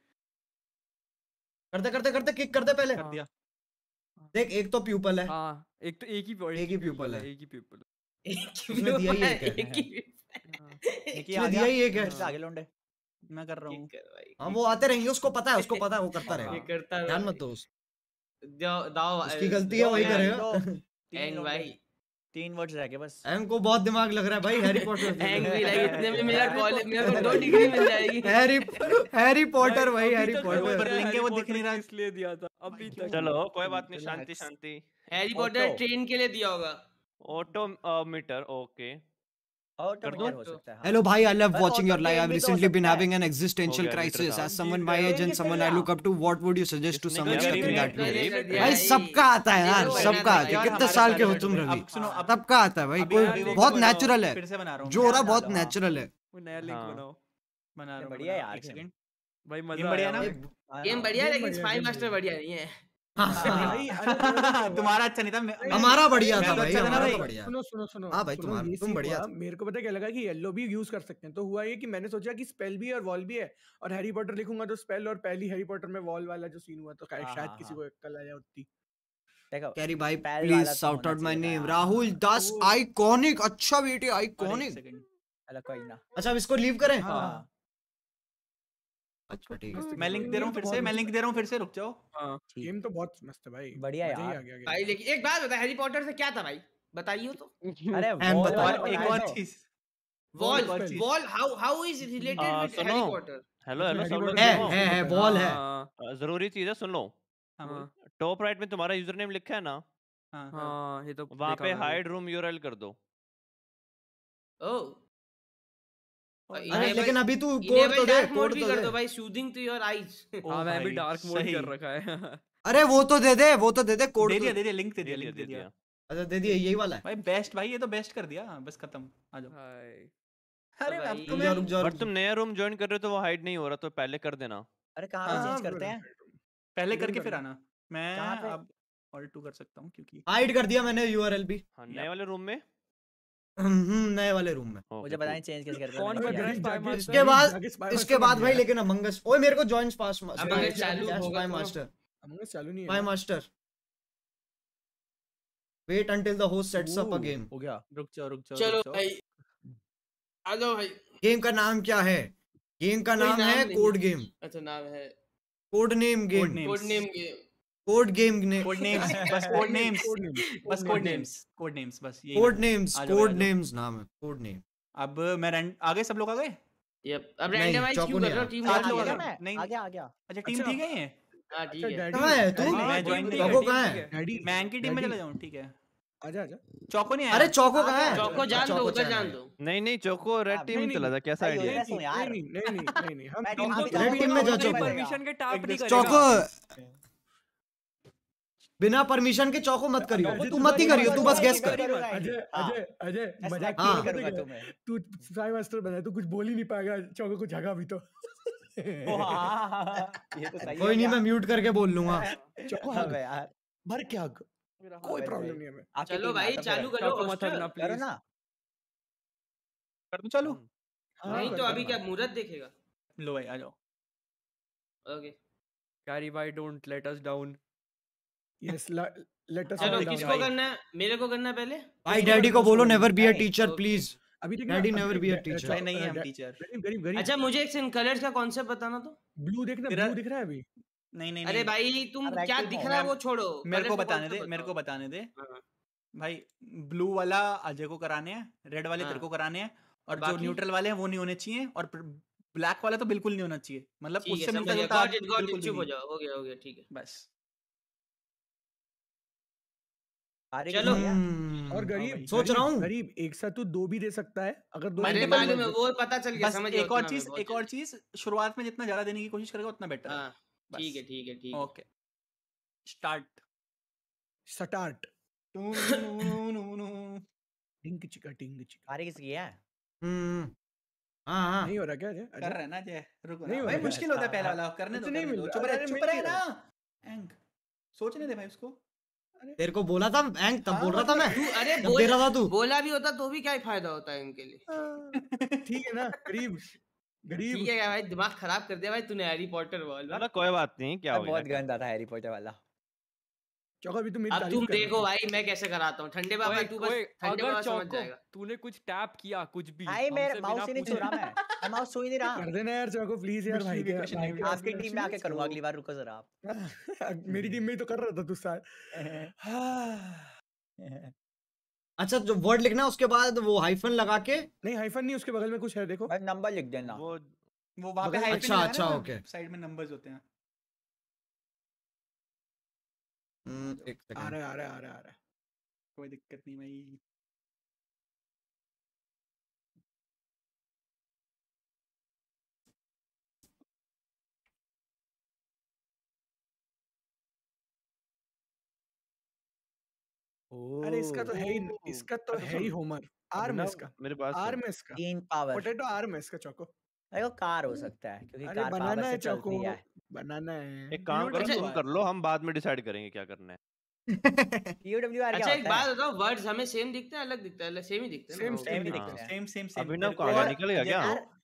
करते करते करते किक करते पहले। कर दिया। देख, एक तो प्यूपल है। हाँ एक तो एक ही एक ही pupil है। एक ही pupil है। उसने दिया ही एक है। एक ही निकी इसमें आ दिया गया। ही एक है। इससे आगे लौंडे। मैं कर रहा हूँ। किक कर भाई। हाँ वो आते रहेंगे, उसको पता है, उसको पता है, वो करता ये रहेगा। करता है ध्यान भाई। मत दो उस- दाव दाव उसकी गलती है, वही दो, करेगा। दो, तीन एंग लौंडे। भाई। तीन वर्ड्स रह गए बस। एंग को बहुत दिमाग लग रहा है भाई, हैरी पॉटर। एंग भी लगी, इतने में मेरा कॉलेज मेरे को दो डिग्री मिल जाएगी। हैरी हैरी पॉटर भाई, अभी हैरी तक पॉटर। वो पर लिंक है, वो हैरी दिख नहीं रहा। पॉटर इसलिए दिया था अभी तक। चलो कोई बात नहीं, शांति शांति। Harry Potter auto. ट्रेन के लिए दिया होगा। ऑटो मीटर ओके ऑटोमीटर हो सकता है। हाँ। Hello bhai, I love पर watching your auto live. Train I've भी तो हो recently been सकता है। having an existential हो गया, मीटर crisis. था। As someone my train age and किसने someone I लिया? look up to, what would you suggest to किसने someone किया? stuck in that गरीब way? है, कर दिया भाई है। सबका आता है यार, ये तो सबका यार, आता है। यार, कितने हमारा साल के हो सारे तुम लोग- रवि? अब सुनो, अब- सबका आता है भाई, अभी- कोई अभी वो बहुत बनाओ, नेचुरल है। फिर से बना रहा हूँ जो हो रहा हाँ, बहुत डालो, हाँ। नेचुरल है। वो नया लिंक हाँ। बनाओ बना रहा हूँ, बढ़िया बना यार, रहा हूँ, एक खेल। सेकंड। भाई गेम मजा बढ़िया आया ना? भाई। गेम बढ़िया है, गेम लेकिन बढ़िया, स्पाई गेम मास्टर बढ़िया नहीं है। भाई, अरे तुम्हारा अच्छा नहीं था, मैं- हमारा बढ़िया मैं था तो भाई, अच्छा था ना हमारा भाई। तो बढ़िया। सुनो सुनो सुनो हाँ भाई, सुनो, तुम्हारा- ये तुम सीन बढ़िया हुआ, थे। मेरे को पता क्या लगा कि येलो भी यूज कर सकते हैं। तो हुआ ये कि मैंने सोचा कि स्पेल भी है और वॉल भी है, और हैरी पॉटर लिखूंगा तो स्पेल, और पहली हैरी पॉटर में वॉल वाला जो सीन हुआ तो शायद हाँ, शायद हाँ, किसी हाँ। को अक्ल आ जाए उतनी। देखो कैरी भाई पैल प्लीज वाला तो शाउट होना आउट माय चाहिए नेम था। राहुल दास आइकॉनिक। अच्छा बेटे आइकॉनिक। चलो कोई ना। अच्छा अब इसको लीव करें। हाँ अच्छा ठीक है। मैं लिंक दे रहा हूँ फिर से मैं लिंक दे रहा हूँ फिर से रुक जाओ। हाँ गेम तो बहुत मस्त है भाई। बढ़िया मजा ही यार। आ गया game। भाई लेकिन एक बात बता, हैरी पॉटर से क्या था भाई, बताइए तो। अरे एम वॉल बता। वाला और एक बनाया और तो। चीज वॉल और cheese. Wall how how is related uh, with सुनो। Harry Potter? हेलो हेलो सब लोग है सुनो। है है वॉल है। हाँ अ, जरूरी चीज है, सुन लो। हाँ बोल। टॉप राइट में तुम्हारा यूजर नेम लिखा है ना, हाँ हाँ ये तो वहां देखा पे मैंने। हाइड रूम यूआरएल कर दो। ओह अरे लेकिन अभी तू कोड इनेबल तो दे, डार्क मोड कोड भी तो कर दे। दो भाई, सूदिंग टू योर आईज। हाँ मैं भी भाई, डार्क मोड सही। कर रखा है। अरे वो तो दे दे, वो तो दे दे कोड दे तो। दिया दे दिया लिंक दे दे दिया दिया लिंक दे दे दिया। दिया। अच्छा दे दिया, यही वाला है। भाई बेस्ट भाई, ये तो बेस्ट कर दिया, बस खत्म। आ जाओ। हाय अरे भाई, अब रुक तो जा मैं रुक जा बट रुक तुम जा। नया रूम ज्वाइन कर रहे हो तो वो हाइड नहीं हो रहा, तो पहले कर देना। अरे कहाँ हाँ, पे हाँ, चेंज करते हैं? पहले Hidden करके कर फिर दो। आना। मैं कहाँ पे? अब ऑल टू कर सकता हूँ क्योंकि हाइड कर दिया मैंने यूआरएल भी। हाँ, नए वाले रूम में। हम्म नए वाले रूम में। ओके, मुझे पता नहीं चेंज कैसे करते हैं। कौन मैंने कर किया रहा है है। Spymaster? इसके बाद जाके spy इसके master बाद बन भाई गया। लेकिन अमंग अस। ओए मेरे को जॉइन पास Among Us चालू होगा स्पाई तो। मास्टर Among Us चालू नहीं है स्पाई ना? Master wait until the host sets up a game. हो गया। रुक जाओ रुक जाओ चलो रुक जाओ। भाई आ जाओ भाई। गेम का नाम क्या है? गेम का कोई नाम नाम है नहीं कोड है। गेम। अच्छा नाम है code name code game. Names. Code name game. Code game ने कोड नेम्स बस कोड नेम्स Code names, बस code code names. Names code names बस यही कोड नाम है। नेम्स आ जाओ, कोड आ जाओ। नेम्स नाम है कोड नेम। अब मैं रैंड आ गए, सब लोग आ गए। यप अब नहीं, रैंडमाइज चौको क्यों नहीं कर रहे हो? आया। टीम आ सात वाइज लोग गया आ मैं? गए। नहीं आ गया आ गया। अच्छा टीम अच्छा। ठीक है ये। हां ठीक अच्छा है। डैडी कहाँ है तू? मैं हाँ, ज्वाइन टीम नहीं ठीक चौको है, कहाँ टीम है? ठीक है। डैडी मैं की टीम में डैडी, चला जाऊं, ठीक है। आजा आजा। चौको नहीं आया। अरे चौको कहाँ है? चौको जान दो, चौको उधर चला जान है। दो। नहीं नहीं, चोको रेड हाँ, टीम में नहीं, चला जा, कैसा भाई, आइडिया उधर है? सुन यार। नहीं नहीं नहीं नहीं नहीं हम मैं टीम तो को अभी रेड टीम में जा चौको। परमिशन के टैप नहीं चौको करेगा। बिना परमिशन के चौको मत करियो। अजय, तू तू मत ही करियो, करियो, तू बस गेस कर। अजय अजय अजय मजाक हाँ। नहीं करूंगा करूंगा तुम्हें। तू स्पाई मास्टर बना, तू कुछ बोल ही नहीं पाएगा, चौको को जगा भी तो। ओ, हाँ, हाँ, हाँ, हाँ, ये तो सही कोई है नहीं, क्या? मैं म्यूट करके बोल लूंगा। चौको अबे हग यार। भर के हग, कोई अबे प्रॉब्लम भाई। नहीं है हमें। आपकी चलो टीम भाई आता फिर। चालू करो चौको मत होस्टर। हगना करो प्लीज। ना। कर दूं चालू? हाँ, नहीं कर तो दो अभी ना। क्या मुहूर्त देखेगा? लो भाई आ जाओ। ओके कैरी भाई don't let us down. Yes let us चलो ऑल डाउन। किसको करना है? मेरे को करना है पहले? भाई डैडी को बोलो नेवर बी अ नहीं, टीचर ओके। प्लीज। अभी देखना, डैडी अभी नेवर देख, बी अ डै- टीचर। भाई नहीं है हम डै- टीचर। गरीब गरीब गरीब अच्छा मुझे एक इन कलर्स का कॉन्सेप्ट बताना तो। ब्लू देखना, तेरा- ब्लू दिख रहा है अभी। नहीं नहीं अरे नहीं भाई तुम अब red क्या team दिख हो। रहा है मैं- वो छोड़ो, मेरे को colours का बताने दे concept मेरे को बताओ। बताने दे हाँ। भाई। ब्लू वाला अजय को कराने हैं, रेड वाले हाँ। तेरे को कराने हैं, और जो बाकी? न्यूट्रल वाले हैं वो नहीं होने चाहिए, और ब्लैक वाला तो बिल्कुल नहीं होना चाहिए। मतलब ठीक है उससे समझ मिलता गया, जुलता गॉट इट गॉट बिल्कुल इट, भी चुप हो नहीं। जाओ, हो गया हो गया ठीक है। बस सारे चलो। किसको दिया? हम्म, और गरीब भाई। सोच रहा हूँ। गरीब एक साथ तू दो भी दे सकता है अगर दो अरे नहीं मालूम है दे- वो पता चल गया, बस समझ गया एक और उतना चीज मैं, एक और चीज शुरुआत में जितना ज्यादा देने की कोशिश करेगा उतना बेटर है। हाँ बस। ठीक है ठीक है ठीक है। Okay start. स्टार्ट। नहीं टिंग चिका टिंग चिका। सारे किसकी है? हम्म हाँ हाँ नहीं हो रहा क्या अजय? कर रहे हैं ना जय, रुको नहीं ना हो भाई, रहा। मुश्किल होता है पहला वाला, करने दो मुझे नहीं करने मिल दो, रहा। चुप रहे अरे चुप मिल रहे नहीं ना। एंग सोचने दे भाई उसको। तेरे को बोला था एंग, तब हाँ, बोल रहा था मैं। तू अरे तब दे रहा था तू। बोला भी होता तो भी क्या फायदा होता है इनके लिए। ठीक है ना गरीब गरीब। ठीक है क्या भाई, दिमाग खराब कर दिया भाई तूने हैरी पॉटर वाला। चलो कोई बात नहीं, क्या हो बहुत गया। गंदा था हैरी पॉटर वाला। चौका भी तुम मेरी अब तारीफ तुम कर रहे देखो हो। भाई मैं कैसे कराता हूँ। ठंडे बाबा ओए, तू बस ओए, ठंडे अगर बाबा समझ चौको जाएगा। तूने कुछ टैप किया कुछ भी भाई मेरे हमसे माउस बिना ही नहीं पूछे- छू रहा मैं मैं माउस छू ही नहीं रहा। कर देना यार चौको प्लीज यार भाई के Miscommunication भाई नहीं के हुई। आपकी टीम में आके करूंगा अगली बार, रुको जरा आप। मेरी टीम में ही तो कर रहा था तू साथ। अच्छा जो वर्ड लिखना है उसके बाद वो हाइफन लगा के। नहीं हाइफन नहीं, उसके बगल में कुछ है देखो। भाई नंबर लिख देना। वो वो वहां पे बगल- हाइट अच्छा, अच्छा, ओके। साइड में नंबर्स होते हैं। हम्म, एक आ सेकंड। रहा है आ रहा है आ रहा है आ रहा है। कोई दिक्कत नहीं भाई। अरे इसका तो है ही, इसका तो अच्छा है ही सुन, होमर। आर्म है अभिनव, इसका, मेरी बात आर्म सुन। है इसका, तीन पावर। पोटैटो आर्म है इसका चौको। देखो कार हो सकता है क्योंकि अरे कार पावर बनाना से है चौको, चलती है। बनाना है। एक काम करो, अच्छा, तुम कर लो, हम बाद में डिसाइड करेंगे क्या करना है। पीओडब्ल्यूआर क्या अच्छा एक होता बात है? बताओ, वर्ड्स हमें सेम दिखते हैं अलग दिखता है? सेम ही दिखते हैं ना? Same, okay. सेम ही हाँ। दिखते हैं। Same same same. अभिनव कहाँ गया, निकल गया क्या? यार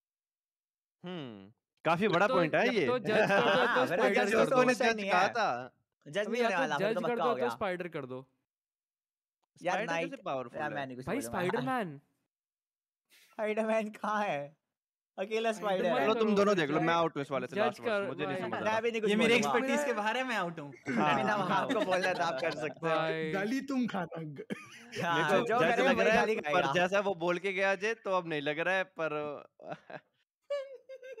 हम्म काफी बड़ा तो पॉइंट है या ये। तो जज कर दो या तो अगर स्पाइडर जज कर तो दो। ने क्वेश्चन जज नहीं कहा है। था। जज अभी नहीं या होने तो वाला, फिर जज तो कर मक्का दो हो या तो गया। स्पाइडर कर दो। यार स्पाइडर नाइट कैसे पावरफुल यार है? मैं नहीं कुछ भाई बोलूंगा। स्पाइडरमैन स्पाइडरमैन कहाँ है? अकेला स्पाइडर स्पाइडरमैन है। चलो तुम करो, दोनों देख लो, जज- मैं आउट हूँ इस वाले से। जज लास्ट कर वर्ड मुझे नहीं भाई। समझ मैं रहा। भी नहीं कुछ ये मेरे बोलूंगा। एक्सपर्टीज के बाहर है, मैं आउट हूँ। बिना आपको बोलना था आप कर सकते हो। भाई गाली तुम खाना। हाँ, मेरे जो को जैसे करेगा लग वही रहा गाली है, पर खाएगा। जैसा वो बोल के गया जे तो अब नहीं लग रहा है, पर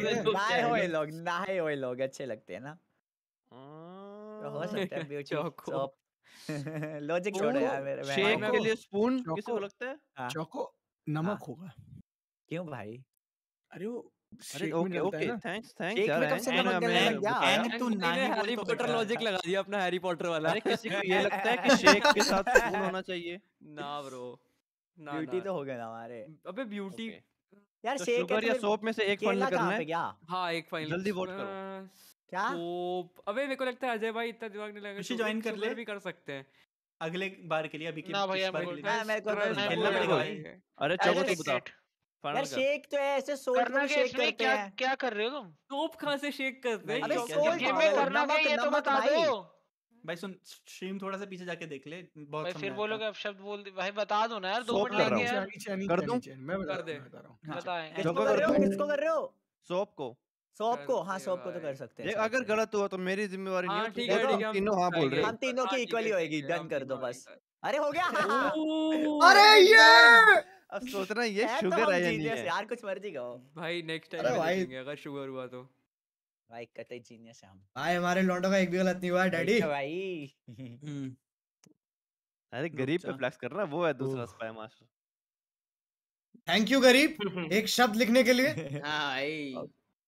में लोग नाए क्या हुए है? लोग नाए हुए लोग अच्छे लगते हैं ना। तो हो सकता है ब्यूटी चोको। सॉप लॉजिक छोड़ो यार मेरे मैं शेक मैं- के लिए स्पून चोको- किसी को लगता है? हाँ, चोको नमक होगा। क्यों भाई? अरे वो अरे शेक में ओके डलता है ओके ना। थैंक्स थैंक्स शेक यार में कब से हैंक ने नमक डलने हमें लग गया? बताया। हैंक तू मैंने नानी बोल हैरी तो पॉटर बता। लॉजिक लगा दिया अपना हैरी पॉटर वाला। अरे किसी को ये लगता है कि शेक के साथ स्पून होना चाहिए? ना ब्रो ना ब्यूटी ना तो हो गए ना हमारे। अबे ब्यूटी यार तो शेक शुगर या सोप में से एक फाइनल करना है। क्या? हाँ एक फाइनल जल्दी वोट करो। क्या? सोप अबे मेरे को लगता है अजय भाई इतना दिमाग नहीं लगा। ज्वाइन कर ले भी कर सकते हैं अगले बार के लिए। अभी के ना भैया इस बार मेरे के को लिए। हाँ, मेरे को तो खेलना पड़ेगा भाई। अरे चलो तो बता यार शेक तो है ऐसे सोल्ट करना में क्या शेक इसमें? करते क्या हैं। क्या कर रहे हो तुम? सोप कहाँ से शेक करते हैं? अबे क्या- सोल्ट गेम में करना क्या नमक ये तो नमक बता भाई। दो भाई सुन स्ट्रीम थोड़ा सा पीछे जाके देख ले बहुत भाई फिर समझाया बोलोगे अब शब्द बोल दे भाई बता दो ना यार दो सोप मिनट कर रहा लेंगे हूँ। यार नीचे नीचे कर नीचे दूं? नीचे मैं बता कर दे। मैं बता रहा हूँ। हाँ। बताएं किसको जोकर कर रहे हो? करो। किसको कर रहे हो? सोप को सोप को हाँ करते सोप को तो भाई। कर सकते हैं देख शायद अगर से। गलत हुआ तो मेरी जिम्मेवारी नहीं हाँ है। ठीक देखो, है ठीक तुम है तीनों हाँ बोल रहे हो। हम तीनों की हाँ, ठीक इक्वली है, होएगी ठीक है, डन हम कर दो तीनों बस। एक- अरे हो गया। अरे ये अब सोच रहा ये है तो शुगर हम है या नहीं जीनियस है। यार कुछ मर्जी कहो। भाई नेक्स्ट अरे टाइम भाई। देखेंगे अगर शुगर हुआ तो। भाई कतई जीनियस है हम। भाई हमारे लौंडों का एक भी गलत नहीं हुआ है डैडी। भाई अरे गरीब पे फ्लैक्स कर रहा वो है दूसरा स्पाई मास्टर। थैंक यू गरीब एक शब्द लिखने के लिए। हाँ भाई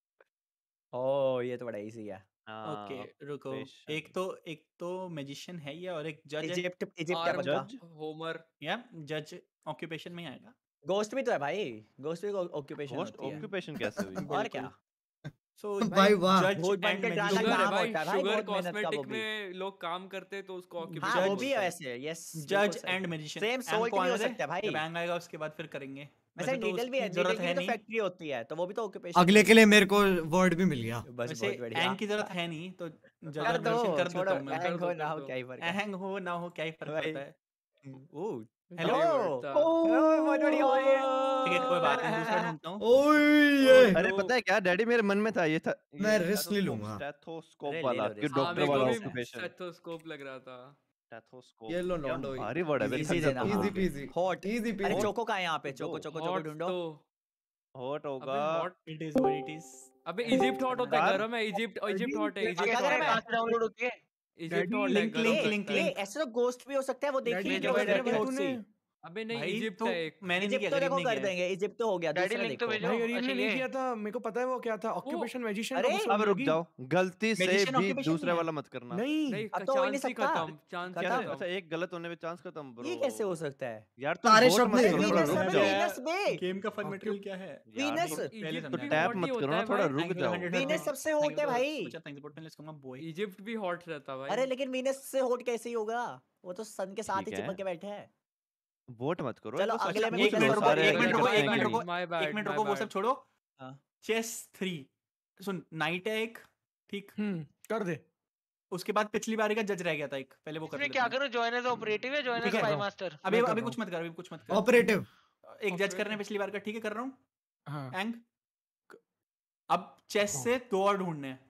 ओ ये तो बड़ा इजी है। ओके रुको patient. एक तो एक तो मैजिशियन है ये और एक जज है इजिप्ट इजिप्ट है आर्म पक्का। जज होमर या जज ऑक्यूपेशन में ही आएगा। गोस्ट भी तो है भाई। गोस्ट भी ऑक्यूपेशन होस्ट होती है। ऑक्यूपेशन कैसे हुई? और क्या? सो भाई वाह। जज भूत बन एंड के ड्रामा शुगर है काम भाई होता है भाई, शुगर बहुत मेहनत का वो कॉस्मेटिक भी। में लोग काम करते हैं तो उसको हाँ ऑक्यूपेशन वो भी है वैसे यस। जज एंड मैजिशियन सेम सोल्ट भी हो सकता है भाई। बैंग आएगा उसके बाद फिर करेंगे। वैसे तो नीडल भी है, उसकी जरूरत नीडल है की तो नहीं। फैक्ट्री होती है तो वो भी तो ऑक्यूपेशन। अगले के लिए मेरे को वर्ड भी मिल गया। बस वैसे बहुत बढ़िया। एंग की जरूरत है नहीं तो जज कर और दो मैजिशियन कर छोड़ो देता हूँ मैं। एंग हो ना हो क्या ही फर्क है। एंग हो ना हो क्या ही फर्क भाई। पड़ता है। ओह हेलो हेलो बहुत बढ़िया हो ये। ठीक है कोई बात नहीं दूसरा ढूंढता हूँ। ओए अरे पता है क्या डैडी मेरे मन में था ये था। मैं रिस्क नहीं लूंगा। स्टेथोस्कोप अरे ले वाला लो कि risk। हाँ डॉक्टर मेरे को वाला भी ऑक्यूपेशन। स्टेथोस्कोप लग रहा था। स्टेथोस्कोप ये लो लौंडो भारी वर्ड है। इजी देना इजी पीजी हॉट इजी अरे पीजी। चोको का है यहाँ पे चोको चोको चोको हॉट ढूंढो। तो हॉट अबे होगा। Hot it is what it is. अबे इजिप्ट हॉट होता है यार। गरम है इजिप्ट इजिप्ट हॉट है ये इजिप्ट क्या क्या कर रहा है? कहाँ डाउनलोड होती है? इजिप्ट हॉट है लिंक गरम लिंक लगता लिंक है। ए लिंक ऐसे तो गोस्ट भी हो सकता है वो देखिए डैडी, जो भेजो, कर रहे भेजो, हो भेजो। से। अबे नहीं भाई इजिप्ट तो है एक। मैंने नहीं इजिप्ट किया तो गरीब देखो नहीं कर किया। देंगे इजिप्ट तो हो गया डैडी दूसरा लिंक तो देखो। भेजो। भाई गरीब अच्छा ने नहीं ये किया था मेरे को पता है वो क्या था ऑक्यूपेशन मैजिशियन अरे, अब रुक जाओ गलती से Magician भी occupation दूसरे नहीं है। वाला मत करना। नहीं नहीं अब तो हो ही नहीं चांस ही सकता। खत्म चांस ही क्या खत्म। अच्छा एक गलत होने पे चांस खत्म ब्रो। ये कैसे हो सकता है? यार तुम सारे वोट शब्द मत नहीं करो लिखे थोड़ा हुए रुक हैं। जाओ। वीनस बे गेम का फन मटेरियल क्या है? वीनस यार, पहले इजिप्ट तो भी टैप hot मत ही करो होता ना है थोड़ा भाई। रुक जाओ। वीनस सबसे होता है भाई। इजिप्ट भी हॉट रहता भाई। अरे लेकिन वीनस से होट कैसे ही होगा? वो तो सन के साथ ही ठीक है। चिपक के बैठे हैं। वोट मत करो। चलो, बस अगले अच्छा में एक कुछ मिनट ऐसा रुको सारे एक मिनट agree रुको करते एक हैं मिनट कि रुको My bad, एक मिनट my रुको वो bad. सब छोड़ो। हाँ। चेस थ्री सुन नाइट है एक ठीक हम्म कर दे। उसके बाद पिछली बारी का जज रह गया था एक पहले वो कर इसमें लेते क्या हैं। करूँ? जॉइन एज ऑपरेटिव या जॉइन एज ठीक है, स्पाई कर रहा मास्टर? अभी मैं कर अभी रहा कुछ मत कर अभी कुछ मत कर ऑपरेटिव एक जज कर रहे हैं पिछली बार का ठीक है कर रहा हूँ हाँ एंग अब चेस से दो और ढूंढने हैं।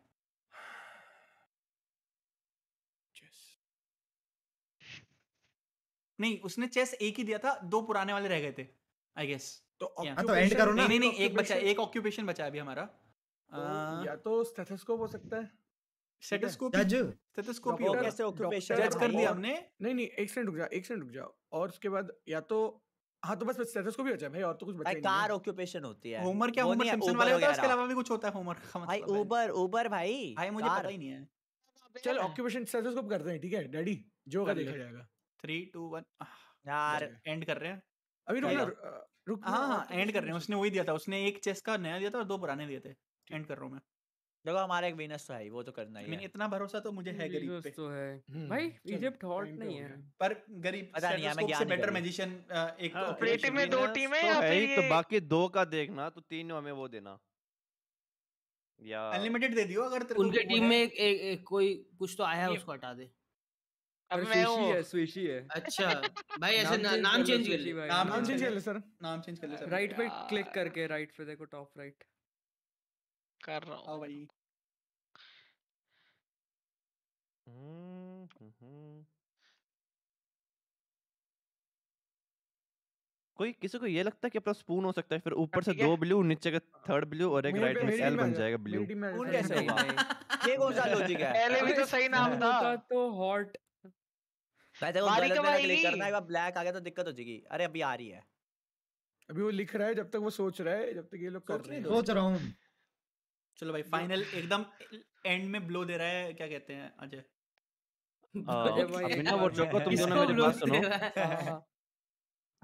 नहीं उसने चेस एक ही दिया था दो पुराने वाले रह गए थे आई गेस। तो हाँ, तो end करो ना। नहीं नहीं नहीं एक बचा एक ऑक्यूपेशन बचा है अभी हमारा। तो या तो स्टेथोस्कोप हो सकता है। स्टेथोस्कोप जज स्टेथोस्कोप ही डॉक्टर होगा। कैसे ऑक्यूपेशन जज कर दिया हमने। नहीं नहीं एक सेकंड रुक जाओ एक सेकंड रुक जाओ और उसके बाद या तो हाँ तो बस स्टेथोस्कोप ही बचा है भाई और तो कुछ बचा भाई ही नहीं कार है। ऑक्यूपेशन होती है। होमर क्या वो होमर नहीं है, सिम्पसन Uber वाले होता है वगैरह। उसके अलावा भी कुछ होता है होमर का भाई मतलब है। उबर उबर भाई भाई मुझे कार। पता ही नहीं है। चल ऑक्यूपेशन स्टेथोस्कोप करते हैं ठीक है डैडी जो होगा कर ले। देखा जाएगा। थ्री टू वन यार एंड कर रहे हैं। अभी रुक चलो। ना रुक हाँ हाँ एंड कर रहे हैं उसने वही दिया था उसने एक चेस का नया दिया था और दो पुराने दिए थे। एंड कर रहा हूँ मैं। देखो हमारा एक वीनस तो है ही, वो तो करना ही मैंने है। इतना भरोसा तो मुझे है गरीब पे। तो है हम्म, भाई चलो, इजिप्ट हॉट time पे नहीं हो है। गया। पर गरीब पता नहीं है, मैं स्टेथोस्कोप ज्ञान से नहीं बेटर करूँ। मैजिशियन एक हाँ, ऑपरेटिव में दो Venus टीमें तो या है फिर ही, तो ये- बाकी दो का देखना तो तीन हमें वो देना या अनलिमिटेड दे दियो अगर तेरे को उनके वो टीम है। में एक, एक, एक कोई कुछ तो आया है ये- उसको हटा दे। अब अरे मैं स्विशी हूँ है स्विशी है। अच्छा भाई ऐसे नाम ना, change नाम कर लो, चेंज कर स्विशी ले। भाई, नाम नाम चेंज चेंज कर कर ले ले सर। नाम चेंज कर ले सर। राइट पे यार। क्लिक करके राइट पे देखो टॉप राइट। कर रहा हूँ। आओ भाई हम्म, हम्म। कोई किसी को ये लगता है कि अपना स्पून हो सकता है फिर ऊपर से ठीक है। दो ब्लू नीचे का थर्ड ब्लू और एक मेरे राइट पे- में मेरी एल टीम में आ बन जा, जाएगा मेरी ब्लू। टीम में आ जा, कौन सर। कैसे होगा? ये कौन सा लॉजिक है? पहले भी तो सही नाम था। होता तो हॉट। भाई देखो बारी गलत कब में क्लिक आएगी? करना है, एक बार ब्लैक आ गया तो दिक्कत हो जाएगी। अरे अभी आ रही है। अभी वो लिख रहा है जब तक वो सोच रहा है जब तक ये लोग कर सोच रहे नहीं हैं। दो। सोच रहा हूँ। चलो भाई फाइनल एकदम एंड में ब्लो दे रहा है क्या कहते हैं अजय। आ, अरे भाई, अभिनव और चोको तुम दोनों किसको मेरी blow बात सुनो। दे रहा है?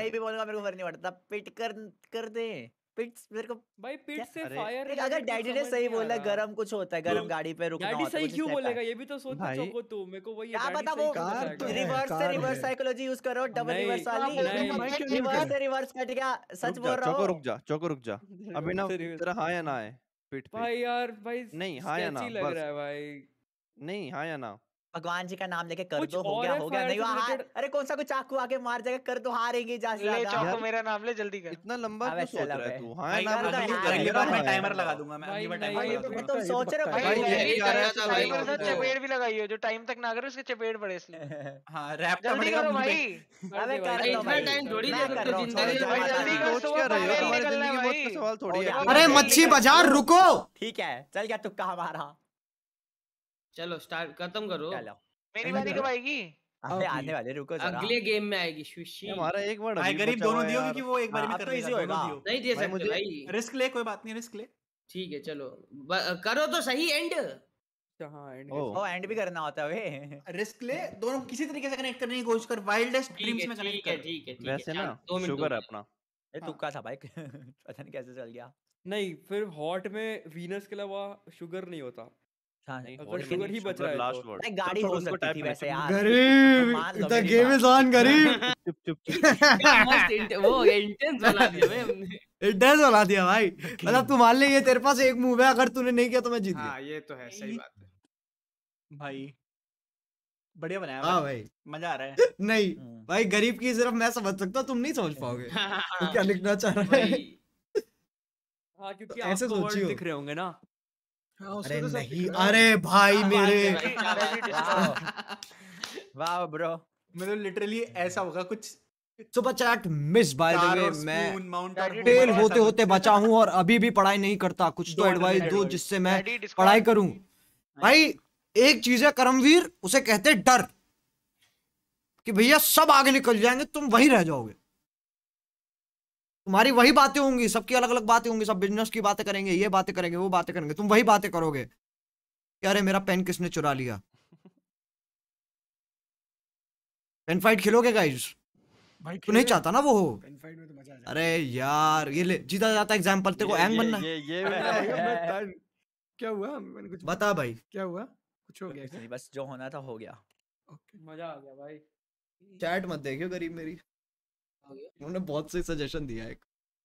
नहीं भी बोलूंगा मेरे को फर्क नहीं पड़ता, पिट कर कर दे। पिट्स मेरे को भाई पिट से अरे, फायर एक अगर डैडी ने सही बोला गरम कुछ होता है गरम गाड़ी पे रुकना डैडी होता है सही कुछ क्यों step है। बोलेगा ये भी तो सोच भाई, चोको तू मेरे को वही क्या डैडी पता सही वो क्यों बताएगा? रिवर्स से रिवर्स साइकोलॉजी यूज करो डबल नहीं, रिवर्स वाली नहीं। रिवर्स से रिवर्स कट गया सच रुक बोल जा, रहा चोको हूँ रुक जा, चोको रुक जा। अभी ना Serious। तेरा हाँ या ना है पीठ पे। भाई यार भाई नहीं, हाँ या ना, sketchy लग बस। रहा है भाई। नहीं, हाँ या ना। भगवान जी का नाम लेके कर कुछ दो हो और गया है हो गया fire नहीं से हुआ हार related? अरे कौन सा कुछ चाकू आके मार जाएगा कर दो हारेंगे जा से ले ज्यादा चौको यार- मेरा नाम ले जल्दी कर। इतना लंबा अबे क्यों सोच चल रहा है अबे। तू? हाँ भाई या ना कर दो बोल, यार, कर अगली दे बार रहा मैं है। टाइमर लगा दूंगा मैं अगली बार भाई, टाइमर नहीं, लगा ये दूंगा। तुम सोच रहे हो भाई, भाई ये यही क्या रहा है टाइमर भाई? टाइमर से चपेट भी लगाई हो जो टाइम तक ना करे उसके चपेट पड़े इसलिए। हाँ रैप का जल्दी पड़ेगा करो मुंह पे। भाई। अबे कर भाई, लो इतना भाई time थोड़ी मैं दे कर सकते रहा हूँ जिंदगी छोड़ो, में। जाओ, जल्दी जाओ। कर, सोच क्या रहे हो? सुबह तुम्हारी निकलना जिंदगी है मौत का भाई। सवाल थोड़ी हो है। गया। अरे मच्छी बाजार रुको। ठीक है चल गया तुक्का हमारा चलो स्टार्ट खत्म करो। चलो मेरी बारी कब आएगी? अबे आने वाले रुको जरा अगले गेम में आएगी शुशी। ये हमारा एक वर्ड भाई अभी गरीब बचा दोनों हुआ है दियो यार। क्योंकि वो एक बार हाँ, में अब कर तो लेगा easy दोनों होएगा। दियो। नहीं दे भाई, सकते मुझे- भाई। रिस्क ले कोई बात नहीं रिस्क ले। ठीक है चलो ब- करो तो सही एंड। हाँ एंड ओ, ओ एंड भी करना होता है वे रिस्क ले दोनों किसी तरीके से कनेक्ट करने की कोशिश कर वाइल्डेस्ट ठीक ड्रीम्स है में कनेक्ट ठीक है कर। ठीक है ठीक है वैसे ना चल, दो मिनट शुगर हो है गए। अपना। ये तुक्का था भाई पता नहीं कैसे चल गया नहीं फिर हॉट में वीनस के अलावा शुगर नहीं होता हाँ, नहीं, अगर और शुगर ही बच रहा है लास्ट तो। वर्ड। भाई गाड़ी तो हो उनको सकती type थी में वैसे चुप- यार गरीब मान लो द मेरी गेम बात। इज ऑन गरीब। चुप चुप चुप। क्या मस्त इंट- वो हो गया इंटेंस बना दिया भाई हमने। इंटेंस बना दिया भाई। मतलब तू मान ले ये तेरे पास एक मूव है अगर तूने नहीं किया तो मैं जीत गया। हाँ ये तो है सही बात है। भाई बढ़िया बनाया हाँ भाई भाई मजा आ रहा है। नहीं हम्म। भाई गरीब की सिर्फ मैं समझ सकता हूँ तुम नहीं समझ पाओगे तू क्या लिखना चाह रहा है। भाई हाँ क्योंकि तो ऐसे आपको वर्ड सोचियो। दिख रहे होंगे ना। हाँ, उसको अरे तो सब नहीं दिख रहा है। अरे भाई हाँ, मेरे बात है भाई, क्या बात है। वाह ब्रो मतलब लिटरली ऐसा होगा कुछ super chat miss by the way चारों मैं स्पून माउंट और Daddy फेल Discord होते ऐसा होते बचा हूँ और अभी भी पढ़ाई नहीं करता। कुछ तो Don't एडवाइस advise. दो जिससे मैं Daddy Discord. पढ़ाई करूं। भाई एक चीज है करमवीर उसे कहते हैं डर कि भैया सब आगे निकल जाएंगे तुम वहीं रह जाओगे। तुम्हारी वही बातें होंगी सबकी अलग अलग बातें होंगी सब बिजनेस की बातें करेंगे ये बातें करेंगे वो बातें करेंगे तुम वही बातें करोगे कि अरे मेरा पेन किसने चुरा लिया। पेन फाइट खेलोगे गाइस? भाई तू नहीं खेले। चाहता ना वो हो। पेन फाइट में तो मजा आ जाएगा। अरे यार ये ले जीता जाता एग्जाम्पल तेरे को ये- एंग ये- बनना है। ये ये भाई, मैं टाइम- क्या हुआ मैंने कुछ बता भाई क्या हुआ कुछ हो गया कुछ नहीं बस जो होना था हो गया मजा आ गया भाई। चैट मत देखियो गरीब मेरी उन्होंने बहुत सही सजेशन दिया है।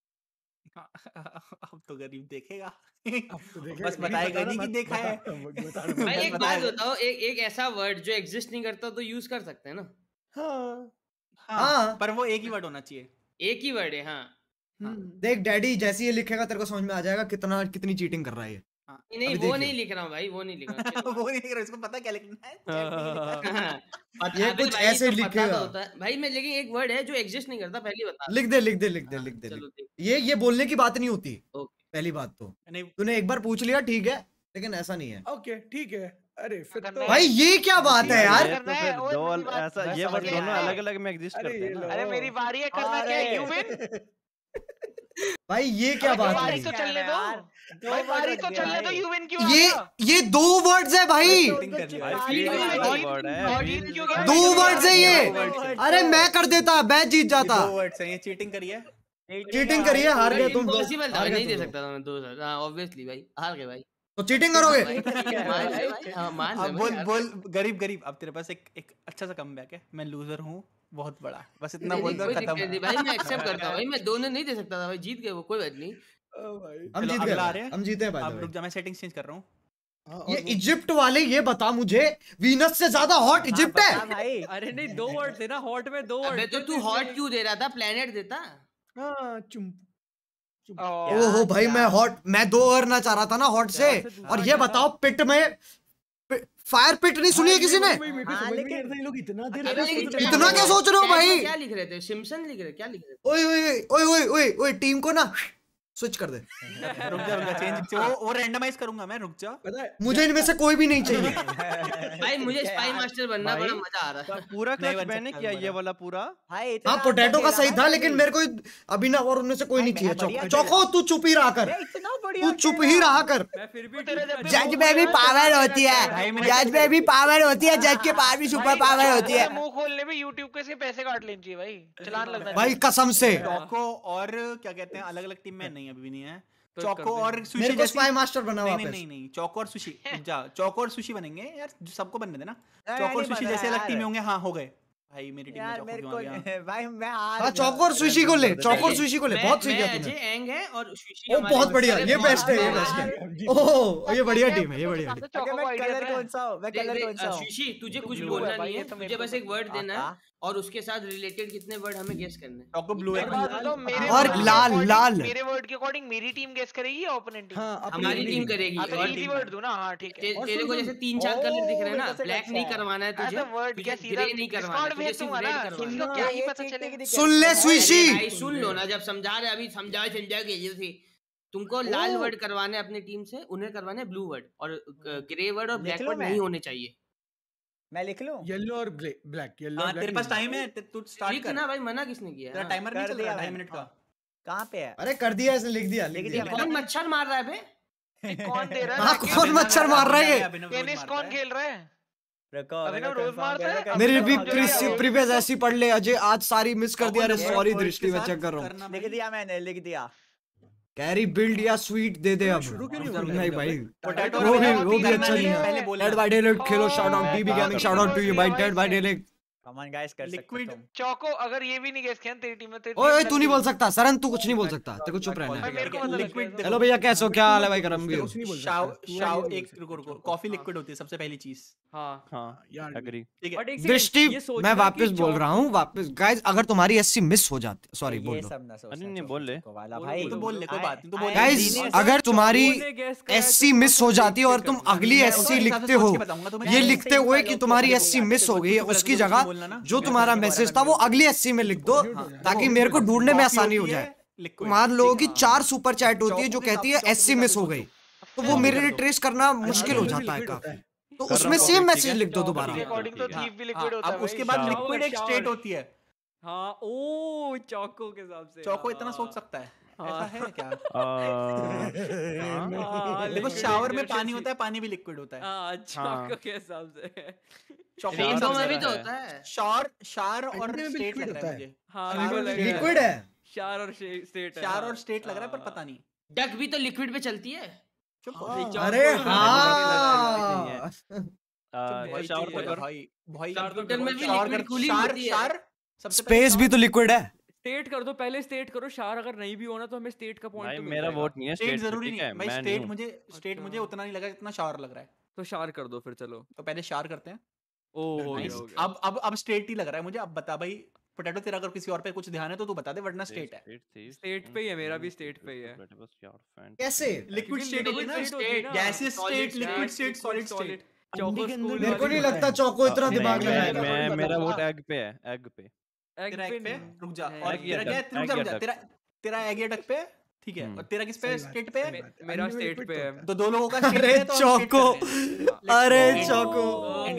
अब तो गरीब देखेगा अब तो देखेगा, बस नहीं बताएगा बताना, नहीं कि मत देखा है बता- बताना मत। भाई एक बस बात बताएगा। बताओ एक एक ऐसा वर्ड जो एग्जिस्ट नहीं करता तो यूज कर सकते हैं ना। हाँ हाँ पर वो एक ही वर्ड होना चाहिए एक ही वर्ड है हाँ। देख डैडी जैसे ये लिखेगा तेरे को समझ में आ जाएगा कितना कितनी चीटिंग कर रहा है ये। नहीं नहीं अभी वो देखियो। नहीं लिख रहा हूँ भाई वो नहीं लिख रहा हूँ। वो नहीं लिख रहा इसको पता क्या लिखना है चैट में लिखा है। हाँ, पता- ये अबे कुछ भाई, ऐसे तो पता तो लिखेगा। होता है। भाई मैं लेकिन एक वर्ड है जो एग्जिस्ट नहीं करता पहली बता। लिख दे लिख दे लिख दे लिख दे चलो लिख। देख। ये ये बोलने की बात नहीं होती ओके पहली बात तो नहीं तूने एक बार पूछ लिया ठीक है लेकिन ऐसा नहीं है। ओके ठीक है अरे फिर करना तो है। भाई ये क्या बात है यार। ये तो करना है, फिर ओए, दो मेरी बात- ऐसा मैं ये समझ वर्ड गया। दोनों अलग अलग में एग्जिस्ट अरे करते हैं ये ना। लो। अरे मेरी बारी है करना क्या है अरे। You win. भाई ये क्या अबे बात बारी है। तो चलने दो यार, दो भाई वर्ड बारी रख तो दिया चलने दो भाई। यू विन क्यों आ ये गया? ये दो वर्ड्स है भाई। चीटिंग कर लिया भाई भाई, फील भाई, वाला भाई, वर्ड है भाई, feel- क्यों गया? दो वर्ड्स है ये। दो words अरे है। मैं कर देता मैं जीत जाता। दो वर्ड्स हैं ये चीटिंग करिए चीटिंग करिए हार गए तुम। इम्पॉसिबल था हार भाई, गए नहीं दे तुम। सकता था मैं दो सर हाँ ऑब्वियसली भाई हार गए भाई। तो चीटिंग करोगे। भाई, ठीक है, मान ले भाई, हाँ, मान ले अब भाई, बोल हार बोल गरीब गरीब अब तेरे पास एक एक अच्छा सा कमबैक है मैं लूजर हूँ बहुत बड़ा बस इतना नहीं, बोल नहीं, दो कोई खत्म दिक्कत नहीं भाई मैं एक्सेप्ट करता हूँ भाई मैं दोनों नहीं दे सकता था भाई जीत गए वो कोई बात नहीं। ओ भाई हम चलो, जीत अगला आ गए रहे हैं। हम जीते हैं अब भाई। रुक जा मैं सेटिंग्स चेंज कर रहा हूँ हाँ, ये और वो- इजिप्ट वाले ये बता मुझे वीनस से ज्यादा हॉट इजिप्ट हाँ, है। बता भाई अरे नहीं दो वर्ड थे ना हॉट में दो वर्ड अबे तो तू हॉट क्यों दे रहा था प्लेनेट देता। हाँ चुम ओहो भाई मैं हॉट मैं दो करना चाह रहा था ना हॉट से। और ये बताओ पिट में फायर पिट नहीं सुनी है किसी ने। मेरे को हाँ, समझ नहीं लेकिन- आ रहा था ये लोग इतना देर अबे से लेकिन सोच रहे हैं। इतना क्या सोच रहे हो चैट में भाई? क्या लिख रहे थे सिम्पसन लिख रहे क्या लिख रहे थे। ओए ओए ओए ओए ओए ओए टीम को ना स्विच कर दे। रुक जा रुक जा चेंज वो वो रैंडमाइज करूंगा मैं रुक जा पता है मुझे इनमें से कोई भी नहीं चाहिए। भाई मुझे स्पाई मास्टर बनना बड़ा मजा आ रहा है। पूरा क्लच मैंने किया ये वाला पूरा। हाँ पोटैटो का सही था लेकिन मेरे को अभिनव और उनमें से कोई नहीं चाहिए। चौको तू चुप ही रहा कर, तू चुप ही रहा कर। जज में भी पावर होती है, जज में भी पावर होती है, जज के पास भी सुपर पावर होती है। मुंह खोलने में यूट्यूब के पैसे काट लेने चाहिए भाई, चलान लगना भाई कसम से। चौको और क्या कहते हैं अलग अलग टीम में नहीं, अभी भी नहीं है। चौको और सुशी मेरे को स्पाई मास्टर बना वापस। नहीं नहीं नहीं चौको और सुशी जा, चौको और सुशी बनेंगे यार, सबको बनने देना। चौको और सुशी जैसे अलग टीम में होंगे। हाँ हो गए भाई, मेरी टीम में चौको क्यों आ गया भाई? मैं हार हाँ चौको और सुशी को ले, चौको और सुशी को ले, बहुत सही किया तूने। एंग है और सुशी ओ बहुत बढ़िया, ये बेस्ट है, ये बेस्ट है। ओह ये बढ़िया टीम है, ये बढ़िया टीम। मैं कलर कौन सा हूं? मैं कलर कौन सा हूं? सुशी तुझे कुछ बोलना नहीं है, तुझे बस एक वर्ड देना है और उसके साथ रिलेटेड कितने वर्ड हमें गेस करने हैं। चौको ब्लू है और लाल लाल। मेरे वर्ड के अकॉर्डिंग मेरी टीम गेस करेगी या ओपोनेंट टीम? हमारी टीम करेगी। और इजी वर्ड दूं ना? हां ठीक है। तेरे को जैसे तीन चार कलर दिख रहे हैं ना, ब्लैक नहीं करवाना है तुझे, वर्ड क्या सीधा नहीं करवाना है तुझे, सिर्फ रेड करवाना है। क्या ही पता चलेगा? सुन ले सुशी, भाई सुन लो ना, जब समझा रहे अभी समझाओ समझा के जैसे तुमको लाल वर्ड करवाने अपनी टीम से, उन्हें करवाने ब्लू वर्ड और ग्रे वर्ड और ब्लैक वर्ड नहीं होने चाहिए। मैं लिख लूं? येलो और ब्लैक। येलो हां तेरे पास टाइम है, तू स्टार्ट कर ना भाई। मना किसने किया? तेरा टाइमर नहीं चल रहा ढाई मिनट का? कहां पे है? अरे कर दिया इसने, लिख दिया लिख दिया। कौन मच्छर मार रहा है बे? कौन दे रहा है? हां कौन मच्छर मार रहा है? ये टेनिस कौन खेल रहा है? अभिनव रोज मारता है। मेरी भी प्रीवियस ऐसी पढ़ ले अजय, आज सारी मिस कर दिया। अरे सॉरी दृष्टि में चेक कर रहा हूं। लिख दिया मैंने, लिख दिया। कैरी बिल्ड या स्वीट दे दे अब। नहीं भाई वो भी वो भी अच्छा नहीं है। डेड बाय डेलेट खेलो, shout out DB gaming, shout out to you भाई dead by daylight. Come on guys कर सकते हो। चौको अगर ये भी नहीं गेस किया तेरी टीम में तेरी ओए तू नहीं बोल सकता सरन, तू कुछ नहीं बोल सकता, तेरे को चुप रहना है। लिक्विड हेलो भैया कैसे हो, क्या हाल है भाई? करमवीर शाव शाव एक रुको रुको कॉफी लिक्विड होती है सबसे पहली चीज। हां हां यार एग्री। ठीक है दृष्टि मैं वापस बोल रहा हूं, वापस गाइस अगर तुम्हारी एससी मिस हो जाती, सॉरी बोल दो। अरे नहीं बोल ले भाई, तो बोल ले कोई बात नहीं, तू बोल। गाइस अगर तुम्हारी एससी मिस हो जाती है और तुम अगली एससी लिखते हो, ये लिखते हुए कि तुम्हारी एससी मिस हो गई है, उसकी जगह जो तुम्हारा मैसेज था वो अगली एससी में लिख दो ताकि मेरे को ढूंढने में आसानी हो जाए। मान लो कि चार सुपर चैट होती है जो कहती है एससी मिस हो गई, तो वो मेरे लिए ट्रेस करना मुश्किल हो जाता है काफी, तो उसमें सेम मैसेज लिख दो दोबारा। अब उसके बाद लिक्विड एक स्टेट होती है। हाँ ओ चौको के हिसाब से चौको इतना सोच सकता है, ऐसा है क्या? देखो शावर में पानी होता है, पानी भी लिक्विड होता है। चौको के हिसाब से रेनबो में भी तो होता है। शार शार और स्टेट लग रहा है मुझे। हाँ लिक्विड है, शार और स्टेट है। शार और स्टेट लग रहा है पर पता नहीं। डक भी तो लिक्विड पे चलती है। अरे हाँ शार भाई भाई होटल में भी लिक्विड खुली होती है। स्पेस भी तो लिक्विड है। स्टेट कर दो पहले, स्टेट करो। शार अगर नहीं भी होना तो हमें स्टेट का पॉइंट तो मेरा वोट नहीं है। स्टेट जरूरी नहीं भाई, स्टेट मुझे स्टेट मुझे उतना नहीं लगा जितना शार लग रहा है। तो शार कर दो फिर। चलो तो पहले शार करते हैं। ओह हो गया। अब अब अब स्टेट ही लग रहा है मुझे। अब बता भाई पोटैटो, तेरा अगर किसी और पे कुछ ध्यान है तो तू बता दे, वरना स्टेट है। स्टेट पे ही है, मेरा भी स्टेट पे ही है। कैसे? लिक्विड स्टेट होती है ना, gaseous state, liquid state, solid state. चौको स्कूल मेरे को नहीं लगता चौको इतना दिमाग लगाएगा। मैं मेरा वोट एग पे है, एग पे। तेरा एग पे रुक जा। और तेरा क्या है? रुक जा रुक जा। तेरा तेरा एग या डक पे ठीक है, और तेरा किस पे? स्टेट पे। मेरा स्टेट पे है। तो दो लोगों का स्टेट पे अरे है तो चौको, अरे चौको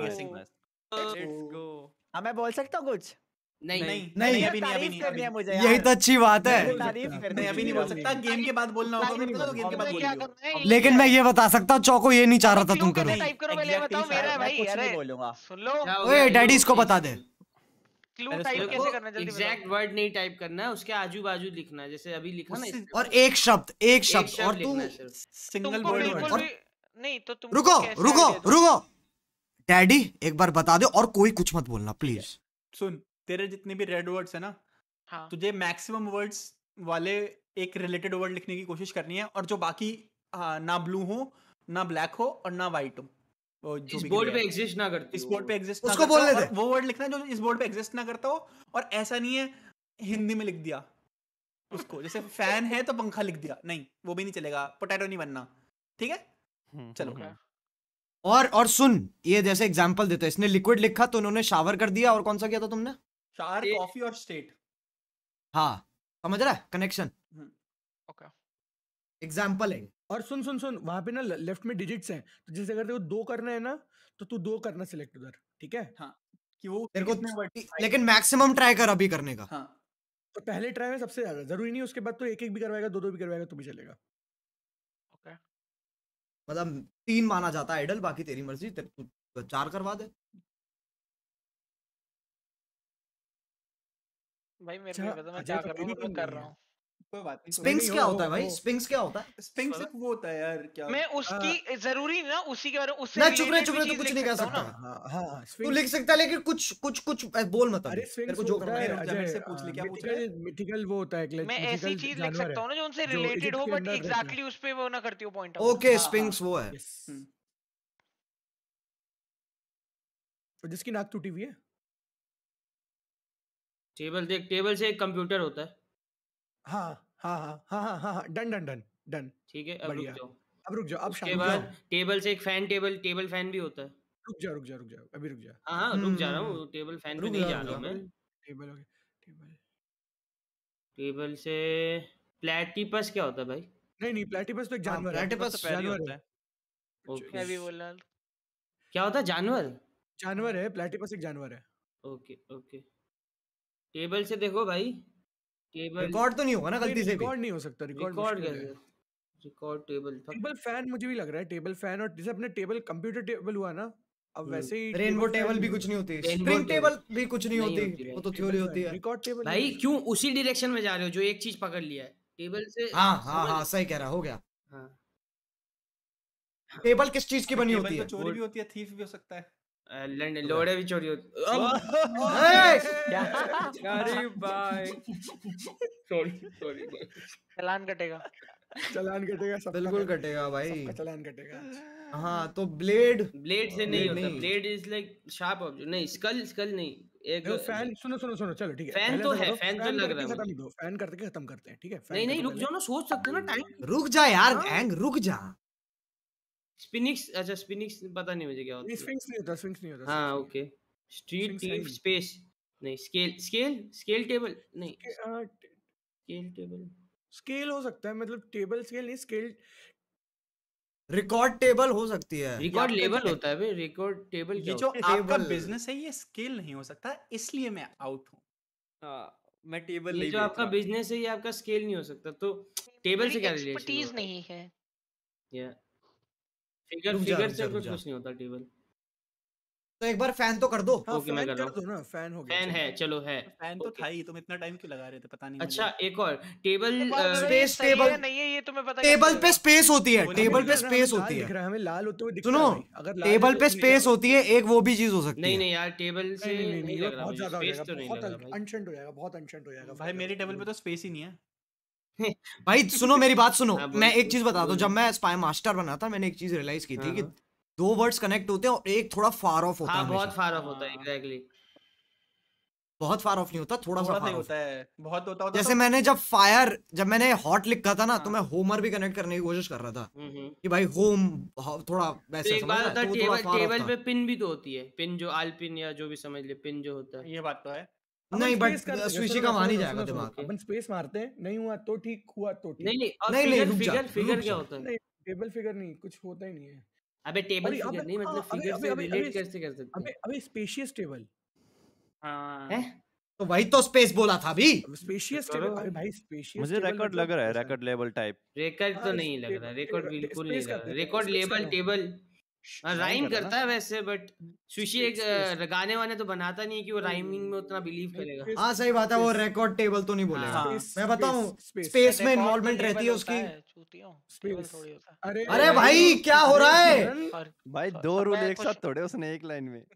लेट्स गो। अब मैं बोल सकता हूँ कुछ? नहीं नहीं नहीं अभी नहीं अभी नहीं है मुझे। यही तो अच्छी बात है। नहीं अभी नहीं बोल सकता, गेम के बाद बोलना होगा मेरे को, तो गेम के बाद बोलियो। लेकिन मैं ये बता सकता हूँ चौको ये नहीं चाह रहा था तुम करो। टाइप करो पहले, बताओ मेरा है भाई। अरे बोलूंगा सुन लो। ओए डैडी इसको बता दे। क्लू टाइप कैसे करना जल्दी बताओ। एग्जैक्ट वर्ड नहीं टाइप करना है, उसके आजू बाजू लिखना है, जैसे अभी लिखा ना। और एक शब्द एक शब्द और तू सिंगल वर्ड। नहीं तो तुम रुको रुको रुको डैडी एक बार बता दे और कोई कुछ मत बोलना प्लीज। सुन, तेरे जितने भी रेड वर्ड्स है ना, हाँ। तुझे मैक्सिमम वर्ड्स वाले एक रिलेटेड वर्ड लिखने की कोशिश करनी है, और जो बाकी आ, ना ब्लू हो ना ब्लैक हो और ना व्हाइट हो, इस बोर्ड पे एग्जिस्ट ना करती, इस बोर्ड पे एग्जिस्ट ना उसको बोलने दे। वो वर्ड लिखना जो इस बोर्ड पे एग्जिस्ट ना करता हो, और ऐसा नहीं है हिंदी में लिख दिया उसको, जैसे फैन है तो पंखा लिख दिया, नहीं वो भी नहीं चलेगा। पोटैटो नहीं बनना, ठीक है? चलो। और और सुन, ये जैसे एग्जांपल देते, इसने लिक्विड लिखा तो उन्होंने शावर कर दिया, और कौन सा किया था तुमने? शार, कॉफी और स्टेट। हाँ समझ रहा है कनेक्शन? ओके एग्जांपल है। और सुन सुन सुन वहां पे ना लेफ्ट में डिजिट्स हैं, तो जैसे अगर देखो दो करना है ना तो तू दो करना सिलेक्ट उधर, ठीक है? हाँ कि वो तेरे को कितने वर्ड लेकिन मैक्सिमम ट्राई कर अभी करने का। हाँ तो पहले ट्राई में सबसे ज्यादा जरूरी नहीं, उसके बाद तो एक एक भी करवाएगा, दो दो भी करवाएगा तो भी चलेगा। ओके मतलब तीन माना जाता है आइडल, बाकी तेरी मर्जी, तेरे तू चार करवा दे। भाई मेरे को नहीं पता मैं क्या कर रहा हूँ, मैं कर रहा हूँ। कोई बात नहीं। स्पिंक्स क्या होता है भाई? स्पिंक्स क्या होता है? स्पिंक्स वो होता है यार क्या मैं उसकी जरूरी नहीं ना उसी के बारे में उससे ना चुप रहे related चुप भी रहे, तू चीज कुछ लिख नहीं कह सकता हूँ सकता। ना। हाँ हाँ तू लिख सकता है लेकिन कुछ कुछ कुछ बोल मत अरे अभी, तेरे स्पिंक्स को वो जो होता करना है है। रुक जा, मेरे से पूछ ले, क्या पूछ रहा है? मिथिकल मिथिकल वो होता है, मैं ऐसी चीज लिख सकता हूँ ना जो उनसे जो रिलेटेड इजिप्ट हो के बट अंदर रहता है। एग्जैक्टली उस पे वो ना करती हो पॉइंट ओके स्पिंक्स वो है। तो जिसकी नाक टूटी हुई है। टेबल देख, टेबल से एक कंप्यूटर होता है। हाँ हाँ हाँ हाँ हाँ हाँ हाँ डन डन डन डन ठीक है, अब रुक जाओ। अब रुक जाओ, अब उसके शांत बाद जाओ। टेबल से एक फैन, टेबल टेबल फैन भी होता है। रुक जा रुक जा रुक जा अभी रुक जा। हाँ हाँ रुक जा रहा हूँ, टेबल फैन पे रुक नहीं जा, जा रुक रहा हूँ जा। मैं। टेबल हो गया, टेबल। टेबल से प्लेटिपस क्या होता है भाई? नहीं नहीं प्लेटिपस तो एक जानवर है। प्लेटिपस जानवर है। ओके, मैं भी बोल रहा हूँ। क्या होता है? जानवर? जानवर है, प्लेटिपस एक जानवर है। Okay okay. टेबल से देखो भाई, टेबल रिकॉर्ड तो नहीं होगा ना गलती से भी? रिकॉर्ड नहीं हो सकता, रिकॉर्ड रिकॉर्ड मुश्किल कैसे? है। रिकॉर्ड टेबल टेबल फैन मुझे भी लग रहा है, टेबल फैन, और जैसे अपने टेबल कंप्यूटर टेबल हुआ ना, अब वैसे ही रेनबो टेबल फैन भी कुछ नहीं होती, रेनबो स्प्रिंग टेबल टेबल भी कुछ नहीं नहीं होती, होती वो तो टेबल थ्योरी फैन, होती है। रिकॉर्ड टेबल भाई क्यों उसी डायरेक्शन में जा रहे हो जो एक चीज पकड़ लिया है? टेबल से हाँ हाँ समझ- हाँ सही कह रहा, हो गया। हाँ। टेबल किस चीज की बनी टेबल होती तो है? चोरी भी होती है, थीफ भी हो सकता है। अ, लंड- लोड़े भी चोरी होती अरे भाई सॉरी सॉरी चालान कटेगा। चालान कटेगा, सबका बिल्कुल कटेगा भाई। सबका चालान कटेगा। हाँ तो ब्लेड ब्लेड से नहीं Blade होता, नहीं। Blade is like sharp object. नहीं, स्कल स्कल नहीं, एक देखो फैन, सुनो सुनो सुनो चलो ठीक है। फैन पहले तो ऐसा है, करो, फैन तो फैन लग करके रहा है खत्म दो, फैन करके खत्म करते हैं, ठीक है? फैन नहीं नहीं करो रुक पहले। जाओ ना, सोच सकते हो ना टाइम। रुक जा यार हाँ। गैंग, रुक जा। स्पिनिक्स, अच्छा स्पिनिक्स पता नहीं मुझे क्या होता नहीं है। स्फिंक्स नहीं होता, स्फिंक्स नहीं होता। हाँ ओके। स्ट्रीट Sphinx है टीफ नहीं। स्पेस नहीं, स्केल स्केल स्केल टेबल नहीं, स्केल स्केल टेबल स्केल हो सकता है, मतलब टेबल स्केल नहीं, स्केल रिकॉर्ड टेबल हो सकती है। रिकॉर्ड आपका लेवल जो- होता है भाई, रिकॉर्ड टेबल ये क्या जो होता है? आपका Table। बिजनेस है ये स्केल नहीं हो सकता, इसलिए मैं आउट हूँ। हाँ, मैं टेबल ये नहीं जो बेच आपका रहा। बिजनेस है ये आपका स्केल नहीं हो सकता, तो टेबल से क्या रिलेशन एक्सपर्टीज नहीं है। या फिगर रुक जा, फिगर रुक से जा, रुक कुछ जा। कुछ नहीं होता टेबल। तो एक बार फैन तो कर दो। हाँ ओके, मैं फैन कर रहा कर दो ना, फैन हो गया। फैन है, चलो है। फैन तो ओके। था ही, तुम इतना टाइम क्यों लगा रहे थे पता नहीं अच्छा मुझे। एक और टेबल स्पेस सही है टेबल, या नहीं है ये तुम्हें पता टेबल कैसे पे होगा? स्पेस होती है, हमें टेबल दिख पे रहा है, स्पेस लाल होती दिख है। रहा है हमें, लाल होते हुए दिखता सुनो, है भाई। अगर लाल है टेबल तो पे नहीं स्पेस जाओ। होती है, एक वो भी चीज हो सकती नहीं है। नहीं यार, टेबल से नहीं नहीं नहीं नहीं, लग वो रहा बहुत मुझे, ज्यादा हो स्पेस जाएगा, तो नहीं बहुत लग रहा भाई। अनशंट हो जाएगा, बहुत अनशंट हो जाएगा भाई मेरी टेबल पे तो स्पेस ही नहीं है। भाई सुनो मेरी बात सुनो, हाँ, बोल, मैं एक बोल, चीज बता दूं, बोल। जब मैं स्पाई मास्टर बना था, मैंने एक चीज रियलाइज की थी हाँ, कि हाँ। दो वर्ड्स कनेक्ट होते हैं और एक थोड़ा फार ऑफ होता है हाँ बहुत हमेशा। फार ऑफ होता है, एग्जैक्टली। बहुत फार ऑफ नहीं होता, थोड़ा सा थोड़ा सा फार ही ऑफ। होता है, बहुत होता होता जैसे तो मैंने जब फायर, जब मैंने हॉट लिखा था ना, तो हाँ। मैं होमर भी कनेक्ट करने की कोशिश कर रहा था हम्म हम्म। कि भाई होम थोड़ा तो वैसे एक समझ बात रहा होता है, है, तो वो थोड़ा टेबल फार ऑफ टेबल था। पे पिन भी तो होती है, पिन जो आल पिन या जो भी समझ ले, पिन जो होता है। ये बात तो है। अपन नहीं space बट करते हैं, स्विशी सुनो का ना, मान ही सुनो ना, जाएगा सुनो, दिमाग। सुनो, अपन स्पेस मारते हैं, नहीं हुआ तो ठीक, हुआ तो ठीक। नहीं नहीं, और नहीं, नहीं, फिगर रुक जा, फिगर फिगर रुक क्या जा। होता है? नहीं टेबल फिगर नहीं, कुछ होता ही नहीं है। अबे टेबल अरे फिगर अबे नहीं, मतलब हाँ, अबे फिगर अबे से अबे रिलेट अबे कैसे कर सकते अबे हैं? अबे स्पेशियस टेबल। हाँ हैं? तो वही तो स्पेस बोला था अभी। स्पेशियस करो टेबल, भाई। अरे भाई स्पेशियस मुझे रिकॉर्ड लग रहा है, रिकॉर्ड लेवल टाइप। रिकॉर्ड तो हाँ, नहीं लग टेबल- रहा, रिकॉर्ड टेबल- बिल्कुल नहीं स्पेस लग करते रहा। हैं, रिकॉर्ड स्पेस लेबल करना है। टेबल राइम राइम कर रहा करता ना। है वैसे, बट सुशी एक स्पेस- अ, गाने वाने तो बनाता नहीं है कि वो राइमिंग में उतना बिलीव करेगा। स्पेस- हाँ सही बात है, वो स्पेस- रिकॉर्ड टेबल तो नहीं बोलेगा। हाँ। स्पेस- मैं बताऊं, स्पेस- स्पेस में रिकॉर्ड इन्वॉल्वमेंट तो रहती है लेबल उसकी। होता है, चूतियों, टेबल स्पेस- थोड़ी होता है। अरे अरे भाई क्या हो रहा है? और भाई सॉरी, दो अब रूल मैं एक कुछ साथ तोड़े उसने एक लाइन में।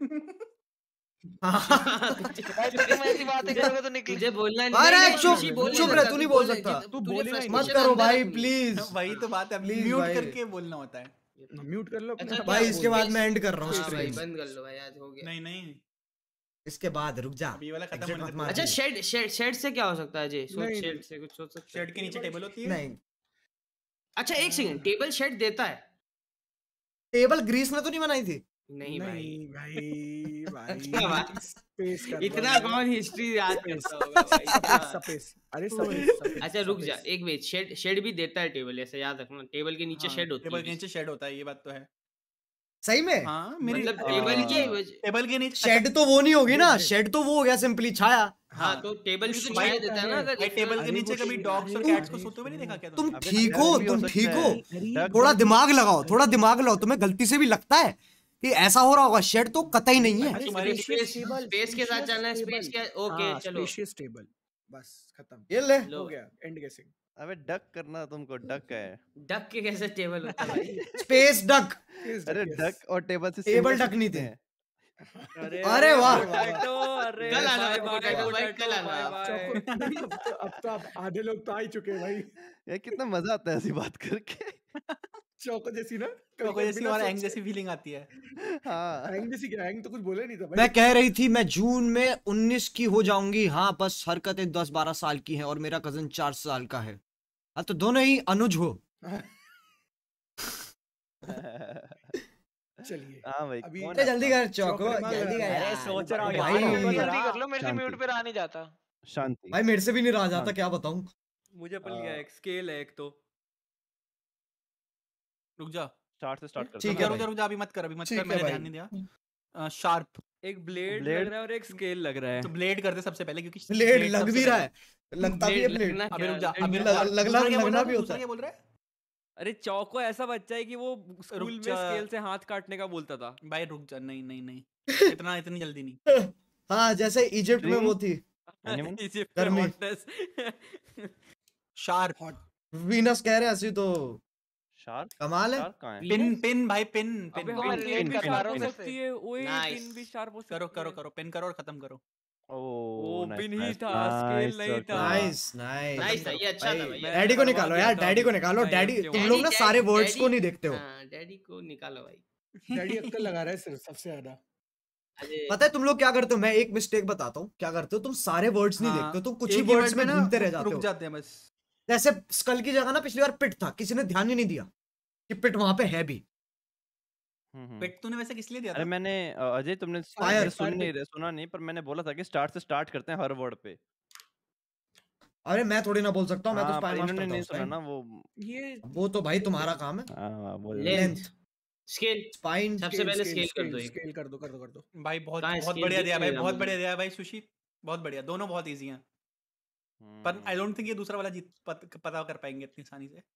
भाई तुम ऐसी बातें करोगे तो निकल तुझे बोलना अरे नहीं, चुप, सुशी बोल चुप नहीं रहे, सकता, तू नहीं तू बोल बोल- सकता। जित- तू तुझे बोलेगा ही मत frustration करो अंदर भाई रखनी है। प्लीज। वही तो बात है, Please म्यूट भाई। करके बोलना होता है। म्यूट कर लो अपने अच्छा आप। भाई क्या इसके बोल बाद रहे मैं हैं? एंड कर रहा हूँ हाँ भाई स्ट्रीम। बंद कर लो भाई, आज हो गया। नहीं नहीं इसके बाद रुक जा, अब ये वाला खत्म Exit होने मत से मार अच्छा दियो। शेड शेड शेड से क्या हो सकता है जी? सोच नहीं, शेड से कुछ सोच सकते हैं? शर्ट के नीचे टेबल होती है। नहीं, अच्छा एक सेकंड, टेबल शेड देता है? टेबल ग्रीस ने तो नहीं बनाई थी। नहीं भाई, नहीं भाई भाई अच्छा भाई। स्पेस कर इतना रहा हूँ। कौन हिस्ट्री याद करता होगा भाई? इतना। स्पेस, अरे स्पेस, स्पेस, अच्छा रुक जा, स्पेस। एक मिनट, शेड शेड भी देता है टेबल, ऐसे याद रखना, टेबल के नीचे हाँ, शेड होती टेबल है। के नीचे शेड होता है, ये बात तो है। सही में? हाँ मेरी मतलब टेबल की टेबल के नीचे शेड तो वो नहीं होगी ना, शेड तो वो हो गया सिंपली छाया। हाँ तो टेबल भी तो छाया देता है ना। अगर भाई टेबल के नीचे कभी डॉग्स और कैट्स को सोते हुए नहीं देखा क्या तुम ठीक हो, तुम ठीक हो, थोड़ा दिमाग लगाओ, थोड़ा दिमाग लगाओ। तुम्हें गलती से भी लगता है कि ऐसा हो रहा होगा, शेड तो कतई नहीं है। स्पेस के साथ चलना है, स्पेस के ओके चलो स्पेशियस टेबल बस खत्म, ये ले हो गया एंड गेसिंग। अबे डक करना तुमको, डक है। डक के कैसे टेबल होता है भाई? Space duck. अरे डक और टेबल से टेबल डक नहीं थे। अरे अरे वाह, अरे कल आना बाय पोटैटो भाई, बाय कल आना। अब तो अब तो आप आधे लोग तो आ ही चुके हैं भाई। ये कितना मजा आता है ऐसी बात करके। चौको जैसी ना, चौको जैसी और एंग जैसी फीलिंग आती है। हाँ एंग जैसी क्या, एंग तो कुछ बोले नहीं था भाई। मैं कह रही थी मैं जून में उन्नीस की हो जाऊंगी। हाँ बस हरकतें दस बारह साल की हैं और मेरा कजन चार साल का है। हाँ तो दोनों ही अनुज हो। चलिए हाँ भाई अभी कौन जल्दी कर चौको, जल्दी कर। अरे सोच रहा हूँ भाई जल्दी कर लो, मेरे से म्यूट पे रहा नहीं जाता। शांति भाई मेरे से भी नहीं रहा जाता, क्या बताऊं। मुझे पल गया एक स्केल है एक तो। रुक जा, स्टार्ट से स्टार्ट कर। ठीक है रुक जा रुक जा, अभी मत कर, अभी मत ठीक कर, है मैंने भाई। ध्यान नहीं दिया। शार्प एक ब्लेड Blade? लग रहा है और एक स्केल लग रहा है। तो ब्लेड कर दे सबसे पहले, क्योंकि ब्लेड blade लग सबसे भी रहा है, पहले। लगता भी है Blade ब्लेड। लगना अभी क्या? रुक जा, अभी लग- रुक जा। लगना- दूसरा क्या बोल लगना रहा भी है? होता दूसरा है। क्या बोल रहा है? अरे चौको ऐसा बच्चा है कि वो स्कूल में जा। स्केल से हाथ काटने का बोलता था। भाई रुक जा, नहीं नहीं नहीं इतना इतनी जल्दी नहीं। हाँ जैसे इजिप्ट में वो थी इजिप्ट गर्मी। में hotness। शार्प वीनस कह रहे हैं ऐसी तो शार्क कमाल है। शार्क कहाँ है? पिन पिन भाई पिन अबे पिन हाँ पिन, पिन भी पिन, शार्प पिन, हो पिन। सकती है, ओए Nice. पिन भी शार्प हो सकती है। करो करो करो पिन करो और खत्म करो। ओ वो nice, पिन ही nice, था, nice, स्केल नहीं okay. था। नाइस नाइस नाइस था, ये अच्छा था भाई। डैडी को निकालो यार, डैडी को निकालो। डैडी तुम लोग ना सारे वर्ड्स को नहीं देखते हो। हाँ डैडी को निकालो भाई। डैडी अक्कल लगा रहा है सिर्फ सबसे ज्यादा। अरे पता है तुम लोग क्या करते हो? मैं एक मिस्टेक बताता हूँ क्या करते हो तुम। सारे वर्ड्स नहीं हाँ, देखते हो तुम, कुछ एक ही ही वर्ड्स word में पे ना घूमते रह जाते रुक हो। जाते हैं बस। जैसे स्कल की जगह ना पिछली बार पिट था, किसी ने ध्यान ही नहीं दिया कि पिट वहां पे है भी। हम्म, हम्म। पेट तूने वैसे किस लिए दिया अरे था? मैंने अ, अजय तुमने Fire, मैंने सुन fire नहीं रहे सुना नहीं, पर मैंने बोला था कि स्टार्ट से स्टार्ट करते हैं हर वर्ड पे। अरे मैं थोड़ी ना बोल सकता हूँ, मैं तो हाँ, स्पाई पर मास्टर इन्होंने था नहीं उस सुना टाइम। ना वो। ये वो तो भाई तुम्हारा काम है। हाँ बोल लेंथ स्केल स्पाइन सबसे पहले स्केल कर दो। स्केल कर दो कर दो कर दो। भाई बहुत कहाँ बहुत scale बढ़िया दिख दिया भाई, नहीं रहा बहुत मुझे। बढ़िया दिया भाई सुशी, बहुत बढ़िया। दोनों बहुत इजी हैं, पर आई डोंट थिंक ये दूसरा वाला जीत पत, पता कर पाएंगे इतनी आसानी से।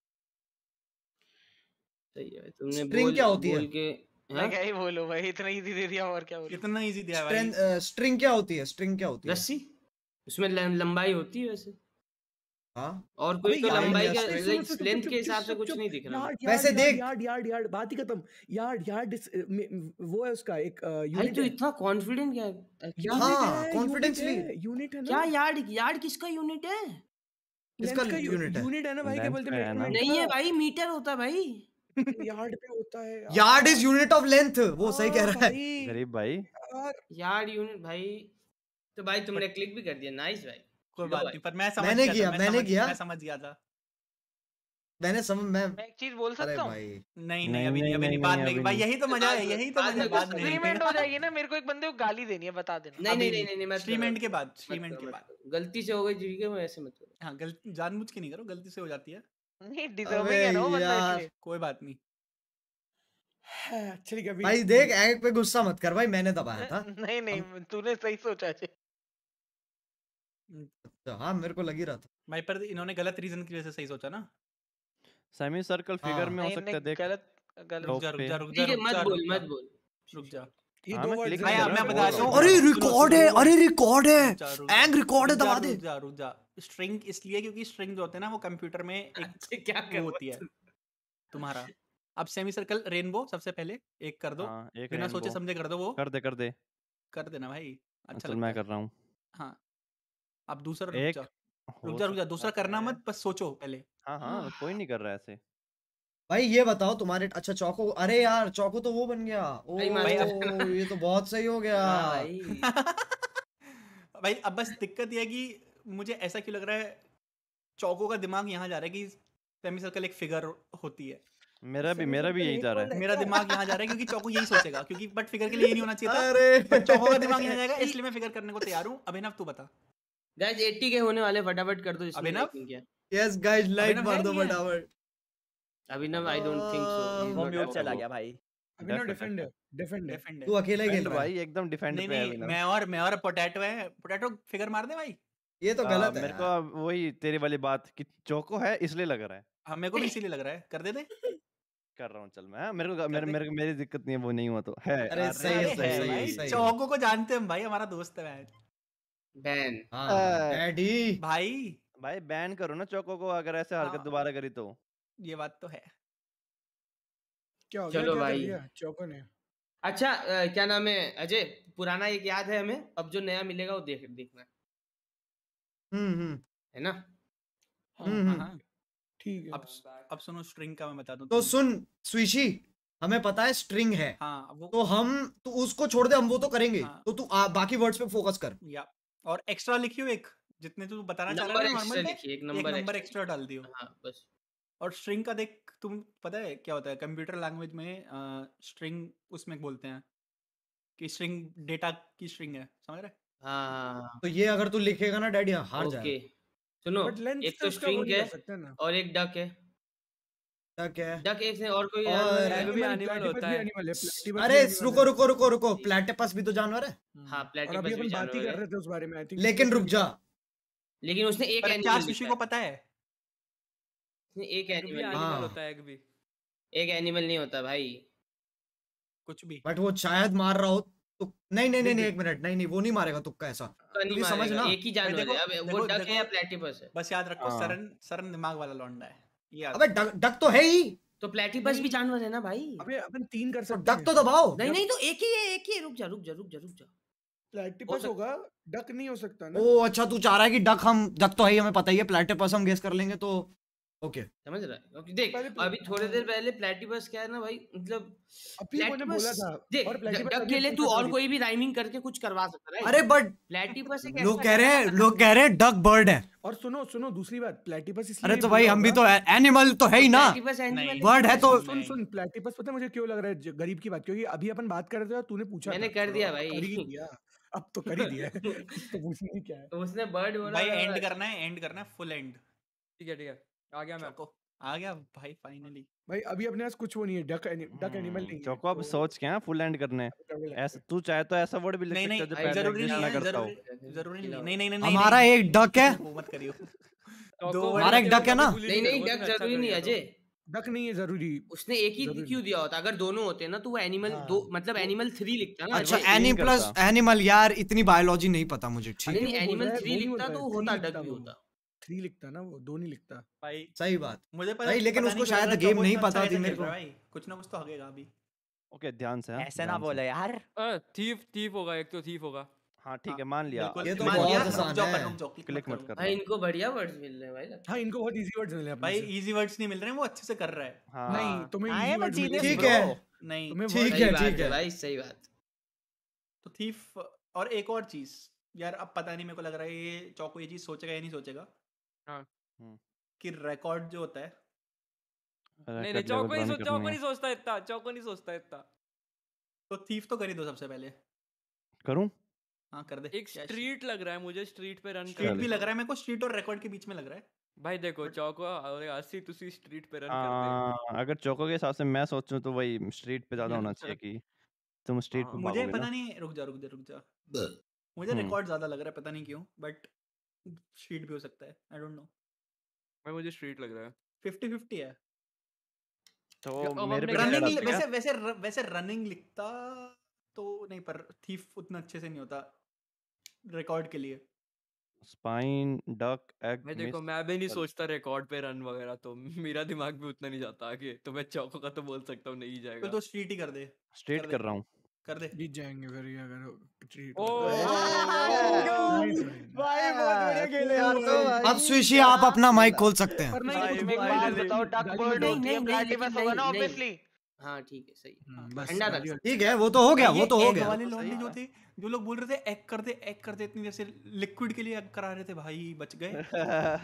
सही है भाई, तुमने String बोल क्या होती है? बोल के मैं क्या ही बोलूं भाई, इतना इजी दे दिया और क्या बोलूं। इतना इजी दिया भाई। स्ट्रिंग क्या होती है? स्ट्रिंग क्या होती है? रस्सी, उसमें लं- लंबाई होती है वैसे। हाँ और कोई तो यार, लंबाई यार, के सुनो, लाइक सुनो, लेंथ चुप, के चुप, हिसाब से चुप, कुछ चुप, नहीं दिख रहा। यार्ड, वैसे यार्ड, देख। यार्ड यार्ड यार्ड बात ही खत्म। यार्ड यार्ड इस- में- वो है उसका एक भाई यूनिट तू है। इतना कॉन्फिडेंट क्या है? क्या हाँ, confidently। यूनिट है ना। क्या यार्ड यार्ड किसका यूनिट है? इसका लेंथ का यूनिट है। यूनिट है ना भाई, क्या Length बोलते का है हैं ना। नहीं है भाई, मीटर होता है भाई। यार्ड पे होता है यार। Yard is unit of length, वो सही कह रहा है। भाई, गरीब भाई। यार, यार्ड यूनिट भाई। तो भाई तुमने क्लिक भी कर दिया, नाइस भाई। कोई लो बात भाई। नहीं, पर मैं समझ मैंने गया किया, था, मैं मैंने समझ- किया। मैं समझ गया था। मैंने समझ मैं मैं एक चीज बोल अरे सकता हूँ? भाई नहीं नहीं, नहीं अभी नहीं नहीं, अभी नहीं, नहीं, बाद नहीं, में अभी भाई, नहीं। यही तो मजा है, यही तो बाद मजा में बाद में एक्सपेरिमेंट हो जाएगी ना, मेरे को एक बंदे को गाली देनी है, बता देना। नहीं अभी नहीं नहीं नहीं मत स्ट्रीमेंट करो। के बाद, मत स्ट्रीमेंट करो, के मत बाद। करो। गलती से हो गई जी के, वो ऐसे मत करो। हाँ गलती जानबूझ के नहीं करो, गलती से हो जाती है। नहीं डिजर्विंग अबे है ना वो बंदा, यार। इसलिए। कोई बात नहीं। चलिए अभी भाई देख, एग पे गुस्सा मत कर भाई, मैंने दबाया था। नहीं नहीं तूने सही सोचा है। तो हाँ मेरे को लग ही रहा था। भाई पर इन्होंने गलत रीजन की वजह से सही सोचा ना। सेमी सर्कल हाँ। फिगर में हो नहीं सकता है, नहीं देख। गलत गलत। रुक जा रुक जा रुक जा ठीक है, रुक मत जा, बोल रुक जा, मत बोल। रुक जा। ये हाँ, दो मैं वर्ड click भाई कर अब रहा मैं हूँ, बताता बोल हूँ। रहा अरे सुनो, रिकॉर्ड सुनो, है, सुनो, अरे रिकॉर्ड है, रुक जा, रुक जा, एंग रिकॉर्ड है, रुक जा, दबा दे। रुक जा रुक जा। स्ट्रिंग इसलिए क्योंकि स्ट्रिंग जो होते हैं ना वो कंप्यूटर में एक क्या कर वो होती है तुम्हारा। अब सेमी सर्कल रेनबो सबसे पहले एक कर दो, हाँ, एक बिना सोचे rainbow। समझे कर दो वो। कर दे कर दे। कर देना भाई, अच्छा चल लगता मैं है। कर रहा हूँ। हाँ अब दूसरा रुक एक जा, हो रुक जा रुक जा, सकता दूसरा करना है। मत, बस सोचो पहले। हाँ हाँ कोई नहीं कर रहा है ऐसे। भाई ये बताओ तुम्हारे अच्छा चौको, अरे यार चौको तो वो बन गया। ओ भाई, भाई, अब- ये तो बहुत सही हो गया। हाँ भाई। भाई अब बस दिक्कत ये है कि मुझे ऐसा क्यों लग रहा है, चौको का दिमाग यहाँ जा रहा है कि सेमी सर्कल एक फिगर होती है। मेरा भी मेरा भी यही जा रहा है। मेरा दिमाग यहाँ जा रहा है क्योंकि चौको यही सोचेगा, क्योंकि बट फिगर के लिए ये नहीं होना चाहिए था। अरे बट चौको का दिमाग यहाँ जाएगा, इसलिए मैं फिगर करने को तैयार हूँ। अभिनव तू बता। गाइस अस्सी के होने वाले, फटाफट कर दो जिसने अभिनव? like नहीं किया। यस गाइस लाइक अभिनव मार है दो नहीं है? फटाफट। Abhinav I don't think so. वो म्यूट चला गया भाई। अभिनव डिफेंड है, डिफेंड है। डिफेंड तू अकेला ही खेल डिफेंड रहा है भाई एकदम डिफेंड नहीं पे है नहीं अभिनव। मैं और मैं और पोटैटो है, पोटैटो फिगर मार दे भाई। ये तो आ, गलत है मेरे को यार। अब वही तेरी वाली बात कि चोको है इसलिए लग रहा है। हाँ मेरे को भी इसीलिए लग रहा है, कर दे दे। कर रहा हूँ चल मैं, हाँ, मेरे को मेरे दे। मेरे मेरी दिक्कत नहीं है, वो नहीं हुआ तो है। अरे यार, सही है, अरे सही है सही है, भाई, सही है। चौको को जानते हैं हम भाई, हमारा दोस्त है भाई। बैन हाँ अ, डैडी भाई भाई बैन करो ना चोको को अगर ऐसे हरकत हाँ। दोबारा करी तो। ये बात तो है। क्या हो गया, चलो क्या कर भाई। दिया चौको ने? अच्छा अ, क्या नाम है अजय, पुराना एक याद है हमें, अब जो नया मिलेगा वो देख देखना हम्म हम्म है ना। हम्म हाँ हम्म हाँ ठीक है। अब अब सुनो स्ट्रिंग का मैं बता दूं तो तुम्हें। सुन स्विशी, हमें पता है स्ट्रिंग है, हाँ वो तो हम तो उसको छोड़ दे, हम वो तो करेंगे, हाँ। तो तू आ, बाकी वर्ड्स पे फोकस कर। या और एक्स्ट्रा लिखियो एक, जितने तू बताना चाह रहा नंबर है एक्स्ट्रा नॉर्मल पे लिखिए, एक एक नंबर नंबर एक्स्ट्रा एक्स्ट्रा डाल दियो। हाँ बस। और स्ट्रिंग का देख, तुम पता है क्या होता है कंप्यूटर लैंग्वेज में, स्ट्रिंग उसमें बोलते हैं कि स्ट्रिंग डेटा की स्ट्रिंग है, समझ रहे? हाँ तो ये अगर तू लिखेगा ना डैडी हार ओके जाएगा। सुनो, बट लेंथ एक से तो उसका वो स्ट्रिंग नहीं है कर सकते ना। और एक डक है। क्या क्या है? डक एक से और कोई और जानवर है? Plagg भी Animal, animal platypus होता भी है। animal है, platypus भी अरे animal रुको है। रुको रुको रुको, प्लेटिपस भी तो जानवर है। हाँ और प्लेटिपस अभी भी अपन बात ही जानवर कर है, रहे थे उस बारे में, आई थिंक लेकिन रुक जा, लेकिन उसने एक पर क्या एनिमल सुशी लिखा को है, पता है? उसने एक एग भी एनिमल लिखा एनिमल हाँ। होता है, एग भी। है। एक एनिमल नहीं होता भाई। कुछ भी बट वो शायद मार रहा हो तो नहीं नहीं नहीं देख नहीं देख एक मिनट, नहीं नहीं वो नहीं मारेगा तुक्का ऐसा, तुक्का तू नहीं भी समझ मारेगा, ना। एक ही भाई जानवर देखो है। अब वो देखो डक है या देखो प्लेटिपस है? बस याद रखो हाँ। सरन सरन दिमाग वाला लौंडा है, ये याद अबे रखो। डक, डक तो है ही, तो प्लेटिपस भी जानवर है ना भाई। अबे अपन तीन कर तो सकते डक हैं। तो दबाओ। नहीं नहीं तो एक ही है, एक ही है। रुक जा रुक जा रुक जा रुक जा। प्लेटिपस सक- होगा, डक नहीं हो सकता ना। ओ अच्छा, तू चाह रहा है कि डक, हम डक तो है ही, हमें पता ही है, प्लेटिपस हम गेस कर लेंगे तो ओके। समझ रहा है? ओके देख पहले अभी थोड़ी देर पहले प्लेटिपस क्या है ना भाई, मतलब अभी वो ने बोला था। देख और platypus डक अभी के लिए पूछा तू था और अभी। कोई भी राइमिंग करके कुछ करवा सकता है। अरे बट प्लेटिपस एक लोग ऐसा कह रहे हैं, जानवर लोग कह रहे हैं डक बर्ड है। और सुनो सुनो दूसरी बात, प्लेटिपस इसलिए अरे भी तो भाई बोला हम भी होगा- तो एनिमल तो है ही ना, प्लेटिपस एनिमल बर्ड है तो। सुन सुन प्लेटिपस पता है मुझे क्यों लग रहा है, ज- गरीब की बात, क्योंकि अभी अपन बात कर रहे थे और तूने पूछा मैंने था, कर तो दिया अब भाई। कर ही दिया, अब तो कर ही दिया है। तो पूछना ही क्या है। तो उसने बर्ड बोला भाई था, एंड करना है, एंड करना है, फुल एंड। ठीक है ठीक है, आ गया मैं। चौको आ गया भाई फाइनली। भाई अभी अपने पास कुछ वो नहीं है, डक डक एनिमल नहीं है। चोको अब तो सोच के फुल एंड करने हैं। करने लगते ऐसा तू चाहे तो ऐसा वर्ड भी लिख नहीं सकता नहीं है जो भाई, पहले जरूरी एग्जिस्ट नहीं ना है, करता हो। जरूरी जरूरी नहीं है। नहीं नहीं नहीं नहीं हमारा नहीं, एक डक है, वो मत करियो। चौको दो वर्ड हमारा एक के डक है ना? कभी bully नहीं नहीं करो, डक तुम्हें अच्छा जरूरी नहीं लगेगा तो। अजय। डक नहीं है जरूरी। उसने एक ही जरूरी क्यों दिया होता, अगर दोनों होते ना तो वो एनिमल हाँ। दो मतलब एनिमल थ्री लिखता ना। अच्छा वही एनी तीन प्लस करता। एनिमल, यार इतनी बायोलॉजी नहीं पता मुझे, ठीक नहीं है नहीं वो बोल एनिमल रहा है, थ्री वो नहीं लिखता बोल तो रहा है, होता three डक भी लिखता होता। थ्री लिखता ना वो, दो नहीं लिखता। भाई सही बात मुझे पता भाई, लेकिन पता उसको नहीं क्यों शायद लग रहा है, गेम चौको नहीं इतना पता अच्छा थी कैसे मेरे खेल को। रहा है भाई, कुछ ना कुछ तो हगेगा अभी। ओके ध्यान से हाँ, ऐसे ना ध्यान से। बोलो यार। थीफ थीफ होगा, एक तो थीफ होगा। हाँ ठीक है मान लिया। बिल्कुल ये तो मान बहुत लिया, आसान रुक जाओ, है। पर रुक जाओ, click क्लिक मत करो। कर। भाई इनको बढ़िया वर्ड्स मिल रहे हैं भाई लगता हाँ इनको बहुत इजी वर्ड्स मिले अपने भाई से। इजी वर्ड्स नहीं मिल रहे हैं, वो अच्छे से कर रहा है। हाँ नहीं तुम्हें I easy am a words मिले। genius, ठीक bro. है नहीं तुम्हें ठीक words- है सही बात ठीक है है। भाई, सही बात। तो थीफ और एक और चीज यार, अब पता नहीं, मेरे को लग रहा है ये चौको ये चीज सोचेगा या नहीं सोचेगा हाँ। कि रिकॉर्ड जो होता है, नहीं नहीं चौको नहीं सोच चौको नहीं सोचता इतना, चौको नहीं सोचता इतना। तो थीफ तो कर ही दो सबसे पहले। करूं? हाँ कर दे। एक स्ट्रीट लग रहा है मुझे, स्ट्रीट पे रन स्ट्रीट भी लग रहा है मेरे को, स्ट्रीट और रिकॉर्ड के बीच में लग रहा है। भाई देखो चौको और अस्सी तुसी स्ट्रीट पे रन करते हैं। हाँ अगर चौको के हिसाब से मैं सोचूं तो वही स्ट्रीट पे ज्यादा होना चाहिए कि तुम स्ट्रीट पे मुझे भागोगे पता ना। नहीं, रुक जा रुक जा रुक जा मुझे हम्म। रिकॉर्ड ज्यादा लग रहा है, पता नहीं क्यों, बट स्ट्रीट भी हो सकता है, आई डोंट नो। भाई मुझे स्ट्रीट लग रहा है। फिफ्टी फिफ्टी है। तो अब मेरे हमने पे रनिंग क्या वैसे वैसे र- वैसे रनिंग लिखता तो नहीं, पर थीफ उतना अच्छे से नहीं होता रिकॉर्ड के लिए। स्पाइन डक एग मैं देखो मैं भी नहीं सोचता रिकॉर्ड पे रन वगैरह, तो मेरा दिमाग भी उतना नहीं जाता आगे, तो मैं चौको का तो बोल सकता हूँ नहीं तो जाएगा। तो स्ट्रीट ही कर दे, स्ट्रेट कर रहा हूँ। कर दे। जीत जाएंगे फिर ये अगर ट्रीट ओ भाई बहुत बढ़िया खेले यार तो भाई। अब स्विशी आप अपना माइक खोल सकते हैं। पर नहीं भाई कुछ एक बात गाली- बताओ, डक गाली बर्ड मत नहीं होती नहीं है, नहीं प्लेटिपस लेकिन होगा ना नहीं, नहीं। ऑब्वियसली। हाँ ठीक है सही। हम्म, बस ठंडा गाली रख। और- ठीक है वो तो हो गया, वो तो हो ये गया। egg वाले लौंडे जो थे, जो लोग बोल रहे थे एग कर दे एग कर दे, इतनी देर से लिक्विड के लिए egg करा रहे थे भाई, बच गए।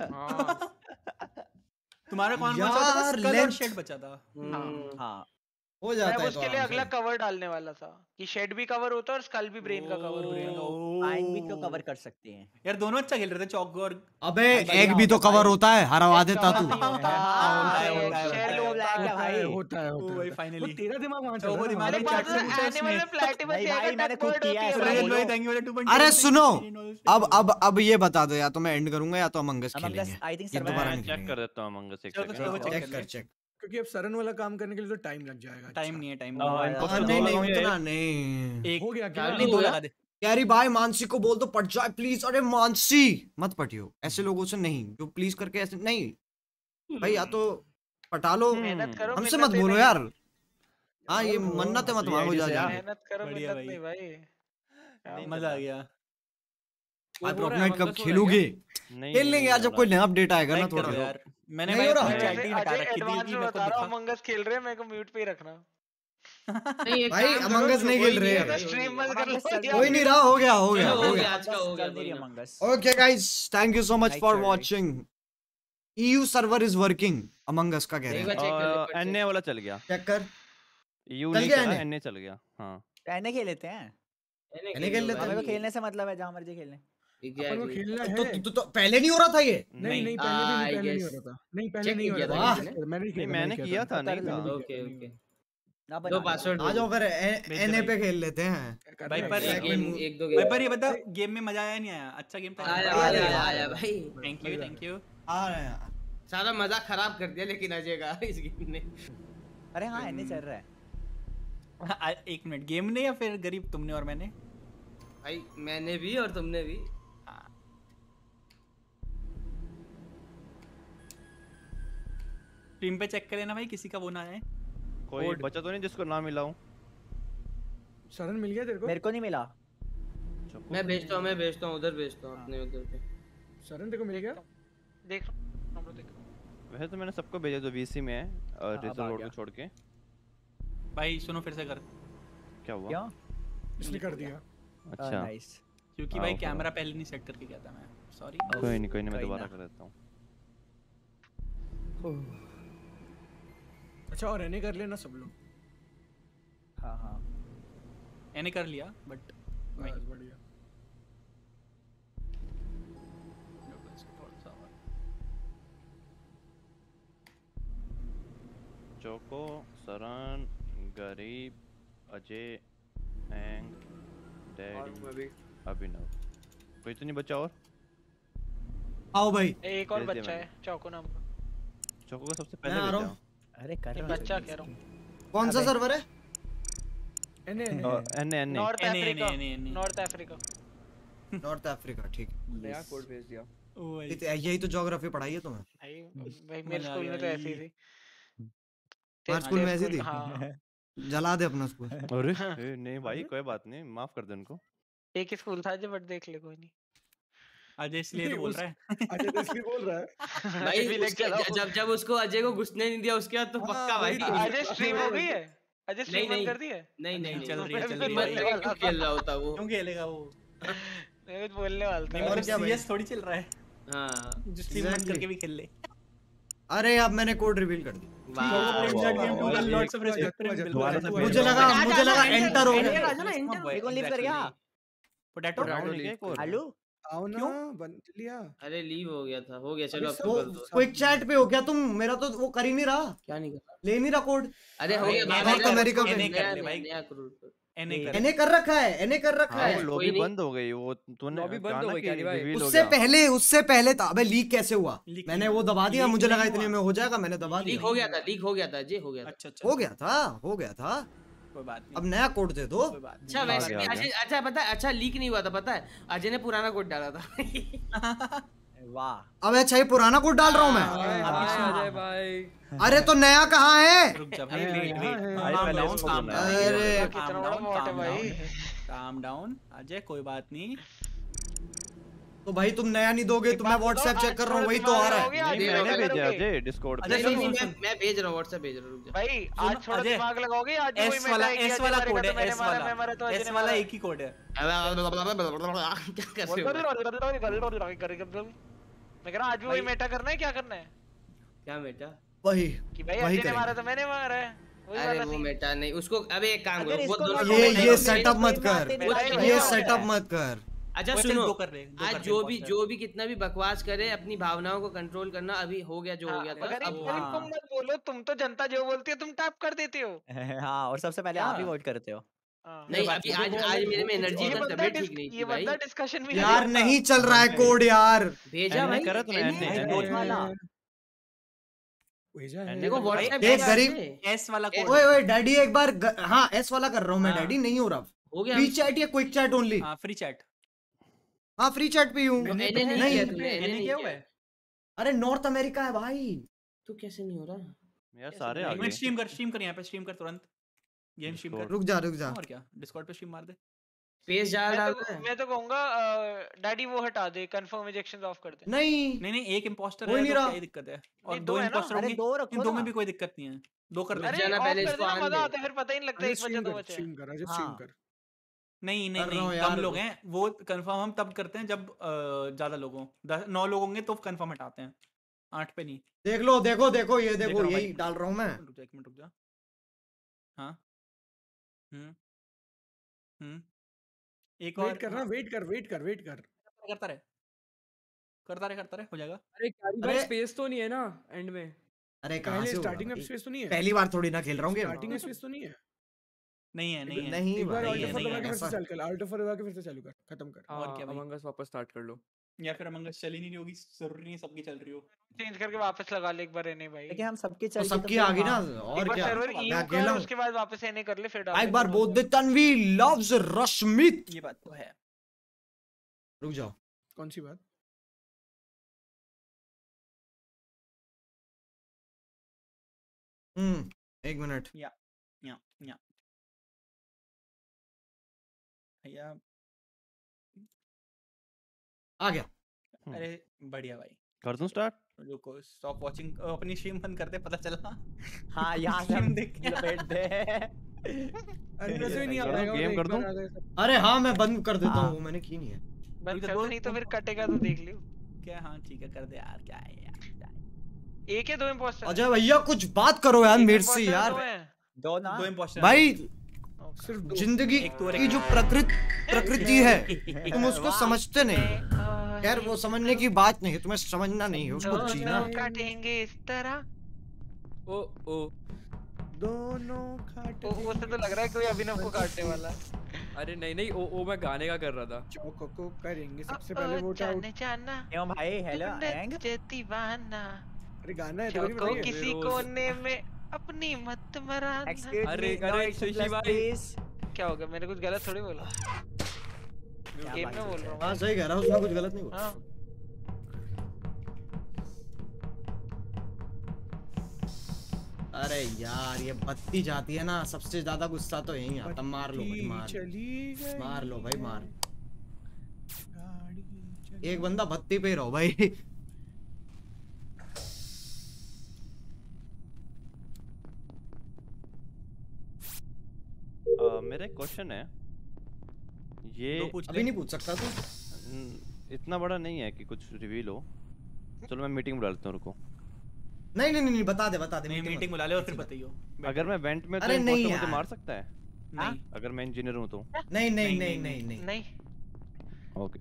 हाँ तुम्हारा कौन बचा था? यार, स्कल और length- शेड बचा था। हाँ हाँ हो जाता मैं है उसके तो लिए आराम अगला से। कवर डालने वाला था कि शेड भी कवर होता है और स्कल भी ब्रेन का कवर होता है। आइन भी तो कवर कर सकते हैं यार दोनों अच्छा खेल रहे थे चौक और अबे एग भी तो कवर होता है, हरवा देता तू। होता है होता है शेल होता है भाई होता है ओ होता भाई है फाइनली वो तेरा दिमाग वहां चल वो रहा है दिमाग ना। में चैट से पूछा एनिमल में उसने प्लैटिनम नहीं भाई, मैंने खुद किया है, भाई बोलो। भाई थैंक यू टू पॉइंट अरे सुनो, अब अब अब ये बता दो, या तो मैं एंड करूंगा या तो अमंग अस Among Us, खेलेंगे। I think ये सर्वर दोबारा मैं नहीं चेक खेलेंगे। कर देता हूँ अमंग अस एक चलो तो सेकंड। चलो चेक चेक कर चेक। क्योंकि अब सरन वाला काम करने के लिए तो टाइम लग जाएगा। टाइम नहीं है टाइम हाँ, नहीं इनको हाँ, तो नहीं दो नहीं लगाओगे। इतना नहीं। एक हो गया क्या? नहीं दो लगा दे यारी भाई मानसी को बोल दो पट जाए प्लीज। अरे मानसी मत पटियो, ऐसे लोगों से नहीं जो प्लीज करके ऐसे नहीं भाई, या तो पटा लो, मेहनत करो, हमसे मिन्नत मत बोलो नहीं। यार। हाँ ये मन्नतें मत मांगो जा जा। मेहनत करो, बढ़िया मिन्नत नहीं भाई। भाई। मजा आ गया। आप रोकनाइट कब खेलोगे? खेल लेंगे यार जब कोई नया अपडेट आएगा ना थोड़ा। यार मैंने नहीं भाई हो रहा। अपनी चैट ही हटा अजय रखी थी एडवांस कि में मेरे को बता रहा हूँ, दिखा अमंग अस खेल रहे हैं, मेरे को म्यूट पे ही रखना। नहीं, एक भाई काम करो, अमंग अस नहीं खेल रहे भाई, स्ट्रीम मत कर लो। कोई नहीं रहा, हो गया हो गया चलो, हो हो गया। गया आज का हो गया चल मेरी कोई ना। Among Us। Okay guys, thank you so much Nice for try. Watching. EU server is working, among us का कह रहे एक हैं। बार चेक कर ले, एक बार एनए वाला चल गया, चेक कर। यू चल नहीं गया चला, NA? एनए चल गया। हाँ एने खेल लेते हैं। चेक। एने खेल लेते हमें हैं। को खेलने से मतलब है, जहाँ मर्जी खेलने। अपन को खेलना तो, है। तो, तो पहले नहीं हो रहा था ये? नहीं नहीं पहले भी नहीं, पहले नहीं हो रहा था। नहीं पहले Check नहीं हो किया रहा था था। किसी ने? मैंने नहीं मैंने किया था, नहीं था। ओके ओके ना दो बना पासवर्ड आ जाओ फिर एनए पे खेल लेते हैं। भाई पर एक गेम एक दो भाई गेम पर ये बता गेम में मजा आया नहीं आया? अच्छा गेम था। आया आया आया भाई। Thank you thank you. आ रहे हैं। सारा मजा खराब कर दिया लेकिन अजय का इस गेम ने। अरे हाँ एने चल रहा है। आ, एक मिनट, गेम ने या फिर गरीब तुमने और मैंने? भाई मैंने भी और तुमने भी। स्ट्रीम पे चेक कर लेना भाई, किसी का वो ना आए। कोई बचा तो नहीं जिसको ना मिला हूँ? सरन मिल गया तेरे को? मेरे को नहीं मिला। मैं भेजता हूँ, मैं भेजता हूँ, उधर भेजता हूँ अपने उधर पे। सरन तेरे को मिल गया? देख हम लोग देख। वैसे तो मैंने सबको भेजा जो वीसी में है और अब रिजर्व आ रोड गया। को छोड़ के। भाई सुनो फिर से कर। क्या हुआ? क्यों? इसने कर दिया। अच्छा नाइस। क्योंकि हाँ, भाई होगा। कैमरा पहले नहीं सेट करके गया था मैं, सॉरी। कोई नहीं कोई नहीं, मैं कोई दोबारा ना। कर देता हूँ। अच्छा और एने कर लेना सब लोग। हाँ हाँ मैंने कर लिया बट बस बढ़िया। चोको, सरन, गरीब, अजय, एंग, डैडी, अभिनव। कोई तो नहीं बचा और? आओ भाई। एक और भेज दिया बच्चा मैंने। है चौको नाम का। चोको को सबसे मैं पहले आ रहा भेजा हूँ। हूँ। अरे कर एक रहा हूँ। बच्चा कह रहा हूँ। कौन सा अबे। सर्वर है? एने एने और एनए एनए नॉर्थ एने, अफ्रीका, एने, एने, एने। North Africa. नॉर्थ अफ्रीका, ठीक है। नया कोड भेज दिया। ओ भाई ये तो- यही तो ज्योग्राफी पढ़ाई है तुम्हें। भाई भाई मेरे मजा आ स्कूल में गया तो ऐसी भाई। थी। हमारे स्कूल में ऐसी थी? हाँ जला दे अपना स्कूल। अरे ए, नहीं भाई कोई बात नहीं, माफ कर दे उनको। एक ही स्कूल था जो, बट देख ले कोई नहीं। अजय इसलिए तो बोल रहा है। अजय तो इसलिए बोल रहा है। भाई भी लेके उसके, चलाओ। जब जब उसको अजय को घुसने नहीं दिया उसके बाद तो पक्का भाई। अजय स्ट्रीम हो गई है? अजय नहीं स्ट्रीम बंद नहीं कर दी है? नहीं नहीं चल रही है, चल नहीं, रही है मत भाई। लगे क्यों खेल रहा होता वो। क्यों खेलेगा वो? मैं कुछ बोलने वाला नहीं था। और मतलब क्या भाई? सीएस थोड़ी चल रहा है हाँ जो स्ट्रीम बंद Exactly. करके भी खेल ले। अरे अब मैंने कोड रिवील कर दी। मुझे लगा मुझे लगा एंटर हो गया। मेरे को लीव कर गया। पोटैटो आलू आओ ना बन लिया। अरे लीव हो गया था, हो गया चलो अब वो तो कर दो। क्विक चैट पे हो गया तुम, मेरा तो वो कर ही नहीं रहा, क्या नहीं कर ले नहीं रहा कोड। अरे हो गया नहीं, बाबा, नॉर्थ अमेरिका नया- पे। नहीं कर ले नया- भाई। नया करो। एने कर एने कर रखा है, एने कर रखा हाँ है। वो लॉबी कोई नहीं। बंद हो गई, वो तूने लॉबी बंद कहा हो ना गई कि क्या रे भाई? reveal हो उससे गया। पहले उससे पहले था। अबे लीक कैसे हुआ? लीक मैंने नहीं वो दबा दिया, लीक मुझे लगा नहीं इतने हुआ। में हो जाएगा, मैंने दबा लीक दिया। हो गया था, लीक हो गया था जी, हो गया था। अच्छा अच्छा हो गया था, हो गया था। कोई बात नहीं, अब नया कोड दे दो। कोई बात अच्छा नहीं। वैसे आ गया, आ अजय, अच्छा पता है, अच्छा लीक नहीं हुआ था पता है, अजय ने पुराना कोड डाला था। वाह। अब अच्छा ये पुराना कोड डाल रहा हूँ मैं। अजय भाई अरे तो नया कहाँ है? रुक जा भाई, वेट वेट भाई काम पहले डाउन इसको काम बुलाया। डाउन अरे कितना बड़ा मॉट है भाई। काम डाउन अजय, कोई बात नहीं। तो भाई तुम नया नहीं दोगे तो मैं व्हाट्सएप चेक कर रहा हूँ, वही तो आ रहा है। नहीं मैंने भेजा अजय डिस्कॉर्ड पे। नहीं नहीं नहीं, मैं मैं भेज रहा हूँ, व्हाट्सएप भेज रहा हूँ, रुक जा। भाई आज थोड़ा अजय, दिमाग लगाओगे, आज एस वही वाला मेटा है कि एस अजय वाला मारेगा कोड तो है, मैंने एस मारा, मैं वाला मारा तो अजय एस ने वाला मारा। एक ही कोड है। क्या कर रहे हो? मैं कह रहा आज भी वही मेटा करना है, क्या करना है? क्या बेटा? वही कि भाई वही अजय ने मारा करेंगे। तो मैंने मारा है। अरे वो मेटा नहीं उसको। अबे एक काम करो, वो दोनों ये ये सेटअप मत कर, ये सेटअप मत कर। अच्छा सुनो, आज जो भी जो भी कितना भी बकवास करे, अपनी भावनाओं को कंट्रोल करना। अभी हो गया जो हो गया था। अब तुम मत बोलो, तुम तो जनता जो बोलती है तुम टैप कर देते हो। हाँ, और सबसे पहले आप ही वोट करते हो। नहीं अभी आज आज मेरे में एनर्जी था, तबीयत ठीक नहीं थी भाई। डिस्कशन भी यार नहीं चल रहा है कोड यार। भेजा भाई, करा तूने कोड वाला देखो व्हाट्सएप एक गरीब एस वाला कोड। ओए ओए डैडी एक बार ग... हाँ एस वाला कर रहा हूँ मैं डैडी, नहीं हो रहा। हो गया फ्री चैट या क्विक चैट ओनली? हाँ फ्री चैट। हाँ फ्री चैट पे हूँ। नहीं क्या हुआ है? अरे नॉर्थ अमेरिका है भाई। तो कैसे नहीं हो रहा यार? सारे आ गए। स्ट्रीम कर स्ट्रीम कर यहाँ पे स्ट्रीम कर तुरंत। गेम स्ट्रीम कर। रुक जा रुक जा। और क्या डिस्कॉर्ड पे स्ट्रीम मार दे। पेज जा रहा है। मैं तो कहूंगा डैडी वो हटा दे, कंफर्म इजेक्शंस ऑफ कर दे। नहीं नहीं नहीं एक इंपोस्टर है तो क्या दिक्कत है? और दो इंपोस्टर होंगे, इन दो में भी कोई दिक्कत नहीं है। दो कर ले। जाना पहले इसको आने दे। मजा आता है, फिर पता ही नहीं लगता एक बजे दो बजे। स्ट्रीम कर, स्ट्रीम कर। नहीं नहीं नहीं कम लोग हैं, वो कंफर्म हम तब करते हैं जब ज्यादा लोग हों। नौ लोग होंगे तो कंफर्म हटाते हैं, आठ पे नहीं। देख लो देखो देखो ये देखो यही डाल रहा हूँ मैं। रुक जा एक मिनट रुक जा। हाँ हम्म हम्म एक और वेट कर ना, वेट कर वेट कर वेट कर करता रहे करता रहे करता रहे हो जाएगा। अरे भाई स्पेस तो नहीं है ना एंड में? अरे कहां से स्टार्टिंग में स्पेस तो नहीं है? पहली बार थोड़ी ना खेल रहा हूँ गेम। स्टार्टिंग में स्पेस तो नहीं है? नहीं है नहीं है नहीं एक बार भाई ऑल्ट फॉर दबा के फिर से ऐसा चालू कर, ऑल्ट फॉर दबा के फिर से चालू कर, खत्म कर। और क्या भाई अमंग अस वापस स्टार्ट कर लो, या फिर अमंग अस चल ही नहीं होगी, जरूरी नहीं है सबकी चल रही हो। चेंज करके वापस लगा ले एक बार एने भाई। लेकिन हम सबकी चल तो सबकी आ गई ना। और क्या सर्वर ईयू कर, उसके बाद वापस एने कर ले फिर डाल। एक बार बोल दे तन्वी लव्स रश्मित। ये बात तो है। रुक जाओ, कौन सी बात? हम्म एक मिनट। या या या या आ गया। अरे बढ़िया भाई, कर दूं स्टार्ट? रुको स्टॉप वाचिंग, अपनी स्ट्रीम बंद कर दे, पता चला। हाँ यहाँ से हम देख लपेट दे। अंदर से नहीं आ पाएगा। गेम कर दूं? अरे हाँ मैं बंद कर देता हूँ, मैंने की नहीं है। बंद कर दो, नहीं तो फिर कटेगा तो देख लियो क्या। हाँ ठीक है कर दे यार, क्या है यार। एक है दो इंपोस्टर? अजय भैया कुछ बात करो यार मेरे से यार। दो ना दो इंपोस्टर भाई सिर्फ जिंदगी की जो प्रकृति प्रकृति है तुम उसको समझते नहीं। यार वो समझने की बात नहीं है, तुम्हें समझना नहीं है, उसको जीना। काटेंगे इस तरह। ओ ओ दोनों काटे। उससे तो लग रहा है कोई अभिनव को काटने वाला। अरे नहीं नहीं ओ ओ मैं गाने का कर रहा था। चौको को करेंगे सबसे पहले वोट आउट। जाना क्यों भाई? हेलो एंग दीवाना। अरे गाना है चौको किसी कोने में अपनी मत मराना। अरे अरे शशि भाई क्या हो गया? मैंने कुछ गलत थोड़ी बोला, गेम में बोल रहा हूँ। हाँ सही कह रहा हूँ, उसमें कुछ गलत नहीं बोला। अरे यार ये बत्ती जाती है ना, सबसे ज्यादा गुस्सा तो यही आता। मार लो भाई मार, मार लो भाई मार। एक बंदा बत्ती पे रहो भाई। Uh, मेरा एक क्वेश्चन है, ये अभी नहीं पूछ सकता तू? इतना बड़ा नहीं है कि कुछ रिवील हो। चलो मैं मीटिंग बुला लेता हूँ, रुको। नहीं नहीं नहीं बता दे बता दे। नहीं मीटिंग बुला ले और फिर बताइयो। अगर मैं वेंट में तो इंपोस्टर मुझे मार सकता है? नहीं अगर मैं इंजीनियर हूँ तो? नहीं नहीं नहीं नहीं नहीं नहीं। ओके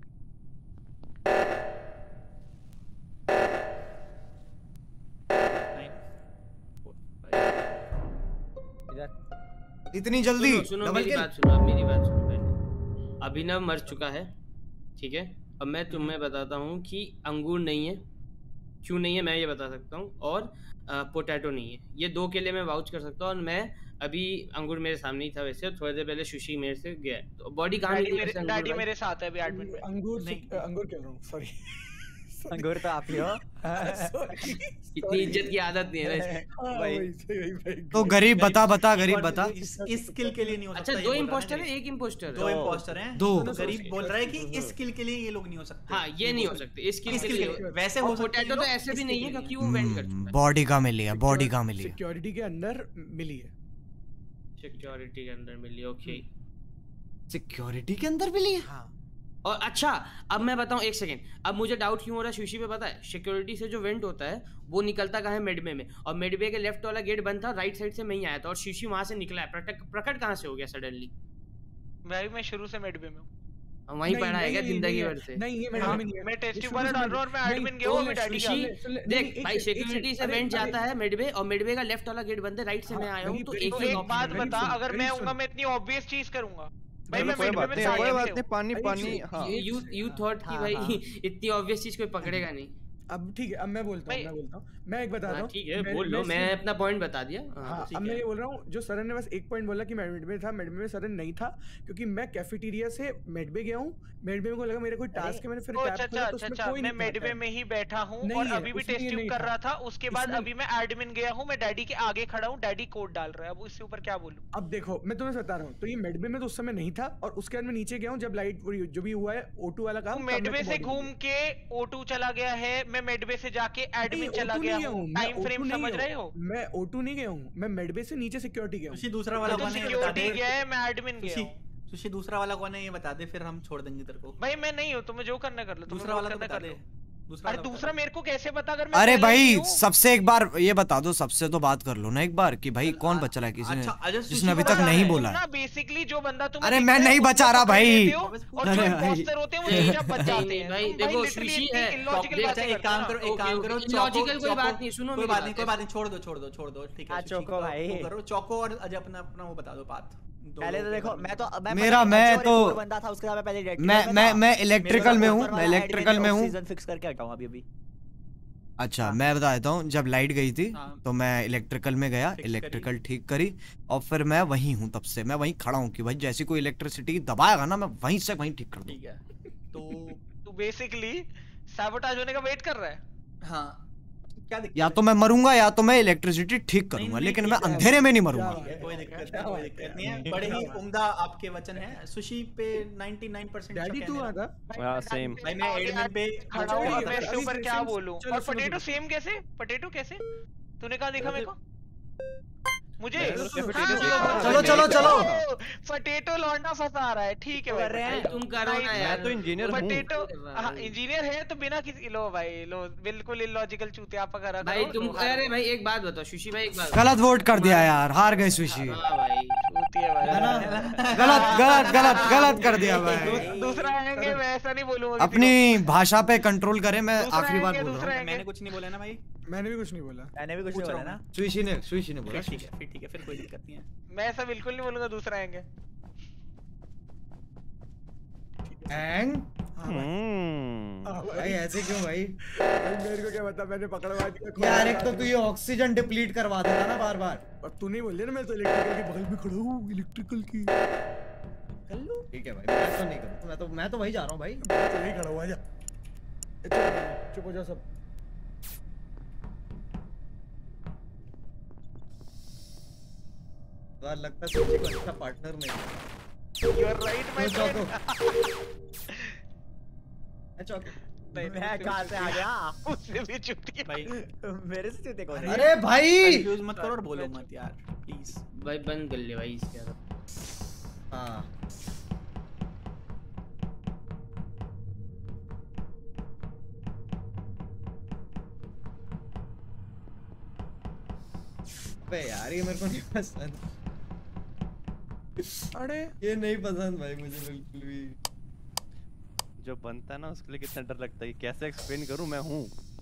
इतनी जल्दी? सुनो, सुनो मेरी बात सुनो, अब मेरी बात सुनो पहले। अभिनव मर चुका है, ठीक है। अब मैं तुम्हें बताता हूँ कि अंगूर नहीं है, क्यों नहीं है मैं ये बता सकता हूँ, और पोटैटो नहीं है। ये दो के लिए मैं वाउच कर सकता हूँ। और मैं अभी अंगूर मेरे सामने ही था, वैसे थोड़ी देर पहले सुशी मेरे से गया, तो बॉडी कहाँ मिली? डैडी मेरे साथ है अभी आठ मिनट में। अंगूर अंगूर कह रहा हूँ, सॉरी। अंगूर तो आप ही हो। इतनी इज्जत की आदत नहीं है भाई। तो गरीब बता बता गरीब बता। इस स्किल के लिए नहीं हो सकता। अच्छा दो इंपोस्टर है, एक इंपोस्टर? दो इंपोस्टर हैं। दो गरीब बोल रहा है कि इस स्किल के लिए ये लोग नहीं हो सकते। हाँ ये नहीं हो सकते इस स्किल के लिए। वैसे हो सकते पोटैटो तो ऐसे भी नहीं है क्योंकि वो वेंट कर चुका है। बॉडी का मिली है, बॉडी का मिली है। सिक्योरिटी के अंदर मिली है। सिक्योरिटी के अंदर मिली, ओके। सिक्योरिटी के अंदर मिली है? हाँ और अच्छा अब मैं बताऊं, एक सेकेंड, अब मुझे डाउट क्यों हो रहा है सुशी पे पता है? सिक्योरिटी से जो वेंट होता है वो निकलता कहाँ है? मिडवे में, और मिडवे के लेफ्ट वाला गेट बंद था, राइट साइड से मैं ही आया था और सुशी वहां से निकला है। प्रकट प्रकट कहाँ से हो गया सडनली? भाई मैं शुरू से मिडवे में हूँ, वहीं पढ़ा है क्या जिंदगी भर से? नहीं ये मैडम नहीं है, मैं टेस्टिंग वाला डाल रहा हूं और मैं एडमिन गया हूं अभी डैडी का। देख भाई सिक्योरिटी से वेंट जाता है मिडवे, और मिडवे का लेफ्ट वाला गेट बंद है, राइट से मैं आया हूं, तो एक एक बात बता, अगर मैं आऊंगा मैं इतनी ऑब्वियस चीज करूंगा भाई, मैं कोई बात नहीं, कोई बात नहीं, पानी पानी। हाँ यू यू थॉट कि भाई इतनी ऑब्वियस चीज कोई पकड़ेगा नहीं। अब ठीक है, अब मैं बोलता हूँ मैं बोलता हूँ मैं एक बता रहा हूँ। ठीक है बोल लो, मैं अपना पॉइंट बता दिया। हाँ अब मैं ये बोल रहा हूँ, जो सरन ने बस एक पॉइंट बोला कि मैं मिडवे था, मिडवे में सरन नहीं था क्योंकि मैं कैफेटेरिया से मिडवे गया हूँ। मिडवे में को लगा मेरा कोई टास्क है, मैंने फिर टैप किया तो उसमें कोई नहीं। मैं मिडवे में ही बैठा हूँ और अभी भी टेस्टिंग कर रहा था, उसके बाद अभी मैं एडमिन गया हूँ, मैं डैडी के आगे खड़ा हूँ, डैडी कोड डाल रहा है, अब इससे ऊपर क्या बोलूं? अब देखो मैं तुम्हें बता रहा हूँ, तो ये मिडवे में तो उस समय नहीं था और उसके बाद मैं नीचे गया हूँ जब लाइट जो भी हुआ है ओ टू वाला काम, मिडवे से घूम के ओ टू चला गया है, मैं मिडवे से जाके एडमिन चला गया हूँ, टाइम फ्रेम समझ रहे हो? मैं ओ टू नहीं गया हूँ, मैं मिडवे से नीचे सिक्योरिटी गया हूँ। सुशी दूसरा वाला कौन है सिक्योरिटी गया है, मैं एडमिन गया हूँ। सुशी दूसरा वाला कौन है ये बता दे, फिर हम छोड़ देंगे तेरे को। भाई मैं नहीं हूँ, तुम्हें जो करना कर लो, दूसरा वाला बता दे। अरे दूसरा मेरे को कैसे पता? अगर मैं अरे भाई सबसे एक बार ये बता दो, सबसे तो बात कर लो ना एक बार कि भाई कौन बचा है किसी ने जिसने अभी तक नहीं बोला है? बेसिकली जो बंदा तुम, अरे मैं नहीं बचा रहा भाई, और जो इम्पोस्टर होते हैं वो चुपचाप बच जाते हैं। भाई देखो सुशी है, एक काम करो एक काम करो लॉजिकल कोई बात नहीं, सुनो कोई बात नहीं कोई बात नहीं, छोड़ दो छोड़ दो छोड़ दो ठीक है चोको भाई करो, चोको और अजय अपना अपना वो बता दो बात। पहले तो देखो मैं तो मैं मेरा मैं तो बंदा था, उसके बाद पहले डेड मैं मैं मैं इलेक्ट्रिकल में हूँ, मैं इलेक्ट्रिकल में हूँ। सीजन फिक्स करके हटाऊं अभी अभी। अच्छा मैं बता देता हूँ, जब लाइट गई थी तो मैं इलेक्ट्रिकल में गया, इलेक्ट्रिकल ठीक करी और फिर मैं वहीं हूँ, तब से मैं वहीं खड़ा हूँ कि भाई जैसी कोई इलेक्ट्रिसिटी दबाएगा ना मैं वहीं से वहीं ठीक कर दूँ। ठीक है तो तू बेसिकली सैबोटाज होने का वेट कर रहा है। हाँ क्या दिक्कत? या तो मैं मरूंगा या तो मैं इलेक्ट्रिसिटी ठीक करूंगा, लेकिन मैं अंधेरे में नहीं मरूंगा। कोई दिक्कत नहीं, कोई दिक्कत नहीं है, बड़े ही उम्दा आपके वचन हैं। सुशी पे निन्यानवे परसेंट डैडी तू आता हां सेम भाई, मैं एडमिन पे खड़ा हूं, मैं इसके ऊपर क्या बोलूं? और पोटैटो सेम कैसे? पोटैटो कैसे? तूने कहा देखा मेरे को? मुझे चलो चलो चलो पोटैटो लौंडा फंसा रहा है, ठीक है भाई तुम करो ना यार, मैं तो इंजीनियर हूं। पोटैटो हां इंजीनियर है तो बिना किसी, लो भाई लो, बिल्कुल इलॉजिकल चूतिया पकड़ रखा भाई तुम। अरे भाई एक बात बताओ सुशी भाई, एक बात गलत वोट कर दिया यार, हार गए सुशी। हां भाई चूतिया भाई है ना, गलत गलत गलत गलत कर दिया भाई। दूसरा आएंगे मैं ऐसा नहीं बोलूंगा, अपनी भाषा पे कंट्रोल करें। मैं आखिरी बार बोल रहा हूं, मैंने कुछ नहीं बोला ना भाई, मैंने भी कुछ नहीं बोला, मैंने भी कुछ नहीं बोला ना, सुशी ने सुशी ने बोला। ठीक है फिर ठीक है, फिर कोई दिक्कत नहीं है, मैं ऐसा बिल्कुल नहीं बोलूंगा दूसरा आएंगे। एंग भाई ऐसे क्यों भाई? मेरे को क्या पता, मैंने पकड़वा दिया यार। एक तो तू ये ऑक्सीजन डिप्लीट करवा देता ना बार बार, और तू नहीं बोल रहा ना मैं तो इलेक्ट्रिकल के बगल में खड़ा हूँ, इलेक्ट्रिकल की कर लो। ठीक है भाई, मैं तो नहीं करूँ, मैं तो मैं तो वही जा रहा हूँ भाई, तो नहीं खड़ा हुआ जा, चुप हो जा सब। यार लगता है सुशी को अच्छा पार्टनर नहीं। You are right my friend. अच्छा नहीं मैं कहां से आ गया? उससे भी चुटिया भाई, मेरे से चुते कौन? अरे भाई कंफ्यूज मत करो और बोलो मत यार प्लीज भाई, बंद कर ले भाई इसके बाद। हां बे यार ये मेरे को नहीं पसंद। अरे ये नहीं पसंद भाई मुझे बिल्कुल भी। जो बनता है ना उसके लिए कितना डर लगता है, कैसे एक्सप्लेन करूं मैं हूं।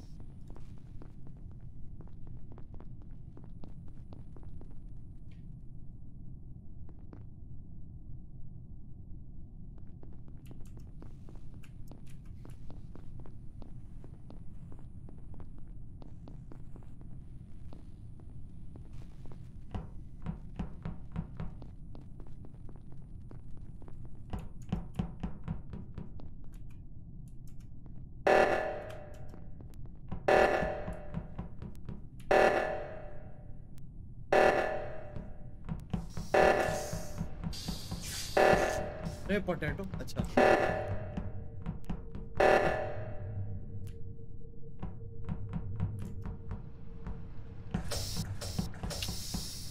अरे पोटैटो अच्छा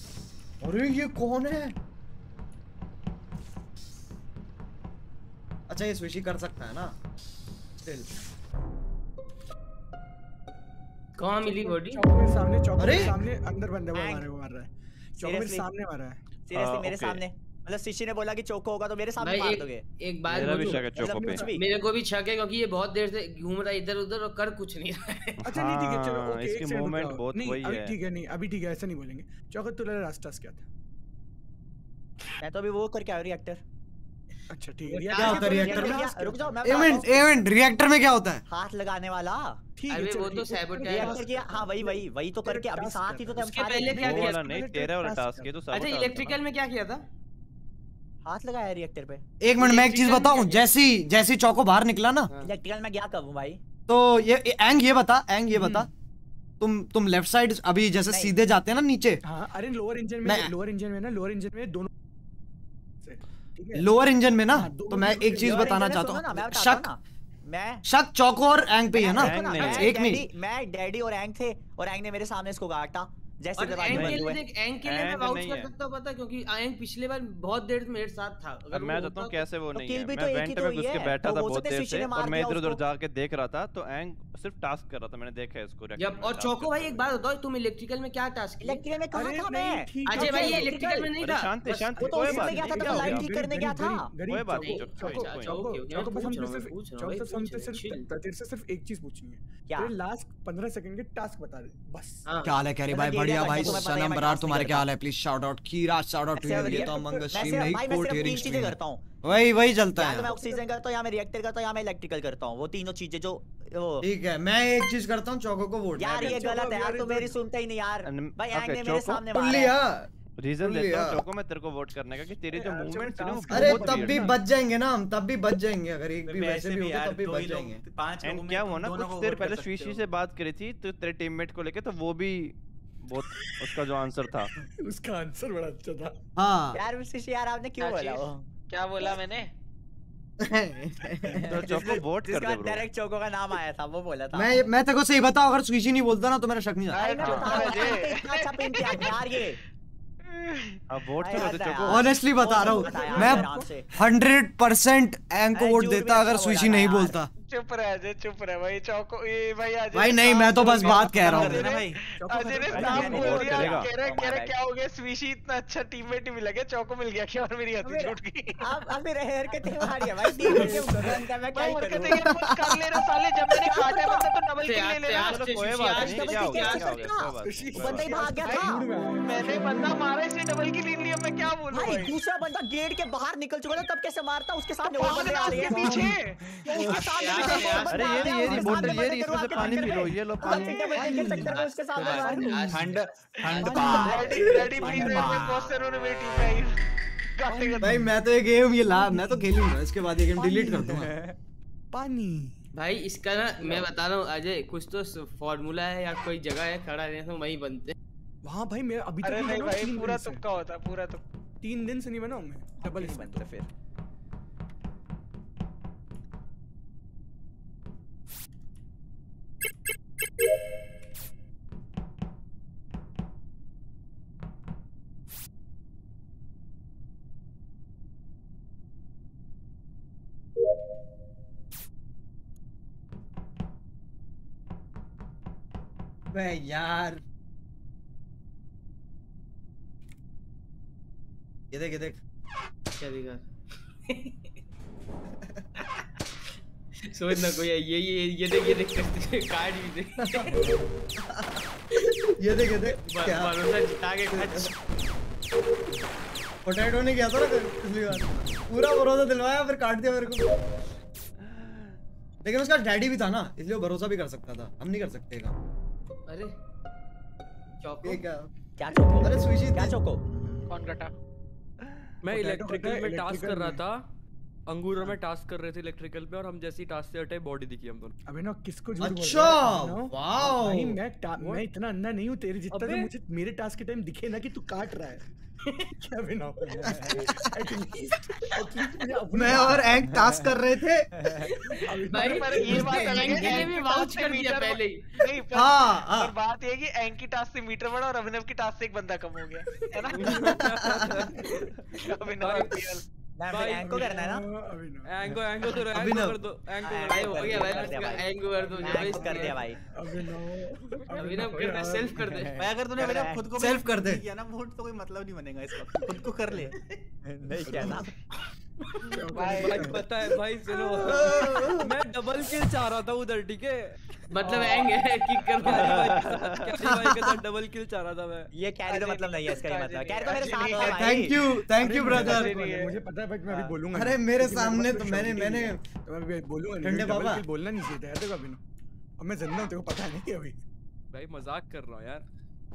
अरे ये कौन है? अच्छा ये स्विशी कर सकता है ना स्टिल। कहाँ मिली बॉडी? चौक मेरे सामने, चौक अरे! मेरे सामने अंदर बंदा हुआ मारे को मार रहा है। चौक मेरे Seriously? सामने मारा है। सीरियसली मेरे okay. सामने, मतलब शिशी ने बोला कि चोको होगा तो मेरे सामने भाई मार एक, दोगे। एक बात मेरा भी बोलूं? शक है चोको पे। कुछ भी। मेरे को भी शक है क्योंकि ये बहुत देर से घूम रहा है इधर उधर और कर कुछ नहीं रहा है। अच्छा नहीं ठीक है चलो हाँ, ओके इसकी एक सेकंड movement रुको। बहुत नहीं वही अभी है। ठीक है नहीं अभी ठीक है ऐसा नहीं बोलेंगे। चौकत तुला लास्ट टास्क क्या था? मैं तो अभी वो करके आया रिएक्टर। अच्छा ठीक है क्या होता है रिएक्टर में? रुक जाओ मैं इवेंट इवेंट रिएक्टर में क्या होता है? हाथ लगाने वाला। ठीक है अरे चलो वो तो ठीक है। sabotage रिएक्टर किया, हाँ वही वही वही तो करके अभी साथ ही तो थे हम उसके सारे। पहले क्या वो किया? वाला नहीं, तेरा वाला टास्क है तो सब अच्छा इलेक्ट्रिकल में क्या किया था? हाथ लगाया रिएक्टर पे। एक मिनट मैं एक चीज बताऊं, जैसी जैसी चौको बाहर निकला ना इलेक्ट्रिकल में क्या करूं भाई? तो ये एंग ये बता एंग ये बता तुम तुम लेफ्ट साइड अभी जैसे सीधे जाते हैं ना नीचे। हाँ अरे लोअर इंजन में लोअर इंजन में ना लोअर इंजन में दोनों लोअर इंजन में ना तो मैं एक चीज बताना चाहता हूँ, शक मैं शक चौको और एंग पे ही है ना। एक नहीं मिनट मैं डैडी और एंग थे और एंग ने मेरे सामने इसको काटा जैसे और दरवाजे एंग बंद के हुए। लिए देख एंग के लिए मैं एंग वाउच नहीं कर है। सकता हूं पता है क्योंकि एंग पिछले बार बहुत देर मेरे साथ था। अब अगर मैं वो चाहता हूँ होता कैसे वो तो नहीं kill है। भी मैं तो एक ही वेंट तो में हुई घुस के है, बैठा तो था हो बहुत सकता है देर स्विची से ने मार और मैं दिया इधर उधर उसको। जाके देख रहा था तो एंग सिर्फ टास्क कर रहा था, मैंने देखा है इसको जब और चौको भाई एक बात बताओ तुम इलेक्ट्रिकल में क्या टास्क किए? इलेक्ट्रिकल में कहा था मैं? अजय भाई ये इलेक्ट्रिकल में नहीं था। शांति बस- शांति वो तो कोई उसी बात में गया था नहीं, तो क्या लाइट हो ठीक गया? करने गया था। कोई बात नहीं, नहीं, चुप अच्छा, कोई अच्छा, कोई ओके, ओके, चौको मैं बस हम पूछ रहा हूँ, सिर्फ मैं पूछ रहा हूँ, चौको भाई, बस हम पूछ रहा हूँ, सिर्फ chill। तेरे से सिर्फ एक चीज पूछनी है। क्या? तेरे लास्ट पंद्रह सेकंड के टास्क बता दे बस। हाँ। क्या हाल है कैरी भाई? मतलब ये बढ़िया देखो, भाई तुम्हें पता है सनम मैं बरार टास्क तुम्हारे नहीं क्या हाल है? प्लीज शाउट आउट खीरा शाउट आउट टू यू। ये तो अमंग अस स्ट्रीम नहीं भाई मैं कोट सिर्फ हियरिंग तीन चीजें स्ट्रीम करता हूँ। वही वही चलता या तो मैं है। ऑक्सीजन करता हूँ या मैं रिएक्टर करता हूँ या मैं इलेक्ट्रिकल करता हूँ, वो तीनों चीजें जो वो ठीक है मैं एक चीज करता हूँ, चौको को वोट यार ये गलत है यार, तो मेरी सुनते ही नहीं यार। भाई एंग ने मेरे सामने मारा है। लिया रीजन लिया। देता हूँ चौको मैं तेरे को वोट करने का कि तेरी जो मूवमेंट थी ना वो अरे बहुत तब weird भी था। बच जाएंगे ना हम, तब भी बच जाएंगे अगर एक भी वैसे वैसे भी भी होते यार तब भी दो बच ही लोग जाएंगे। पांच लोगों एंड में क्या तुम हुआ ना दोनों कुछ को देर vote कर पहले सकते स्वीशी हो। से बात करी थी तो तेरे टीममेट को लेके तो वो भी बहुत उसका जो आंसर था उसका आंसर बड़ा अच्छा था। हाँ यार शिशी यार आपने क्यों क्या बोला चीज? वो? क्या बोला मैंने? तो चौको वोट कर जिसका दे ब्रो। डायरेक्ट चौको का नाम आया था वो बोला था। मैं मैं तेरे को सही बताऊं, अगर स्विशी नहीं बोलता ना तो मेरा शक नहीं आता। अरे मैं हाँ। बता रहा हूँ, इतना अच्छा पिन किया यार ये। अब वोट भाई क्यों हद करते है चौको? यार। ऑनेस्टली बता रहा बता हूँ यार, मैं आराम से। हंड्रेड परसेंट एंग को अरे वोट झूठ भी देता अगर अच्छा स्विशी बोला नहीं यार। बोलता। चुप रह अजय, चुप रह भाई। चौको ये भाई अजय भाई ने नहीं साफ मैं तो बोल बस दिया। बात कह रहा अजय हूँ। ने- भाई अजय ने भाई, साफ मैंने बोल वोट दिया। करेगा। कह रहा कह रहा भाई। क्या हो गया, स्वीशी इतना अच्छा टीममेट मिला गया, चौको मिल गया क्या? और मेरी हंसी छूट गई। अब अब मेरे हरकतें मारी है भाई, टीम के बंद का मैं क्या भाई ही हरकतें करूं। ये कुछ कर ले रहे साले, जब मैंने काटा बंदा तो डबल किल ले लेना। आज से कोई सुशी बात आज नहीं, डबल क्या हो किल गया कैसे क्या हो गया करता? कोई बात नहीं, कोई बंदा ही बात भाग गया था। मैंने बंदा मारा इसे डबल किल ले लिया, मैं क्या बोलूं भाई भाई? दूसरा बंदा गेट के बाहर निकल चुका था तब कैसे मारता? उसके सामने और भाग बंदे रहा आ उसके रहे हैं पीछे। उसके सामने यार, भी कोई यार, और अरे बंदा आ ये गया, ये उसके नहीं बोतल सामने ये बंदे नहीं इसमें से करवा पानी के पी लो, ये लो पानी। देख सकते हो उसके सामने मार दूं। ठंड ठंड डैडी डैडी प्लीज मेरे बॉस से उन्होंने मेरी टीम में आई गाते गाते। भाई मैं तो ये गेम ये ला मैं तो खेलूंगा, इसके बाद ये गेम डिलीट कर दूंगा। पानी भाई इसका ना मैं बता रहा हूँ अजय, कुछ तो फॉर्मूला है या कोई जगह है खड़ा रहने से वहीं बनते हैं। वहाँ भाई मैं अभी तक अरे नहीं बना हूँ भाई तीन पूरा दिन से। तुक्का होता, पूरा तुक्का। तीन दिन से नहीं बना हूँ मैं डबल नहीं बनते फिर। बे यार ये देख ये देख क्या दिखा? सोच ना कोई ये ये ये देख ये देख कार्ड भी देख। ये देख ये देख क्या भरोसा जिता के खच। पोटैटो ने किया था ना पिछली बार, पूरा भरोसा दिलवाया फिर काट दिया मेरे को। लेकिन उसका डैडी भी था ना इसलिए वो भरोसा भी कर सकता था, हम नहीं कर सकते का। अरे चौको ये क्या क्या चौको? अरे स्विशी क्या चौको? कौन कटा? मैं Potato इलेक्ट्रिकल कटा है, में टास्क कर electrical रहा में। था, अंगूर और मैं टास्क कर रहे थे इलेक्ट्रिकल पे और हम जैसे ही टास्क से हटे बॉडी दिखी हम दोनों। अबे ना किसको झूठ बोल अच्छा, रहा है अभिनव? वाओ। भाई मैं टा- मैं इतना अंधा नहीं हूँ तेरे जितना, तो अबे। मुझे मेरे टास्क के टाइम दिखे ना कि तू काट रहा है। क्या अभिनव? At least- at least मुझे अपनी मैं और एंक टास्क कर रहे थे। भाई पर ये बात उसने अलग एंग है, के लिए एंग भी की वाउच टास्क से कर दिया मीटर पहले ही। नहीं पर, हाँ, हाँ। पर बात ये है कि एंग की टास्क से मीटर बढ़ा और अभिनव की टास्क से एक बंदा कम हो गया है ना? अभिनव रियल ना फिर भाई एंको करना है ना एंगो एंगो करो एंगो अभिनव। कर दो एंगो कर भाई दो। हो गया भाई उसका एंगो कर दो जो एंको कर दिया भाई अभिनव कर दे सेल्फ कर दे भाई अगर तूने मेरा खुद को Self कर दे। किया ना वोट तो कोई मतलब नहीं बनेगा इसका खुद को कर ले नहीं क्या ना भाई पता है भाई सुनो मैं डबल किल चाह रहा था उधर ठीक है मतलब एंग है किक कर कैरी भाई के साथ डबल किल चाह रहा था मैं। ये कैरी तो मतलब नहीं है इसका ये मतलब कैरी तो मेरे साथ था भाई। Thank you thank you brother. मुझे पता है बट मैं अभी बोलूंगा अरे नहीं, मेरे क्योंकि मेरे सामने पास तो कोई मैंने शब्द ही मैंने नहीं है। तो मैं अभी बोलूंगा नहीं, ठंडे डबल बाबा। किल बोलना नहीं चाहिए था यार देखो अभिनव। अब मैं जिंदा हूं तेरे को पता नहीं है अभी। भाई मजाक कर रहा हूँ यार।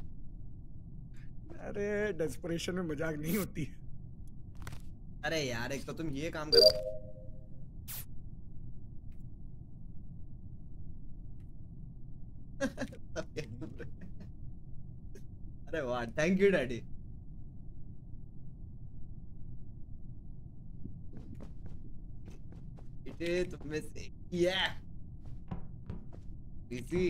अरे डेस्परेशन में मजाक नहीं होती। अरे यार एक तो तुम ये काम कर अरे वाह थैंक यू डैडी। इटे तुम्हें से या इजी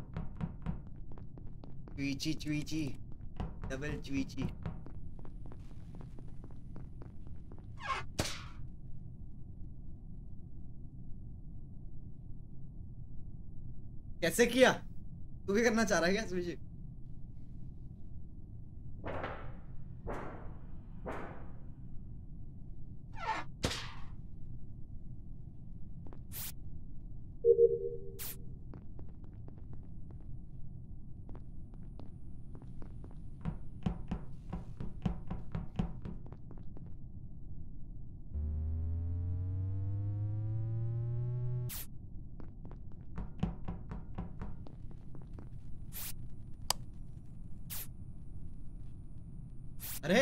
चुईची चुईची डबल चुईची। कैसे किया तू भी करना चाह रहा है क्या स्विच? अरे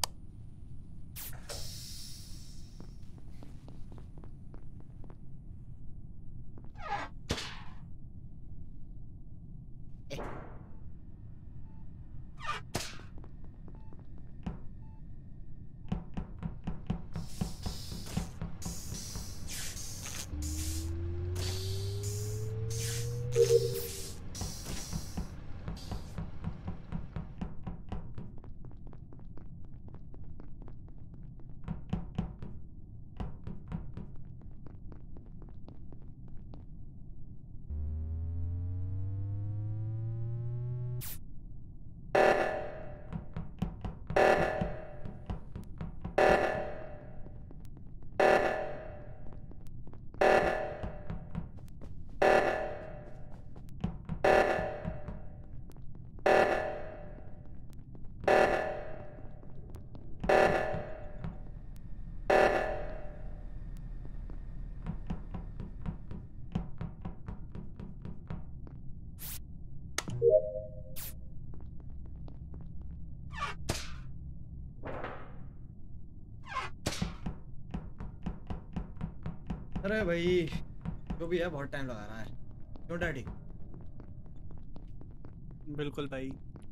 अरे भाई जो भी है बहुत टाइम लगा रहा है क्यों डैडी? बिल्कुल भाई।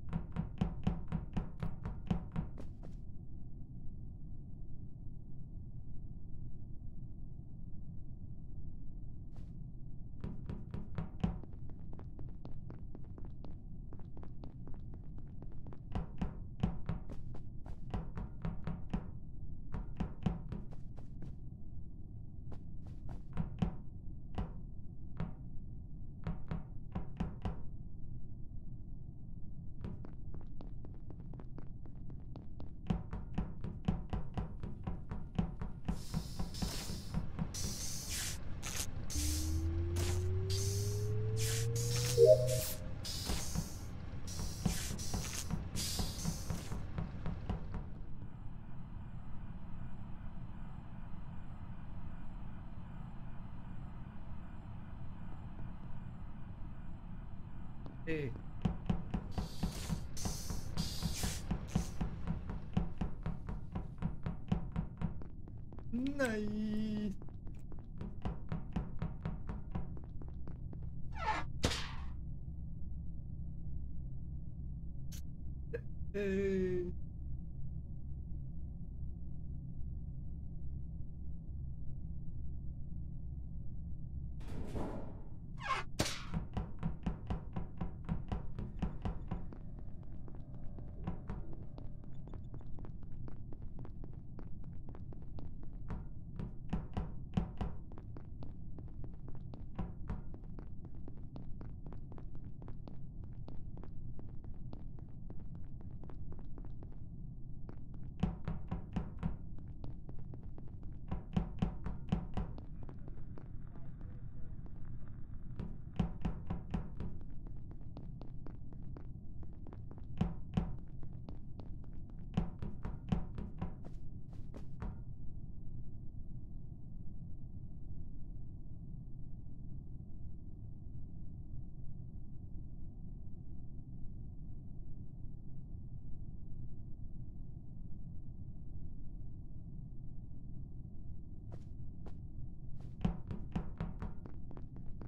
Hey. नहीं Hey.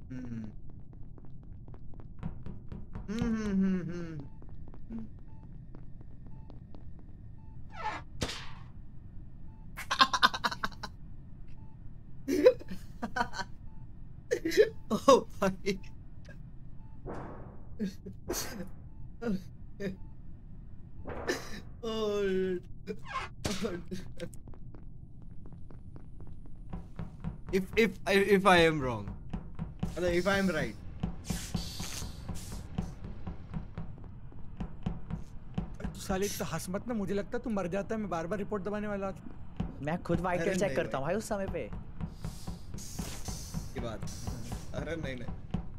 हम्म हम्म हम्म हम्म ओ भाई if if if I am wrong, if I am right. तू साले इतना हंस मत ना, मुझे लगता है तू मर जाता है, मैं बार बार रिपोर्ट दबाने वाला था। मैं खुद वाइटल चेक करता हूँ भाई उस समय पे। की बात, अरे नहीं नहीं।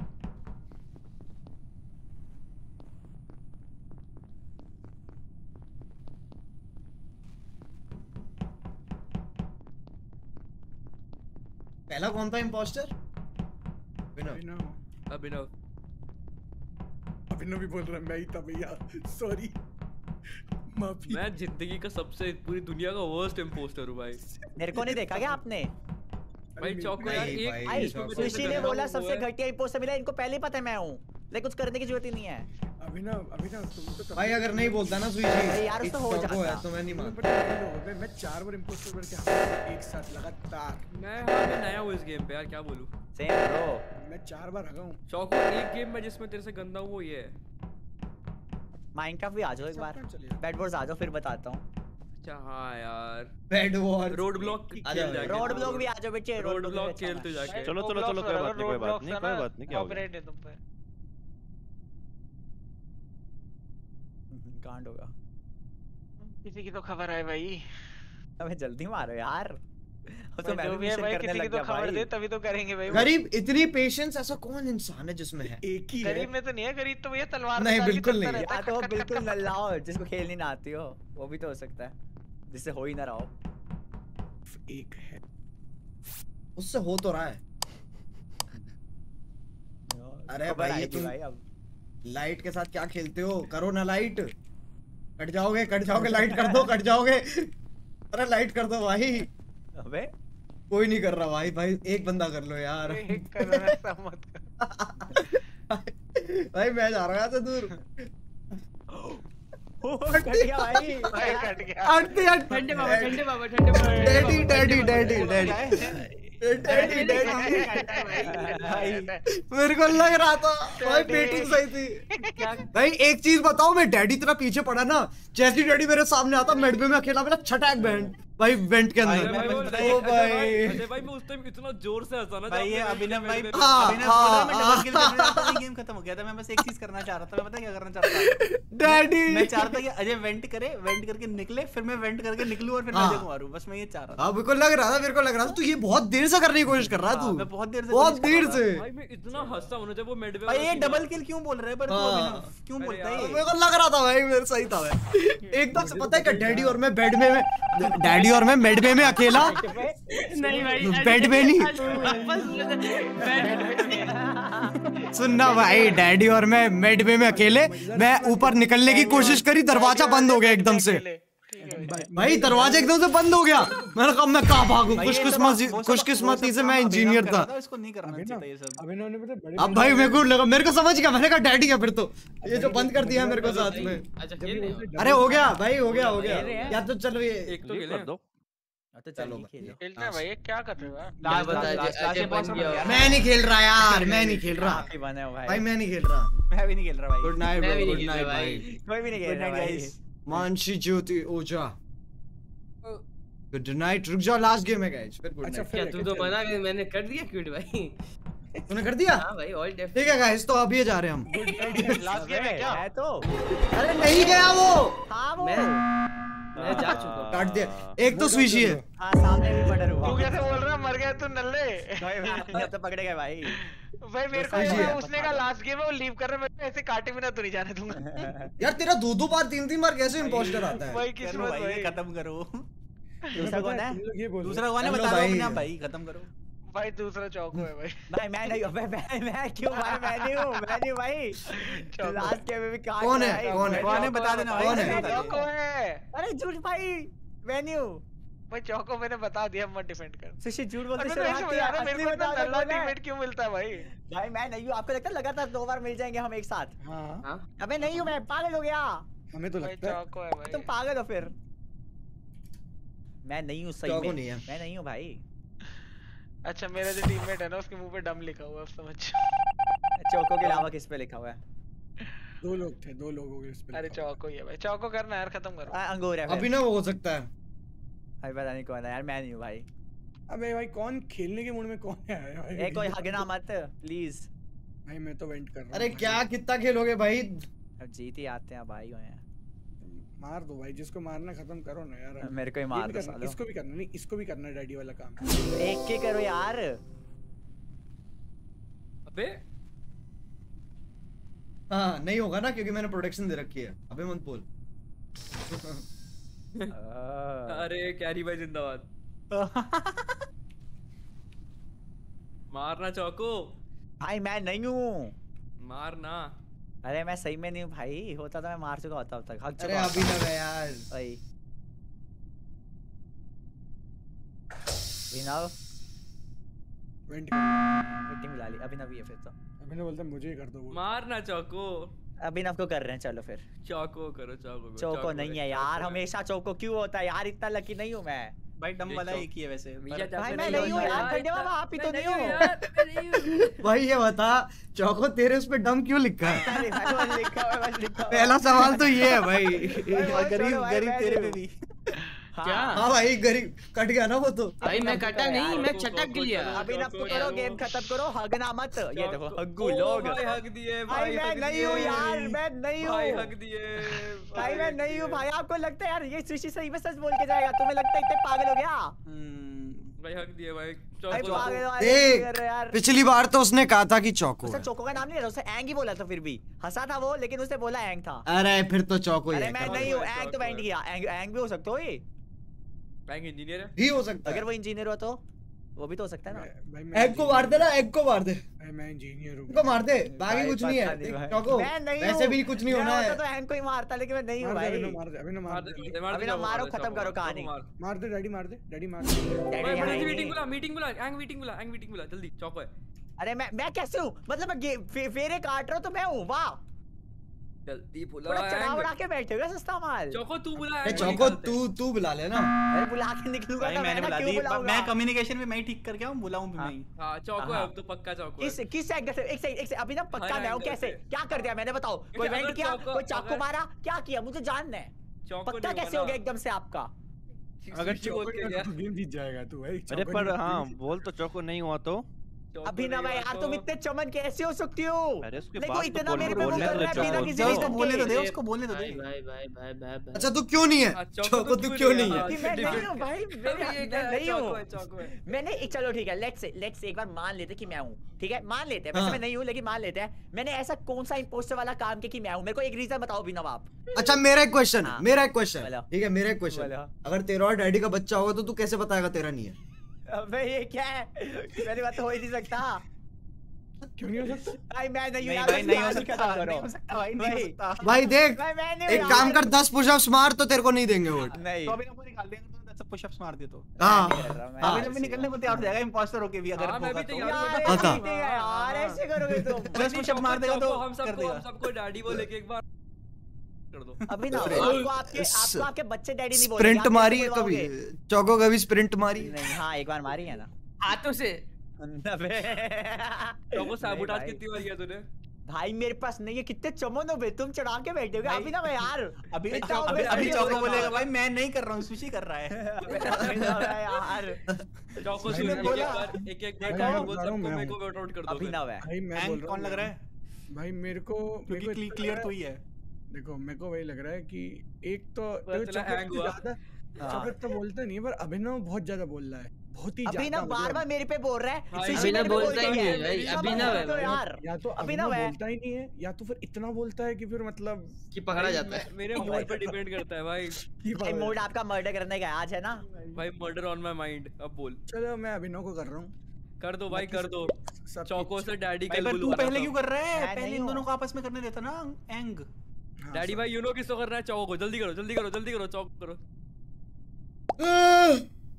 पहला कौन था इम्पोस्टर? अभिनव। अभिनव अभिनव भी बोल रहा है मैं ही था भैया, सॉरी माफी। मैं जिंदगी का सबसे पूरी दुनिया का वर्स्ट इम्पोस्टर हूँ भाई। मेरे को नहीं देखा क्या आपने? भाई चौको यार एक भाई सुशी ने बोला सबसे घटिया इम्पोस्टर मिला, इनको पहले ही पता है मैं हूँ, लेकिन कुछ करने की जरूरत ही नहीं है। अभिनव अभिनव तुम तो भाई अगर नहीं बोलता ना सुशी यार तो हो जाता है तो मैं नहीं मानता। मैं चार बार इम्पोस्टर बन के एक साथ लगातार। मैं हाँ मैं नया हूँ इस गेम पे यार, क्या बोलूँ। सेम ब्रो, मैं चार बार हगा हूँ। चौको एक गेम में जिसमें तेरे से गंदा हूँ वो ये है। माइनक्राफ्ट भी आ जाओ एक बार, बेड वॉर्स आ जाओ फिर बताता हूँ। अच्छा हाँ यार बेड वॉर, रोड ब्लॉक खेल जाके, रोड ब्लॉक भी आ जाओ बच्चे, रोड ब्लॉक खेलते जाके। चलो चलो चलो कोई बात नहीं कोई बात नहीं कोई बात नहीं, क्या होगा ऑपरेट है तुम पे। कांड होगा, किसी की तो खबर है भाई। अबे जल्दी मारो यार, तो मैं भी भाई किसी की तो खबर दे तभी तो करेंगे भाई। गरीब इतनी पेशेंस ऐसा कौन इंसान है जिसमें है? एक ही गरीब में तो नहीं है, गरीब तो भैया तलवार नहीं बिल्कुल नहीं। या तो बिल्कुल नल्ला हो जिसको खेलनी ना आती हो, वो भी तो हो सकता है, जिससे हो ही ना रहा हो। एक है उससे हो तो रहा है। अरे भाई तुम लाइट के साथ क्या खेलते हो? करो ना लाइट, कट जाओगे कट जाओगे, लाइट कर दो कट जाओगे। अरे लाइट कर दो भाई। अबे कोई नहीं कर रहा भाई, भाई एक बंदा कर लो यार। एक कर ऐसा मत कर भाई मैं जा रहा था दूर। कट गया भाई, भाई कट गया। हटते हट ठंडे बाबा ठंडे बाबा ठंडे बाबा daddy daddy daddy daddy daddy daddy मेरे को लग रहा था भाई बेटिंग सही थी। भाई एक चीज बताओ, मैं डैडी तेरा पीछे पड़ा ना, जैसे डैडी मेरे सामने आता मेडबे में अकेला मेरा छटैक बैंड भाई वेंट के अंदर। ओ भाई अरे भाई मैं उस टाइम इतना जोर से हंसा ना भाई ये अभिनव भाई अभिनव बोल रहा मैं डबल किल करने जा रहा था, गेम खत्म हो गया था। मैं बस एक चीज करना चाह रहा था, मैं पता क्या करना चाहता था डैडी, मैं चाह रहा था कि अजय वेंट करे, वेंट करके निकले, फिर मैं वेंट करके निकलूं और फिर मैं अजय को मारूं, बस मैं ये चाह रहा था। हां मेरे को लग रहा था मेरे को लग रहा था तू ये बहुत देर से करने की कोशिश कर रहा तू। मैं बहुत देर से बहुत देर से भाई मैं इतना हंसा होना जब वो मिड में। भाई ये डबल किल क्यों बोल रहा है पर तू अभिनव क्यों बोलता है? मेरे को लग रहा था भाई मेरे सही था भाई एकदम से। पता है कि डैडी और मैं बेड में डैडी और मैं बेड में अकेला नहीं भाई बेड में नहीं सुनना भाई, डैडी और मैं मेडबे में अकेले, मैं ऊपर निकलने की कोशिश करी, दरवाजा बंद हो गया एकदम से। भाई दरवाजा एकदम से बंद हो गया, मैंने कहा मैं कहाँ भागूं। खुशकिस्मती खुशकिस्मती से मैं इंजीनियर था। इसको नहीं करना चाहिए ये सब। अब भाई मेरे को लगा, मेरे को समझ गया, मैंने कहा डैडी है फिर तो ये जो बंद कर दिया मेरे को साथ में। अरे हो गया भाई हो गया हो गया या तो चलो ये एक तो खेल दो। तो चलो खेलते हैं भाई, क्या कर रहे हो यार? मैं नहीं खेल रहा यार, मैं नहीं खेल रहा भाई, भाई मैं नहीं खेल रहा। मैं भी नहीं खेल रहा भाई। Good night bro, good night भाई। कोई भी नहीं खेल रहा भाई। Mansi Jyoti Ojha good night. रुक जाओ लास्ट गेम है गाइस, फिर गुड नाइट। क्या तू तो मना कर, मैंने कर दिया क्यूट भाई। तूने कर दिया? हां भाई ऑल डेफ। ठीक है गाइस तो अभी जा रहे हैं हम। लास्ट गेम है क्या? है तो अरे नहीं गया वो। हां वो मैं जा चुका, काट दिया। एक तो स्विशी है। हां सामने भी मर्डर हुआ। तू कैसे बोल रहा है मर गया तू नल्ले? भाई अब तो पकड़े गए भाई। भाई मेरे को उसने का लास्ट गेम है वो लीव कर रहा है, मैं ऐसे काटे बिना तो नहीं जाने दूंगा। यार तेरा दो दो बार तीन तीन बार कैसे इंपोस्टर आता है? भाई किस्मत भाई खत्म करो। दूसरा कौन है? दूसरा कौन है बता दो अपने आप भाई, खत्म करो भाई। दूसरा चौको है भाई। भाई मैं नहीं हूं, मैं मैं क्यों भाई? मैं नहीं हूं, मैं नहीं भाई। लास्ट गेम में भी काट कौन है? कौन है? कौन है बता देना भाई। कौन है? चौको है। अरे झूठ भाई, मैं नहीं हूं। भाई चौको मैंने बता दिया मत डिफेंड कर। सुशी झूठ बोलते शर्मा यार मेरे को इतना नल्ला टीममेट क्यों मिलता है भाई? भाई मैं नहीं हूँ, आपको लगता है लगातार दो बार मिल जाएंगे हम एक साथ? हाँ अबे नहीं हूँ मैं, पागल हो गया। हमें तो लगता है चौको है भाई। तुम पागल हो फिर। मैं नहीं हूँ सही चौको में, नहीं है। मैं नहीं हूँ भाई। अच्छा मेरा जो टीममेट है ना उसके मुंह पे डम लिखा हुआ है, अब समझ। चौको के अलावा किस पे लिखा हुआ है? दो लोग थे, दो लोग हो गए इस पे। अरे चौको ही है भाई, चौको करना यार, खत्म करो। अंगूर है अभी ना वो हो सकता है भाई, पता नहीं कौन है यार, मैं नहीं हूँ भाई। अबे भाई कौन खेलने के मूड में कौन है भाई? ए कोई हगना मत प्लीज भाई, मैं तो वेंट कर रहा हूं। अरे क्या कितना खेलोगे भाई? अब जीत ही आते हैं भाई हैं। मार दो भाई, जिसको मारना खत्म करो ना यार। मेरे को ही मार दो सालो। इसको भी करना नहीं, इसको भी करना डैडी वाला काम। एक के करो यार। अबे हाँ नहीं होगा ना, क्योंकि मैंने प्रोटेक्शन दे रखी है। अबे मत बोल। अरे कैरी भाई जिंदाबाद। मारना चौको। भाई मैं नहीं हूँ। मारना। अरे मैं सही में नहीं हूँ भाई, होता तो मैं मार चुका होता अब तक। हक अरे अभी ना गया यार भाई। विनव वेंट कर मीटिंग बुला ली। अभिनव ये फिर तो अभिनव बोलता है मुझे ही कर दो। मारना चौको। अभिनव को कर रहे हैं, चलो फिर। चौको करो, चौको करो। चौको नहीं है यार, हमेशा चौको क्यों होता है यार? इतना लकी नहीं हूँ मैं भाई। डम वाला एक ही है वैसे। भाई मैं नहीं हूँ यार, धन्यवाद। आप ही तो नहीं हो भाई। ये बता चौको तेरे उस पे डम क्यों लिखा है? पहला सवाल तो ये है भाई। गरीब गरीब तेरे पे भी क्या? हाँ भाई गरीब कट गया ना वो तो। भाई मैं कटा नहीं, मैं चटक गया। अभी ना करो, गेम खत्म करो, हगना मत। ये देखो हग्गू लोग। भाई हक दिए भाई, मैं नहीं हूँ यार, मैं नहीं हूँ भाई। हक दिए भाई, मैं नहीं हूँ भाई। आपको लगता है यार ये सुशी सही में सच बोल के जाएगा? तुम्हें लगता है इतने पागल हो गया? भाई हक दिए भाई। देख पिछली बार तो उसने कहा था कि चौको है। उसने चौको का नाम नहीं लिया, उसने एंग ही बोला था। फिर भी हंसा था वो, लेकिन उसने बोला एंग था। अरे फिर तो चौको ही है। अरे मैं नहीं हूँ, एंग तो बैंड किया। एंग एंग भी हो सकता हो, ये बैंक इंजीनियर भी हो सकता है। अगर वो इंजीनियर हो तो वो भी तो हो सकता है ना। एग को मार दे ना, एग को मार दे। मैं इंजीनियर हूँ। को मार दे, बाकी कुछ नहीं है चौको। वैसे भी कुछ नहीं होना है। तो एंग को ही मारता, लेकिन मैं नहीं हूँ भाई। अभी ना मार दे, अभी ना मार दे, अभी ना मारो, खत्म करो कहानी। मार दे डैडी, मार दे डैडी, मार दे। मीटिंग बुला, मीटिंग बुला, एंग मीटिंग बुला, एंग मीटिंग बुला जल्दी। चौको है। अरे मैं मैं कैसे हूँ? मतलब मैं फेरे काट रहा हूँ तो मैं हूँ? वाह जल्दी बुला। चढ़ा उड़ा के बैठे हो सस्ता माल। चौको तू बुला। चौको तू तू बुला ले ना। अरे बुला के निकलूंगा भाई, मैंने बुला दी। मैं कम्युनिकेशन में मैं ही ठीक करके आऊं, बुलाऊं भी मैं ही। हां चौको है अब तो पक्का चौको है। किस किस एंगल से? एक सेकंड एक सेकंड, अभी ना पक्का मैं हूं। कैसे क्या कर दिया मैंने? बताओ। कोई वेंट किया, कोई चाकू मारा, क्या किया? मुझे जानना है पक्का कैसे हो गया एकदम से आपका? अगर चौको गेम जीत जाएगा तू भाई। अरे पर हां बोल तो चौको नहीं हुआ तो अभिनव यार, तुम इतने चमन कैसे हो सकती हो? अरे उसके देखो बाद इतना मेरे पे वो कर रहा है बिना किसी रीजन के। बोलने तो दे उसको, बोलने तो दे। भाई भाई भाई भाई। अच्छा तू क्यों नहीं है? चौको तू क्यों नहीं है? मैं नहीं हूं भाई, मैं नहीं हूं। मैंने एक चलो ठीक है, लेट्स से लेट्स एक बार मान लेते कि मैं हूं। ठीक है मान लेते हैं, वैसे मैं नहीं हूं लेकिन मान लेते हैं। मैंने ऐसा कौन सा इंपोस्टर वाला काम किया कि मैं हूं? मेरे को एक रीजन बताओ अभिनव आप। अच्छा मेरा एक क्वेश्चन, मेरा एक क्वेश्चन ठीक है, मेरा एक क्वेश्चन। अगर तेरा और डैडी का बच्चा होगा तो तू कैसे बताएगा तेरा नहीं है? अबे ये क्या है? पहली बात तो हो ही नहीं सकता। क्यों नहीं हो सकता? भाई मैं नहीं हूं यार, नहीं हो सकता, नहीं हो सकता भाई, नहीं हो सकता भाई। देख एक काम कर, दस पुशअप्स मार तो तेरे को नहीं देंगे वोट। नहीं तो अभी ना निकाल देंगे तो दस पुशअप्स मार दे तो। हां अभी भी निकलने को तैयार हो जाएगा इंपोस्टर होके भी, अगर मैं भी तैयार हूं। बता यार ऐसे करोगे तुम? दस पुशअप मार देगा तो हम सबको हम सबको डैडी वो लेके एक बार कर दो। अभी ना आपको आपके आपको आपके बच्चे डैडी नहीं बोलते। स्प्रिंट मारी है कभी? चौको कभी स्प्रिंट मारी? नहीं। हां एक बार मारी है ना हाथों से। चौको साबुटाज कितनी बार किया तूने? भाई मेरे पास नहीं है। कितने चमन हो बे तुम, चढ़ा के बैठे हो अभी ना। मैं यार अभी अभी अभी चौको बोलेगा भाई मैं नहीं कर रहा हूँ, सुशी कर रहा है यार। चौको से एक बार एक एक बार बोल सबको मेरे को वोट आउट कर दो। अभी ना है भाई मैं बोल रहा हूं। कौन लग रहा है भाई? मेरे को क्योंकि क्लियर तो ही है। देखो मेरे को वही लग रहा है कि एक तो ज्यादा चॉकलेट तो बोलता नहीं है, पर अभिनव बहुत ज्यादा बोल रहा है, बहुत ही ज्यादा। अभिनव बार बार मेरे पे बोल रहा है। अभिनव बोलता ही नहीं है भाई। अभिनव है यार, या तो अभिनव बोलता ही नहीं है या तो फिर इतना बोलता है कि फिर मतलब कि पकड़ा जाता है। मेरे मूड पर डिपेंड करता है भाई। भाई मूड आपका मर्डर करने का आज है ना भाई। Murder on my mind. अब बोल। चलो मैं अभिनव को कर रहा हूँ। कर दो भाई कर दो। चौको से डैडी का बोल। तू पहले क्यों कर रहा है? पहले इन दोनों को आपस में करने देता ना एंग। डैडी भाई यू नो किसको कर रहा है? चौको को। जल्दी करो जल्दी करो जल्दी करो। चौको करो।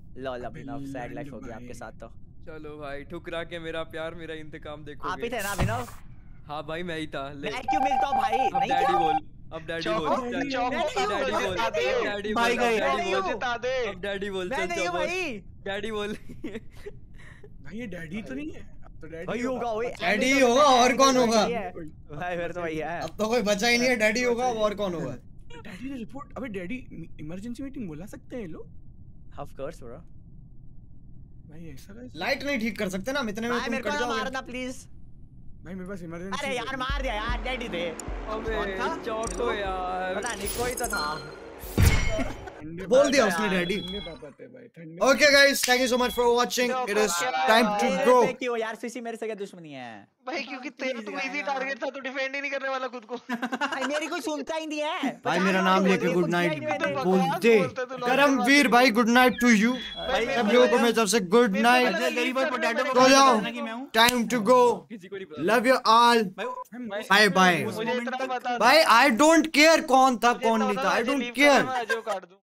लॉल अभिनव सैड लाइफ हो गया आपके साथ तो। चलो भाई ठुकरा के मेरा प्यार मेरा इंतकाम देखोगे। आप ही थे ना अभिनव? हाँ भाई मैं ही था। मैं क्यों मिलता हूँ भाई? अब नहीं डैडी क्या? बोल अब डैडी बोल डैडी बोल डैडी भाई बोल गए डैडी बोल जिता दे। अब डैडी बोल मैं चल नहीं हूँ चल भाई। डैडी बोल भाई ये डैडी तो नहीं है, अब तो डैडी भाई होगा ओए। डैडी होगा और कौन होगा? भाई फिर तो भैया है। अब तो कोई बचा ही नहीं है, डैडी होगा अब और कौन होगा? डैडी ने रिपोर्ट, अबे डैडी इमरजेंसी मीटिंग बुला सकते हैं लोग? Of course bro. भाई ऐसा कैसे? लाइट नहीं ठीक कर सकते ना, इतने में भाई तुम मेरे कट को ना जाओगे। मारना प्लीज। भाई मेरे पास इमरजेंसी। अरे यार मार दिया यार, डैडी थे। अबे चौको यार पता नहीं कोई तो था। बोल दिया उसने daddy. Okay guys, thank you so much for watching. It is time to go. क्यों यार सीसी मेरे से क्या दुश्मनी है भाई? क्योंकि तेरा तो इजी टारगेट था, तू डिफेंड ही नहीं करने वाला खुद को। भाई मेरी कोई सुनता ही नहीं है भाई मेरा नाम लेके गुड नाइट बोलते करमवीर भाई, गुड नाइट टू यू सब लोगों को मेरी तरफ से गुड नाइट। सो जाओ, time to go. Love you all, bye bye. भाई आई डोंट केयर कौन था कौन नहीं था, आई डोंट केयर।